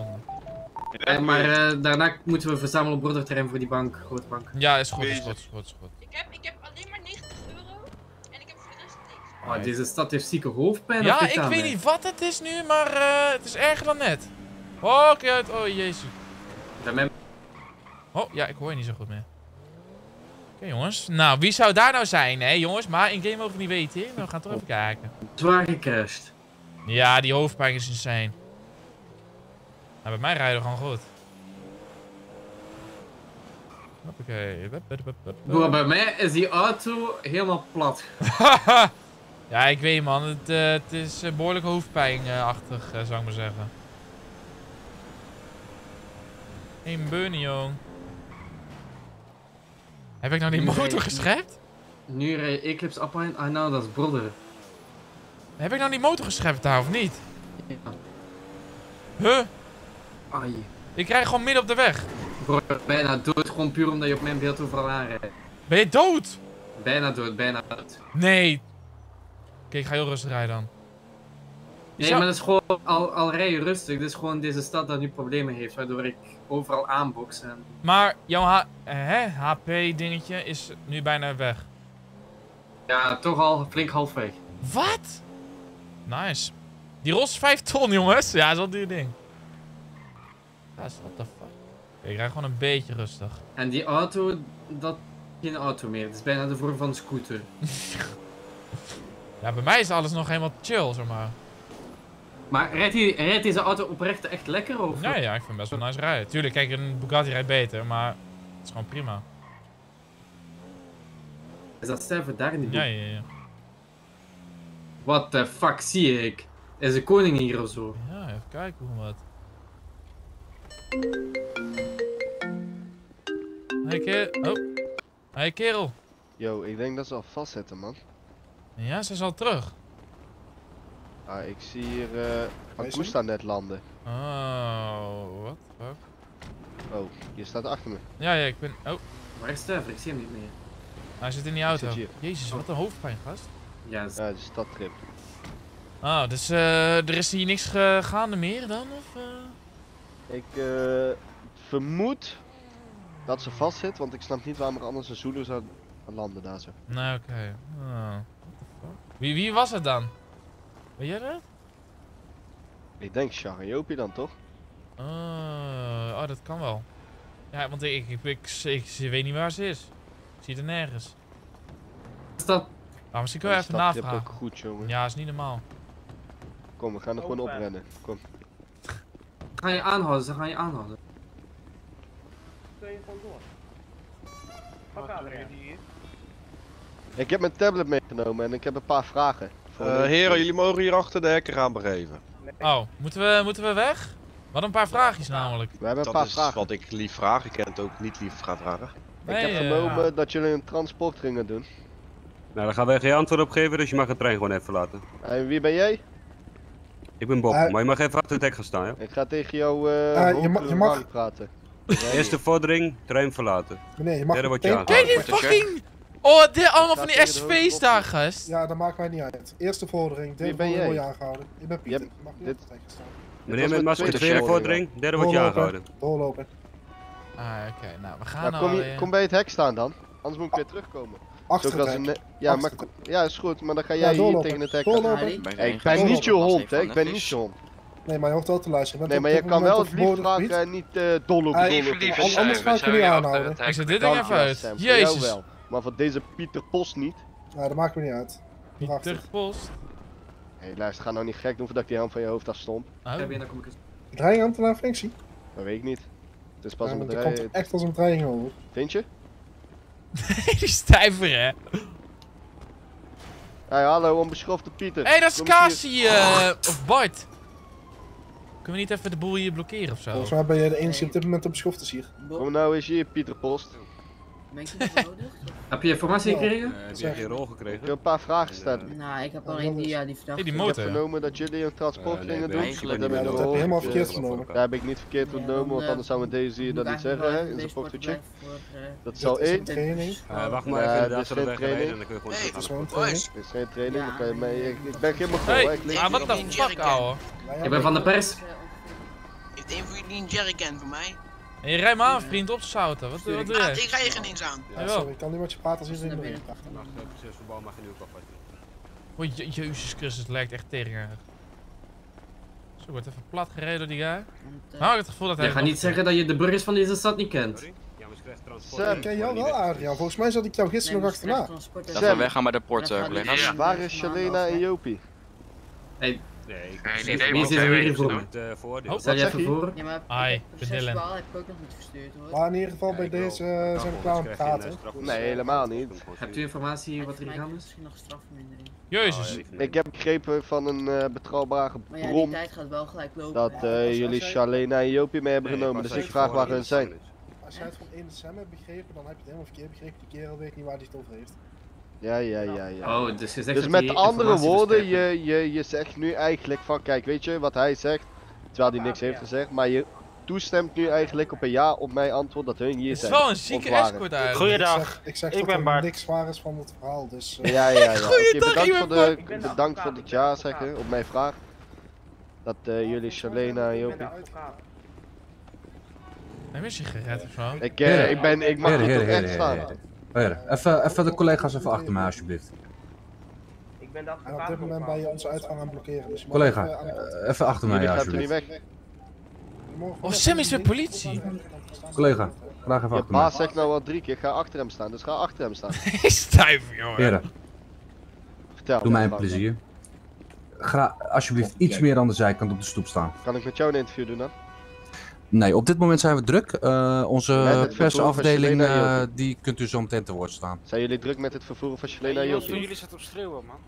Maar daarna moeten we verzamelen op broederterrein voor die bank, grote bank. Ja, is goed. Ik heb alleen maar 90 euro en ik heb voor de rest niks. Oh, deze stad heeft zieke hoofdpijn. Ja, ik weet niet wat het is nu, maar het is erger dan net. Oké, oh jezus. Oh, ja, ik hoor je niet zo goed meer. Oké, jongens. Nou, wie zou daar nou zijn, hè, jongens? Maar in game mogen we niet weten, hè? We gaan toch even kijken. Zwaar gecrashed. Ja, die hoofdpijn is insane. Nou, bij mij rijden we gewoon goed. Hoppakee. Bro, bij mij is die auto helemaal plat. Ja, ik weet man. Het is behoorlijk hoofdpijnachtig, zou ik maar zeggen. Een bunny, jong. Heb ik nou die motor geschept? Nu rij Eclipse Appa in. Nou, dat is brother. Heb ik nou die motor geschept daar, of niet? Ja. Huh? Ai. Ik rij gewoon midden op de weg. Bro, bijna dood, gewoon puur omdat je op mijn beeld overal aanrijdt. Ben je dood? Bijna dood. Nee. Oké, ik ga heel rustig rijden dan. Nee, maar dat is gewoon, al rij je rustig, dit is gewoon deze stad dat nu problemen heeft, waardoor ik overal aanbox en... Maar jouw HP dingetje is nu bijna weg. Ja, toch al flink halfweg. Wat? Nice. Die Ros is 5 ton, jongens. Ja, dat is wel een duur ding. What the fuck? Oké, ik rij gewoon een beetje rustig. En die auto, dat is geen auto meer. Het is bijna de vorm van een scooter. Ja, bij mij is alles nog helemaal chill, zeg maar. Maar rijdt deze auto oprecht echt lekker, of? Ja, ik vind het best wel nice rijden. Tuurlijk, kijk, een Bugatti rijdt beter, maar het is gewoon prima. Is dat sterven daar in die boek? Ja. What the fuck zie ik? Is de koning hier of zo? Ja, even kijken hoe wat. Hey kerel. Yo, ik denk dat ze al vastzitten, man. Ja, ze is al terug. Ah, ik zie hier Augusta net landen. Oh, wat? Fuck? Oh, je staat achter me. Ja, ik ben... Oh. Waar is Sterver? Ik zie hem niet meer. Hij zit in die auto. Jezus, wat een hoofdpijn, gast. Ja, de stadtrip. Oh, dus er is hier niks gaande meer dan? Of, Ik vermoed dat ze vast zit, want ik snap niet waarom er anders een Zulu zou landen daar zo. Nee, oké. Oh, what the fuck? Wie was het dan? Weet jij dat? Ik denk Chariopi dan toch? Oh, dat kan wel. Ja, want ik weet niet waar ze is. Ik zie het er nergens. Is dat? Ah, misschien kun je even navragen. Ook goed, jongen. Ja, is niet normaal. Kom, we gaan er gewoon oprennen. Kom. Ga je aanhouden, ze gaan je aanhouden. Stel je gewoon door. Pak Adriaan. Ik heb mijn tablet meegenomen en ik heb een paar vragen. Heren, jullie mogen hier achter de hekken gaan begeven. Oh, moeten we weg? Wat een paar vraagjes namelijk. We hebben een paar vragen. Wat ik lief vraag, ik ken het ook niet lief gaan vragen. Ik heb genomen dat jullie een transport gingen doen. Nou, daar gaan wij geen antwoord op geven, dus je mag de trein gewoon even verlaten. En wie ben jij? Ik ben Bob, maar je mag even achter het hek gaan staan, ja? Ik ga tegen jou je mag praten. Eerste vordering, trein verlaten. Nee, je mag derde wordt je kijk die fucking... Oh, dit allemaal van die SV's daar, gast. Ja, dat maakt mij niet uit. Eerste vordering, derde vordering word je aangehouden. Ik ben Pieter, mag niet op het hek staan. Meneer met masker, tweede vordering, derde wordt je aangehouden. Doorlopen. Oké, nou, we gaan kom bij het hek staan dan, anders moet ik weer terugkomen. Achter het hek. Ja, is goed, maar dan ga jij hier tegen het hek doorlopen. Ik ben niet je hond, hè, ik ben niet je hond. Nee, maar je hoeft wel te luisteren. Nee, maar je kan wel het lief vragen en niet doorlopen. Anders ga ik je niet aanhouden. Ik zet dit ding even uit. Jezus. Maar voor deze Pieter Post niet. Ja, dat maakt me niet uit. Pieter Post. Hé, luister, ga nou niet gek doen voordat ik die helm van je hoofd afstomp. Dan kom ik eens. Dreiging ambtenaar functie? Dat weet ik niet. Het is pas een Dat bedrijf. komt echt als een dreiging over. Vind je? Die stijver, hè? Hey, hallo, onbeschofte Pieter. Hé, dat is Cassie, of Bart. Kunnen we niet even de boel hier blokkeren of zo? Volgens mij ben je de enige op dit moment op beschoftes hier. Kom nou eens hier, Pieter Post. Heb je informatie gekregen? Heb je geen rol gekregen? Ik heb een paar vragen stellen. Nou, ik heb alleen die verdachte. Ik heb vernomen dat jullie een transport gingen doen. Dat heb je helemaal verkeerd vernomen. Dat heb ik niet verkeerd vernomen, want anders zou deze hier dat niet zeggen, hè, in zijn portefeuille. Dat is al één. Wacht maar even, dat is geen training. dan kun je gewoon Dat is geen training, dan kan je mee. Ik ben helemaal vol, hè. Ah, wat de fuck, ouwe? Ik ben van de pers. Heeft een van jullie een jerrycan voor mij? En je rijdt me aan, vriend, op te zouten. Wat doe je? Ik rij er geen niks aan. Ja, sorry, ik kan niet met je praten als je erin bent. procesverbouw mag je nu ook afwachten. Oh, Jezus Christus, het lijkt echt tegen. Zo, wordt even plat gereden door die guy. Nou, ik heb het gevoel dat hij... Je gaat niet zeggen dat je de burgers van deze stad niet kent. Ik ken jou wel, Adriaan. Volgens mij zat ik jou gisteren nog achterna. Dat we weggaan bij de port, collega's. Waar is Shalena en Jopie? Hey. Nee, wie is er weer in voor? Stel je even voor? Ja, maar Ai, procesverbaal heb ik ook nog niet verstuurd hoor. Maar in ieder geval bij deze zijn we klaar om te praten. Nee, helemaal niet. Hebt u informatie wat er gaan is? Misschien nog strafvermindering. Jezus. Ik heb begrepen van een betrouwbare Maar ja, die bron tijd gaat wel gelijk lopen. dat jullie Shalena en Jopie mee hebben genomen. Dus ik vraag waar hun zijn. Als jij het van één Sam hebt begrepen, dan heb je het helemaal verkeerd begrepen. Die kerel weet niet waar hij het over heeft. Ja. Oh, dus je zegt Dus dat met die andere informatie woorden, versterkt. je zegt nu eigenlijk van, kijk, weet je wat hij zegt, terwijl hij niks heeft gezegd, maar je toestemt nu eigenlijk op een ja op mijn antwoord dat hun hier Het is zijn. wel een zieke escort uit. Goeiedag, Ik zeg ik dat ben er Bart. niks waar is van het verhaal, dus... Ja. Goeiedag, Bedankt voor het ja zeggen op mijn vraag. Dat jullie Shalena en Jopie... Heb je een sigaret of zo? Ik mag niet op echt staan. Even de collega's even achter mij alsjeblieft. Ik ben de En op dit moment ben je onze uitgang aan het blokkeren, dus je mag Collega, even even achter mij Jullie gaat er niet alsjeblieft. weg. Oh, Sam is weer politie. Collega, graag even Je achter mij. baas zegt nou al 3 keer, ga achter hem staan, dus ga achter hem staan. Stijf, jongen. Heren, Vertel. doe mij een plezier. Ga alsjeblieft iets meer aan de zijkant op de stoep staan. Kan ik met jou een interview doen dan? Nee, op dit moment zijn we druk. Met Onze het vervoer van persafdeling, Shalena en die kunt u zo meteen te woord staan. Zijn jullie druk met het vervoeren van Shalena en Jopie? jullie zitten op schreeuwen, man.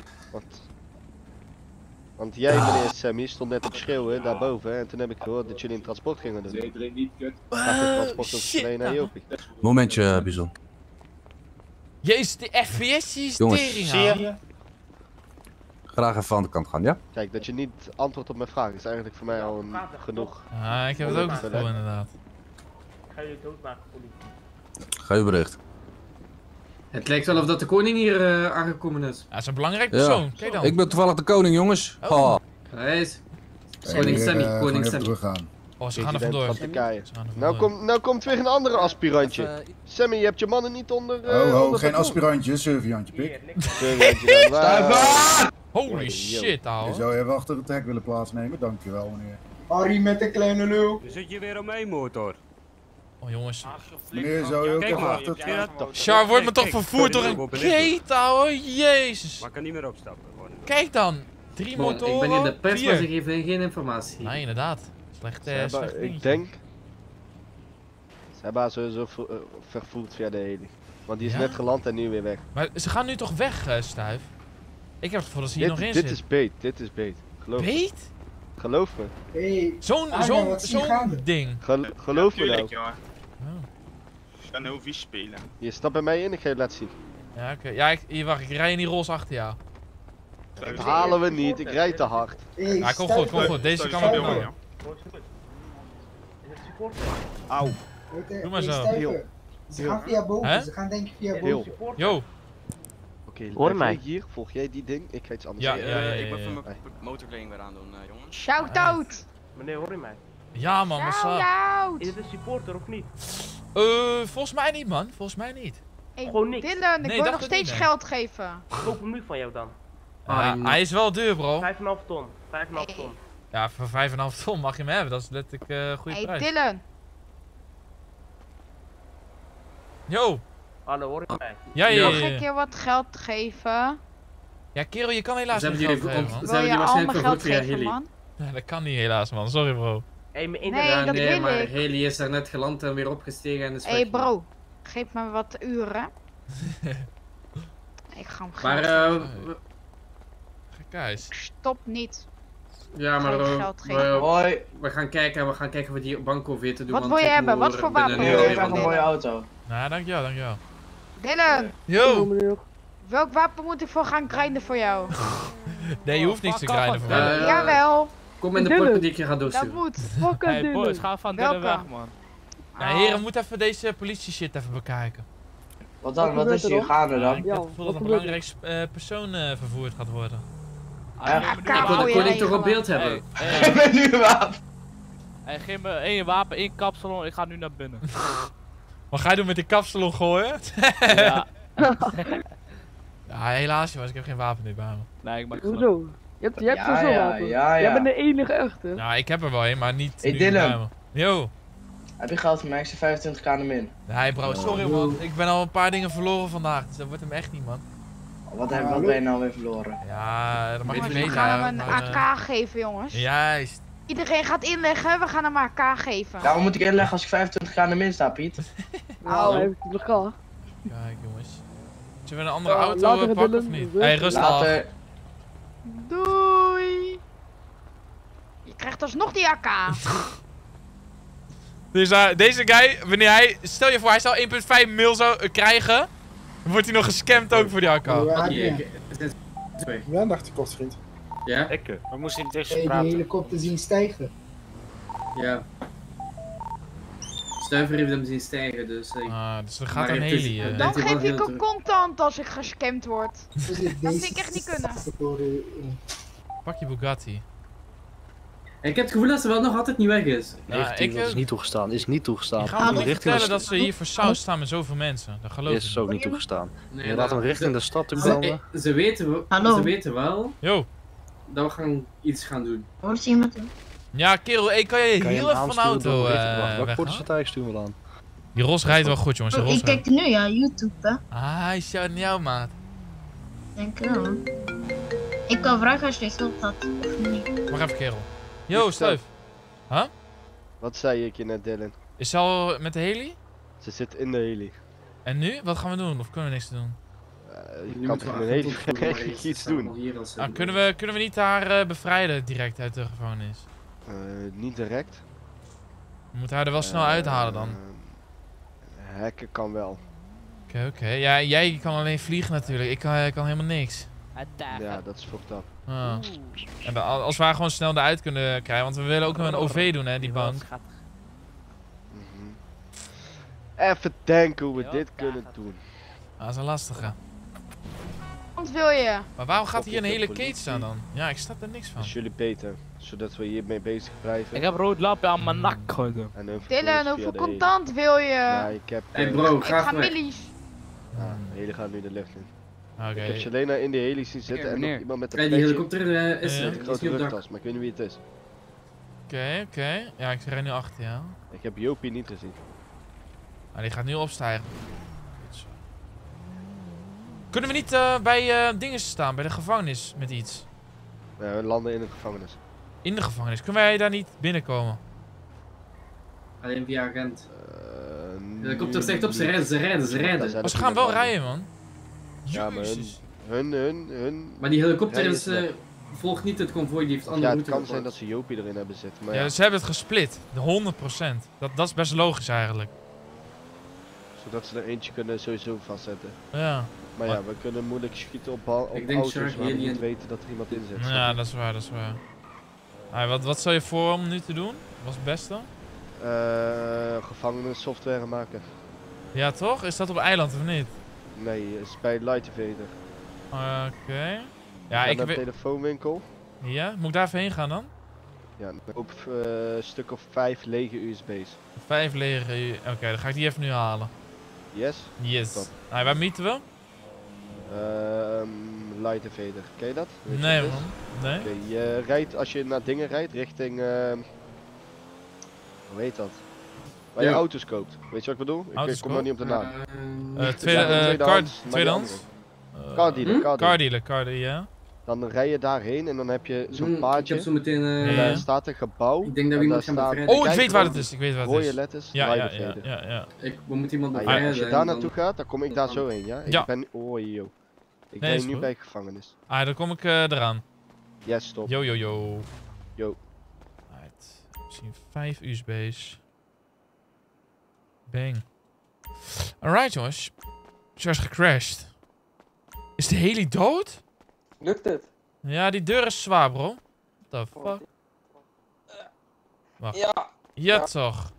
Want jij, meneer Sammy, stond net op schreeuwen daarboven hè, en toen heb ik gehoord dat jullie een transport gingen doen. Graag een transport over Shalena en Jopie. Momentje, Bizon. Jezus, de FPS die is Jongens, tering, zie je? ouwe. Graag even aan de kant gaan, ja? Kijk, dat je niet antwoordt op mijn vraag is eigenlijk voor mij al genoeg. Ah, ik heb het ook het gevoel inderdaad. Ik ga jullie doodmaken, politie. Ga je bericht. Het lijkt wel of dat de koning hier aangekomen is. Ja, dat is een belangrijk persoon. Kijk dan. Ik ben toevallig de koning, jongens. Oh. Hij is. Koning Sammy, koning Sammy. Oh, ze gaan er vandoor. Nou komt weer een andere aspirantje. Sammy, je hebt je mannen niet onder... geen aspirantje, surveillantje pik. Surveillantje dan. Holy shit, ouwe. Je zou even achter het hek willen plaatsnemen, dankjewel meneer. Harry met de kleine lul. Je zit je weer om mijn motor. Oh jongens. Meneer, zou je ook even achter het hek... Char wordt me toch vervoerd door een keet, ouwe. Jezus. Maar ik kan niet meer opstappen. Kijk dan. 3 motoren. Ik ben in de pers, 4. maar ze geven geen informatie. Nee, inderdaad. Slecht Ik dingetje. denk... Ze hebben haar sowieso vervoerd via de heli. Want die is Ja? net geland en nu weer weg. Maar ze gaan nu toch weg, Stuif? Ik heb het gevoel dat ze hier nog in Dit zit. is beet, dit is beet. Geloof me. Beet? Geloof me. Hey, Zo'n ding. Geloof me nou. Ik kan heel vies spelen. Je stapt bij mij in, ik ga je laten zien. Ja, oké. Ja, hier wacht, ik rij in die roze achter jou. Dat halen we niet, ik rijd te hard. Ja, kom goed. Deze kan wel doen. Auw. Doe maar zo. Ze gaan via boven, Hè? ze gaan denk ik via Heel. boven. Yo. Oké, Hoor blijf mij. jij hier, volg jij die ding, ik ga iets anders Ja, doen. Ik ben van mijn motorkleding weer aan doen, jongens. Shout-out! Meneer, hoor je mij? Ja man, wat is dat? Shout-out! Is het een supporter of niet? Volgens mij niet man. Volgens mij niet. Hey, Gewoon niks. Dylan, ik Nee, wil dacht nog het steeds niet, nee. geld geven. Ik koop hem nu van jou dan. Hij is wel duur bro. 5,5 ton. 5,5 ton. Ja, voor 5,5 ton mag je hem hebben. Dat is letterlijk goede Hey prijs. Dylan, Yo. Hallo, hoor je mij? Ja. mag ik je wat geld geven? Ja, kerel, je kan helaas Ze niet hebben geld jullie geven, man. ze hebben jullie waarschijnlijk vergoed via geven, Heli. man? Nee, dat kan niet helaas, man. Sorry, bro. Hey, mijn Nee, internet. dat wil maar ik. Heli is daar net geland en weer opgestegen en is Hé weg. bro, geef me wat uren. Ik ga hem Maar geld Kijk. Stop niet. ja, maar Ga je geld geven. we gaan kijken of we die banko weer te doen. Wat want wil je ik hebben? hoor Wat voor binnen wapen een wil uur je weer hebben? van- auto. Nou, dankjewel. Dylan, Yo! welk wapen moet ik voor gaan grinden voor jou? Nee, je hoeft niks te grinden voor mij. Jawel. Kom in de pot die ik je ga Dat doorsturen. moet. Hey boys, ga van Dylan weg, man. Ja, heren, we moeten even deze politie shit even bekijken. Wat dan? Wat is hier gaande dan? Ik heb het gevoel dat een belangrijk persoon vervoerd gaat worden. Kon ik toch op beeld hebben? Ik ben nu een wapen. Hey, geef me 1 wapen, 1 kapsalon, ik ga nu naar binnen. Wat ga je doen met die kapsalon gooien? Ja. Ja, helaas jongens, ik heb geen wapen meer bij me. Nee, ik maak Hoezo? Je hebt Ja, zo'n ja, wapen. ja. Jij bent de enige echte. Ja, ik heb er wel een, maar niet Hey, nu Dylan. bij me. Yo. Heb je geld voor mij? Ik zit 25k aan de min. Nee bro, sorry man. Ik ben al een paar dingen verloren vandaag, dus dat wordt hem echt niet man. Wat ben je nou weer verloren? Ja, dat mag je niet We weten. gaan hem een maar, AK geven, jongens. Juist. Iedereen gaat inleggen, we gaan hem een AK geven. Waarom moet ik inleggen als ik 25k aan de min sta, Piet? Nou, heb ik het nog gehad. Kijk jongens. Zullen we een andere Oh, auto later, pakken Dylan. of niet? Rust. Hey, rustig af. Later. Doei. Je krijgt alsnog die AK. Dus deze guy, wanneer hij, stel je voor hij zou 1,5 mil zou krijgen, dan wordt hij nog gescamd ook voor die AK. Ja, dacht ik kort vriend. Ja? Ik moest niet tegen Hey, die helikopter zien stijgen. Ja. Stuiver heeft hem zien stijgen, dus... dus er gaat een heli. Dan geef ik hem contant als ik gescamd word. Dat vind ik echt niet kunnen. Pak je Bugatti. Ik heb het gevoel dat ze wel nog altijd niet weg is. Ik dat is niet toegestaan, is niet toegestaan. Ik ga hem niet vertellen dat ze hier voor saus staan met zoveel mensen. Dat geloof ik. Is ook niet toegestaan. Nee, Je laat hem richting de stad toe komen. Ze weten wel Yo. dat we gaan iets gaan doen. Hoort je iemand? Ja, kerel, kan je Kan je heel hem even van de aansturen auto door richting- wacht, welk weg? portefeuille sturen we aan? Die Ros rijdt wel goed, jongens. De Ros Ik kijk nu, ja, YouTube, hè. Ah, hij shout naar jou, maat. Denk ik wel. Ik kan vragen als je geld had, of niet. Wacht even, kerel. Yo, Stuif. Huh? Wat zei ik je net, Dylan? Is ze al met de heli? Ze zit in de heli. En nu? Wat gaan we doen? Of kunnen we niks doen? Je kan toch in een heli iets doen? Kunnen we niet haar bevrijden direct uit de gevangenis? Niet direct. We moeten haar er wel snel uithalen dan. Hacken kan wel. Oké. Ja, jij kan alleen vliegen natuurlijk. Ik kan helemaal niks. Ja, dat is fucked up. Ah. En als we haar gewoon snel eruit kunnen krijgen, want we willen ook nog een OV doen, hè, die bank. Even denken hoe we dit kunnen doen. Ah, dat is een lastige. Wat wil je? Maar waarom gaat hier een hele politie. kate staan dan? Ja, ik snap er niks van. Als jullie beter, zodat we hiermee bezig blijven. Ik heb rood lampje aan mijn nak gooien. Dylan, hoeveel contant wil je? Ja, ik heb... Hey bro, Ik ga millies. Ja, de heli gaat nu de lucht in. Oké. Ik heb Selena in de heli zien zitten en nog iemand met een die petje. helikopter is Met er. een grote rugtas, maar ik weet niet wie het is. Oké. Ja, ik rij nu achter jou. Ik heb Jopie niet gezien. Ah, die gaat nu opstijgen. Goed zo. Kunnen we niet bij dingen staan, bij de gevangenis met iets? We landen in de gevangenis. In de gevangenis? Kunnen wij daar niet binnenkomen? Alleen via agent. De helikopter zegt op, ze rijden. Maar ze gaan wel rijden, man. Ja, maar hun... Maar die helikopter rijden is, snel. volgt niet het konvooi, die heeft andere Ja, het route kan gepakt. zijn dat ze Jopie erin hebben zitten, maar Ja, ja. ze hebben het gesplit. De 100%. Dat is best logisch eigenlijk. Zodat ze er eentje kunnen sowieso vastzetten. Ja. Maar ja, we kunnen moeilijk schieten op denk auto's Shark waar we Alien. niet weten dat er iemand in zit. Ja, dat is waar. Wat stel je voor om nu te doen? Wat is het beste? Gevangenis software maken. Ja, toch? Is dat op eiland of niet? Nee, is bij Light Invader. Oké. Ja, Naar ik een weet... telefoonwinkel. Ja? Moet ik daar even heen gaan dan? Ja, op een stuk of 5 lege USB's. 5 lege... Oké, dan ga ik die even nu halen. Yes? Top. Waar mieten we? Light Invader. Ken je dat? Weet je Nee wat man. het is? Nee. Oké, je rijdt, als je naar dingen rijdt, richting... hoe heet dat? Waar je auto's koopt. Weet je wat ik bedoel? Ik kom maar niet op de naam. Tweedehands? Car dealer, ja. Dan rij je daarheen en dan heb je zo'n paadje. Ik heb zo meteen... En daar staat een gebouw. Ik denk dat we iemand gaan bevrijden. Oh, ik weet waar het is. Ik weet waar het is. Rode letters, ja. We moeten iemand bevrijden. Als je daar naartoe gaat, dan kom ik daar zo heen, ja? Ja. Ik ben... Ik ben nu bij de gevangenis. Dan kom ik eraan. Yes, stop. Yo. Yo. Right. Misschien 5 USB's. Bang. Alright, jongens. Ze is gecrashed. Is de heli dood? Lukt het? Ja, die deur is zwaar, bro. What the fuck? Wacht. Ja, toch.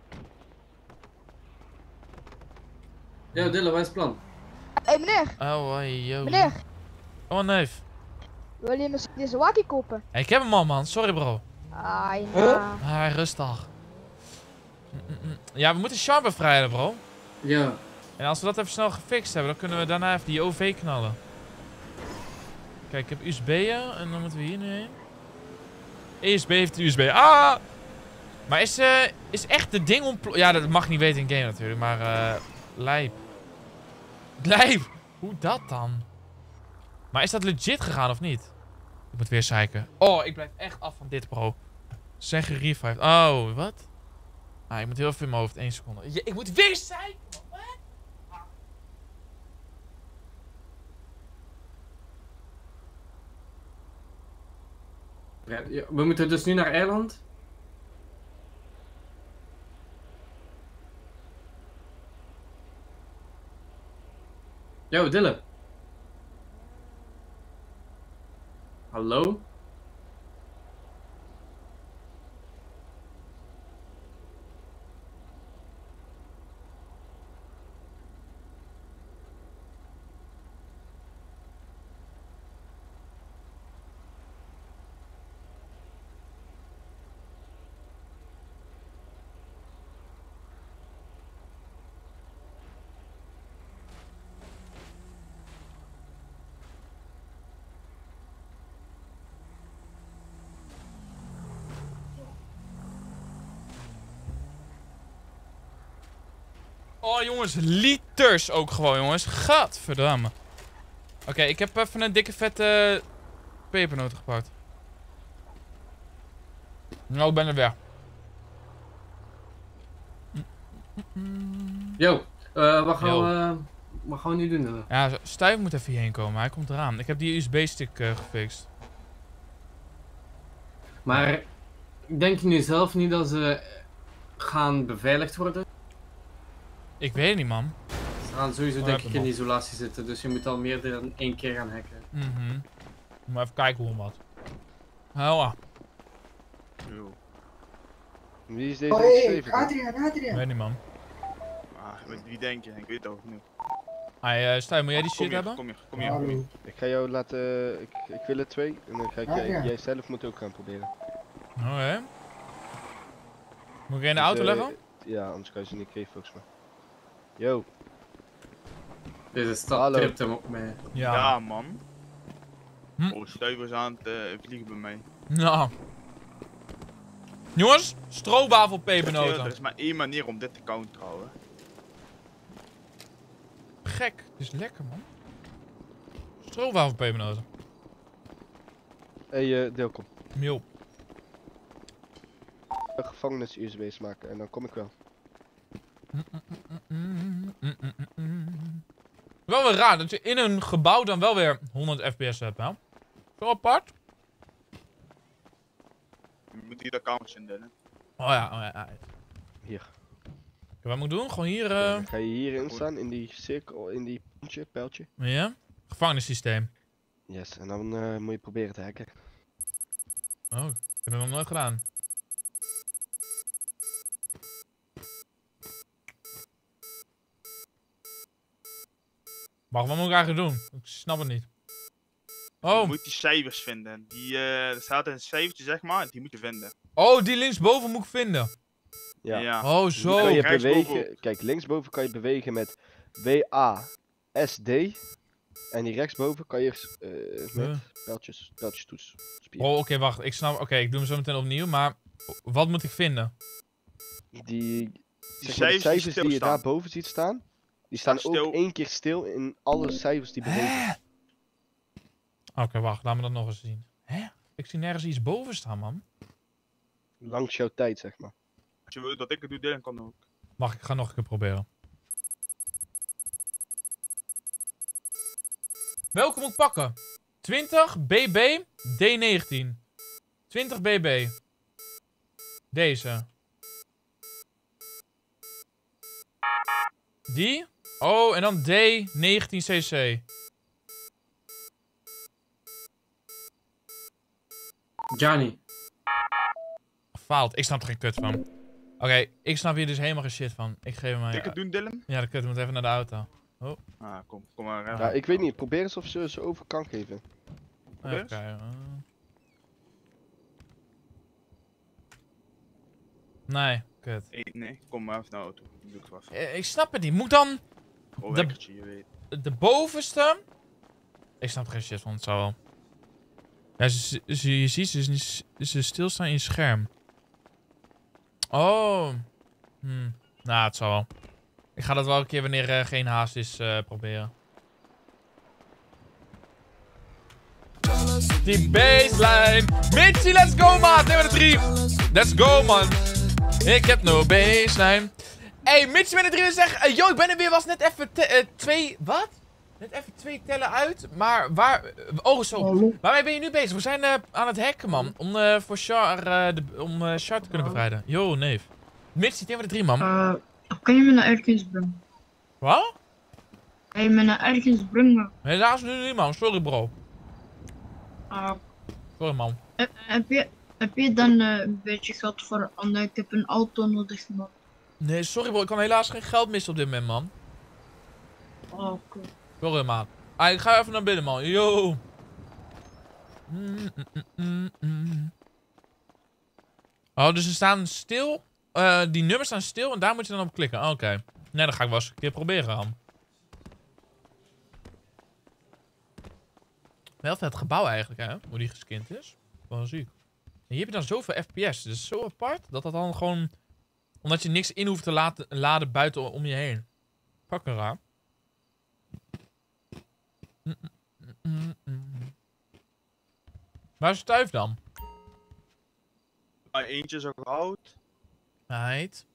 Yo, Dylan, wat is het plan? Hé meneer! Oh, yo. Meneer! Oh, neef. Wil je deze wakkie kopen? Hey, ik heb hem al, man. Sorry, bro. Rustig. Ja, we moeten Sean bevrijden, bro. Ja. En als we dat even snel gefixt hebben, dan kunnen we daarna even die OV knallen. Kijk, ik heb USB'en en dan moeten we hier nu heen. ESB heeft de USB. Ah! Maar is echt de ding ontploft? Ja, dat mag je niet weten in game natuurlijk, maar lijp. Lijp! Hoe dat dan? Maar is dat legit gegaan of niet? Ik moet weer zeiken. Oh, ik blijf echt af van dit, bro. Zeg gerevived. Oh, wat? Ah, ik moet heel veel in mijn hoofd. 1 seconde. Ja, ik moet weer zeiken! Ja, we moeten dus nu naar eiland. Yo, Dylan. Hallo? Oh jongens, liters ook gewoon jongens. Gadverdamme. Oké, ik heb even een dikke vette pepernoten gepakt. Nou, ik ben er weer. Yo, wat gaan we nu doen? Ja, Stuyf moet even hierheen komen. Hij komt eraan. Ik heb die USB-stick gefixt. Maar denk je nu zelf niet dat ze gaan beveiligd worden? Ik weet het niet, man. Ze gaan sowieso denk ik in isolatie zitten, dus je moet al meer dan 1 keer gaan hacken. Maar even kijken hoe en wat. Hou Wie is deze? Oh, hey, Adriaan. Ik weet niet, man. Wie denk je? Ik weet het ook niet. Hey, Stuyf, moet jij die shit hebben? Kom hier. Ik ga jou laten... Ik wil er 2 en dan ga ik jij zelf moet ook gaan proberen. Oké. Moet ik in de auto leggen? Ja, anders kan je ze niet geven volgens mij. Yo. Deze stad tript hem op mij. Ja, man. Oh, Stuyf is aan het vliegen bij mij. Nou. Jongens, stroopwafelpepernoten. Er is maar 1 manier om dit te counteren. Gek, het is lekker, man. Stroopwafelpepernoten. Hey, Deelkom. Jo. Een gevangenis USB's maken en dan kom ik wel. Wel weer raar dat je in een gebouw dan wel weer 100 fps hebt, hè? Zo apart. Je moet hier de kamers in doen. Oh ja. Hier. Wat moet ik doen? Gewoon hier... Dan ga je hierin staan, in die cirkel, in die pijltje. Ja? Gevangenissysteem. Yes, en dan moet je proberen te hacken. Oh, ik heb het nog nooit gedaan. Wacht, wat moet ik eigenlijk doen? Ik snap het niet. Oh. Je moet die cijfers vinden. Er staat een cijfertje, zeg maar, die moet je vinden. Oh, die linksboven moet ik vinden. Ja. Oh, zo. Kan je bewegen, kijk, linksboven kan je bewegen met WASD. En die rechtsboven kan je met pijltjes toets. Oh, oké, wacht. Ik snap. Oké, ik doe hem zo meteen opnieuw. Maar wat moet ik vinden? Die cijfers die je daar boven ziet staan. Die staan ook 1 keer stil in alle cijfers die bewegen. Oké, wacht. Laat me dat nog eens zien. Hè? Ik zie nergens iets boven staan, man. Langs jouw tijd, zeg maar. Als je wil dat ik het doe, Dylan kan ook. Wacht, ik ga nog een keer proberen. Welke moet ik pakken? 20 BB D19. 20 BB. Deze. Die? Oh, en dan D19cc. Johnny. Faalt. Ik snap er geen kut van. Oké, ik snap hier dus helemaal geen shit van. Ik geef hem maar... Ik het doen, Dylan? Ja, de kut moet even naar de auto. Oh. Ah, kom maar. Ja, ik weet niet. Probeer eens of ze over kan geven. Oké. Nee, kut. Nee, kom maar even naar de auto. Dan doe ik het vast. Ik snap het niet. Moet dan... Wekkertje, je weet. De bovenste... Ik snap er geen shit van, het zou wel. Ja, je ziet ze stilstaan in je scherm. Oh. Nou, het zal wel. Ik ga dat wel een keer wanneer geen haast is proberen. Die baseline. Mitchie, let's go, man. Neem de 3. Let's go, man. Ik heb no baseline. Hey, Mitchie met de 3 zegt... yo, ik ben er weer. Was net even 2... Wat? Net even 2 tellen uit. Maar waar... Oh, zo. Waarmee ben je nu bezig? We zijn aan het hacken, man. Om voor Char... om Char te kunnen bevrijden. Yo, neef. Mitchie, neem de 3, man. Kan je me naar ergens brengen? Wat? Kan je me naar ergens brengen? Helaas nu niet, man. Sorry, bro. Sorry, man. Heb je dan een beetje geld voor... ik heb een auto nodig, man. Nee, sorry, bro. Ik kan helaas geen geld missen op dit moment, man. Oké. Sorry, man. Ik ga even naar binnen, man. Yo. Oh, dus ze staan stil. Die nummers staan stil en daar moet je dan op klikken. Oké. Nee, dan ga ik wel eens een keer proberen, man. Wel vet gebouw eigenlijk, hè? Hoe die geskind is. Wel ziek. En hier heb je dan zoveel FPS. Het is zo apart dat dat dan gewoon... Omdat je niks in hoeft te laden buiten om je heen. Fucking raar. Waar is Stuif dan? Eentje is ook oud. Right.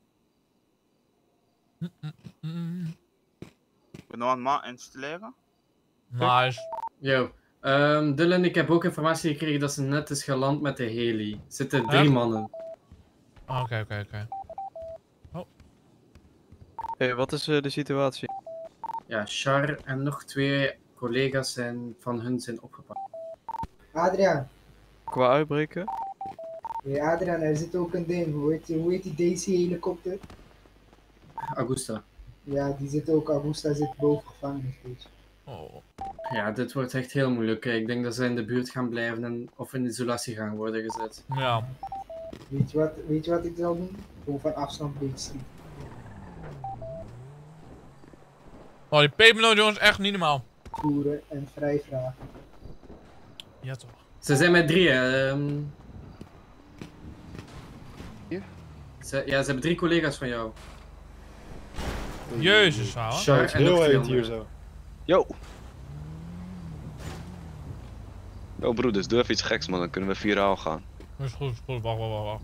Ik ben nog aan het installeren. Nice. Yo. Dylan, ik heb ook informatie gekregen dat ze net is geland met de heli. Er zitten 3 mannen. Oké. Oh. Hey, wat is de situatie? Ja, Char en nog 2 collega's van hun zijn opgepakt. Adriaan. Qua uitbreken? Ja, Adriaan, er zit ook een ding. Hoe heet die DC-helikopter? Augusta. Ja, die zit ook. Augusta zit boven gevangen. Oh. Ja, dit wordt echt heel moeilijk. Ik denk dat ze in de buurt gaan blijven of in isolatie gaan worden gezet. Ja. Weet je wat ik zal doen? Gewoon van afstand beetschieten. Oh, die pepernoot, jongens, echt niet normaal. Voeren en vrijvragen. Ja, toch. Ze zijn met 3, ze hebben 3 collega's van jou. Jezus, ouwe. Char en nog 2 hier zo. Yo! Yo broeders, doe even iets geks man, dan kunnen we viraal gaan. Is goed, wacht.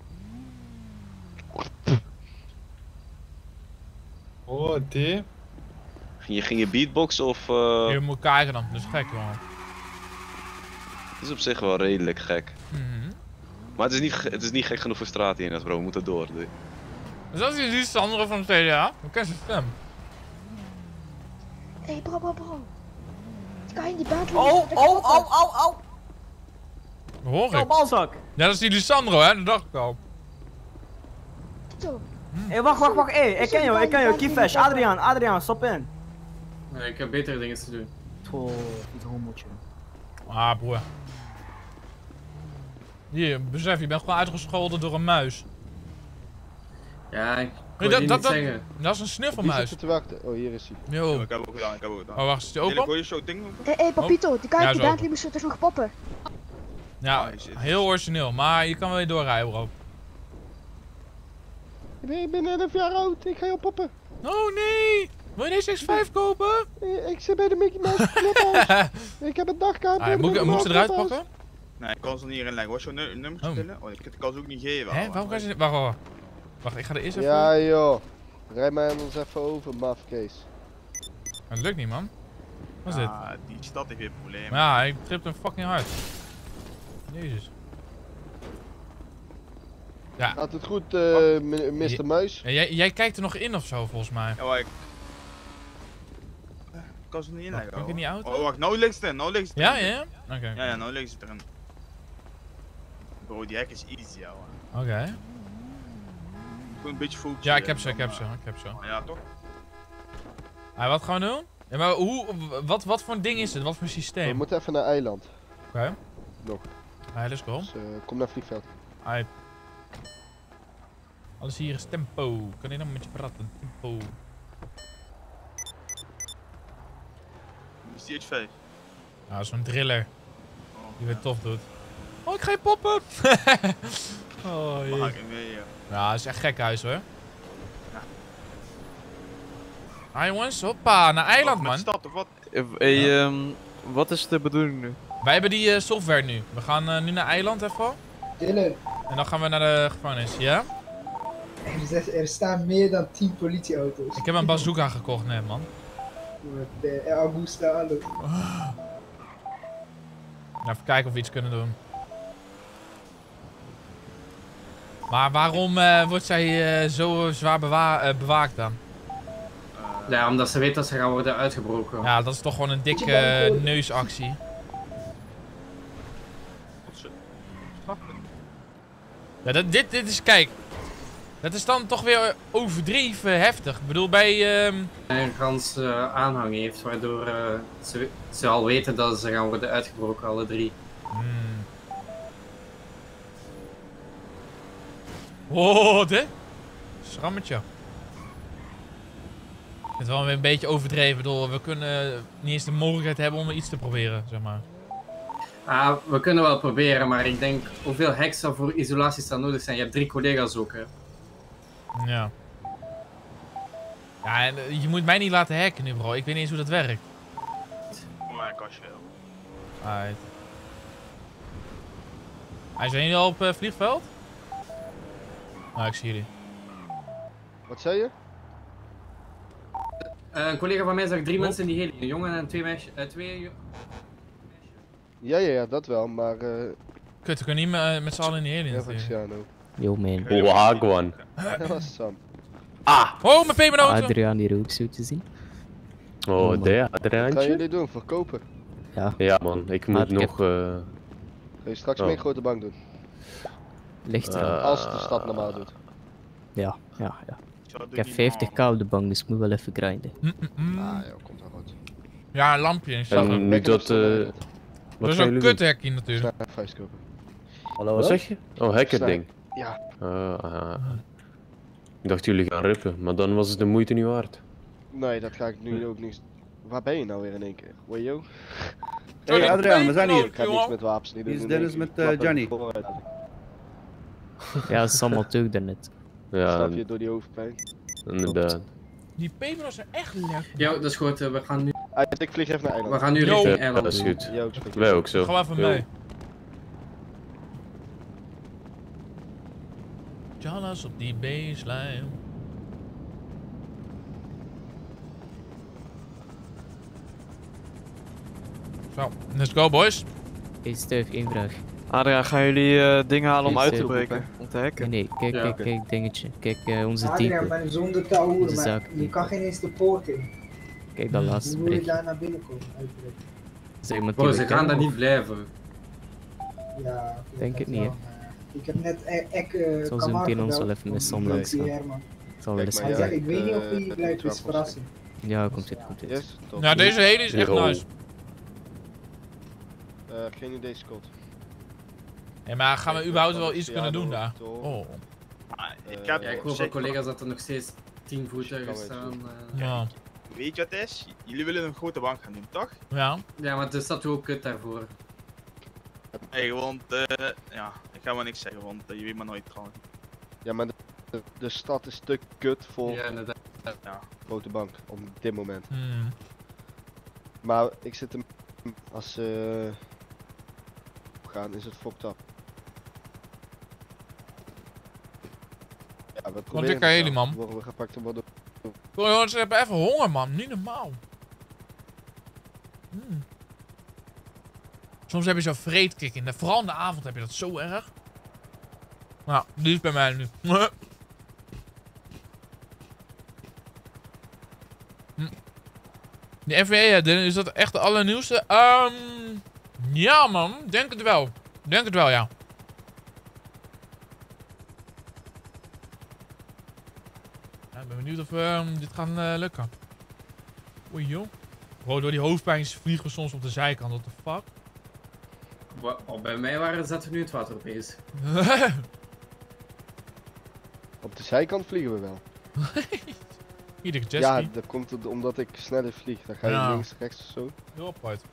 Oh, die? Ging je beatboxen of... Je moet kijken dan, dat is gek man. Het is op zich wel redelijk gek. Maar het is niet gek genoeg voor straat hier, bro, we moeten door. Is dat die Lisandro van de CDA? Hoe ken je zijn stem? Hé, bro. Kan je die buiten? Oh. Hoor ik. Balzak. Ja, dat is die Lisandro, hè? Dat dacht ik al. Hé, wacht. Hé, ik ken jou. Kievesh. Adriaan, stop in. Nee, ik heb betere dingen te doen. Dit hommeltje. Ah, broer. Hier, besef, je bent gewoon uitgescholden door een muis. Ja, ik kon niet zeggen. Dat is een snuffelmuis. Te wachten. Oh, hier is hij. Yo. Ik heb ook gedaan. Oh, wacht, is die open? Hé, Papito, die kan je die Bentley moest toch nog poppen? Ja, heel origineel, maar je kan wel weer doorrijden, bro. Ik ben 11 jaar oud, ik ga je oppoppen. Oh nee! Wil je deze X5 kopen? Ik zit bij de Mickey Mouse Clubhouse. Ik heb een dagkaart. Moet ik ze eruit pakken? Nee, ik kan ze niet erin leggen. Was je nummer stellen? Oh, ik kan ze ook niet geven. Hé, waarom kan je ze... Wacht, ik ga er eerst even... Ja joh. Rijd mij ons even over, mafkees. Dat lukt niet, man. Wat is dit? Die stad heeft weer problemen. Ja, hij tript hem fucking hard. Jezus. Ja. Gaat het goed, Mr. Muis? Jij kijkt er nog in of zo, volgens mij. Ja, ik kan ze niet inleggen. Kan ik in die auto? Oh, wacht, nou ligt het erin, nou ligt het erin. erin. Ja? Oké. Ja, nou ligt het erin. Bro, die hek is easy, ouwe. Oké. Gewoon een beetje focus. Ja, ik heb ze. Ja, toch? Wat gaan we doen? Ja, maar wat voor een ding is het? Wat voor systeem? We moeten even naar eiland. Oké. Nog. Let's go. Dus, kom naar vliegveld. Alles hier is tempo. Kan ik dan met je praten? Tempo. Is die H5? Ja, zo'n driller. Die weer tof doet. Oh, ik ga je poppen! Oh, jee. Maak hem mee, joh. Ja, dat is echt gek huis hoor. Ah jongens, hoppa, naar eiland man. Stad of wat? Wat is de bedoeling nu? Wij hebben die software nu. We gaan nu naar eiland even. Dylan. En dan gaan we naar de gevangenis, ja? Er staan meer dan 10 politieauto's. Ik heb een bazooka gekocht net man. De Augusta alles. Nou, even kijken of we iets kunnen doen. Maar waarom wordt zij zo zwaar bewaakt dan? Ja, omdat ze weet dat ze gaan worden uitgebroken. Ja, dat is toch gewoon een dikke neusactie. Ja, dit is, kijk. Dat is dan toch weer overdreven heftig. Ik bedoel, bij... Een gans aanhang heeft, waardoor ze al weten dat ze gaan worden uitgebroken, alle drie. Oh, dit? Schrammetje. Het is wel weer een beetje overdreven, door we kunnen niet eens de mogelijkheid hebben om iets te proberen, zeg maar. We kunnen wel proberen, maar ik denk hoeveel heksen voor isolatie zal nodig zijn. Je hebt 3 collega's ook, hè. Ja. Ja, en je moet mij niet laten hacken nu, bro. Ik weet niet eens hoe dat werkt. Voor mij kastje wel. Alright. Zijn jullie al op vliegveld? Ik zie jullie. Wat zei je? Een collega van mij zag 3 mensen in die heli. Een jongen en 2 meisjes. Ja, dat wel, maar... Kut, we kunnen niet met z'n allen in die heli natuurlijk. Yo man. Wagwan. Dat was Sam. Oh, mijn pepernoten! Adriaan hier ook zo te zien. Oh, daar, Wat gaan Adriaantje? jullie doen? Verkopen? Ja. Ja man, ik moet nog... Ga je straks mee grote bank doen? Ligt er. Als de stad normaal doet. Ja. Ik heb 50k op de bank, dus ik moet wel even grinden. Ja, komt wel goed. Ja, een lampje. En nu dat... Dat is een kuthekje natuurlijk. Hallo, wat zeg je? Oh, hacker ding. Ja. Ik dacht jullie gaan rippen, maar dan was het de moeite niet waard. Nee, dat ga ik nu ook niet. Waar ben je nou weer in één keer? Wajo? Hey Adriaan, we zijn hier. Ik ga niks met wapens niet doen. Hier is Dennis met Johnny. Ja, dat is allemaal terug daarnet. Ja. Snap je door die hoofdpijn? Inderdaad. Die pepernoten zijn echt lekker. Ja, dat is goed. We gaan nu... Ik vlieg even naar eiland. We gaan nu richting eiland. Dat is goed. Yo, Wij ook zo. Ga even mee. Jallas op die baseline. Zo, let's go boys. Hey Stef, één vraag. Adriaan, gaan jullie dingen halen om Hey, uit te Stef. breken? Om te hacken? Nee, kijk dingetje. Kijk, onze Adriaan, type. maar zonder te houden, Onze maar zaak. je kan geen eens de poort in. Kijk dat laatste Hoe moet je bericht. daar naar binnen komen? Uitbreken? Zeg maar Bro, ze gaan daar niet blijven. Ja, Denk het niet, hè? ik heb net Ik zal zo meteen ons wel even met Sam langs gaan. Ik zal wel eens Hij zegt, ik weet niet of hij hij blijft, is verrassing. Ja, komt dit. Ja, deze heli is echt nice. Geen idee, Scott. Ja, maar gaan we überhaupt wel iets kunnen doen daar? Oh. Ik hoor van collega's dat er nog steeds 10 voertuigen staan. Ja. Weet je wat het is? Jullie willen een grote bank gaan doen, toch? Ja. Ja, maar er staat ook kut daarvoor. Hey, want ja, ik ga maar niks zeggen, want je weet maar nooit trouwens. Ja, maar de stad is te kut voor... Ja, inderdaad. Ja. Grote bank, op dit moment. Maar ik zit hem als gaan is het fucked up. Ja, we Want ik kan jullie, man. Worden we gepakt en worden. Sorry jongens, ze hebben even honger, man. Niet normaal. Soms heb je zo'n vreedkick in. Vooral in de avond heb je dat zo erg. Nou, die is bij mij nu. Die FVE, is dat echt de allernieuwste? Ja man, denk het wel. Denk het wel, ja. Ik ben benieuwd of dit gaat lukken. Oei joh. Bro, door die hoofdpijn vliegen we soms op de zijkant. What the fuck? Bij mij zaten we nu het water opeens. Op de zijkant vliegen we wel. Iedere jetski. Ja, dat komt omdat ik sneller vlieg. Dan ga je links, rechts of zo. Heel apart.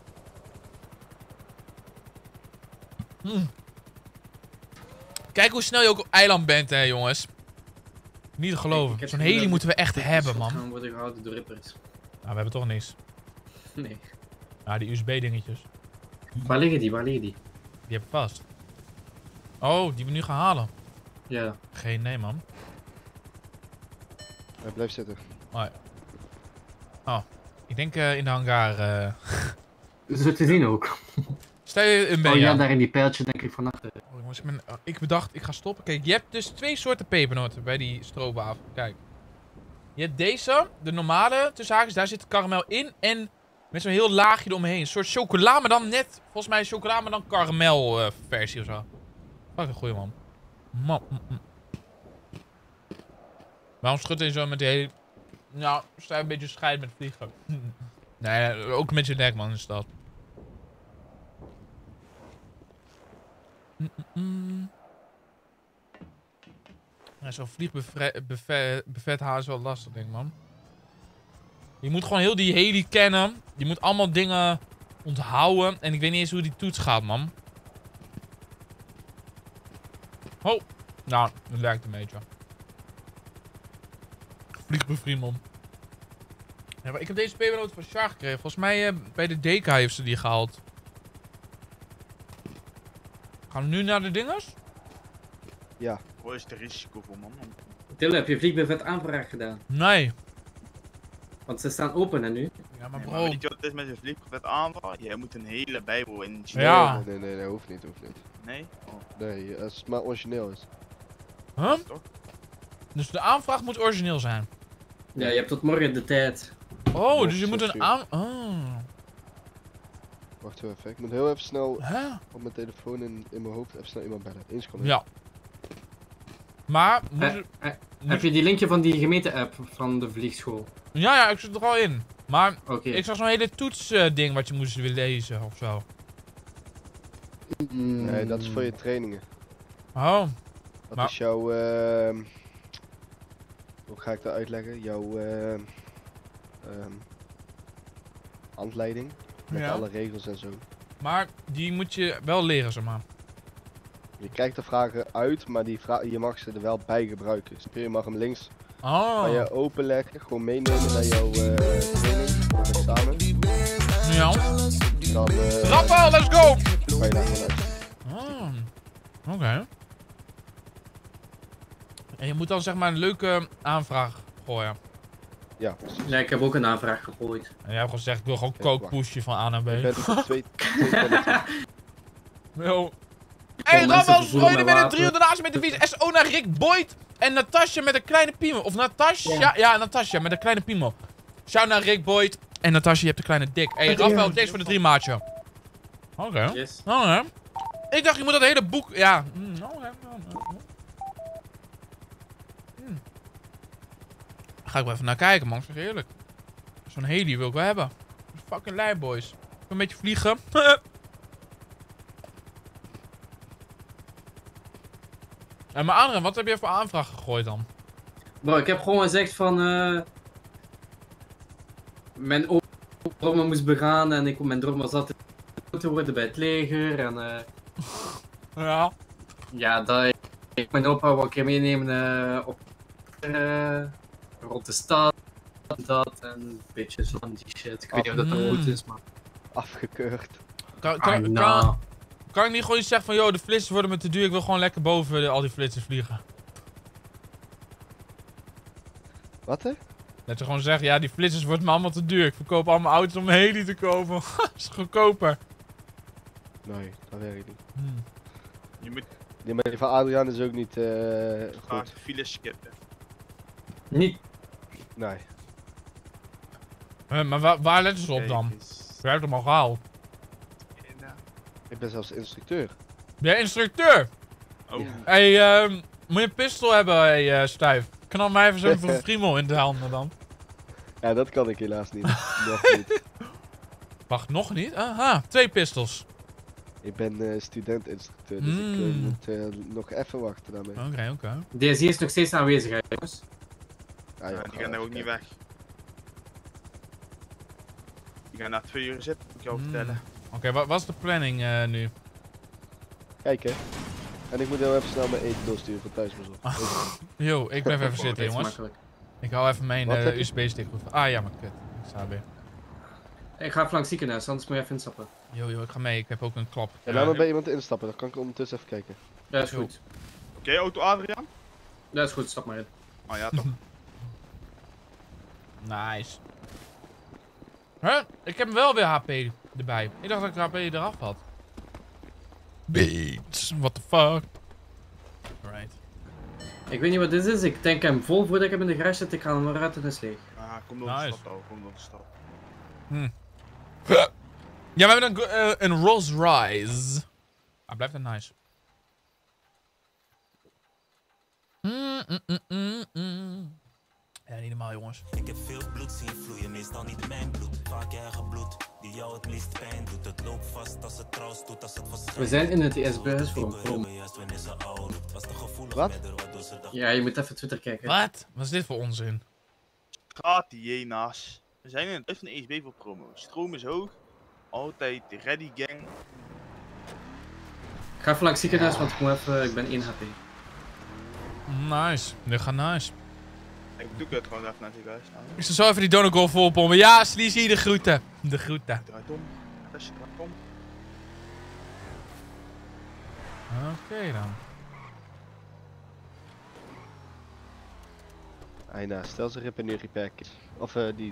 Kijk hoe snel je ook op eiland bent, hè jongens. Niet te geloven. Zo'n heli moeten we echt hebben, man. Dan worden gehouden door rippers. Nou, we hebben toch niks. Nee. Ja, die USB-dingetjes. Waar liggen die? Waar liggen die? Die heb ik vast. Oh, die we nu gaan halen. Ja. Geen nee, man. Hij blijft zitten. Oh, ik denk in de hangar. Zo te zien ook. Sta je in ja, daar in die pijltje denk ik van achter. Oh, jongens, ik bedacht, ik ga stoppen. Kijk, je hebt dus 2 soorten pepernoten bij die stroopwafel. Kijk. Je hebt deze, de normale, tussen haakjes, daar zit karamel in en met zo'n heel laagje eromheen. Een soort chocola, maar dan net, volgens mij chocola, maar dan karamel versie of zo. Wat een goeie man. Waarom schudt hij zo met die hele... Nou, sta je een beetje scheid met vliegen. Nee, ook met je nek man is dat. Ja, zo'n vliegbuffet halen is wel lastig, denk ik, man. Je moet gewoon heel die heli kennen. Je moet allemaal dingen onthouden. En ik weet niet eens hoe die toets gaat, man. Oh. Nou, dat lijkt een beetje. Vliegbevriend, man. Ja, maar ik heb deze pepernoot van Sjaar gekregen. Volgens mij bij de DK heeft ze die gehaald. Gaan we nu naar de dingers? Ja. Waar is het risico voor, man? Tille, heb je vliegbuffet aanvraag gedaan? Nee. Want ze staan open en nu. Ja, maar Nee, bro. maar weet je wat het is met een vliegbuffet aanvraag? Jij moet een hele bijbel in. Ja. Nee, hoeft niet. Nee? Oh. Nee, als het maar origineel is. Huh? Dus de aanvraag moet origineel zijn? Ja, je hebt tot morgen de tijd. Oh, dus je moet een Oh. Wacht even, ik moet heel even snel op mijn telefoon in mijn hoofd even snel iemand bellen. 1 seconde. Ja. Maar, heb je die linkje van die gemeente-app van de vliegschool? Ja, ik zit er al in. Maar okay. Ik zag zo'n hele toetsding wat je moest willen lezen of zo. Nee, dat is voor je trainingen. Oh. Dat is jouw... hoe ga ik dat uitleggen? Jouw handleiding. Met alle regels en zo. Maar die moet je wel leren, zeg maar. Je krijgt de vragen uit, maar je mag ze er wel bij gebruiken. Je mag hem links van je openleggen, gewoon meenemen naar jouw training of examen. Ja. Dan, Rafael, let's go! Kan je daar gewoon uit. Oké. En je moet dan zeg maar een leuke aanvraag gooien. Ja, precies. Ja, ik heb ook een aanvraag gegooid. En jij hebt gezegd, ik wil gewoon kookpoesje van A naar B. Je bent 2 Yo. Hey, Rafael Schreuder met een 300 donatie met de vies. SO naar Rick Boyd en Natasja met een kleine piemel. Of Natasja? Ja, Natasja met een kleine piemel. Shout naar Rick Boyd en Natasja, je hebt een kleine dik. Hey, Rafael, deze voor de 3 maatje. Oké. Yes. Ik dacht, je moet dat hele boek... Ja. Ga ik wel even naar kijken, man. Zeg eerlijk. Zo'n heli wil ik wel hebben. Fucking lijp, boys. Een beetje vliegen. En maar Adrian, wat heb je voor aanvraag gegooid dan? Bro, ik heb gewoon gezegd van... mijn droom moest begaan en mijn droom was altijd te worden bij het leger en... Ja. Ja, dat ik mijn opa wel een keer meenemen op... rond de stad, dat en een beetje zo'n die shit. Ik weet niet of dat nou goed is, maar... Afgekeurd. Kan ik niet gewoon iets zeggen van, yo, de flitsers worden me te duur, ik wil gewoon lekker boven al die flitsers vliegen? Wat hè? Dat je gewoon zegt, ja, die flitsers worden me allemaal te duur. Ik verkoop allemaal auto's om een heli te kopen. Dat is goedkoper. Nee, dat werkt niet. Je moet... Die manier van Adriaan is ook niet goed. Files skippen. Niet. Nee. Maar waar letten ze op dan? Je hebt hem al gehaald. Ik ben zelfs instructeur. Ben jij instructeur? Oh. Hey, moet je een pistool hebben, hey, Stuyf? Knal mij even zo'n friemel in de handen dan. Ja, dat kan ik helaas niet. Nog niet. Wacht, nog niet? Aha, 2 pistols. Ik ben student-instructeur, dus ik moet nog even wachten daarmee. Oké. DSI is nog steeds aanwezig, hè, jongens. Ja, die gaan daar ook niet weg. Die gaan na 2 uur zitten, moet ik jou vertellen. Oké, wat is de planning nu? Kijk hè. En ik moet heel even snel mijn eten doorsturen voor thuisbezorgd. Yo, ik blijf even zitten, jongens. Ik hou even mijn USB-stick goed. Ah ja, maar kut. Ik sta weer. Ik ga even langs ziekenhuis, anders moet je even instappen. Yo, ik ga mee. Ik heb ook een klap. Ja, laat me bij iemand instappen, dan kan ik ondertussen even kijken. Ja, is goed. Oké, auto Adriaan? Ja, is goed, stap maar in. Oh ja, toch. Nice. Huh? Ik heb wel weer HP erbij. Ik dacht dat ik HP eraf had. Beats, what the fuck. Alright. Ik weet niet wat dit is, ik denk hem vol voordat ik hem in de garage zet, ik ga hem eruit en is leeg. Ah, kom door de stad al, kom door de stad. Ja, we hebben een Rolls Royce. Ah, blijft het nice. Ja, niet normaal, jongens. Ik heb veel bloed zien vloeien, meestal niet mijn bloed. Vaak eigen bloed, die jou het meest pijn doet. Het loopt vast als het trouw stoot, als het verschijnt. We zijn in het IS-bus voor een prom. Wat? Ja, je moet even Twitter kijken. Wat? Wat is dit voor onzin? Gaat die hyena's. We zijn in het huis van de ESB voor promo. Stroom is hoog. Altijd ready gang. Ik ga even langs ziekenhuis, want ik ben 1 HP. Nice, dit gaat nice. Ik doe het gewoon even naar het ziekenhuis. Ik zal zo even die donut volpompen. Ja, Sleazy, de groeten. De groeten. Draait om. Flesje draait om. Oké dan. Aina, stel ze rippen nu repair kit. Of die.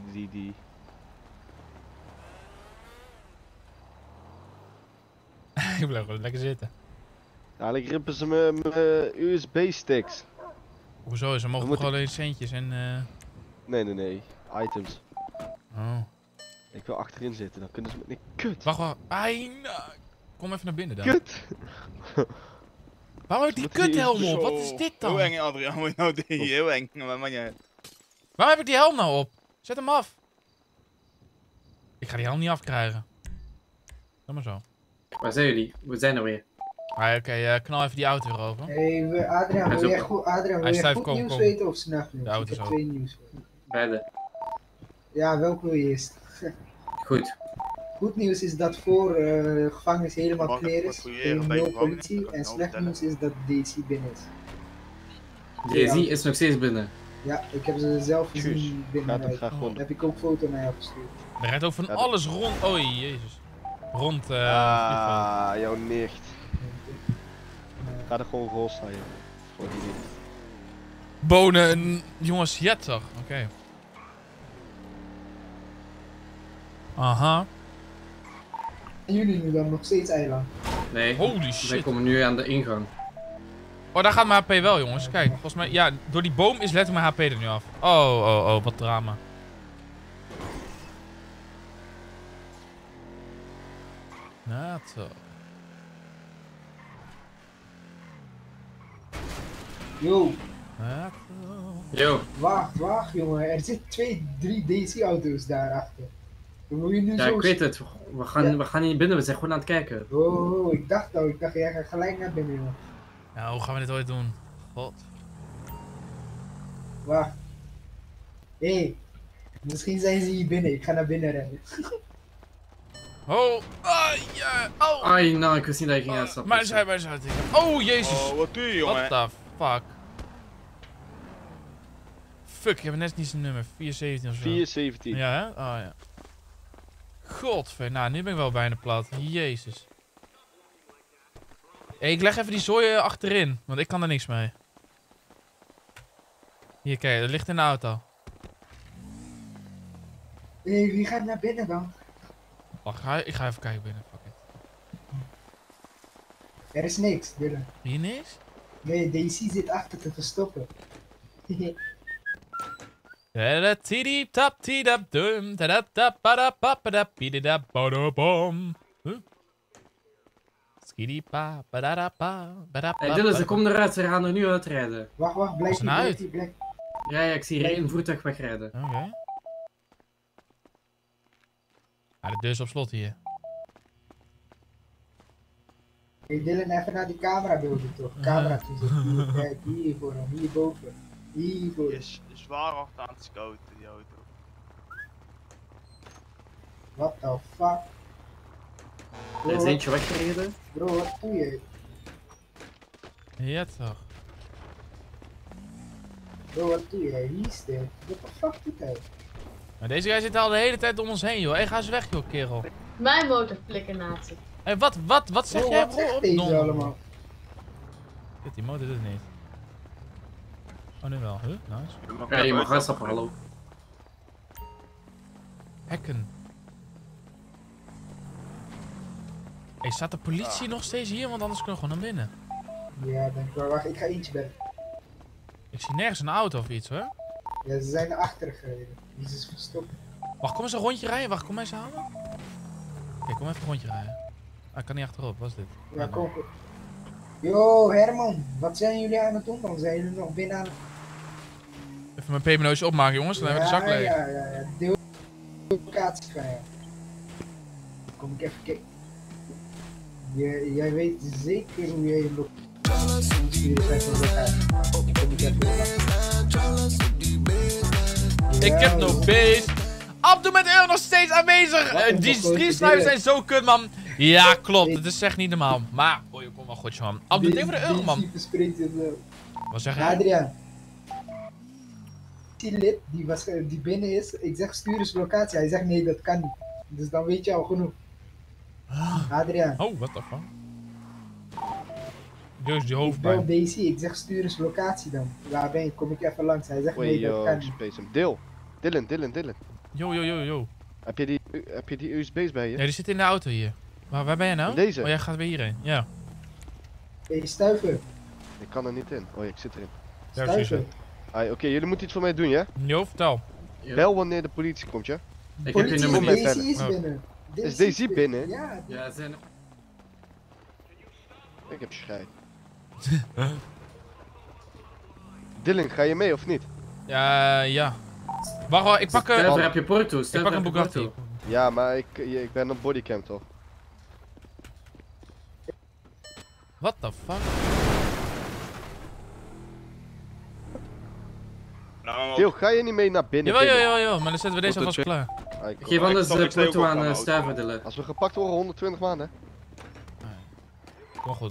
Ik blijf gewoon lekker zitten. Dadelijk rippen ze mijn USB sticks. Hoezo? Ze mogen toch alleen centjes en Nee. Items. Oh. Ik wil achterin zitten, dan kunnen ze met... Nee, kut! Wacht. Aina! Kom even naar binnen dan. Kut! Waarom heb ik die kuthelm op? Wat is dit dan? Hoe eng, Adriaan? Moet je nou doen? Heel eng. Waarom heb ik die helm nou op? Zet hem af. Ik ga die helm niet afkrijgen. Doe maar zo. Waar zijn jullie? We zijn er weer. Oké, knal even die auto weer over. Hey, Adriaan, wil jij goed nieuws weten of slecht nieuws? Ik heb 2 nieuws. Beide. Ja, welke wil je eerst? Goed. Goed nieuws is dat voor gevangenis helemaal clear is, nul politie. En slecht nieuws is dat DC binnen is. DC is nog steeds binnen? Ja, ik heb ze zelf gezien binnen. Heb ik ook foto naar jou gestuurd. Er rijdt ook van alles rond. Oh jezus. Rond jouw nicht. Ga er gewoon vol staan, joh. Bonen, jongens, jet toch? Oké. Aha. En jullie nu dan nog steeds eiland? Nee. Holy shit. Wij komen nu aan de ingang. Oh, daar gaat mijn HP wel, jongens. Kijk, volgens mij, ja, door die boom is letterlijk mijn HP er nu af. Oh, wat drama. Nato. Yo. Yo. Wacht, jongen. Er zitten 3 DC-auto's daarachter. Moet je nu ja, zo... ik weet het. We gaan niet binnen, we zijn gewoon aan het kijken. Oh, ik dacht jij gaat gelijk naar binnen, jongen. Nou, hoe gaan we dit ooit doen? God. Wacht. Hé. Misschien zijn ze hier binnen. Ik ga naar binnen rennen. Oh, ja. Oh. Ai, nou, ik wist niet dat je ging aanstappen. Maar zij Oh, jezus. Oh, wat doe je, jongen? What the fuck? Fuck, ik heb net niet zijn nummer. 417 of zo. 417. Ja, hè? Oh ja. Godver, nou, nu ben ik wel bijna plat. Jezus. Hey, ik leg even die zooi achterin, want ik kan er niks mee. Hier, kijk, dat ligt in de auto. Hey, wie gaat naar binnen dan? Wacht, ik ga even kijken binnen. Fuck it. Er is niks, Dylan. Hier niks? Nee, Daisy zit achter te verstoppen. Hey Dylan, ze komen eruit, ze gaan er nu uitrijden. Wacht, blijf hier, blijf. Ja, ik zie hier een voertuig wegrijden. Oké. Ja, de deur is op slot hier. Hey Dylan, even naar die camera beelden toch? Camera toe. Kijk, hier voor hem, hierboven. Hiervoor. Die is zwaar hard aan het scouten, die auto. What the fuck? Er is eentje weggereden. Bro, wat doe je? Ja toch. Bro, wat doe jij? Wie is dit? What the fuck doet hij? Maar deze guy zit al de hele tijd om ons heen, joh. Hé, ga eens weg, joh, kerel. Mijn motor flikken nazi. Hé, wat zeg jij, Wat zegt deze allemaal? Die motor doet het niet. Oh, nu wel. Huh? Nice. Ja, je mag uitstappen, hallo. Hekken. Hé, staat de politie nog steeds hier? Want anders kunnen we gewoon naar binnen. Ja, denk ik wel. Wacht, ik ga eentje bellen. Ik zie nergens een auto of iets, hoor. Ja, ze zijn naar achteren gereden. Die is verstopt. Wacht, kom eens een rondje rijden. Wacht, kom eens halen. Oké, kom even een rondje rijden. Ah, ik kan niet achterop. Wat is dit? Ja, kom. Yo, Herman. Wat zijn jullie aan het doen dan? Zijn jullie nog binnen aan het... Even mijn pepernootje opmaken, jongens. Dan hebben we de zak leeg. Ja. Deel locatie van jou. Kom ik even kijken. Jij weet zeker hoe jij je locatie... Ik heb no base. Abdo met Euro nog steeds aanwezig. Die streamsnuivers zijn zo kut, man. Ja, klopt. Het is echt niet normaal. Maar, oh, je komt wel goed, man. Abdo, denk voor de euro, man. Wat zeg je? Adriaan. Die lid die binnen is, ik zeg stuur eens locatie. Hij zegt nee, dat kan niet. Dus dan weet je al genoeg. Adriaan. Oh, what the fuck? Dus die hoofdpijn. Ik bel DC, ik zeg stuur eens locatie dan. Waar ben je? Kom ik even langs. Hij zegt nee, dat kan niet. Dylan. Yo. Heb je die USB's bij je? Ja, die zit in de auto hier. Waar ben je nou? Deze? Oh, jij gaat weer hierheen. Ja. Hey, stuiver. Ik kan er niet in. Oh, ik zit erin. Stuiver. Oké, jullie moeten iets voor mij doen, ja? Jo, vertel. Bel wanneer de politie komt, ja? Ik heb je nummer niet. Daisy is binnen. Is Daisy binnen? Ja, ze zijn er. Ik heb schrij. Dylan, ga je mee of niet? Ja. Wacht, ik pak een... heb je Porto? Ik pak een Bugatti. Ja, maar ik ben op bodycam toch? What the fuck? Deel, ga je niet mee naar binnen? Jawel, maar dan zetten we deze alvast klaar. Ik geef anders de Porto aan Stuiver, Dylan. Als we gepakt worden, 120 maanden. Kom goed.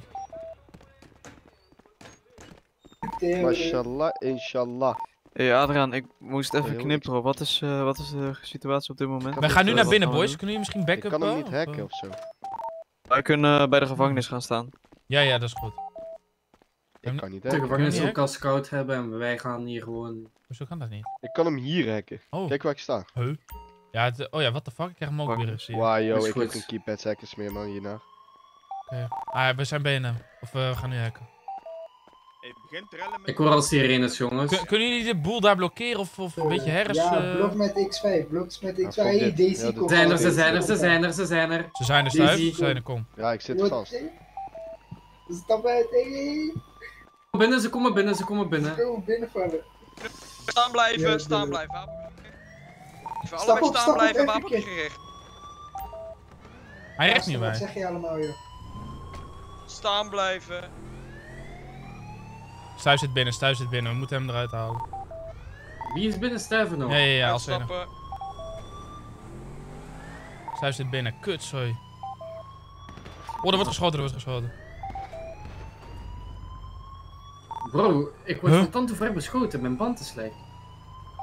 Mashallah, inshallah. Hey Adriaan, ik moest even knipperen. Wat is de situatie op dit moment? We gaan nu naar binnen, boys. Kunnen jullie misschien backup? Ik kan hem niet hacken ofzo. Wij kunnen bij de gevangenis gaan staan. Ja, dat is goed. Ik kan niet de hacken. gevangenis ook als scout hebben en wij gaan hier gewoon... Hoezo kan dat niet? Ik kan hem hier hacken. Oh. Kijk waar ik sta. Huh? Ja, what the fuck? Ik krijg hem ook weer eens hier. Wauw, yo, ik heb geen keypad hackers meer, man, hierna. Oké. We zijn binnen. Of we gaan nu hacken. Ik hoor al sirenes, jongens. Kunnen jullie de boel daar blokkeren of een beetje hers? Ja, blok met X5, Hey, Daisy komt. Ze zijn er. Ze zijn er, Stuif. Kom. Ja, ik zit vast. Stap uit, hey. Ze komen binnen. Ze komen binnenvallen. Staan blijven. Voor allebei staan blijven, wapengericht. Hij recht niet bij. Wat zeg je allemaal, joh? Staan blijven. Stuif zit binnen. We moeten hem eruit halen. Wie is binnen? Stuiver nog? Ja, als enige. Stuif zit binnen. Kut, sorry. Oh, er wordt geschoten. Bro, ik word van tand toe ver beschoten. Mijn band is leeg.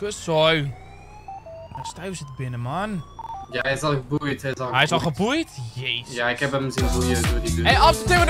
Kutzooi. Stuiven zit binnen, man. Ja, hij is al geboeid. Hij is al geboeid? Jezus. Ja, ik heb hem zien boeien door die deur. Hé, af €200.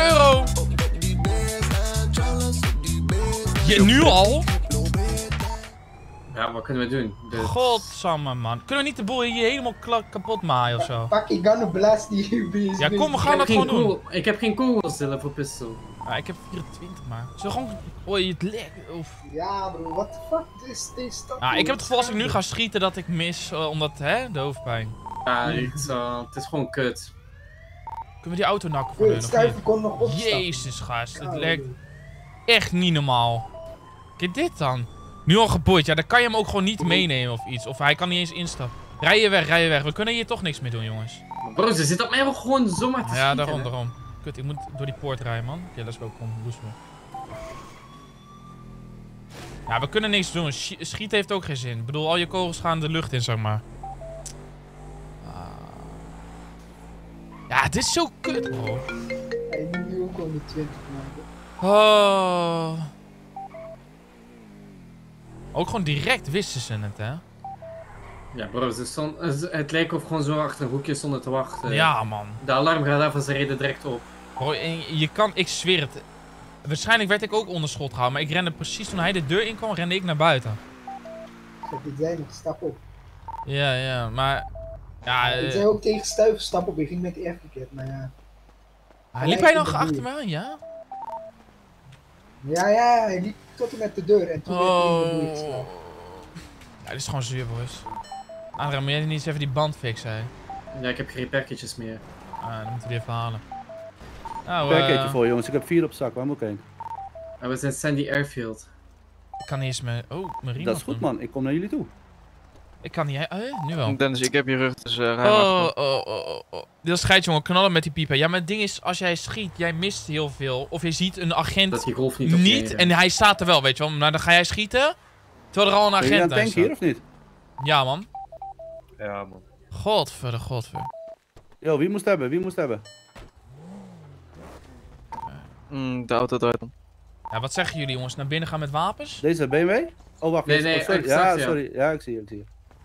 Nu al? Ja, wat kunnen we doen? Godsamme, man. Kunnen we niet de boel hier helemaal kapot maaien of zo? Pak, ik ga nog blast die Ja, kom, we gaan dat gewoon doen. Ik heb geen kogels voor pistol. Ah, ik heb 24 maar. Zullen we gewoon... Oei, het lek. Ja, bro, what the fuck? Dit is stap. Ah, ik heb het gevoel als ik nu ga schieten dat ik mis, omdat, hè, de hoofdpijn. Ja, het is gewoon kut. Kunnen we die auto nakken voor hun? Stuiven kon nog opstaan. Jezus, gast. Het lijkt echt niet normaal. Kijk dit dan. Nu al geboeid. Ja, dan kan je hem ook gewoon niet meenemen of iets. Of hij kan niet eens instappen. Rij je weg, rij je weg. We kunnen hier toch niks meer doen, jongens. Bro, ze zit op mij ook gewoon zomaar te schieten. Ja, daarom. Kut, ik moet door die poort rijden, man. Oké, let's go. Kom, loes me. Ja, we kunnen niks doen. Schieten heeft ook geen zin. Ik bedoel, al je kogels gaan de lucht in, zeg maar. Ja, dit is zo kut, bro. Hij moet nu ook al de 20 maken. Oh. Ook gewoon direct wisten ze het, hè? Ja, bro, het lijkt of gewoon zo achter een hoekje stonden te wachten. Ja, man. De alarm gaat af en ze reden direct op. Bro, je kan, ik zweer het. Waarschijnlijk werd ik ook onder schot gehouden, maar ik rende precies toen hij de deur in kwam, rende ik naar buiten. Ik zei nog, stap op. Ja, maar... Ja, ik zei ook tegen Stuiven, stap op. Ik ging met die F-ticket, maar ja. Liep hij nog achter me aan, ja? Ja, hij liep tot en met de deur en toen werd hij in de buurt. Ja, dit is gewoon zuur, boys. André, moet jij niet eens even die band fixen, hè? Ja, ik heb geen pakketjes meer. Dan moeten we die even halen. Nou, pakketje voor jongens, ik heb 4 op zak, waar moet ik heen? We zijn Sandy Airfield. Ik kan niet eens meer... Oh, Marine. Dat is goed man, ik kom naar jullie toe. Ik kan niet... nu wel. Dennis, ik heb je rug, dus rij maar. Dit is scheids, jongen. Knallen met die piepen. Ja, maar het ding is, als jij schiet, jij mist heel veel. Of je ziet een agent dat die golf niet en hij staat er wel, weet je wel. Maar dan ga jij schieten, terwijl er al een agent is. Ben je aan het tanken hier of niet? Ja, man. Ja, man. Godver. Yo, wie moest hebben? De auto draait om. Ja, wat zeggen jullie, jongens? Naar binnen gaan met wapens? Deze BMW? Oh, wacht. Nee, sorry. Ja, sorry. Ja, ik zie je.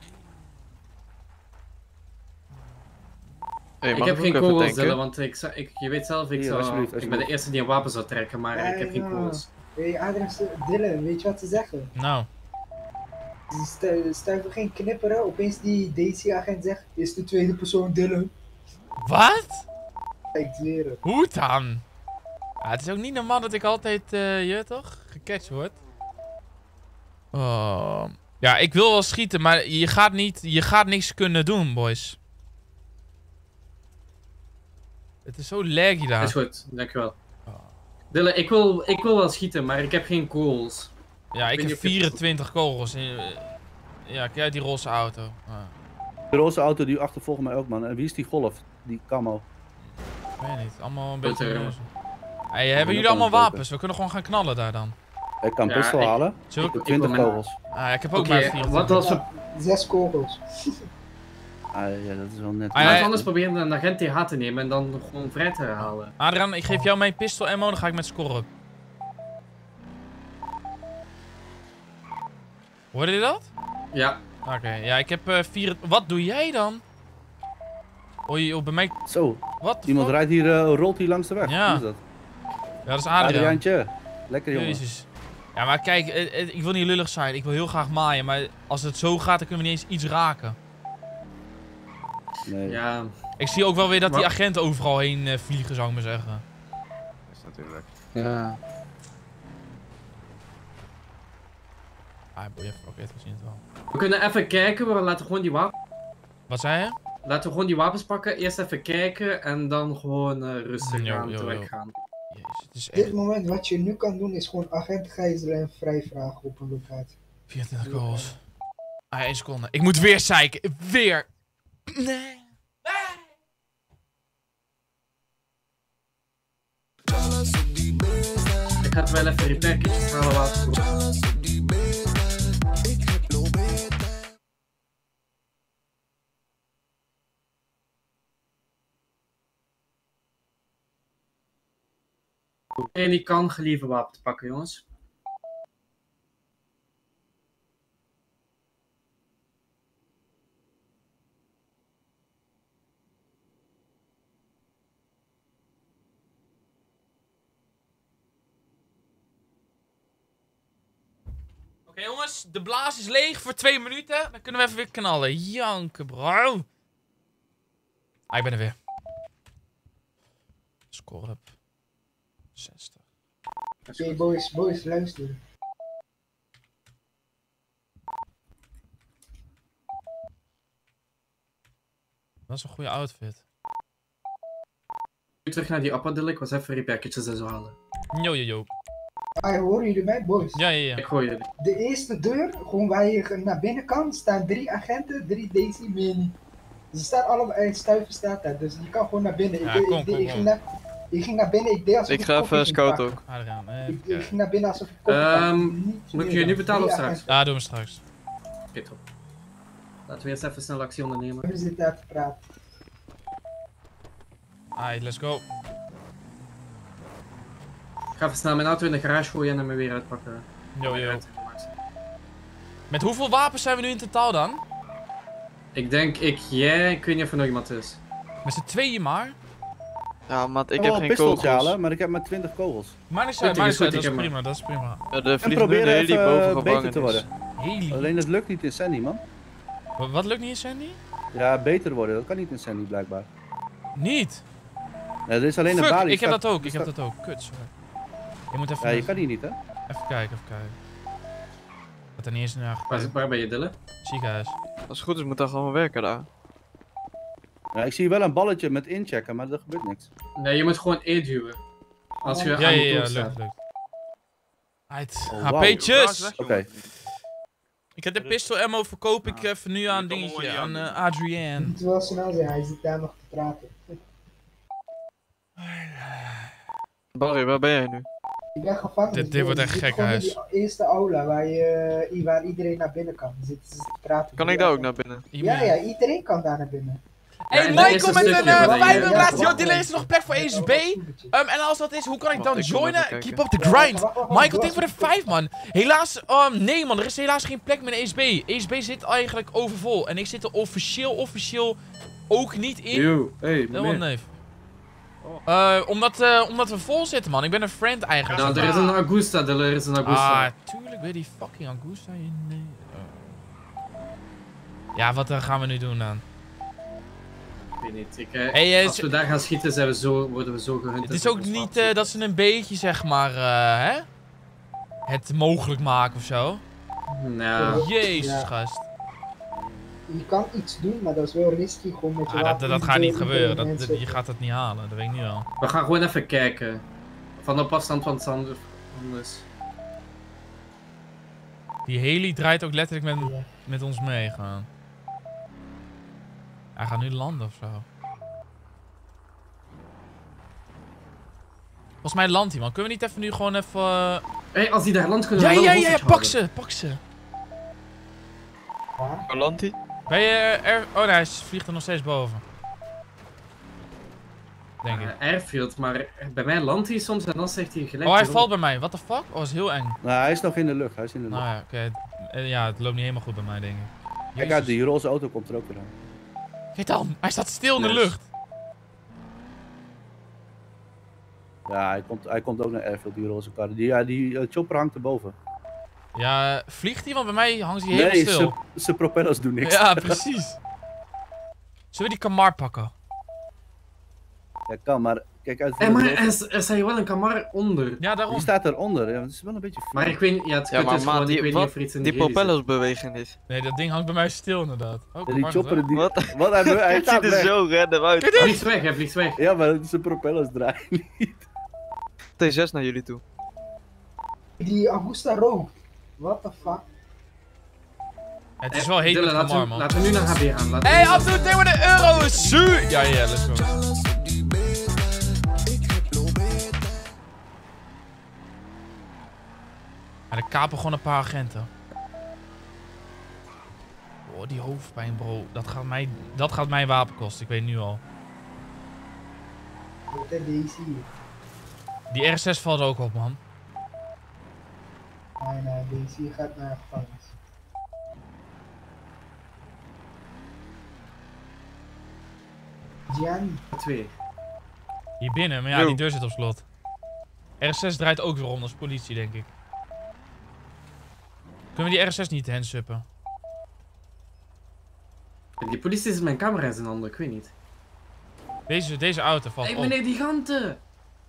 Hey, ik heb geen kogels, Dylan, want je weet zelf, ik ben de eerste die een wapen zou trekken, maar ik heb geen kogels. Hey, Adrian, Dylan, weet je wat ze zeggen? Nou. Ze stuiven geen knipperen, opeens die DC-agent zegt, is de tweede persoon Dylan. Wat? Ik zweer het. Hoe dan? Ja, het is ook niet normaal dat ik altijd, gecatcht word. Oh. Ja, ik wil wel schieten, maar je gaat niks kunnen doen, boys. Het is zo laggy daar. Is goed, dankjewel. Dylan, ik wil wel schieten, maar ik heb geen kogels. Ja, ik heb 24 kogels. Ja, kijk uit die roze auto. De roze auto die achtervolgt mij ook, man. En wie is die golf? Die camo? Ik weet niet, allemaal een beetje roze. Hey, hebben jullie allemaal wapens? We kunnen gewoon gaan knallen daar dan. Ik kan pistool halen. Ik heb 20 kogels. Ik heb ook maar 24. Wat was er? 6 kogels. Ja, dat is wel net. Laten we anders proberen een agent TH te nemen en dan gewoon vrij te halen. Adrian, ik geef jou mijn pistool ammo, dan ga ik met scoren. Hoorde je dat? Ja. Oké, ja, ik heb 4... Wat doe jij dan? Oei, bij mij... Zo. Wat? Iemand rijdt hier, rolt hier langs de weg. Ja. Wie is dat? Ja, dat is Adrian. Adriaantje. Lekker jongen. Jezus. Ja, maar kijk, ik wil niet lullig zijn. Ik wil heel graag maaien, maar als het zo gaat, dan kunnen we niet eens iets raken. Nee. Ja. Ik zie ook wel weer dat die agenten overal heen vliegen, zou ik maar zeggen. Dat is natuurlijk. Ja. Boeien, oké, we zien het wel. We kunnen even kijken, we laten gewoon die wapens... Wat zei je? Laten we gewoon die wapens pakken, eerst even kijken en dan gewoon rustig gaan, gaan. Op dit moment, wat je nu kan doen, is gewoon agent gijzelen en vrijvragen op een locatie. 24 goals. 1 seconde. Ik moet weer zeiken. Weer. Nee. Ik ga het wel even repacketjes halen water. Iedereen die kan gelieve wapen te pakken, jongens. Oké, jongens, de blaas is leeg voor 2 minuten. Dan kunnen we even weer knallen. Janken, bro. Ah, ik ben er weer. Score up. 60. Oké, boys, luister. Dat is een goede outfit. Terug naar die appadil, ik was even repacketjes en zo halen. Yo. Horen jullie mij, boys? Ja. Ik hoor jullie. De eerste deur, gewoon waar je naar binnen kan, staan 3 agenten, 3 DC mini. Ze staan allebei, Stuiven staat daar, dus je kan gewoon naar binnen. Ja, Ik ging naar binnen, ik deed alsof ik ga even scout ook. Ik ging naar binnen alsof ik koffie moet ik je nu betalen of straks? Ja, doen we straks. Oké, top. Laten we eerst even snel actie ondernemen. We zitten daar te praten. Alright, let's go. Ik ga even snel mijn auto in de garage gooien en hem weer uitpakken. Yo. Met hoeveel wapens zijn we nu in totaal dan? Ik denk jij, ik weet niet of er nog iemand is. Met z'n tweeën maar? Ja, maar ik heb geen kogels. Halen, maar ik heb maar 20 kogels. Maar niet uit, dat is prima, dat is prima. Ja, de en probeer even beter te worden. Heli. Alleen het lukt niet in Sandy, man. Wat lukt niet in Sandy? Ja, beter worden, dat kan niet in Sandy blijkbaar. Niet? Ja, er is alleen een balie. Ik heb dat ook, Kut, sorry. Je moet even... Ja, je kan hier niet, hè? Even kijken. Wat er niet eens in aangepakt. Waar ben je, Dylan? Ziekenhuis. Als het goed is moet dat gewoon werken daar. Ja, ik zie wel een balletje met inchecken, maar er gebeurt niks. Nee, je moet gewoon E duwen. Als je ja, lukt. HP'tjes! Oké. Ik heb de pistol ammo verkoop ik even nu aan dingetje, aan Adrienne. Het moet wel snel zijn, hij zit daar nog te praten. Barry, waar ben jij nu? Ik ben gevangen. Dit wordt echt een gek huis. Die eerste aula waar iedereen naar binnen kan. Zitten ze te praten. Kan ik daar ook naar binnen? Ja, iedereen kan daar naar binnen. Hey Michael met een 5 laatste. Yo, Dylan, is er nog plek voor ESB? En als dat is, hoe kan ik dan joinen? Keep up the grind. Michael, denk voor de 5 man. Helaas, nee man, er is helaas geen plek meer in ESB. ESB zit eigenlijk overvol. En ik zit er officieel ook niet in. Yo, hey, neef. Omdat we vol zitten man, ik ben een friend eigenlijk. Nou, er is een Augusta, Dylan, er is een Augusta. Ah, tuurlijk weer die fucking Augusta. Nee. Ja, wat gaan we nu doen dan? Ik weet niet, als we daar gaan schieten worden we zo gehunt. Het is ook niet dat ze een beetje zeg maar, het mogelijk maken ofzo. Nou. Jezus gast. Je kan iets doen, maar dat is wel risky gewoon met je dat gaat niet gebeuren, je gaat dat niet halen, dat weet ik nu al. We gaan gewoon even kijken. Van op afstand van het anders. Die heli draait ook letterlijk met ons mee gaan. Hij gaat nu landen ofzo. Volgens mij landt hij man. Kunnen we niet even nu gewoon even... Hey, als hij daar landt kunnen we Ja, pak ze. Waar landt hij? Ben je er... Oh nee, hij vliegt er nog steeds boven. Denk ik. Airfield, maar bij mij landt hij soms en dan zegt hij gelijk... Oh, hij valt bij mij. What the fuck? Oh, dat is heel eng. Nou, hij is nog in de lucht. Nou ja, oké. Ja, het loopt niet helemaal goed bij mij, denk ik. Kijk uit, die roze auto komt er ook weer aan. Kijk dan, hij staat stil in de lucht. Ja, hij komt ook naar Airfield, die roze kar. Die chopper hangt erboven. Ja, vliegt hij? Want bij mij hangt hij helemaal stil. Nee, zijn propellers doen niks. Ja, precies. Zullen we die Kamar pakken? Ja, kan, maar kijk uit. Maar er staat hier wel een Kamar onder. Ja, daarom. Die staat eronder, ja, het is wel een beetje... Maar ik weet niet, het kut is gewoon, ik weet niet of er iets in die propellers bewegen niet. Nee, dat ding hangt bij mij stil inderdaad. Oh, die chopper, die... Wat? Hij ziet er zo random uit. Hij vliegt weg. Ja, maar zijn propellers draaien niet. T6 naar jullie toe. Die Augusta rookt. What the fuck? Het is wel heet met Kamar, man. Laten we nu naar HB gaan. Hey, Abdul, tegen de euro, su! Ja, let's go. Maar de kapen gewoon een paar agenten. Oh, die hoofdpijn, bro. Dat gaat mij wapen kosten, ik weet nu al. Die R6 valt ook op, man. Nee, DC gaat naar gevangenis. Gianni. 2. Hier binnen, maar ja, die deur zit op slot. R6 draait ook weer om als politie, denk ik. Kunnen we die RS6 niet handsuppen? Die politie is mijn camera in zijn handen, ik weet niet. Deze auto valt op. Meneer, die ganten!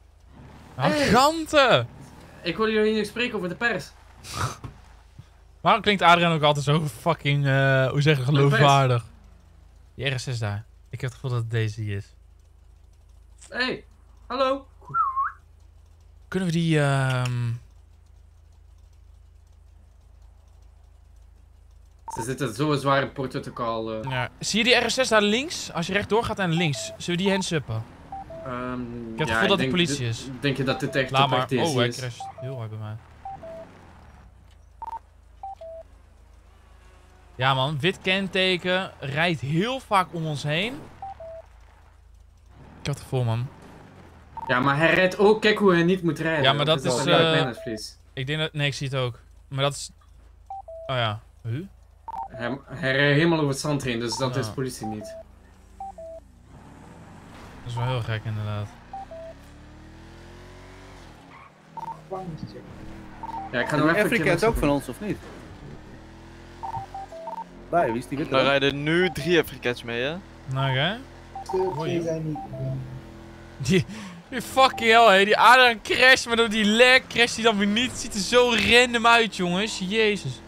Ganten! Ik wil jullie nu spreken over de pers. Waarom klinkt Adriaan ook altijd zo fucking, hoe zeg je, geloofwaardig? Die RS6 daar. Ik heb het gevoel dat het deze die is. Hey, hallo. Kunnen we die, Ze zitten zo zwaar in protocol. Ja. Zie je die RS6 daar links? Als je rechtdoor gaat en links, zullen we die handsuppen? Ik heb het gevoel dat de politie is. Denk je dat dit echt Laat maar. is? Oh, hij crasht heel hard bij mij. Ja man, wit kenteken, rijdt heel vaak om ons heen. Ik heb het gevoel man. Ja, maar hij rijdt ook, kijk hoe hij niet moet rijden. Ja, maar dat is, ik denk dat, nee ik zie het ook. Maar dat is, oh ja, Hij rijdt helemaal over het zand heen, dus dat is politie niet. Dat is wel heel gek inderdaad. Ja, ik ga nog even... Afrika ook van ons of niet? Bij, wie is die witte? Er rijden nu 3 Afrika's mee, hè? Oké. Die zijn niet. Die fucking hell, hé. Die Adriaan crasht, maar door die lag crasht hij dan weer niet. Het ziet er zo random uit, jongens. Jezus.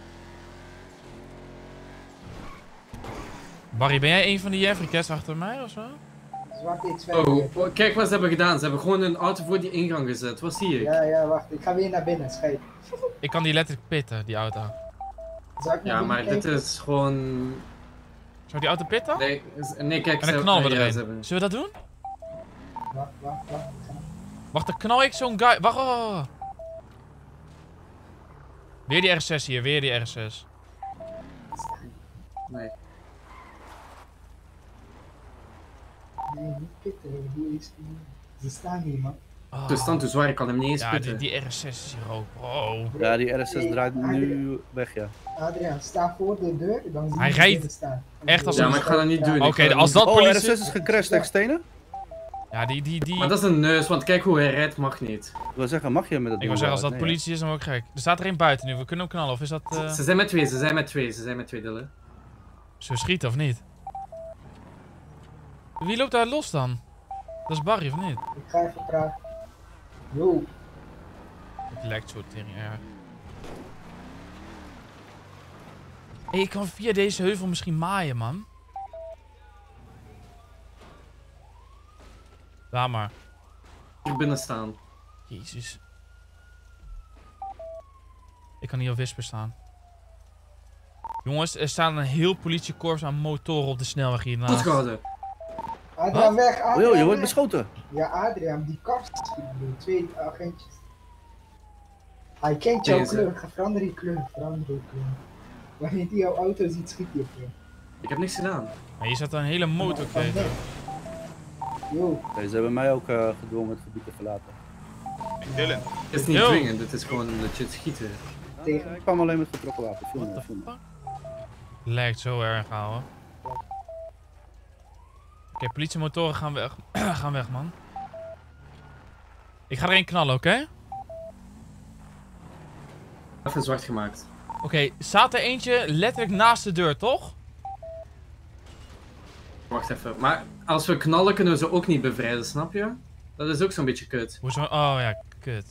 Barry, ben jij een van die Afrika's achter mij of zo? Oh, kijk wat ze hebben gedaan. Ze hebben gewoon een auto voor die ingang gezet. Wat zie ik? Ja, wacht. Ik ga weer naar binnen, schijt. Ik kan die letterlijk pitten, die auto. Ja, maar dit is gewoon... Zou die auto pitten? Nee, kijk. En dan knallen we erin. Zullen we dat doen? Wacht. Wacht, dan knal ik zo'n guy... Wacht. Weer die RS6 hier, weer die RS6. Nee. Nee, niet pitten. Hoe is die? Ze staan hier, man. Ze staan te zwaar, ik kan hem niet eens pitten. Ja, die RS6 is hier ook, bro. Ja, die RS6 draait nu weg, ja. Adriaan, sta voor de deur, dan zie hij je rijdt staan. echt als ja, maar ik ga dat niet doen. Oké, als dat politie... RS6 is gecrashed tegen stenen? Ja, die... Maar dat is een neus, want kijk hoe hij rijdt, mag niet. Ik wil zeggen, mag je met dat Ik wil zeggen, als dat politie is, dan word ik gek. Er staat er één buiten nu, we kunnen hem knallen, of is dat... Ze zijn met twee, Dylan. Zullen we schieten of niet? Wie loopt daar los dan? Dat is Barry, of niet? Ik ga even praten. Yo. Het lijkt zo tering erg. Hey, ik kan via deze heuvel misschien maaien, man. Laat maar. Hier binnen staan. Jezus. Ik kan hier al wisper staan. Jongens, er staat een heel politiekorps aan motoren op de snelweg hiernaast. Goed gehouden. Adriaan weg, Adriaan je wordt beschoten. Ja, Adriaan, die kast schiet, broer. 2 agentjes. Hij kent jouw kleur, verander die kleur, Wanneer hij jouw auto ziet, schiet hij op je. Ik heb niks gedaan. Maar hier staat een hele motorketen. Ze hebben mij ook gedwongen het gebied te verlaten. Dylan. Het is niet dwingen, dit is gewoon legit schieten. Ik kwam alleen met getrokken wapen. Lijkt zo erg, ouwe. Oké, politiemotoren gaan weg. Gaan weg, man. Ik ga er één knallen, oké? Even zwart gemaakt. Oké, staat er eentje letterlijk naast de deur, toch? Wacht even, maar als we knallen kunnen we ze ook niet bevrijden, snap je? Dat is ook zo'n beetje kut. Hoezo? Oh ja, kut.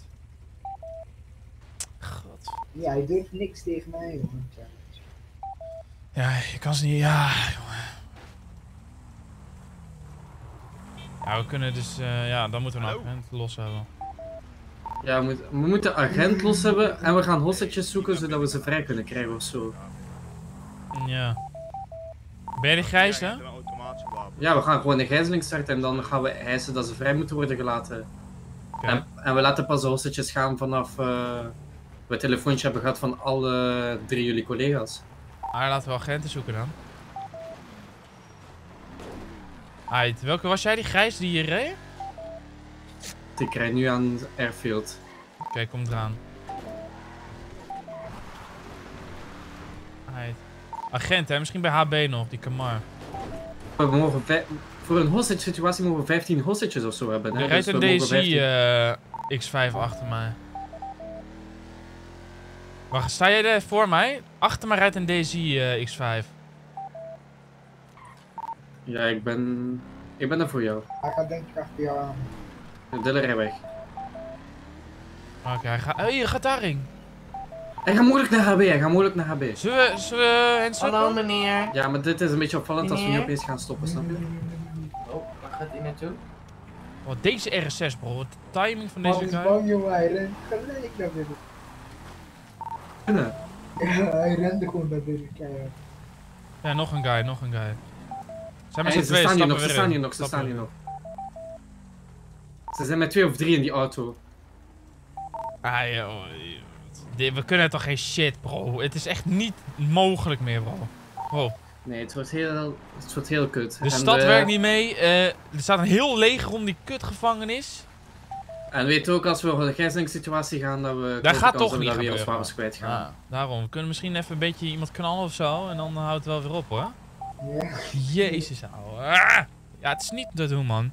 God. Ja, hij durft niks tegen mij, jongen. Ja, je kan ze niet... Ja, jongen. Ja, we kunnen dus... ja, dan moeten we een agent los hebben. Ja, we moeten agent los hebben en we gaan hostages zoeken zodat we ze vrij kunnen krijgen of zo. Ja. Ben je die grijs, hè? Ja, we gaan gewoon een gijzeling starten en dan gaan we eisen dat ze vrij moeten worden gelaten. Okay. En we laten pas de hostages gaan vanaf we het telefoontje hebben gehad van alle 3 jullie collega's. Laten we agenten zoeken dan. Aight, welke was jij, die grijs die hier reed? Ik rijd nu aan Airfield. Oké, kom eraan. Aight. Agent, hè? Misschien bij HB nog, die Kamar. We mogen voor een hostage situatie mogen we 15 hostages of zo hebben. Hè? Er rijdt dus een DSI X5 achter mij. Wacht, sta jij er voor mij? Achter mij rijdt een DSI X5. Ja, ik ben er voor jou. Hij gaat denk ik achter jou aan. Dille rij weg. Oké, hij gaat... Oh, je gaat daarin. Hij gaat moeilijk naar HB, Zullen we hen stoppen? Hallo meneer. Ja, maar dit is een beetje opvallend als we nu Meneer? opeens gaan stoppen, snap je? Oh, waar gaat hij naartoe? Oh, deze RS6 bro, de timing van deze Man is guy. bang jongen, hij rent gelijk naar binnen. Binnen? Ja, hij rende gewoon naar binnen, keihard. Ja, nog een guy. Zijn maar Hey, z'n tweeën, ze stappen staan weer hier in. nog. Ze zijn met 2 of 3 in die auto. Ah, joh. We kunnen toch geen shit, bro. Het is echt niet mogelijk meer, bro. Nee, het wordt heel kut. De stad werkt niet mee. Er staat een heel leger om die kutgevangenis. En weet je ook, als we over de gijzelingssituatie gaan, dat we... Daar gaat toch niet weer ons gebeuren. wapens kwijt gaan. Ja, daarom. We kunnen misschien even een beetje iemand knallen of zo. En dan houdt het wel weer op, hoor. Ja. Jezus, ouwe. Ah! Ja, het is niet te doen, man.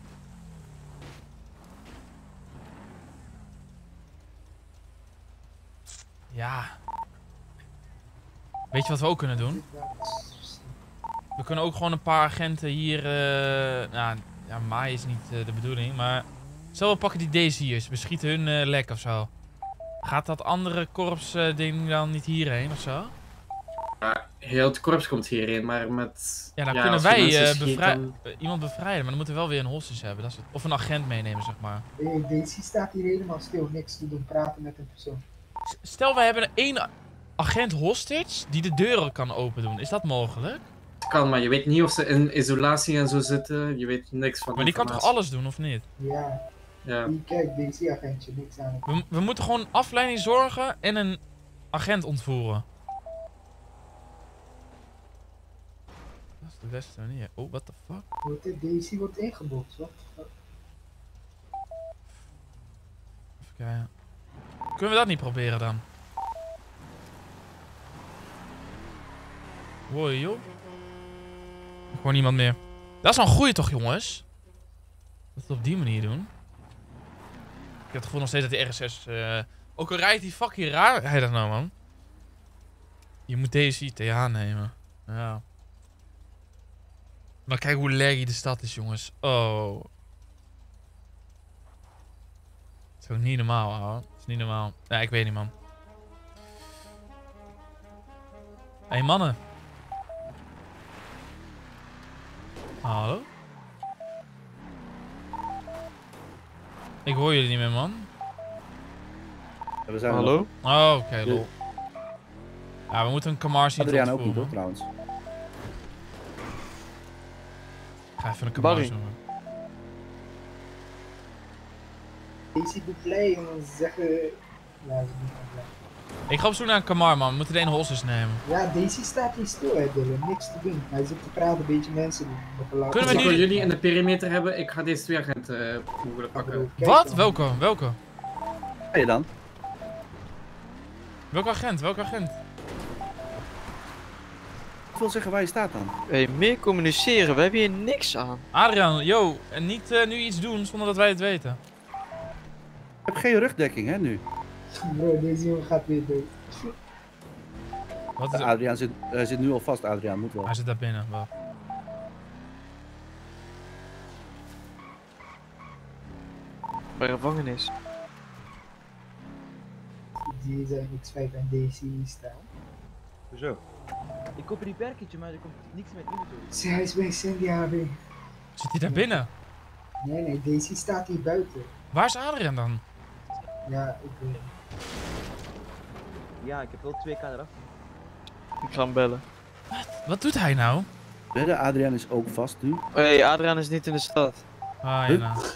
Ja. Weet je wat we ook kunnen doen? We kunnen ook gewoon een paar agenten hier... nou, ja, maaien is niet de bedoeling, maar... Stel, we pakken die DC'ers. We schieten hun lek of zo. Gaat dat andere korps ding dan niet hierheen of zo? Ja, heel het korps komt hierheen, maar met... Ja, dan kunnen wij iemand bevrijden, maar dan moeten we wel weer een hostage hebben. Dat is het. Of een agent meenemen, zeg maar. DC staat hier helemaal stil, niks te doen, praten met een persoon. Stel, wij hebben één agent hostage die de deuren kan open doen. Is dat mogelijk? Het kan, maar je weet niet of ze in isolatie en zo zitten. Je weet niks van. Maar die kan toch alles doen, of niet? Ja. Ja. Kijk, DC-agentje, niks aan het. We moeten gewoon afleiding zorgen en een agent ontvoeren. Dat is de beste manier. Oh, what the fuck? DC wordt ingebotst, wat? Even kijken. Kunnen we dat niet proberen dan? Wow, joh. Gewoon niemand meer. Dat is wel een goeie toch, jongens? Dat we het op die manier doen. Ik heb het gevoel nog steeds dat die RS6... ook al rijdt die fucking raar... Hij dat nou, man. Je moet deze TA nemen. Ja. Maar kijk hoe laggy de stad is, jongens. Oh. Het is ook niet normaal, hoor. Het is niet normaal. Ja, ik weet niet, man. Hé, mannen. Hallo? Ik hoor jullie niet meer, man. Ja, we zijn hallo? Oh, oké, lol. Ja, we moeten een Kamar zien. Adriaan ook niet, hoor, trouwens. Ik ga even een Kamar zoeken. DC doet play, jongens, ze zeggen... Ja, ze doen play. Ik ga op zoek naar een Kamar, man. We moeten de ene hostage nemen. Ja, DC staat hier stil, hè, Dylan. Niks te doen. Hij zit te praten, een beetje mensen doen. Kunnen we nu jullie in de perimeter hebben? Ik ga deze 2 agenten mogelijk pakken. Wat? Welke? Welke? Ga je dan? Welke agent? Welke agent? Ik wil zeggen waar je staat dan. Hey, meer communiceren, we hebben hier niks aan. Adriaan, yo, en niet nu iets doen zonder dat wij het weten. Ik heb geen rugdekking, hè, nu. Bro, deze jongen gaat weer dood. Wat is Adriaan zit nu al vast, Adriaan, moet wel. Hij zit daar binnen, wacht. Bij de gevangenis. Die zijn X5 en DC staan. Hoezo? Ik koop een repairkitje, maar er komt niks met inventory. Hij is bij Sandy HB. Zit hij daar binnen? Nee, DC staat hier buiten. Waar is Adriaan dan? Ja, ik weet het. Ja, ik heb wel 2k eraf. Ik ga hem bellen. Wat doet hij nou? Adriaan is ook vast nu. Hey, Adriaan is niet in de stad. Ah, ja, nou.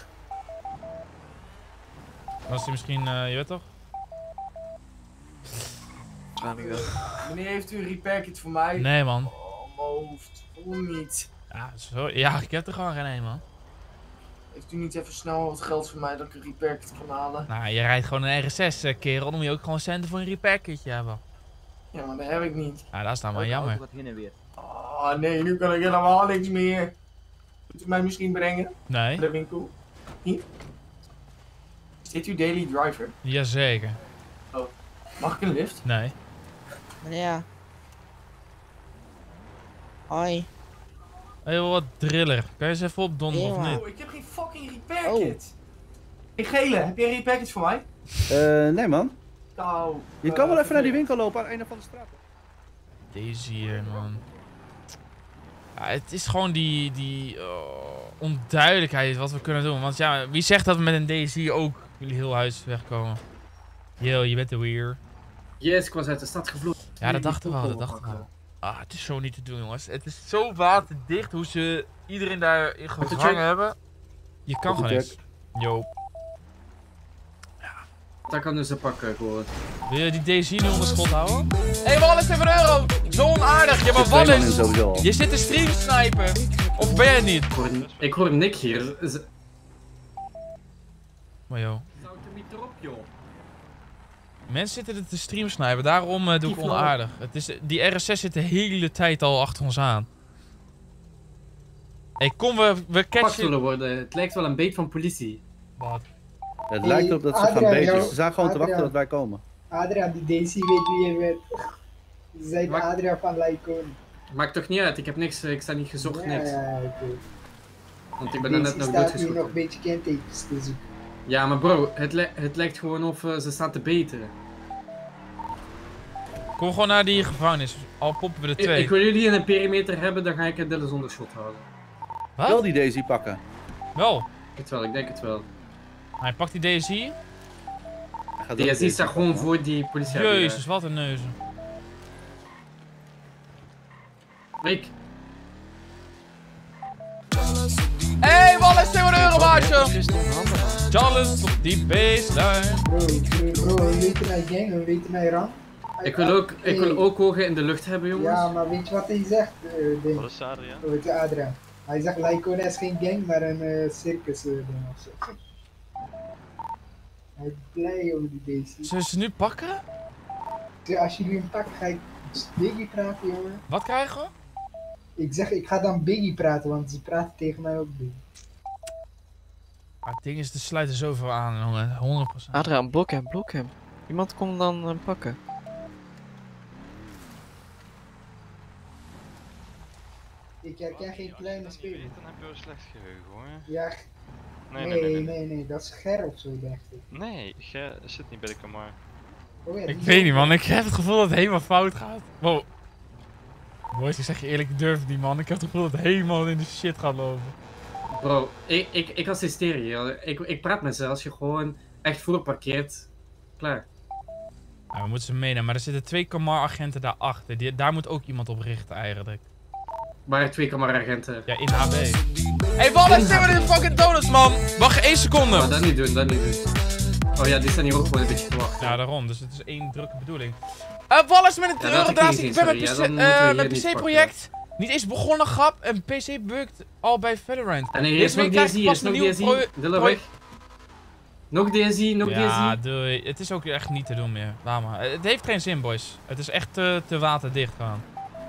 Was hij misschien, je weet toch? Waarschijnlijk wel. Meneer, heeft u een repairkit voor mij? Nee, man. Oh, mijn hoofd. Hoe niet? Ja, ja, ik heb er gewoon geen een, man. Heeft u niet even snel wat geld voor mij dat ik een repairkit kan halen? Nou, je rijdt gewoon een RS6, kerel. Dan moet je ook gewoon centen voor een repairkitje hebben. Ja, maar dat heb ik niet. Ja, dat is dan wel jammer. Oh nee, nu kan ik helemaal niks meer. Kunt u mij misschien brengen? Nee. Naar de winkel? Niet? Is dit uw daily driver? Jazeker. Oh, mag ik een lift? Nee. Ja. Hoi. Hey, wat driller. Kan je eens even opdonderen of niet? Oh, ik heb geen fucking repair kit. Hey Gele, heb jij een repair kit voor mij? Nee man. Nou, Je kan wel even naar die winkel lopen aan een van de straten. Deze hier, man. Ja, het is gewoon die onduidelijkheid wat we kunnen doen. Want ja, wie zegt dat we met een DSI ook jullie heel huis wegkomen? Yo, je bent de weer. Yes, ik was uit de stad gevlogen. Ja, dat dachten we al, dat dachten we al. Ah, het is zo niet te doen, jongens. Het is zo waterdicht hoe ze iedereen daarin gevangen hebben. Je kan gewoon niks. Yo. Dat kan dus een pakken, gewoon. Wil je die DSI nu onder schot houden? Hé, Wallace, €7. Zo onaardig. Ja, maar Wallace, je zit te stream snipen. Of ben jij het niet? Ik hoor Nick hier. Maar joh. Zou het er niet erop, joh? Mensen zitten er te stream snipen, daarom doe ik onaardig. Het is, die RS6 zit de hele tijd al achter ons aan. Hé, kom, we catchen... worden. Het lijkt wel een beet van politie. Wat? Het lijkt erop dat ze gaan beten. Ze zijn gewoon te wachten dat wij komen. Adriaan, die DC weet wie je bent. Ze zijn Adriaan van Lycon. Maakt toch niet uit, ik heb niks, ik sta niet gezocht, niks. Ja, oké. Want ik ben daar net nog doodgeschoten. doodgeschoten. Nog een beetje kentekens te zoeken. Ja, maar bro, het lijkt gewoon of ze staan te beten. Kom gewoon naar die gevangenis, al poppen we er 2. Ik wil jullie in een perimeter hebben, dan ga ik Dylan zonder schot houden. Wat? Wel die Daisy pakken. Wel? Ik denk het wel. Hij pakt die DSI. DSI staat gewoon voor die politie. Jezus, wat een neuzen. Rick. Hey, Wallace, €7, maatje! Charles op die baseline. Bro, we weten mijn gang, we weten mijn rang. Ik wil ook ogen in de lucht hebben, jongens. Ja, maar weet je wat hij zegt? Wat is Adriaan? Weet je, Adriaan. Hij zegt Lycon is geen gang, maar een circus ding ofzo. Hij is blij over die DC. Zullen ze nu pakken? Als jullie hem pakken, ga ik Biggie praten, jongen. Wat krijgen we? Ik zeg, ik ga dan Biggie praten, want ze praten tegen mij ook Biggie. Maar het ding is, er sluiten zoveel aan, jongen. 100%. Adriaan, blok hem. Iemand komt dan pakken. Ik herken geen kleine speler. Dan heb je wel slecht geheugen, hoor. Ja. Nee, dat is Ger of zo, dacht ik. Nee, Ger zit niet bij de Kamar. Oh, ja, Ik weet niet, man. Ik heb het gevoel dat het helemaal fout gaat. Wow. Boys, ik zeg je eerlijk, ik durf die, man. Ik heb het gevoel dat het helemaal in de shit gaat lopen. Bro, ik assisteer je. Ik praat met ze als je gewoon echt voor parkeert. Klaar. Ja, we moeten ze meenemen, maar er zitten 2 Kamar-agenten daarachter. Daar moet ook iemand op richten, eigenlijk. Waar 2 Kamar-agenten? Ja, in HB. Hey, Wallace, stem maar in de fucking donuts, man! Wacht 1 seconde! Oh, dat niet doen, Oh ja, die staan hier ook gewoon een beetje te wachten. Ja, daarom. Dus het is 1 drukke bedoeling. Wallace met het Eurodratie. Ik ben met PC-project. Niet eens begonnen, grap. En PC bukt al bij Valorant. En hier is nog DSI, Dilla weg. Nog DSI, nog DSI. Ja, doei. Het is ook echt niet te doen meer. Laat maar. Het heeft geen zin, boys. Het is echt te waterdicht gaan.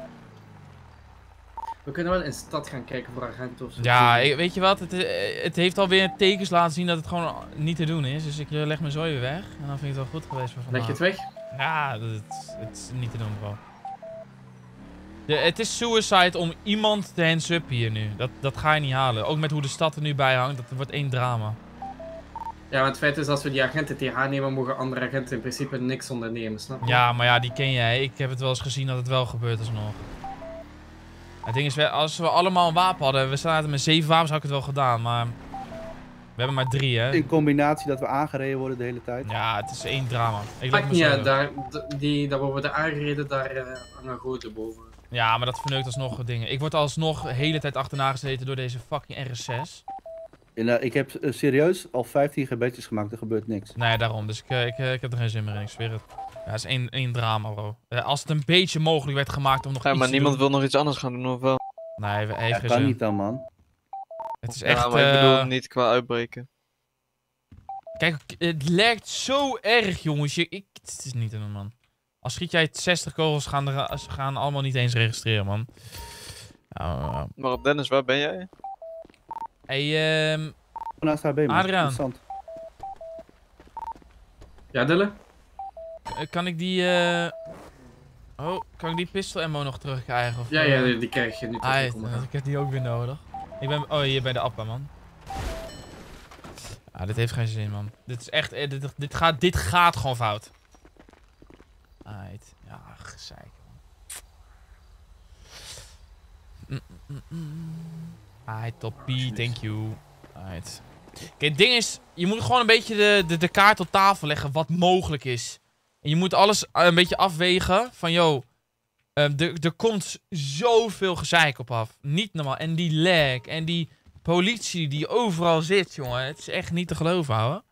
We kunnen wel in de stad gaan kijken voor agenten of zo. Ja, weet je wat? Het heeft alweer tekens laten zien dat het gewoon niet te doen is. Dus ik leg mijn zooi weer weg. En dan vind ik het wel goed geweest voor vandaag. Leg je het weg? Ja, het is niet te doen, bro. Het is suicide om iemand te hands-up hier nu. Dat ga je niet halen. Ook met hoe de stad er nu bij hangt. Dat wordt 1 drama. Ja, maar het feit is, als we die agenten TH nemen, mogen andere agenten in principe niks ondernemen, snap je? Ja, maar ja, die ken jij. Ik heb het wel eens gezien dat het wel gebeurd is nog. Het ding is, als we allemaal een wapen hadden, we zaten met 7 wapens, had ik het wel gedaan, maar we hebben maar 3, hè. In combinatie dat we aangereden worden de hele tijd. Ja, het is 1 drama. Ja, daar waar we de aangereden, daar hangen goten boven. Ja, maar dat verneukt alsnog dingen. Ik word alsnog de hele tijd achterna gezeten door deze fucking RS6. Ik heb serieus al 15 gebedjes gemaakt, er gebeurt niks. Nee, daarom. Dus ik heb er geen zin meer in, ik zweer het. Ja, het is 1 drama, bro. Als het een beetje mogelijk werd gemaakt om nog iets maar te niemand doen. wil nog iets anders gaan doen, of wel? Nee, hij heeft geen kan zin. niet dan, man. Het is echt... Ja, maar ik bedoel niet qua uitbreken. Kijk, het lijkt zo erg, jongens. Het is niet te doen, man. Als schiet jij 60 kogels, ze gaan allemaal niet eens registreren, man. Maar op Dennis, waar ben jij? Hey, naast HB, man. Adriaan. Ja, Dille? Kan ik die... Oh, kan ik die pistol ammo nog terugkrijgen? Of, ja, die krijg je nu terug. Ik heb die ook weer nodig. Ik ben... Oh, hier bij de appa, man. Ah, dit heeft geen zin, man. Dit is echt... Dit gaat gewoon fout. Aight. Ja, gezeik, man. Aight, toppie. Thank you. Aight. Kijk, het ding is... Je moet gewoon een beetje de kaart op tafel leggen wat mogelijk is. En je moet alles een beetje afwegen van, yo, er komt zoveel gezeik op af. Niet normaal. En die lag en die politie die overal zit, jongen. Het is echt niet te geloven, ouwe.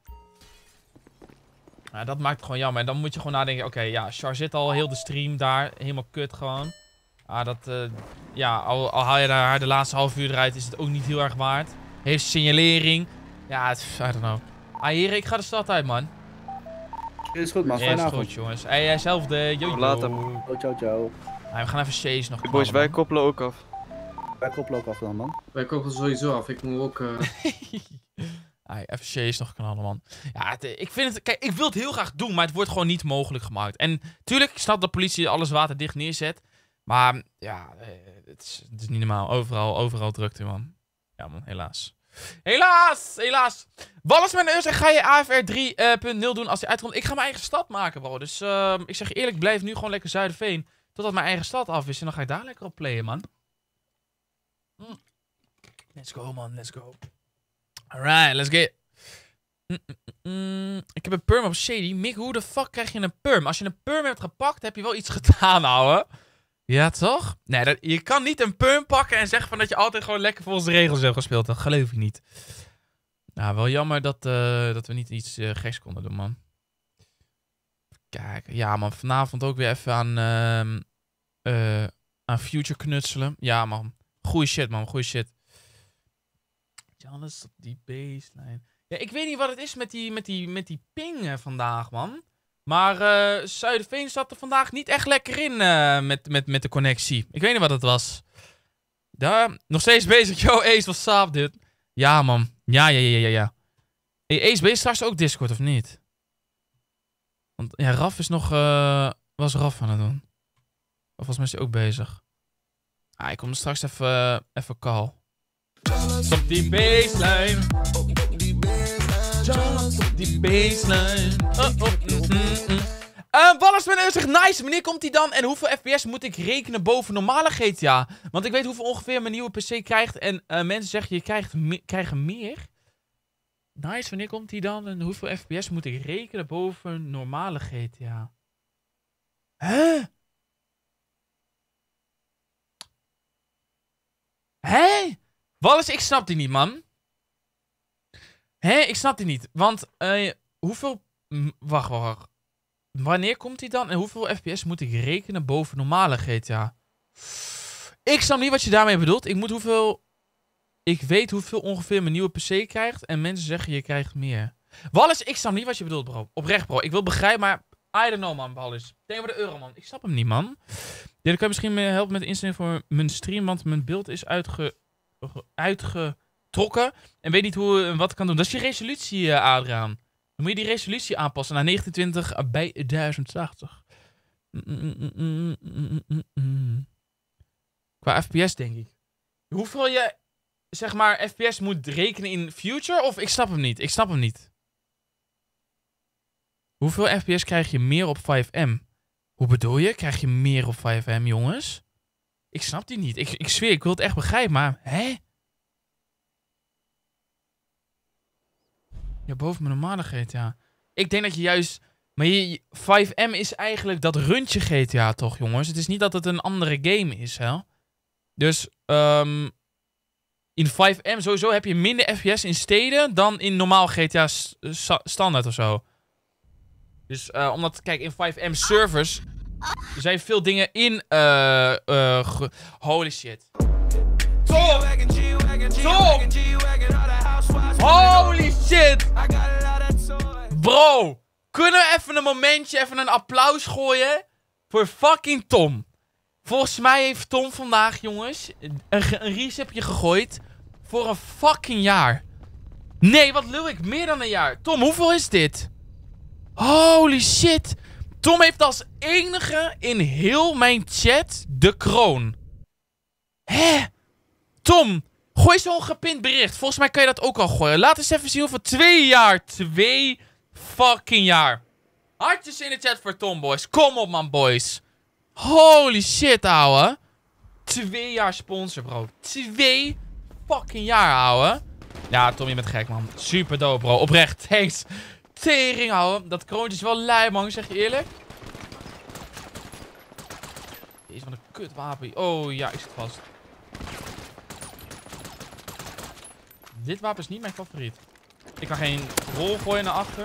Nou, dat maakt het gewoon jammer. En dan moet je gewoon nadenken, oké, ja, Char zit al heel de stream daar. Helemaal kut gewoon. Ja, al haal je daar de laatste half uur eruit, is het ook niet heel erg waard. Heeft signalering. Ja, I don't know. Hier, ik ga de stad uit, man. Is goed, man. Fijne avond. Goed, jongens. Hey, zelfde. Yo, later. Ciao. We gaan even Chase nog. Boys, wij koppelen ook af. Wij koppelen ook af dan, man. Wij koppelen sowieso af. Ik moet ook... Even Chase nog knallen, man. Ja, ik vind het... Kijk, ik wil het heel graag doen, maar het wordt gewoon niet mogelijk gemaakt. En tuurlijk, ik snap dat de politie alles waterdicht neerzet. Maar, ja, het is niet normaal. Overal drukte, man. Ja, man, helaas. Helaas! Wallace met een euro zegt, ga je AFR 3.0 doen als hij uitkomt? Ik ga mijn eigen stad maken, bro. Dus ik zeg je eerlijk, ik blijf nu gewoon lekker Zuiderveen. Totdat mijn eigen stad af is. En dan ga ik daar lekker op playen, man. Let's go, man. Let's go. Alright, let's get. Ik heb een perm op Shady. Mick, hoe de fuck krijg je een perm? Als je een perm hebt gepakt, heb je wel iets gedaan, ouwe. Ja, toch? Nee, je kan niet een perm pakken en zeggen van dat je altijd gewoon lekker volgens de regels hebt gespeeld. Dat geloof ik niet. Nou, wel jammer dat we niet iets geks konden doen, man. Kijk, ja, man. Vanavond ook weer even aan Future knutselen. Ja, man. Goeie shit, man. Goeie shit. Alles op die baseline. Ja, ik weet niet wat het is met die ping vandaag, man. Maar Zuiderveen zat er vandaag niet echt lekker in met de connectie. Ik weet niet wat het was. Ja, nog steeds bezig. Yo, Ace, what's up, dude? Ja, man. Ja. Hey, Ace, ben je straks ook Discord of niet? Want ja, Raf is nog... was Raf aan het doen? Of volgens mij is hij ook bezig. Ik kom er straks even call. Op die baseline. Op die baseline. Wallace met zegt, nice, wanneer komt die dan? En hoeveel FPS moet ik rekenen boven normale GTA? Want ik weet hoeveel ongeveer mijn nieuwe PC krijgt. En mensen zeggen, je krijgt meer. Nice, wanneer komt die dan? En hoeveel FPS moet ik rekenen boven normale GTA? Hè? Wallace, ik snap die niet, man. Ik snap die niet. Want, hoeveel... Wacht. Wanneer komt die dan? En hoeveel FPS moet ik rekenen boven normale GTA? Ik snap niet wat je daarmee bedoelt. Ik weet hoeveel ongeveer mijn nieuwe PC krijgt. En mensen zeggen, je krijgt meer. Wallace, ik snap niet wat je bedoelt, bro. Oprecht, bro. Ik wil begrijpen, maar... I don't know, man, Wallace. Denk maar de euro, man. Ik snap hem niet, man. Ja, dan kan je misschien me helpen met de instelling voor mijn stream. Want mijn beeld is uitgetrokken. En weet niet hoe en wat ik kan doen. Dat is je resolutie, Adriaan. Dan moet je die resolutie aanpassen naar 1920 bij 1080. Qua FPS, denk ik. Hoeveel je, zeg maar, FPS moet rekenen in Future? Of ik snap hem niet. Hoeveel FPS krijg je meer op 5M? Hoe bedoel je? Krijg je meer op 5M, jongens? Ik snap die niet. Ik zweer, ik wil het echt begrijpen, maar... Ja, boven mijn normale GTA. Ik denk dat je juist... Maar 5M is eigenlijk dat rundje GTA, toch, jongens? Het is niet dat het een andere game is, hè? Dus, in 5M sowieso heb je minder FPS in steden dan in normaal GTA standaard of zo. Dus, omdat, kijk, in 5M servers zijn veel dingen in, holy shit. Top! Holy shit! Bro, kunnen we even een momentje, even een applaus gooien voor fucking Tom. Volgens mij heeft Tom vandaag, jongens, een receptje gegooid voor een fucking jaar. Nee, wat lul ik? Meer dan een jaar. Tom, hoeveel is dit? Holy shit! Tom heeft als enige in heel mijn chat de kroon. Hè? Tom, gooi zo'n gepint bericht. Volgens mij kan je dat ook al gooien. Laat eens even zien hoeveel 2 jaar. 2 fucking jaar. Hartjes in de chat voor Tom, boys. Kom op, man, boys. Holy shit, ouwe. 2 jaar sponsor, bro. 2 fucking jaar, ouwe. Ja, Tom, je bent gek, man. Super dope, bro. Oprecht, thanks. Tering, ouwe. Dat kroontje is wel lui, man. Zeg je eerlijk? Deze van een kutwapen. Oh, ja, ik zit vast. Dit wapen is niet mijn favoriet. Ik kan geen rol gooien naar achter.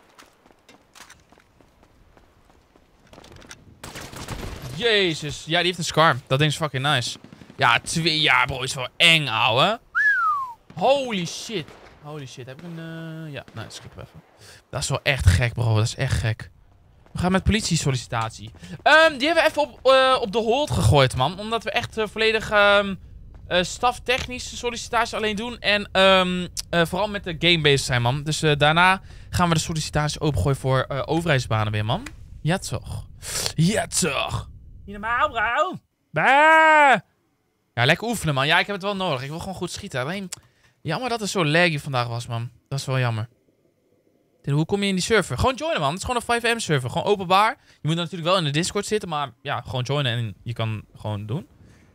Jezus. Ja, die heeft een scar. Dat ding is fucking nice. Ja, 2 jaar, bro. Is wel eng, ouwe. Holy shit. Holy shit. Heb ik een... Ja, nou, skip even. Dat is wel echt gek, bro. Dat is echt gek. We gaan met politie-sollicitatie. Die hebben we even op de hold gegooid, man. Omdat we echt volledig staftechnische sollicitatie alleen doen. En vooral met de game bezig zijn, man. Dus daarna gaan we de sollicitatie opengooien voor overheidsbanen weer, man. Ja, toch. Ja, toch. Niet normaal, bro. Bah. Ja, lekker oefenen, man. Ja, ik heb het wel nodig. Ik wil gewoon goed schieten. Alleen, jammer dat het zo laggy vandaag was, man. Dat is wel jammer. Hoe kom je in die server? Gewoon joinen, man. Het is gewoon een 5M server. Gewoon openbaar. Je moet natuurlijk wel in de Discord zitten, maar ja, gewoon joinen en je kan gewoon doen.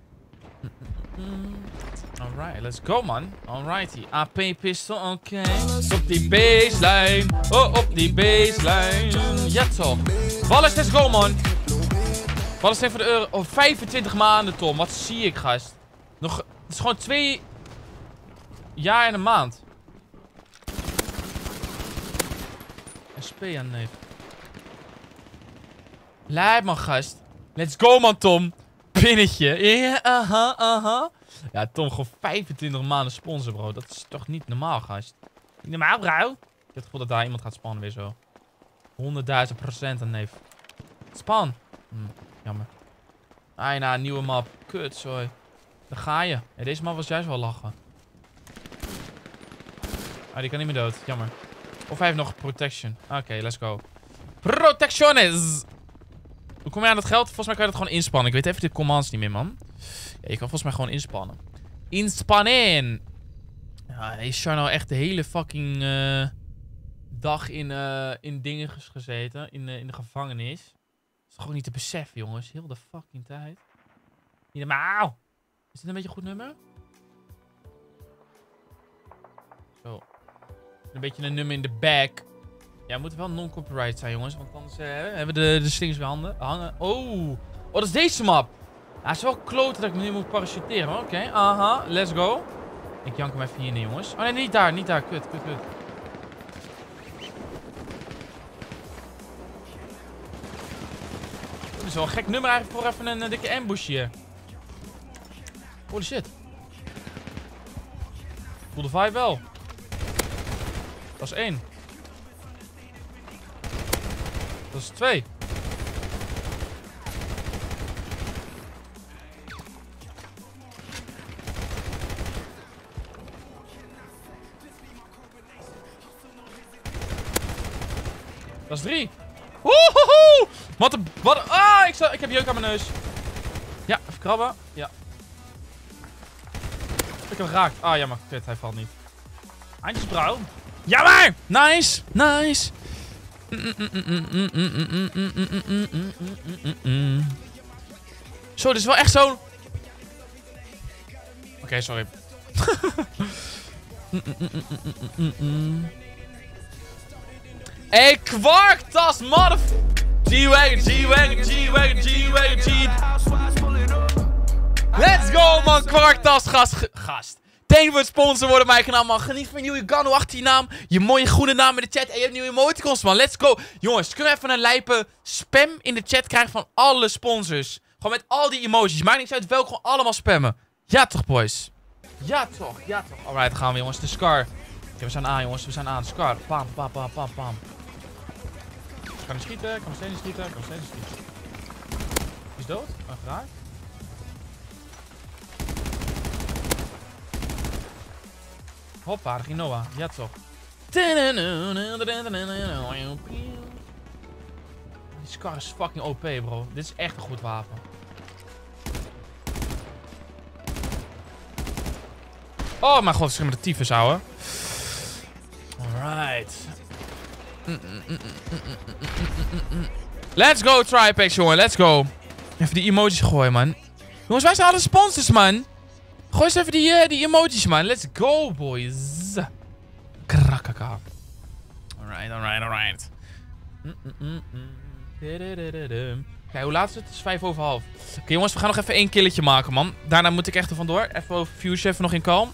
Alright, let's go, man. Alrighty. AP pistol, oké. Op die baseline. Oh, op die baseline. Ja, toch. Balles, let's go, man. Balles zijn voor de euro. Oh, 25 maanden, Tom. Wat zie ik, gast. Nog, het is gewoon 2 jaar en een maand. SP aan, neef. Lijp, man, gast. Let's go, man, Tom. Pinnetje. Ja, aha. Ja, Tom, gewoon 25 maanden sponsor, bro. Dat is toch niet normaal, gast. Niet normaal, bro. Ik heb het gevoel dat daar iemand gaat spannen weer zo. 100.000% aan, neef. Span. Jammer. Nou, nieuwe map. Kut, sorry. Daar ga je. Ja, deze map was juist wel lachen. Ah, die kan niet meer dood. Jammer. Of hij heeft nog protection. Oké, let's go. Protectiones! Hoe kom je aan dat geld? Volgens mij kan je dat gewoon inspannen. Ik weet even de commands niet meer, man. Ja, je kan volgens mij gewoon inspannen. Inspannen! Ja, is Char nou echt de hele fucking dag in dingen gezeten. In de gevangenis. Dat is gewoon niet te beseffen, jongens. Heel de fucking tijd. Niet normaal! Is dit een beetje een goed nummer? Zo. Een beetje een nummer in de back. Ja, moet wel non-copyright zijn, jongens. Want anders hebben we de slingers weer hangen. Oh, dat is deze map. Ja, het is wel kloten dat ik me nu moet parachuteren. Oké, aha, let's go. Ik jank hem even hierin, jongens. Oh nee, niet daar, niet daar. Kut. Dit is wel een gek nummer eigenlijk voor even een dikke ambush hier. Holy shit. Voel de vibe wel. Dat is 1. Dat is 2. Dat is 3. Woehoehoe! Wat een... Ah, ik heb jeuk aan mijn neus. Ja, even krabben. Ja. Ik heb hem geraakt. Ah, jammer. Kut, hij valt niet. Handjes bruin. Jammer! Nice! Zo, dit is wel echt zo'n... Oké, sorry. Hey, kwarktas, mother... G-Wagon. Let's go, man, kwarktas, gast. Thank voor het sponsor worden, mijn kanaal, man. Geniet van je nieuwe Gano achter je naam. Je mooie groene naam in de chat. En je hebt nieuwe emoticons, man. Let's go. Jongens, kunnen we even een lijpe spam in de chat krijgen van alle sponsors? Gewoon met al die emojis. Maakt niks uit welke, gewoon allemaal spammen. Ja toch, boys? Ja toch. Alright, dan gaan we, jongens. De Scar. Oké, we zijn aan, jongens. We zijn aan. Scar. Pam. Ik kan niet schieten. Ik kan nog steeds niet schieten. Die is dood. Geraakt. Hoppa, daar ging Noah. Ja toch. Die kar is fucking OP, bro. Dit is echt een goed wapen. Oh mijn god, zeg maar de tyfus, ouwe. Alright. Let's go, Tripex, jongen. Let's go. Even die emojis gooien, man. Jongens, wij zijn alle sponsors, man. Gooi eens even die emojis, man. Let's go, boys. Krakaka. Alright. Kijk, hoe laat is het? Het is 5:05. Oké, jongens, we gaan nog even 1 killetje maken, man. Daarna moet ik echt er vandoor. Even over Fuse, even nog in kalm.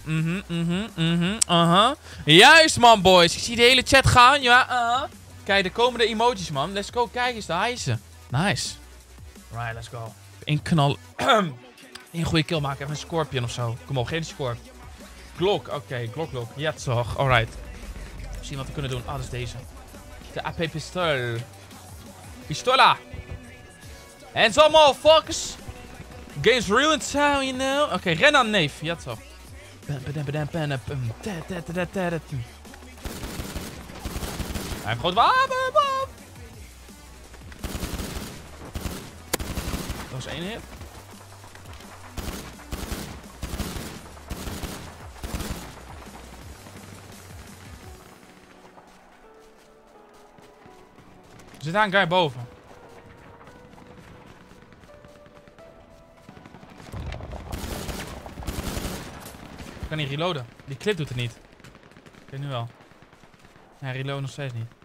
Juist, man, boys. Ik zie de hele chat gaan. Ja, Kijk, er komen de emojis, man. Let's go. Kijk eens, daar is ze. Nice. Right, let's go. 1 knal. 1 goede kill maken. Even een Scorpion of zo. Kom op, geen Scorp. Glock. Oké, Glock. Ja, toch. Alright. Zien wat we kunnen doen. Ah, dat is deze. De AP-pistool. Pistola. Hands up, motherfuckers. Game's real in town, you know. Oké, ren aan neef. Ja, toch. Hij heeft groot wapen. Dat was 1 hit. Er zit daar een guy boven. Ik kan niet reloaden. Die clip doet het niet. Oké, nu wel. Ja, reload nog steeds niet.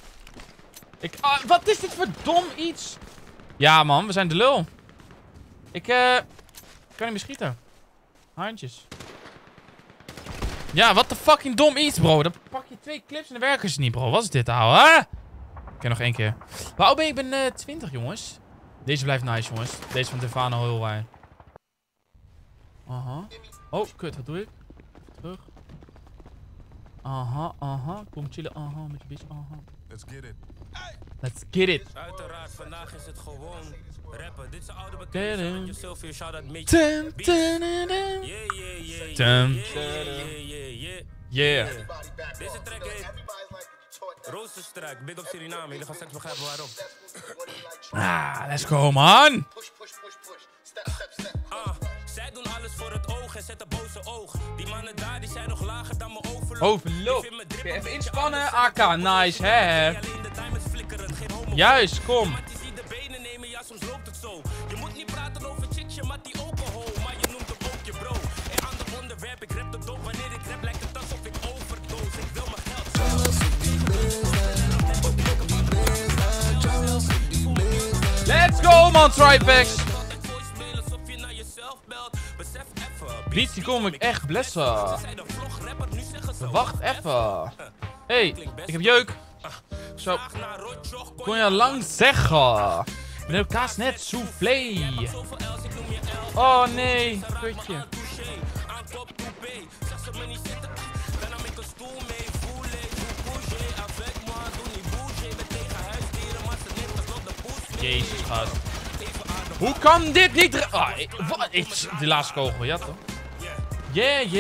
Wat is dit voor dom iets? Ja, man. We zijn de lul. Ik kan niet meer schieten. Handjes. Ja, wat de fucking dom iets, bro. Dan pak je 2 clips en dan werken ze niet, bro. Wat is dit, ouwe? Oké, nog 1 keer. Wauw, ik ben 20, jongens. Deze blijft nice, jongens. Deze van Devano heel waar. Aha. Oh, kut, wat doe ik? Terug. Aha. Kom chillen, met je bitch, Let's get it. Uiteraard, vandaag is het gewoon rappen. Dit is een oude bekende met jezelf hier, shout out Mitch. Yeah. Deze track heet Roosterstruik. Big op Suriname, jullie gaan straks begrijpen waarom. Let's go, man. Zij doen alles voor het oog en zetten boze oog. Die mannen daar, die zijn nog lager dan mijn overloop. Overloop. Oké, even inspannen. AK, nice, hè. Juist, kom. Je moet niet praten over chickje, maar die alcohol. Maar je noemt hem ook je bro. En ander onderwerp, ik rap de dop. Wanneer ik rap, lijkt het alsof ik overdose. Ik wil mijn geld. Let's go, man, Tripex. Beats, die kom ik echt blessen. Wacht even. Hey, ik heb jeuk. Zo. Kon je lang zeggen. Met elkaar net soufflé. Oh nee, kutje. Jezus, gast. Hoe kan dit niet... Die laatste kogel, ja toch? Yeah.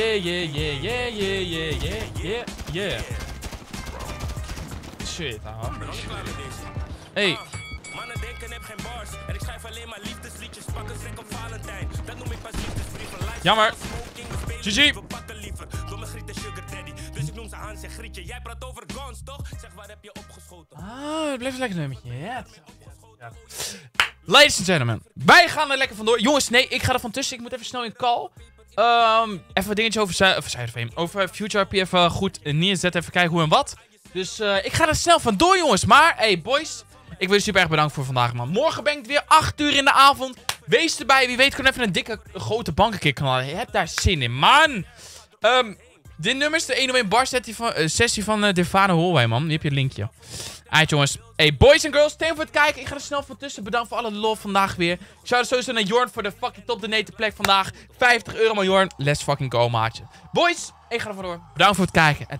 Shit, ouwe. Hey. Mannen denken heb geen bars. En ik schrijf alleen maar liefdesliedjes. Pak een stek op Valentijn. Dat noem ik pas liefdesbrieven. Jammer. GG. Door mijn griet en sugar daddy. Dus ik noem ze Hans en Grietje. Jij praat over guns, toch? Zeg, waar heb je opgeschoten? Het blijft een lekker nummertje. Ja. Ladies and gentlemen. Wij gaan er lekker vandoor. Jongens, nee, ik ga er van tussen. Ik moet even snel in call. Even een dingetje over Future RP even goed neerzetten. Even kijken hoe en wat. Dus ik ga er snel vandoor, jongens. Maar, hey, boys. Ik wil je super erg bedanken voor vandaag, man. Morgen ben ik weer 8 uur in de avond. Wees erbij. Wie weet kan even een dikke, grote bankenkick knallen. Je hebt daar zin in, man. Dit nummer is de 101 bar sessie van Devano Hallway, man. Hier heb je een linkje. Alright, jongens. Hey, boys en girls. Thank voor het kijken. Ik ga er snel van tussen. Bedankt voor alle love vandaag weer. Shout out sowieso naar Jorn voor de fucking top donate plek vandaag. €50, man, Jorn. Let's fucking go, maatje. Boys, ik ga er vandoor. Bedankt voor het kijken. En